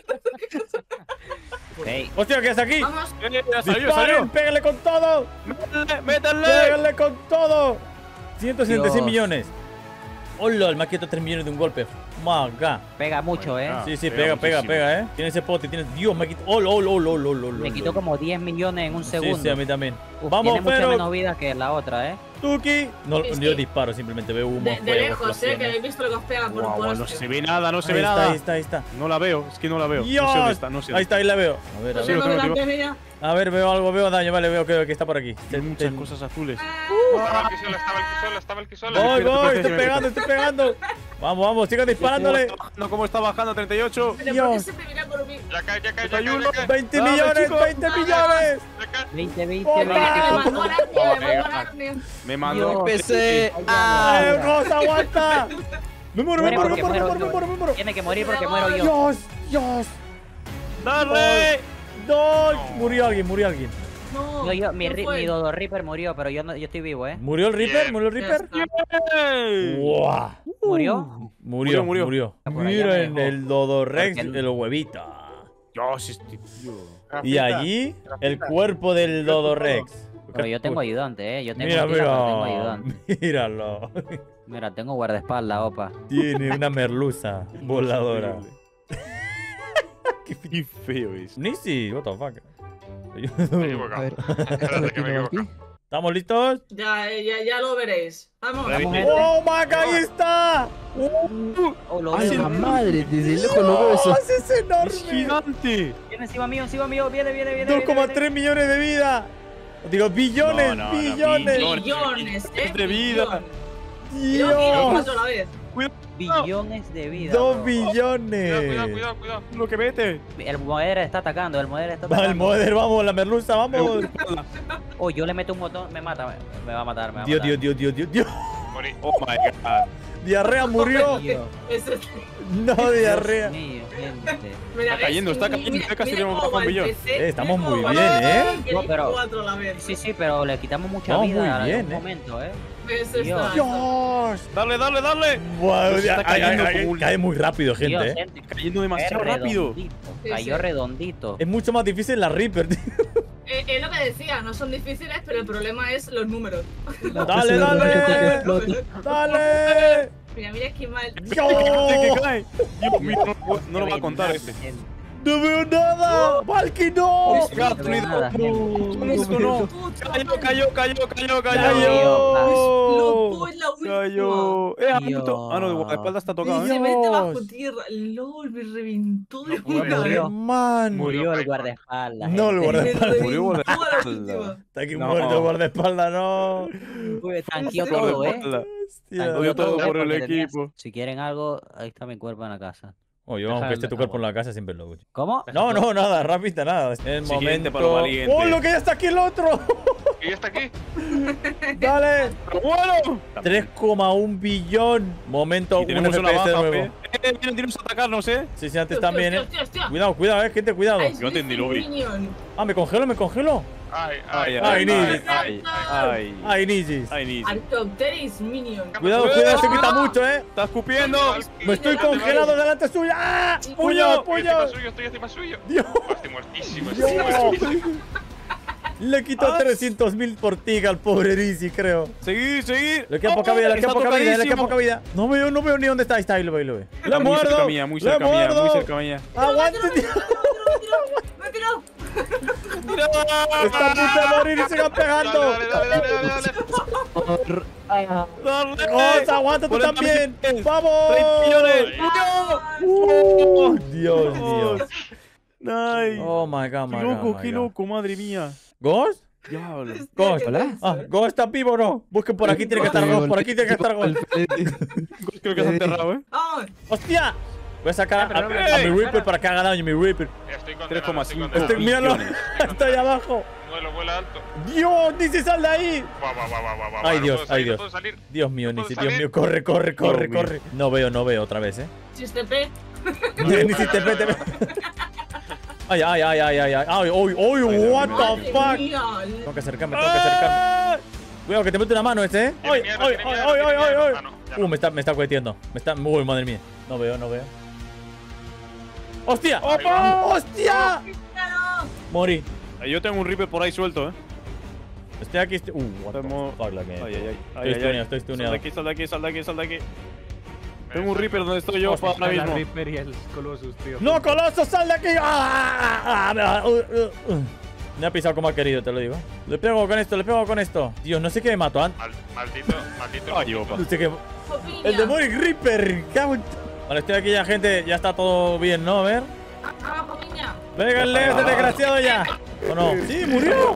Speaker 3: Ok.
Speaker 1: Hostia, ¿qué es aquí?
Speaker 9: Vamos.
Speaker 4: Eh, ya salió,
Speaker 1: ¡Disparen!
Speaker 4: salió.
Speaker 1: ¡Pégale con todo!
Speaker 4: Métanle, métanle.
Speaker 1: ¡Pégale con todo! ciento setenta y seis
Speaker 3: Dios.
Speaker 1: millones. Hola, el me ha quitado tres millones de un golpe. Maga.
Speaker 3: Pega mucho, eh.
Speaker 4: Ah,
Speaker 1: Sí, sí,
Speaker 4: pega
Speaker 1: pega, pega,
Speaker 4: muchísimo.
Speaker 1: pega, eh. Tiene ese pote, tiene. Dios, me quitó. ¡Oh, oh, oh, oh, oh, oh,
Speaker 3: Me
Speaker 1: oh,
Speaker 3: quitó
Speaker 1: oh.
Speaker 3: como diez millones en un segundo.
Speaker 1: Sí, sí, a mí también.
Speaker 3: Uf,
Speaker 1: Vamos,
Speaker 3: tiene mucha
Speaker 1: pero.
Speaker 3: menos vida que la otra, eh.
Speaker 1: Tuki. No,
Speaker 9: Sí, sí.
Speaker 1: yo disparo, simplemente veo humo.
Speaker 9: De, de
Speaker 1: fuego,
Speaker 9: lejos, eh, que
Speaker 1: explosiones.
Speaker 9: habéis visto lo que os pega por
Speaker 4: Guau,
Speaker 9: por
Speaker 4: guau, no
Speaker 9: este.
Speaker 4: se ve nada, no se
Speaker 1: Ahí
Speaker 4: ve
Speaker 1: está,
Speaker 4: nada.
Speaker 1: ahí está, ahí está.
Speaker 4: No la veo, es que no la veo.
Speaker 1: Dios.
Speaker 4: No sé dónde está, no sé
Speaker 1: Ahí
Speaker 4: dónde
Speaker 1: está, ahí la veo. A ver, a
Speaker 9: Lo
Speaker 1: ver.
Speaker 9: tengo
Speaker 4: lo tengo,
Speaker 9: delante mía.
Speaker 1: A ver, veo algo, veo daño. Vale, veo que, que está por aquí.
Speaker 4: Hay muchas
Speaker 1: Ten-
Speaker 4: cosas azules.
Speaker 7: Estaba el que solo, estaba el que solo, estaba el que solo.
Speaker 1: Voy,
Speaker 4: Espérate,
Speaker 1: voy,
Speaker 4: espérate,
Speaker 1: estoy
Speaker 4: espérate.
Speaker 1: pegando, estoy pegando. Vamos, vamos, sigan disparándole.
Speaker 4: ¿Cómo está bajando? ¿Cómo está bajando? treinta y ocho.
Speaker 9: Pero ¿por qué
Speaker 1: Dios.
Speaker 9: se te mira por mí?
Speaker 7: Ya cae, ya cae, ya
Speaker 4: Hay
Speaker 7: cae, ya
Speaker 4: uno.
Speaker 7: cae.
Speaker 1: veinte
Speaker 4: Dale,
Speaker 1: millones,
Speaker 4: chicos.
Speaker 1: veinte millones.
Speaker 7: Ya cae.
Speaker 3: veinte, veinte,
Speaker 1: Opa.
Speaker 9: Me
Speaker 3: veinte.
Speaker 9: mandó a Arne, me mandó a Arne.
Speaker 4: Me mandó.
Speaker 3: Dios.
Speaker 2: Empecé.
Speaker 1: ¡Ay, Rosa, aguanta! Me muero, me
Speaker 3: Muere
Speaker 1: muero, me
Speaker 3: porque
Speaker 1: muero, me
Speaker 3: muero
Speaker 1: muero, me
Speaker 3: yo.
Speaker 1: muero, me muero.
Speaker 3: Tiene que morir porque muero yo.
Speaker 1: Dios, Dios.
Speaker 4: ¡Dale!
Speaker 1: No, murió alguien, murió alguien.
Speaker 9: No,
Speaker 3: Yo, yo, mi,
Speaker 9: ¿quién
Speaker 3: ri-
Speaker 9: fue?
Speaker 3: mi Dodo Reaper murió, pero yo, no, yo estoy vivo, eh.
Speaker 1: ¿Murió el Reaper?
Speaker 7: Bien.
Speaker 1: ¿Murió el
Speaker 9: Ya
Speaker 1: Reaper?
Speaker 9: está.
Speaker 4: ¡Ey!
Speaker 1: ¡Guau!
Speaker 3: ¿Murió?
Speaker 1: Murió,
Speaker 4: Murió,
Speaker 1: murió.
Speaker 4: murió.
Speaker 3: Por allá
Speaker 1: Miren
Speaker 3: me dejó.
Speaker 1: el Dodo Rex
Speaker 3: Porque-
Speaker 1: de los huevitos.
Speaker 4: Dios, este tío.
Speaker 1: Y allí el cuerpo del Dodo Rex.
Speaker 3: Pero yo tengo ayudante, eh. Yo tengo
Speaker 1: Mira,
Speaker 3: tira, pero tengo
Speaker 1: mira.
Speaker 3: ayudante.
Speaker 1: Míralo.
Speaker 3: Mira, tengo guardaespaldas, opa.
Speaker 1: Tiene una merluza voladora.
Speaker 4: Qué feo es.
Speaker 1: Nisi, what the fuck.
Speaker 7: Me he equivocado.
Speaker 2: A ver,
Speaker 7: Espérate que me he equivocado.
Speaker 1: ¿Estamos listos?
Speaker 9: Ya, eh, ya, ya lo veréis. Vamos.
Speaker 4: Vamos,
Speaker 3: gente.
Speaker 1: ¡Oh, Maca, ahí está!
Speaker 3: Oh, lo
Speaker 2: ¡Ay,
Speaker 3: veo.
Speaker 2: la madre! Desde lejos lo veo eso.
Speaker 1: ¡Dios, es
Speaker 4: ¡Es
Speaker 1: enorme!
Speaker 4: gigante!
Speaker 3: Viene encima mío, encima mío. Viene, viene, viene.
Speaker 1: dos
Speaker 3: viene,
Speaker 1: coma
Speaker 3: viene.
Speaker 1: tres millones de vida. Digo, billones,
Speaker 4: No, no, no,
Speaker 1: billones.
Speaker 4: billones.
Speaker 9: Billones, eh.
Speaker 4: de vida.
Speaker 9: billones. Creo que
Speaker 1: Dios,
Speaker 9: cuatro a la vez.
Speaker 3: Billones de vida.
Speaker 1: dos
Speaker 3: bro.
Speaker 1: billones.
Speaker 7: Cuidado, cuidado, cuidado, cuidado.
Speaker 4: Lo que mete.
Speaker 3: El Moeder está atacando, el Moeder está
Speaker 1: Va
Speaker 3: atacando.
Speaker 1: el Moder, vamos, la merluza, vamos.
Speaker 3: Oh, yo le meto un botón, me mata, me, me va a matar, me va a
Speaker 1: Dios,
Speaker 3: matar.
Speaker 1: Dios, Dios, Dios, Dios, Dios.
Speaker 7: Morí.
Speaker 4: Oh my god.
Speaker 1: Diarrea murió.
Speaker 3: Dios,
Speaker 9: Eso es-
Speaker 1: No, diarrea.
Speaker 3: Dios mío, gente.
Speaker 9: Mira,
Speaker 4: Está cayendo,
Speaker 9: ¿ves?
Speaker 4: está cayendo,
Speaker 9: Mira-
Speaker 4: ya casi
Speaker 9: mira
Speaker 4: le hemos
Speaker 9: cómo
Speaker 4: bajado un
Speaker 9: va el
Speaker 4: billón.
Speaker 9: P C,
Speaker 1: Eh, estamos
Speaker 9: mira
Speaker 1: muy
Speaker 9: cómo
Speaker 1: bien,
Speaker 9: va.
Speaker 1: ¿eh?
Speaker 9: Que
Speaker 3: No,
Speaker 9: hay
Speaker 3: pero-
Speaker 9: cuatro a la vez.
Speaker 3: Sí, sí, pero le quitamos mucha
Speaker 1: Vamos
Speaker 3: vida
Speaker 1: muy
Speaker 3: en
Speaker 1: bien,
Speaker 3: algún
Speaker 1: eh.
Speaker 3: momento, eh.
Speaker 9: Eso
Speaker 3: Dios.
Speaker 9: está.
Speaker 1: Dios.
Speaker 4: Dale, dale, dale.
Speaker 1: Wow,
Speaker 4: Pues está
Speaker 1: ay, ay,
Speaker 4: cayendo
Speaker 1: ay,
Speaker 4: como un-
Speaker 1: cae muy rápido, gente,
Speaker 3: Dios,
Speaker 1: eh.
Speaker 3: gente,
Speaker 4: Cayendo demasiado
Speaker 3: cayó
Speaker 4: rápido.
Speaker 3: redondito,
Speaker 9: Sí,
Speaker 3: Cayó
Speaker 9: sí.
Speaker 3: redondito.
Speaker 1: Es mucho más difícil la Reaper, tío.
Speaker 9: Eh, es lo que decía, no son difíciles, pero el problema es los números.
Speaker 1: Dale, dale. Dale.
Speaker 9: Mira, mira qué mal.
Speaker 1: Dios.
Speaker 4: ¿Qué cae? Dios mío, no, no lo va a contar este.
Speaker 3: Gente.
Speaker 1: ¡No veo nada! ¡Valky, no!
Speaker 3: No veo nada, gente.
Speaker 4: Esto no. Cayó, cayó, cayó, cayó, cayó.
Speaker 9: Loco, es la última.
Speaker 4: Cayó. Eh, a
Speaker 3: Dios.
Speaker 4: puto. Ah, no, de guardaespaldas está tocado,
Speaker 9: Se
Speaker 4: ¿eh?
Speaker 9: mete bajo
Speaker 1: Dios.
Speaker 9: tierra. LOL, me reventó de
Speaker 7: No puede
Speaker 9: una.
Speaker 7: ser.
Speaker 1: Man.
Speaker 3: Murió el
Speaker 7: Murió.
Speaker 3: guardaespaldas.
Speaker 1: No, el
Speaker 3: gente.
Speaker 1: guardaespaldas.
Speaker 4: Murió
Speaker 9: Murió la
Speaker 4: guardaespaldas.
Speaker 9: última.
Speaker 1: Está aquí
Speaker 4: No.
Speaker 1: muerto el guardaespaldas, no.
Speaker 3: Uy, tanqueó
Speaker 9: ¿En serio?
Speaker 3: todo, ¿eh?
Speaker 4: Guardaespaldas.
Speaker 1: Hostia.
Speaker 3: Tanqueó
Speaker 4: todo
Speaker 3: todo,
Speaker 4: por
Speaker 3: ¿eh?
Speaker 4: el
Speaker 3: Porque tenías-
Speaker 4: equipo.
Speaker 3: Si quieren algo, ahí está mi cuerpo en la casa.
Speaker 1: Oye, vamos,
Speaker 8: Deja
Speaker 1: que
Speaker 8: el
Speaker 1: esté tu
Speaker 8: de
Speaker 1: cuerpo en
Speaker 8: agua.
Speaker 1: la casa siempre lo escucho.
Speaker 3: ¿Cómo?
Speaker 1: No, no, nada, rapita, nada. Es el
Speaker 4: Siguiente
Speaker 1: momento.
Speaker 4: para lo valiente.
Speaker 1: ¡Oh, lo que ya está aquí el otro!
Speaker 7: ¿Y está aquí?
Speaker 1: ¡Dale!
Speaker 4: Pero bueno.
Speaker 1: tres coma uno billón. Momento,
Speaker 4: Y
Speaker 1: un
Speaker 4: tenemos una
Speaker 1: F P S
Speaker 4: baja,
Speaker 1: nuevo.
Speaker 4: Fe. Eh, vienen, vienen a atacarnos, eh.
Speaker 1: Sí, sí, antes
Speaker 9: Hostia,
Speaker 1: también, eh.
Speaker 9: hostia, hostia, hostia.
Speaker 1: Cuidado, cuidado, eh, gente, cuidado.
Speaker 9: Ay,
Speaker 4: Yo entendí, lo vi.
Speaker 9: Minion.
Speaker 1: Ah, me congelo, me congelo.
Speaker 7: Ay,
Speaker 4: Ay,
Speaker 7: ay,
Speaker 1: ay,
Speaker 7: ay.
Speaker 1: Nidis.
Speaker 4: ay, ay,
Speaker 1: Ay, Nizis.
Speaker 4: ay, Nidis.
Speaker 9: Archaeopteryx Minion.
Speaker 1: Cuidado,
Speaker 4: Cuidado,
Speaker 1: cuidado, se quita
Speaker 4: cuidado.
Speaker 1: mucho, eh.
Speaker 4: Está escupiendo.
Speaker 1: Me estoy congelado delante suya. ¡Ah! ¡Puño,
Speaker 7: Estoy
Speaker 1: puño!
Speaker 7: encima suyo, estoy encima suyo.
Speaker 1: Dios.
Speaker 7: Estoy muertísimo,
Speaker 1: Dios.
Speaker 7: estoy muertísimo.
Speaker 1: Le quitó trescientos mil por tiga al pobre Nizzy, creo.
Speaker 4: Seguir, seguir.
Speaker 1: Le queda poca vida, le queda
Speaker 4: Está
Speaker 1: poca vida, le queda
Speaker 4: tocadísimo.
Speaker 1: poca vida. No veo, no veo ni dónde está. Ahí está, ahí lo veo, ahí lo veo. ¡Le
Speaker 4: Muy
Speaker 1: muerdo!
Speaker 4: cerca mía, muy
Speaker 1: ¡Le
Speaker 4: cerca mía, muy
Speaker 1: muerdo!
Speaker 4: cerca mía.
Speaker 1: ¡Aguante!
Speaker 9: Me he tirado.
Speaker 1: ¡Está a punto de morir y sigan pegando!
Speaker 7: Dale, dale, dale, dale, dale.
Speaker 4: Dale.
Speaker 1: ¡Vamos, aguanta tú
Speaker 4: cuarenta
Speaker 1: también!
Speaker 4: millones.
Speaker 1: ¡Vamos!
Speaker 4: treinta millones.
Speaker 1: ¡Uh! Dios mío.
Speaker 4: Ay.
Speaker 1: Oh my god,
Speaker 4: Qué
Speaker 1: my
Speaker 4: loco,
Speaker 1: god,
Speaker 4: qué
Speaker 1: my god.
Speaker 4: loco, madre mía.
Speaker 1: ¿Ghost?
Speaker 4: Diablo.
Speaker 1: Ghost.
Speaker 2: Hola.
Speaker 1: Ah, ¿Ghost está vivo o no? Busquen por aquí, tiene que estar Ghost, por aquí tiene que estar Ghost.
Speaker 4: Creo que se ha enterrado, eh.
Speaker 9: Vamos.
Speaker 1: ¡Hostia! Voy a sacar a,
Speaker 8: Ah, pero no,
Speaker 1: a-
Speaker 8: pero
Speaker 1: a mi
Speaker 8: espera.
Speaker 1: Reaper para que haga daño, mi Reaper.
Speaker 7: Estoy condenado,
Speaker 4: tres coma
Speaker 7: estoy
Speaker 4: cinco.
Speaker 7: condenado.
Speaker 1: Estoy, míralo,
Speaker 4: millones.
Speaker 1: estoy abajo.
Speaker 7: Vuelo, vuela alto.
Speaker 1: ¡Dios! ¡Nizzy, sal de ahí!
Speaker 7: Va, va, va, va, va, va.
Speaker 1: Ay,
Speaker 7: no
Speaker 1: Dios,
Speaker 7: puedo salir,
Speaker 1: ay, Dios.
Speaker 7: No puedo salir.
Speaker 1: Dios mío,
Speaker 7: No puedo
Speaker 1: Nizzy, Dios
Speaker 7: salir.
Speaker 1: mío, corre, corre, corre,
Speaker 4: Dios mío.
Speaker 1: corre. No veo, no veo otra vez, eh.
Speaker 9: Chiste P.
Speaker 1: Nizzy, te ve, te ve. Ay, ay, ay, ay, ay, ay. Ay, uy, uy, what
Speaker 9: Madre
Speaker 1: the fuck.
Speaker 9: mía.
Speaker 1: Tengo que acercarme, tengo que acercarme. Cuidado, que te mete una mano este, eh.
Speaker 7: Tiene
Speaker 1: Ay,
Speaker 7: miedo,
Speaker 1: ay,
Speaker 7: tiene
Speaker 1: ay,
Speaker 7: miedo,
Speaker 1: ay,
Speaker 7: tiene
Speaker 1: ay,
Speaker 7: miedo.
Speaker 1: ay.
Speaker 7: Ah, no, ya no.
Speaker 1: Uh, me está, me está cueteando. Me está. Uy, madre mía. No veo, no veo. ¡Hostia!
Speaker 7: ¡Opa!
Speaker 1: ¡Hostia!
Speaker 9: Claro.
Speaker 1: Morí.
Speaker 4: Yo tengo un Reaper por ahí suelto, eh.
Speaker 1: Estoy aquí. Estoy... Uh, what the
Speaker 4: Estamos-
Speaker 1: fuck, la mierda.
Speaker 4: Ay, ay, ay.
Speaker 1: Estoy
Speaker 4: Ay, ay,
Speaker 1: stuneado,
Speaker 4: ay.
Speaker 1: estoy
Speaker 4: Sal de
Speaker 1: stuneado.
Speaker 4: aquí, sal de aquí, sal de aquí, sal de aquí.
Speaker 7: Me
Speaker 4: Tengo un
Speaker 7: saca.
Speaker 4: Reaper donde estoy yo
Speaker 1: Hostia,
Speaker 4: ahora
Speaker 8: La
Speaker 4: mismo.
Speaker 8: Reaper y el Colossus, tío.
Speaker 1: ¡No, Coloso, sal de aquí! ¡Ah! ah, ah, uh, uh, uh. Me ha pisado como ha querido, te lo digo. Le pego con esto, le pego con esto. Dios, no sé qué me mato antes.
Speaker 7: Mal- Maldito, maldito.
Speaker 4: Ay, opa.
Speaker 1: No sé qué.
Speaker 9: Copiña.
Speaker 1: El Demonic Reaper. cago en- Vale, estoy aquí ya, gente. Ya está todo bien, ¿no? A ver.
Speaker 9: Abajo, piña.
Speaker 1: Péganle a este desgraciado ya. ¿O no? ¡Sí, murió!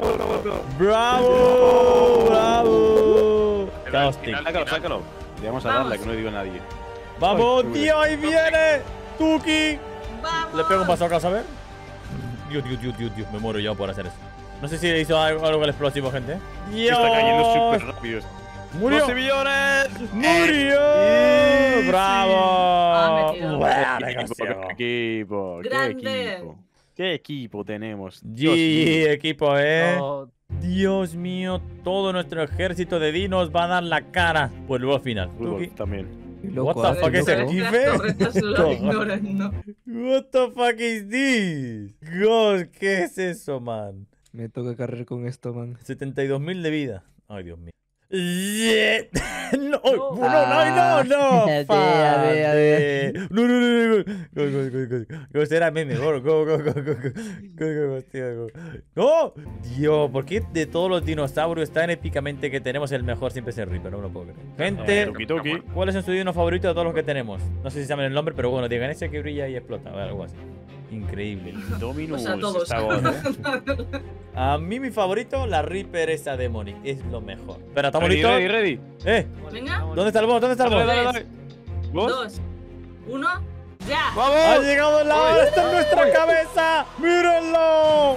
Speaker 1: ¡Bravo! ¡Bravo!
Speaker 7: Pero al
Speaker 1: Caustic.
Speaker 7: final-
Speaker 4: Sácalo, sácalo. Le vamos a
Speaker 9: Vamos.
Speaker 4: darle, que no le digo a nadie.
Speaker 1: ¡Vamos,
Speaker 4: Ay,
Speaker 1: tío! ¡Ahí viene! ¡Tuki!
Speaker 9: Vamos.
Speaker 1: Le pego un paso a ver. Dios, Dios, Dios, Dios, Dios. Me muero yo por hacer eso. No sé si hizo algo, algo el explosivo, gente. ¡Dios!
Speaker 4: Está cayendo súper rápido.
Speaker 1: ¡Murió!
Speaker 4: ¡doce millones!
Speaker 1: ¡Murió!
Speaker 4: Eh,
Speaker 1: ¡Bravo!
Speaker 9: Ah, metido.
Speaker 1: Buena
Speaker 4: ¡Qué equipo,
Speaker 1: negocio.
Speaker 4: qué equipo! ¡Qué
Speaker 9: Grande.
Speaker 4: equipo! ¡Qué equipo tenemos! Dios
Speaker 1: G
Speaker 4: mío.
Speaker 1: equipo, eh.
Speaker 8: No,
Speaker 1: Dios mío, todo nuestro ejército de dinos va a dar la cara por el boss final.
Speaker 4: Fútbol
Speaker 1: Tuki.
Speaker 4: también.
Speaker 1: What the fuck is
Speaker 9: Las
Speaker 1: el gife?
Speaker 9: torretas lo ignoran, ¿no?
Speaker 1: What the fuck is this? God, ¿qué es eso, man?
Speaker 2: Me toca cargar con esto, man.
Speaker 1: setenta y dos mil de vida. Ay, Dios mío. Yeah. No, ay, no, no,
Speaker 2: Ah.
Speaker 1: no, no.
Speaker 3: A ver, a ver, a ver.
Speaker 1: Fuck. No, no, no, no. Go, go, go, go. Go, será meme. Go, go, go, go, go, go. Go, go, go, hostia, go. No. Dios, ¿por qué de todos los dinosaurios tan épicamente que tenemos el mejor siempre es el Reaper? No me lo puedo creer. Gente,
Speaker 4: Eh, Tuki, tuki.
Speaker 1: ¿cuál es su dino favorito de todos los que tenemos? No sé si saben el nombre, pero bueno, digan ese que brilla y explota. O algo así. Increíble.
Speaker 4: Dominus.
Speaker 9: O sea, todos.
Speaker 4: está God, ¿eh?
Speaker 1: A mí mi favorito, la Reaper esa Demonic. Es lo mejor. Espera, ¿estamos
Speaker 4: Ready,
Speaker 1: listos?
Speaker 4: ready, ready.
Speaker 1: Eh,
Speaker 9: Venga.
Speaker 1: ¿dónde está el boss? ¿Dónde está el
Speaker 4: Dale,
Speaker 1: boss?
Speaker 4: dale, dale. ¿Vos?
Speaker 9: Dos. Uno. Ya.
Speaker 1: ¡Ha
Speaker 4: ¡Vamos!
Speaker 1: llegado la hora! ¡Está en nuestra cabeza! ¡Mírenlo!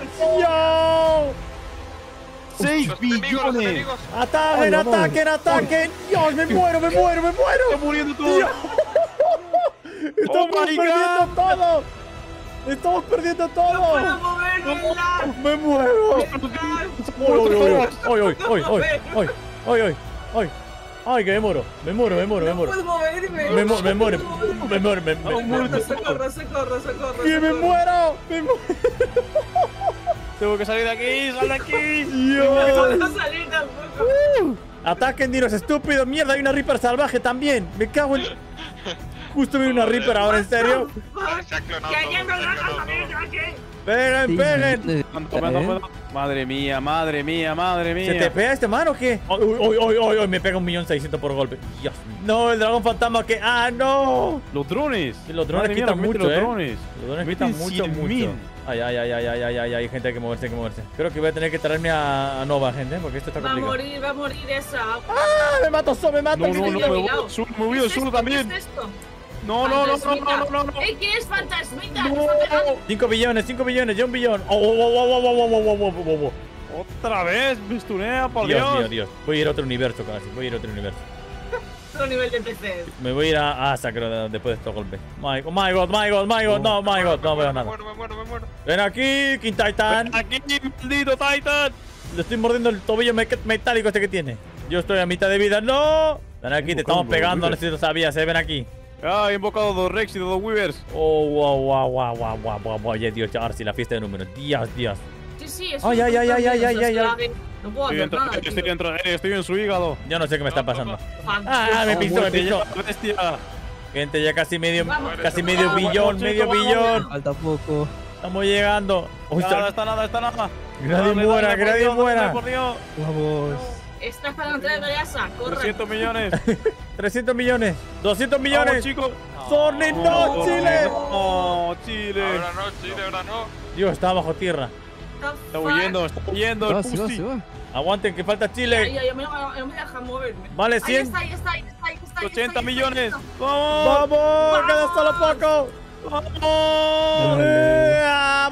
Speaker 1: ¡Yo!
Speaker 4: ¡seis
Speaker 7: Los enemigos, los
Speaker 4: billones!
Speaker 7: enemigos.
Speaker 1: ¡Ataquen,
Speaker 2: Ay, vamos.
Speaker 1: ataquen, ataquen! ¡Dios, me muero, me muero, me muero!
Speaker 4: ¡Está muriendo todo!
Speaker 1: Dios. ¡Estamos
Speaker 4: Oh my
Speaker 1: perdiendo
Speaker 4: God.
Speaker 1: todo! ¡Estamos perdiendo todo!
Speaker 9: ¡Puedo moverme!
Speaker 1: ¡Me muero! ¡Ay, ay, ay! ¡Ay, ay, ay! ¡Ay, ay, ay! ¡Ay, que me muero! ¡Me muero, me muero, me
Speaker 9: ¡No
Speaker 1: muero!
Speaker 9: puedo moverme!
Speaker 1: Me, mu- me muero, me muero, me, me,
Speaker 9: Socorro, socorro, socorro, socorro.
Speaker 1: ¡Que me
Speaker 9: socorro.
Speaker 1: muero! ¡Me muero!
Speaker 4: ¡Tengo que salir de aquí! ¡Sal de aquí!
Speaker 1: ¡Dios!
Speaker 9: No puedo salir tampoco.
Speaker 1: ¡Ataquen, dinos estúpidos! ¡Mierda! Hay una Reaper salvaje también. Me cago en... Justo viene una Reaper ahora, ¿en serio?
Speaker 7: Se ha clonado
Speaker 9: ¡Que
Speaker 7: todo,
Speaker 9: alguien me
Speaker 7: se ha
Speaker 9: lo
Speaker 7: clonado
Speaker 9: haga saber,
Speaker 7: todo.
Speaker 9: ya que!
Speaker 1: ¡Peguen,
Speaker 2: Sí,
Speaker 1: peguen!
Speaker 2: sí,
Speaker 4: Ando, ando, ando, ando. Madre mía, madre mía, madre mía.
Speaker 1: ¿Se te pega este man o qué? Uy, uy, uy, uy, uy, me pega un millón seiscientos por golpe. Dios. No, el dragón fantasma que... ¡Ah, no!
Speaker 4: Los drones.
Speaker 1: Sí, los drones
Speaker 4: Madre mía,
Speaker 1: quitan
Speaker 4: lo que meten
Speaker 1: mucho,
Speaker 4: los
Speaker 1: ¿eh?
Speaker 4: drones.
Speaker 1: Los drones
Speaker 4: Meten
Speaker 1: quitan mucho,
Speaker 4: cien
Speaker 1: mucho.
Speaker 4: mil.
Speaker 1: Ay, ay, ay, ay, ay, ay, ay, ay, gente, hay que moverse, hay que moverse. Creo que voy a tener que traerme a, a Nova, gente, porque esto está
Speaker 9: Va a
Speaker 1: complicado.
Speaker 9: morir, va a morir esa.
Speaker 1: ¡Ah, me mato, so, me mato!
Speaker 4: No,
Speaker 1: ¿qué
Speaker 4: no,
Speaker 1: te
Speaker 4: no,
Speaker 1: quiero?
Speaker 4: me
Speaker 9: Cuidado.
Speaker 4: voy sur, me voy al
Speaker 9: ¿Qué es
Speaker 4: sur
Speaker 9: esto?
Speaker 4: también.
Speaker 9: ¿Qué es esto?
Speaker 4: No, no, no, no,
Speaker 9: Fantasmita.
Speaker 4: no, no, no.
Speaker 9: ¡Ey, quién es fantasmita!
Speaker 4: No.
Speaker 9: ¡Me está pegando!
Speaker 1: cinco billones, cinco billones, ya un billón. Oh, oh, oh, oh, oh, oh, oh, oh, oh, oh, oh.
Speaker 4: Otra vez, Mistunea, por
Speaker 1: Dios
Speaker 4: Dios.
Speaker 1: mío, Dios. Voy a ir a otro universo, casi. Voy a ir a otro universo.
Speaker 9: Otro nivel de P C.
Speaker 1: Me voy a ir a Asa, creo, después de estos golpes. My God, my God, my God, my God, no, my God, no veo
Speaker 7: Me
Speaker 1: nada.
Speaker 7: muero, me muero, me muero.
Speaker 1: Ven aquí, King Titan.
Speaker 4: Aquí, maldito Titan.
Speaker 1: Le estoy mordiendo el tobillo me- metálico este que tiene. Yo estoy a mitad de vida. ¡No! Ven aquí, te estamos pegando, no sé si lo sabías, ¿eh? Ven aquí.
Speaker 4: Ah, he invocado dos Rex y dos Weavers.
Speaker 1: Oh, wow, wow, wow, wow, wow, wow, wow. Oye, Dios, ahora sí, la fiesta de números. Dios, Dios.
Speaker 9: Sí, sí, es
Speaker 1: Ay, ay, ay, ay, ay, ay, ay, ay.
Speaker 9: No puedo
Speaker 4: Estoy
Speaker 9: hacer
Speaker 4: dentro,
Speaker 9: nada,
Speaker 4: estoy
Speaker 9: tío.
Speaker 4: dentro, eh, estoy en su hígado.
Speaker 1: Yo no sé qué me está pasando.
Speaker 9: Fan-
Speaker 1: Ah, me pisó, me
Speaker 4: Muerte
Speaker 1: pisó.
Speaker 4: ya, bestia.
Speaker 1: Gente, ya casi medio,
Speaker 9: Vamos.
Speaker 1: casi medio
Speaker 9: Vamos,
Speaker 1: billón,
Speaker 4: chico,
Speaker 1: medio
Speaker 4: vamos.
Speaker 1: billón.
Speaker 2: Falta poco.
Speaker 1: Estamos llegando. Uy,
Speaker 4: Nada,
Speaker 1: está-
Speaker 4: está nada, está nada.
Speaker 1: Que nadie
Speaker 4: Dale,
Speaker 1: muera,
Speaker 4: dale,
Speaker 1: que
Speaker 4: por
Speaker 1: nadie
Speaker 4: Dios,
Speaker 1: muera.
Speaker 4: dale, por Dios.
Speaker 2: Vamos.
Speaker 9: Está para entrar de Asa, corre.
Speaker 4: trescientos millones.
Speaker 1: trescientos millones, doscientos
Speaker 4: Vamos,
Speaker 1: millones.
Speaker 4: chicos.
Speaker 1: Sorry, no, Chile.
Speaker 4: No, Chile.
Speaker 7: Ahora no, Chile, ahora no.
Speaker 1: Dios, está bajo tierra.
Speaker 4: Está huyendo, está huyendo.
Speaker 2: Se
Speaker 4: el
Speaker 2: va, se va,
Speaker 4: pussy.
Speaker 2: se va.
Speaker 1: Aguanten, que falta
Speaker 9: Ay,
Speaker 1: Chile.
Speaker 9: ay, ay, me, me, me deja moverme.
Speaker 1: Vale,
Speaker 9: Ahí
Speaker 1: cien.
Speaker 9: está, ahí está, ahí está, ahí está, ahí está, ahí
Speaker 4: ochenta
Speaker 9: está, ahí
Speaker 4: millones.
Speaker 9: está.
Speaker 4: Vamos.
Speaker 1: ¡Vamos! ¡Queda solo poco!
Speaker 4: Vamos.
Speaker 1: ¡Eh,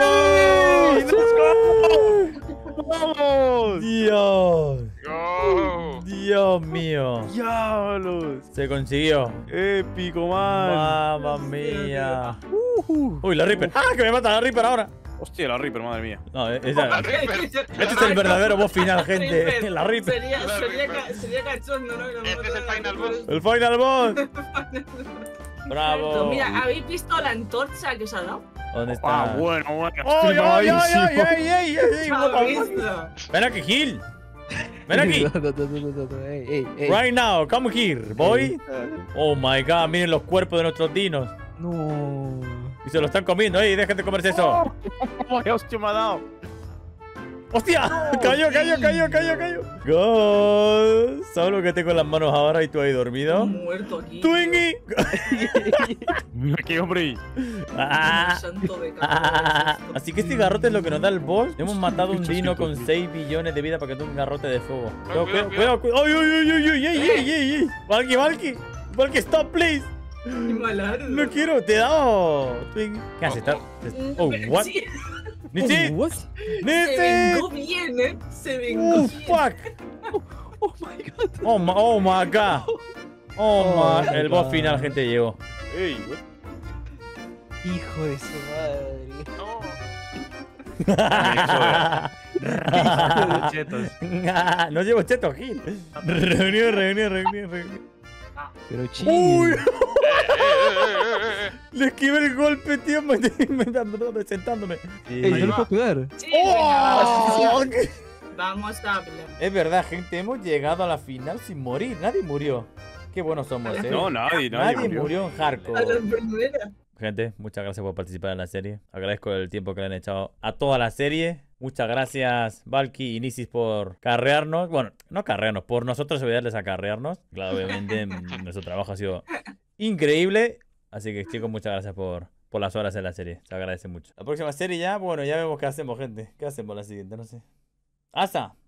Speaker 1: ¡Vamos!
Speaker 4: Vamos.
Speaker 1: ¡Dios!
Speaker 7: Go.
Speaker 1: ¡Dios mío!
Speaker 4: Diablos.
Speaker 1: Se consiguió.
Speaker 4: Épico, man.
Speaker 1: ¡Mamma mía! ¡Uy, la Reaper! ¡Ah, que me mata la Reaper ahora!
Speaker 4: Hostia, la Reaper, madre mía.
Speaker 1: No, eh, esa-
Speaker 7: Reaper.
Speaker 1: este es el verdadero boss final, gente. La Reaper.
Speaker 9: Sería,
Speaker 7: La
Speaker 9: sería,
Speaker 7: Reaper.
Speaker 9: ca- sería cachondo, ¿no? Que lo
Speaker 7: Este es el
Speaker 9: mataran.
Speaker 7: final boss.
Speaker 1: El final boss. Bravo.
Speaker 9: Mira, ¿habéis visto la antorcha que os ha dado?
Speaker 1: ¿Dónde está?
Speaker 4: Ah, bueno, bueno.
Speaker 1: ¡Ay,
Speaker 4: estoy
Speaker 1: ay, ay,
Speaker 4: mamadísimo.
Speaker 1: ay, ay, ay, ay,
Speaker 9: ¿Lo
Speaker 1: ay,
Speaker 9: habéis visto?
Speaker 1: Ven aquí, Gil. Ven aquí.
Speaker 2: No, no, no, no, no, no. Ey, ey, ey.
Speaker 1: Right now, come here, boy. Oh my god, miren los cuerpos de nuestros dinos.
Speaker 2: No.
Speaker 1: Y se lo están comiendo, ey, dejen de comerse eso.
Speaker 4: Vaya hostia me ha dado.
Speaker 1: ¡Hostia! Cayó, cayó, cayó, cayó, cayó. God. ¿Sabes lo que tengo en las manos ahora y tú ahí dormido?
Speaker 9: Muerto aquí.
Speaker 1: ¡Twingy!
Speaker 4: Mira qué hombre.
Speaker 1: Ah.
Speaker 9: Santo de
Speaker 1: Ah,
Speaker 9: cabeza.
Speaker 1: así que este garrote es lo que nos da el boss. Hemos matado un
Speaker 4: Bichos
Speaker 1: dino
Speaker 4: que
Speaker 1: con
Speaker 4: tocan.
Speaker 1: seis billones de vida para que tenga un garrote de fuego. Cuidado,
Speaker 7: cuidado,
Speaker 1: cuidado, cuidado. ¡Ay, ay, ay, ay, ay, ay, ay, ay! Valky, Valky. Valky, stop, please.
Speaker 9: Qué malardo.
Speaker 1: No quiero, te he dado. Twingy. ¿Qué haces?
Speaker 7: Oh,
Speaker 1: Oh, oh, what?
Speaker 9: Sí,
Speaker 1: ¡Nitsi!
Speaker 2: What?
Speaker 9: se
Speaker 1: ¡Nitsi!
Speaker 9: vengó bien, ¿eh? Se vengó
Speaker 1: ¡Oh,
Speaker 9: bien.
Speaker 1: fuck!
Speaker 2: Oh my god.
Speaker 1: Oh, my, oh my god. Oh,
Speaker 2: Oh
Speaker 1: my.
Speaker 2: my
Speaker 1: El boss
Speaker 2: God.
Speaker 1: final, gente, llegó.
Speaker 4: Ey,
Speaker 2: Hijo de su madre.
Speaker 7: No.
Speaker 8: Chetos.
Speaker 1: No llevo cheto, Gil. Reunión, reunión, reunión, reunión.
Speaker 2: Pero chill.
Speaker 1: ¡Uy!
Speaker 7: Eh, eh, eh, eh, eh.
Speaker 1: Le esquivé el golpe, tío. Me estoy inventando, sentándome.
Speaker 2: Ey,
Speaker 7: Ahí
Speaker 2: no lo
Speaker 7: va.
Speaker 2: puedo pegar.
Speaker 9: Sí,
Speaker 1: ¡Oh!
Speaker 9: venga, vamos a hablar.
Speaker 1: Es verdad, gente. Hemos llegado a la final sin morir. Nadie murió. Qué buenos somos, eh.
Speaker 4: No, nadie, nadie,
Speaker 1: Nadie
Speaker 4: murió.
Speaker 1: murió en
Speaker 9: A
Speaker 1: hardcore.
Speaker 9: la enfermera.
Speaker 1: Gente, muchas gracias por participar en la serie. Agradezco el tiempo que le han echado a toda la serie. Muchas gracias, Valky y Nisis, por carrearnos. Bueno, no carrearnos, por nosotros ayudarles a carrearnos. Claro, obviamente, mm, nuestro trabajo ha sido increíble. Así que, chicos, muchas gracias por, por las horas en la serie. Se agradece mucho. La próxima serie ya, bueno, ya vemos qué hacemos, gente. ¿Qué hacemos la siguiente? No sé. ¡Asa!